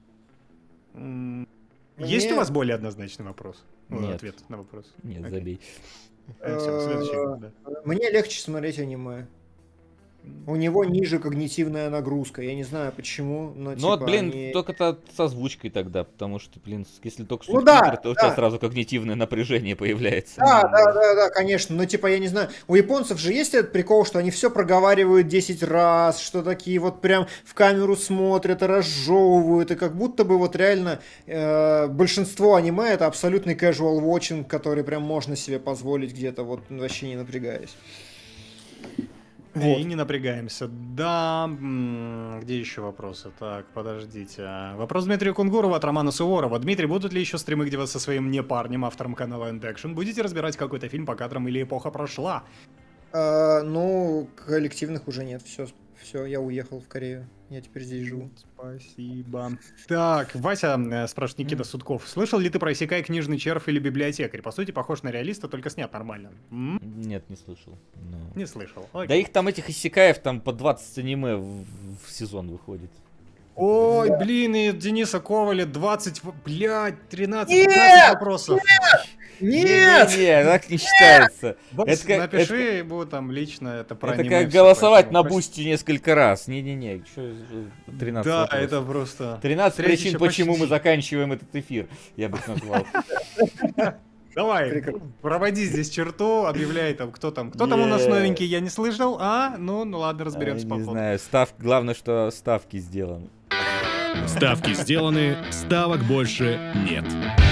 Есть у вас более однозначный вопрос? Нет. Ответ на вопрос. Нет, забей. Все, следующий, да. Мне легче смотреть аниме. У него ниже когнитивная нагрузка. Я не знаю почему, но ну вот, блин, только-то с озвучкой тогда, потому что, блин, если только что то у тебя сразу когнитивное напряжение появляется. Да, конечно. Но типа, я не знаю, у японцев же есть этот прикол, что они все проговаривают 10 раз, что такие вот прям в камеру смотрят и разжевывают, и как будто бы вот реально большинство аниме это абсолютный casual watching, который прям можно себе позволить где-то вот вообще не напрягаясь. Вот. И не напрягаемся. Да, где еще вопросы? Так, подождите. Вопрос Дмитрия Кунгурова от Романа Суворова. Дмитрий, будут ли еще стримы, где вы со своим непарнем, автором канала End Action, будете разбирать какой-то фильм по кадрам или эпоха прошла? Ну, коллективных уже нет. Все, я уехал в Корею. Я теперь здесь живу. Спасибо. Так, Вася спрашивает Никита Судков. Слышал ли ты про Исекай книжный червь или библиотекарь? По сути, похож на реалиста, только снят нормально. Нет, не слышал. Но... Не слышал. Окей. Да их там, этих Исекаев, там по 20 аниме в сезон выходит. Ой, блин, и Дениса Коваля 20, блядь, 13-15 вопросов. Нет! Не, так не считается. Напиши ему там лично это про аниме. Это как голосовать на бусте несколько раз. Не-не-не, что 13 да, вопросов. это просто... 13 причин, почему мы заканчиваем этот эфир, я бы их назвал. Давай, проводи здесь черту, объявляй там, кто там у нас новенький, я не слышал, ну ладно, разберемся по ходу. Не знаю, главное, что ставки сделаны. Ставки сделаны, ставок больше нет.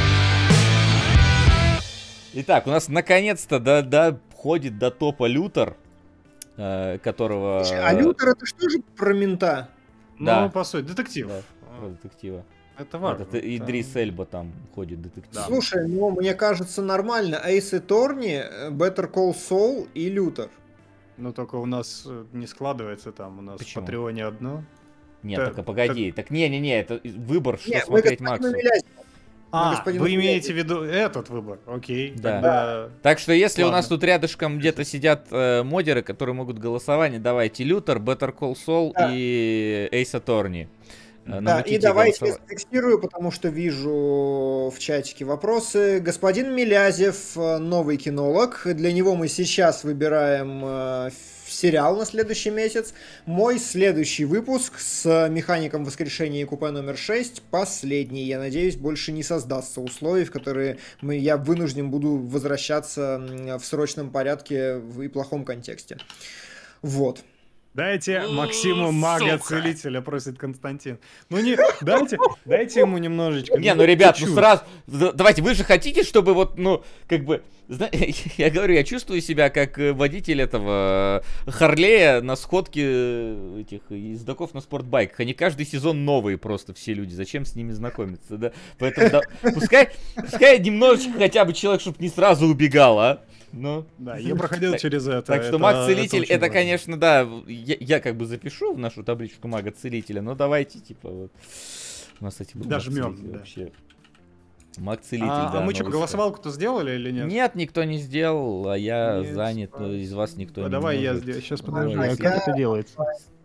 Итак, у нас наконец-то доходит до топа Лютер, которого... А Лютер это что же про мента? Да. Ну, по сути, детектив. Да, про детектива. Это важно. Это Идрис Эльба там ходит детектив. Да. Слушай, ну мне кажется нормально. Эйс Аторни, Better Call Saul и Лютер. Ну только у нас не складывается там, у нас в Патреоне одно. Нет, только погоди. Так не, это выбор, что смотреть Максу. Вы имеете в виду этот выбор, окей. Да. Тогда... Так что если у нас тут рядышком где-то сидят модеры, которые могут голосовать, давайте Лютер, Better Call Saul и Эйс Аторни. Да, и давайте я текстирую, потому что вижу в чатике вопросы. Господин Милязев, новый кинолог. Для него мы сейчас выбираем сериал на следующий месяц. Мой следующий выпуск с механиком воскрешения и купе номер 6, последний, я надеюсь, больше не создастся условий, в которые я вынужден буду возвращаться в срочном порядке и плохом контексте. Вот. Дайте Максиму мага-целителя, просит Константин. Ну не, дайте ему немножечко. Не, ну ребят, ну сразу, давайте, вы же хотите, чтобы вот, ну, как бы, я говорю, я чувствую себя как водитель этого Харлея на сходке этих ездаков на спортбайках. Они каждый сезон новые просто все люди, зачем с ними знакомиться, да? Поэтому пускай немножечко хотя бы человек, чтобы не сразу убегал, а? Ну, да, я проходил через это. Так что маг-целитель, это конечно, да, я как бы запишу в нашу табличку мага-целителя, но давайте, типа, вот. У нас, кстати, дожмем, да. Вообще. Маг-целитель, да. А мы что, голосовалку-то сделали или нет? Нет, никто не сделал, а я занят, из вас никто не давай может. Я сейчас подожди, а как это делается?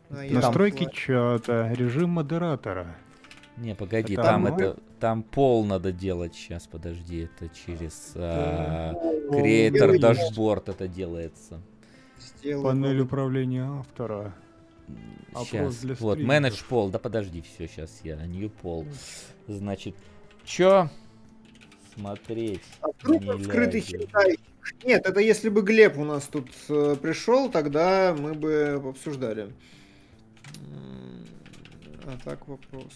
Настройки чата, режим модератора. Не, погоди, там пол надо делать сейчас, подожди, это через Creator Dashboard это делается. Панель управления автора. Сейчас, вот, Manage Poll, да подожди, все, сейчас я, New Poll. Значит, чё смотреть? Открытый хентай. Нет, это если бы Глеб у нас тут пришел, тогда мы бы обсуждали. А так вопрос.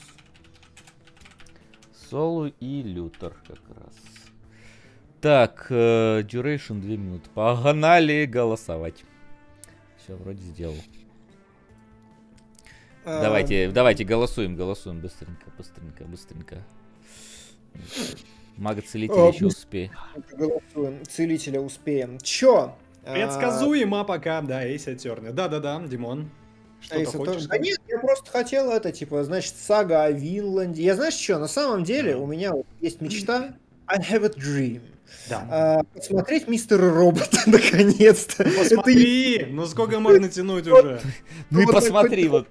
Солу и Лютер как раз. Так, duration 2 минуты. Погнали голосовать. Все, вроде сделал. Давайте голосуем, быстренько. Мага-целителя еще успеем. Голосуем, целителя успеем. Чё? Предсказуемо пока, да, Эйс Атерны. Да, Димон. Что-то хочешь? Да нет, я просто хотел это, типа, значит, сага о Винланде. Я, знаешь что, на самом деле у меня вот есть мечта. I have a dream. Да. Посмотреть Мистера Робота, наконец-то. Посмотри, ну сколько можно тянуть уже? Ну и посмотри, вот.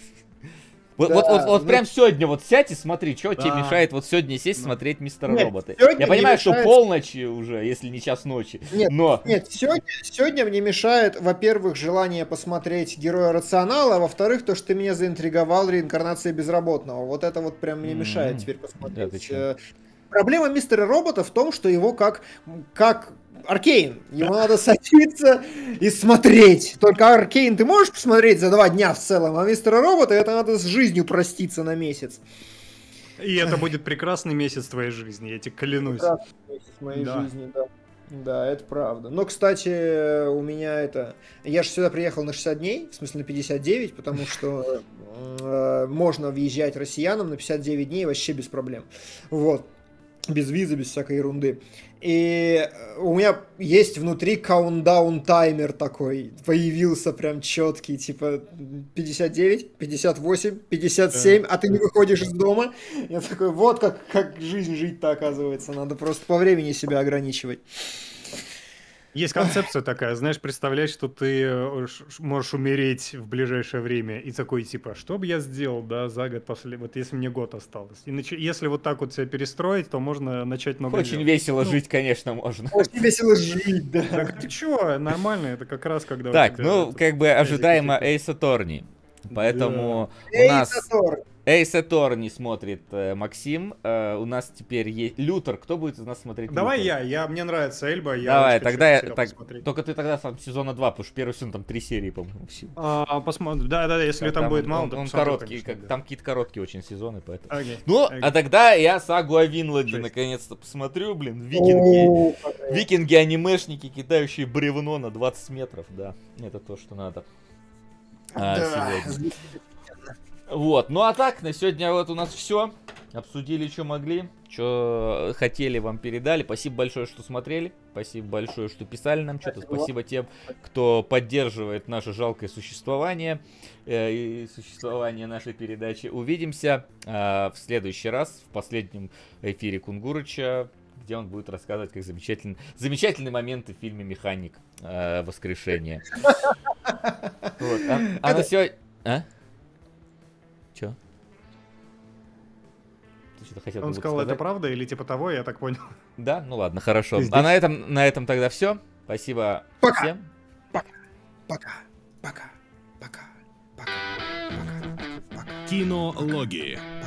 Вот прям сегодня вот сядь и смотри, что тебе мешает вот сегодня сесть смотреть Мистера Робота. Я понимаю, что полночь уже, если не час ночи. Нет, сегодня мне мешает, во-первых, желание посмотреть Героя Рационала, а во-вторых, то, что ты меня заинтриговал реинкарнацией безработного. Вот это вот прям мне мешает теперь посмотреть. Проблема Мистера Робота в том, что его как Аркейн. Ему надо садиться и смотреть. Только Аркейн ты можешь посмотреть за 2 дня в целом, а Мистера Робота это надо с жизнью проститься на месяц. И это будет прекрасный месяц твоей жизни, я тебе клянусь. Прекрасный месяц моей жизни, да. Да, это правда. Но, кстати, у меня это... Я же сюда приехал на 60 дней, в смысле на 59, потому что можно въезжать россиянам на 59 дней вообще без проблем. Вот. Без визы, без всякой ерунды. И у меня есть внутри каунтдаун таймер такой. Появился прям четкий, типа 59, 58, 57, а ты не выходишь из дома. Я такой, вот как жизнь жить-то оказывается. Надо просто по времени себя ограничивать. Есть концепция такая, знаешь, представлять, что ты можешь умереть в ближайшее время. И такой, типа, что бы я сделал, да, за год после... Вот если мне год осталось. И если вот так вот себя перестроить, то можно начать много Очень делать. Весело жить, конечно, можно. Очень весело жить, да. Так ты чё, нормально, это как раз когда... Так, ну, как бы ожидаемо Эйс Аторни. Поэтому у нас... Эйс Аторни смотрит Максим. У нас теперь есть Лютер. Кто будет из нас смотреть? Давай я. Мне нравится Эльба. Давай, тогда только ты тогда сам сезона 2, потому что первый сезон там 3 серии, по-моему, всего. Посмотрим. Да, если там будет мало, то он короткий, там какие-то короткие очень сезоны, поэтому. Ну, а тогда я сагу о Винланде наконец-то посмотрю, блин. Викинги, анимешники, кидающие бревно на 20 метров, да. Это то, что надо. Сегодня. Вот, ну а так, на сегодня вот у нас все. Обсудили, что могли, что хотели, вам передали. Спасибо большое, что смотрели. Спасибо большое, что писали нам что-то. Спасибо тем, кто поддерживает наше жалкое существование и существование нашей передачи. Увидимся в следующий раз, в последнем эфире Кунгурыча, где он будет рассказывать, как замечательные моменты в фильме «Механик. Воскрешение». А на сегодня... Чё? Ты что-то хотел Он сказал, это правда или типа того, я так понял. Да? Ну ладно, хорошо. А на этом тогда все. Спасибо всем. Пока. Кинологии.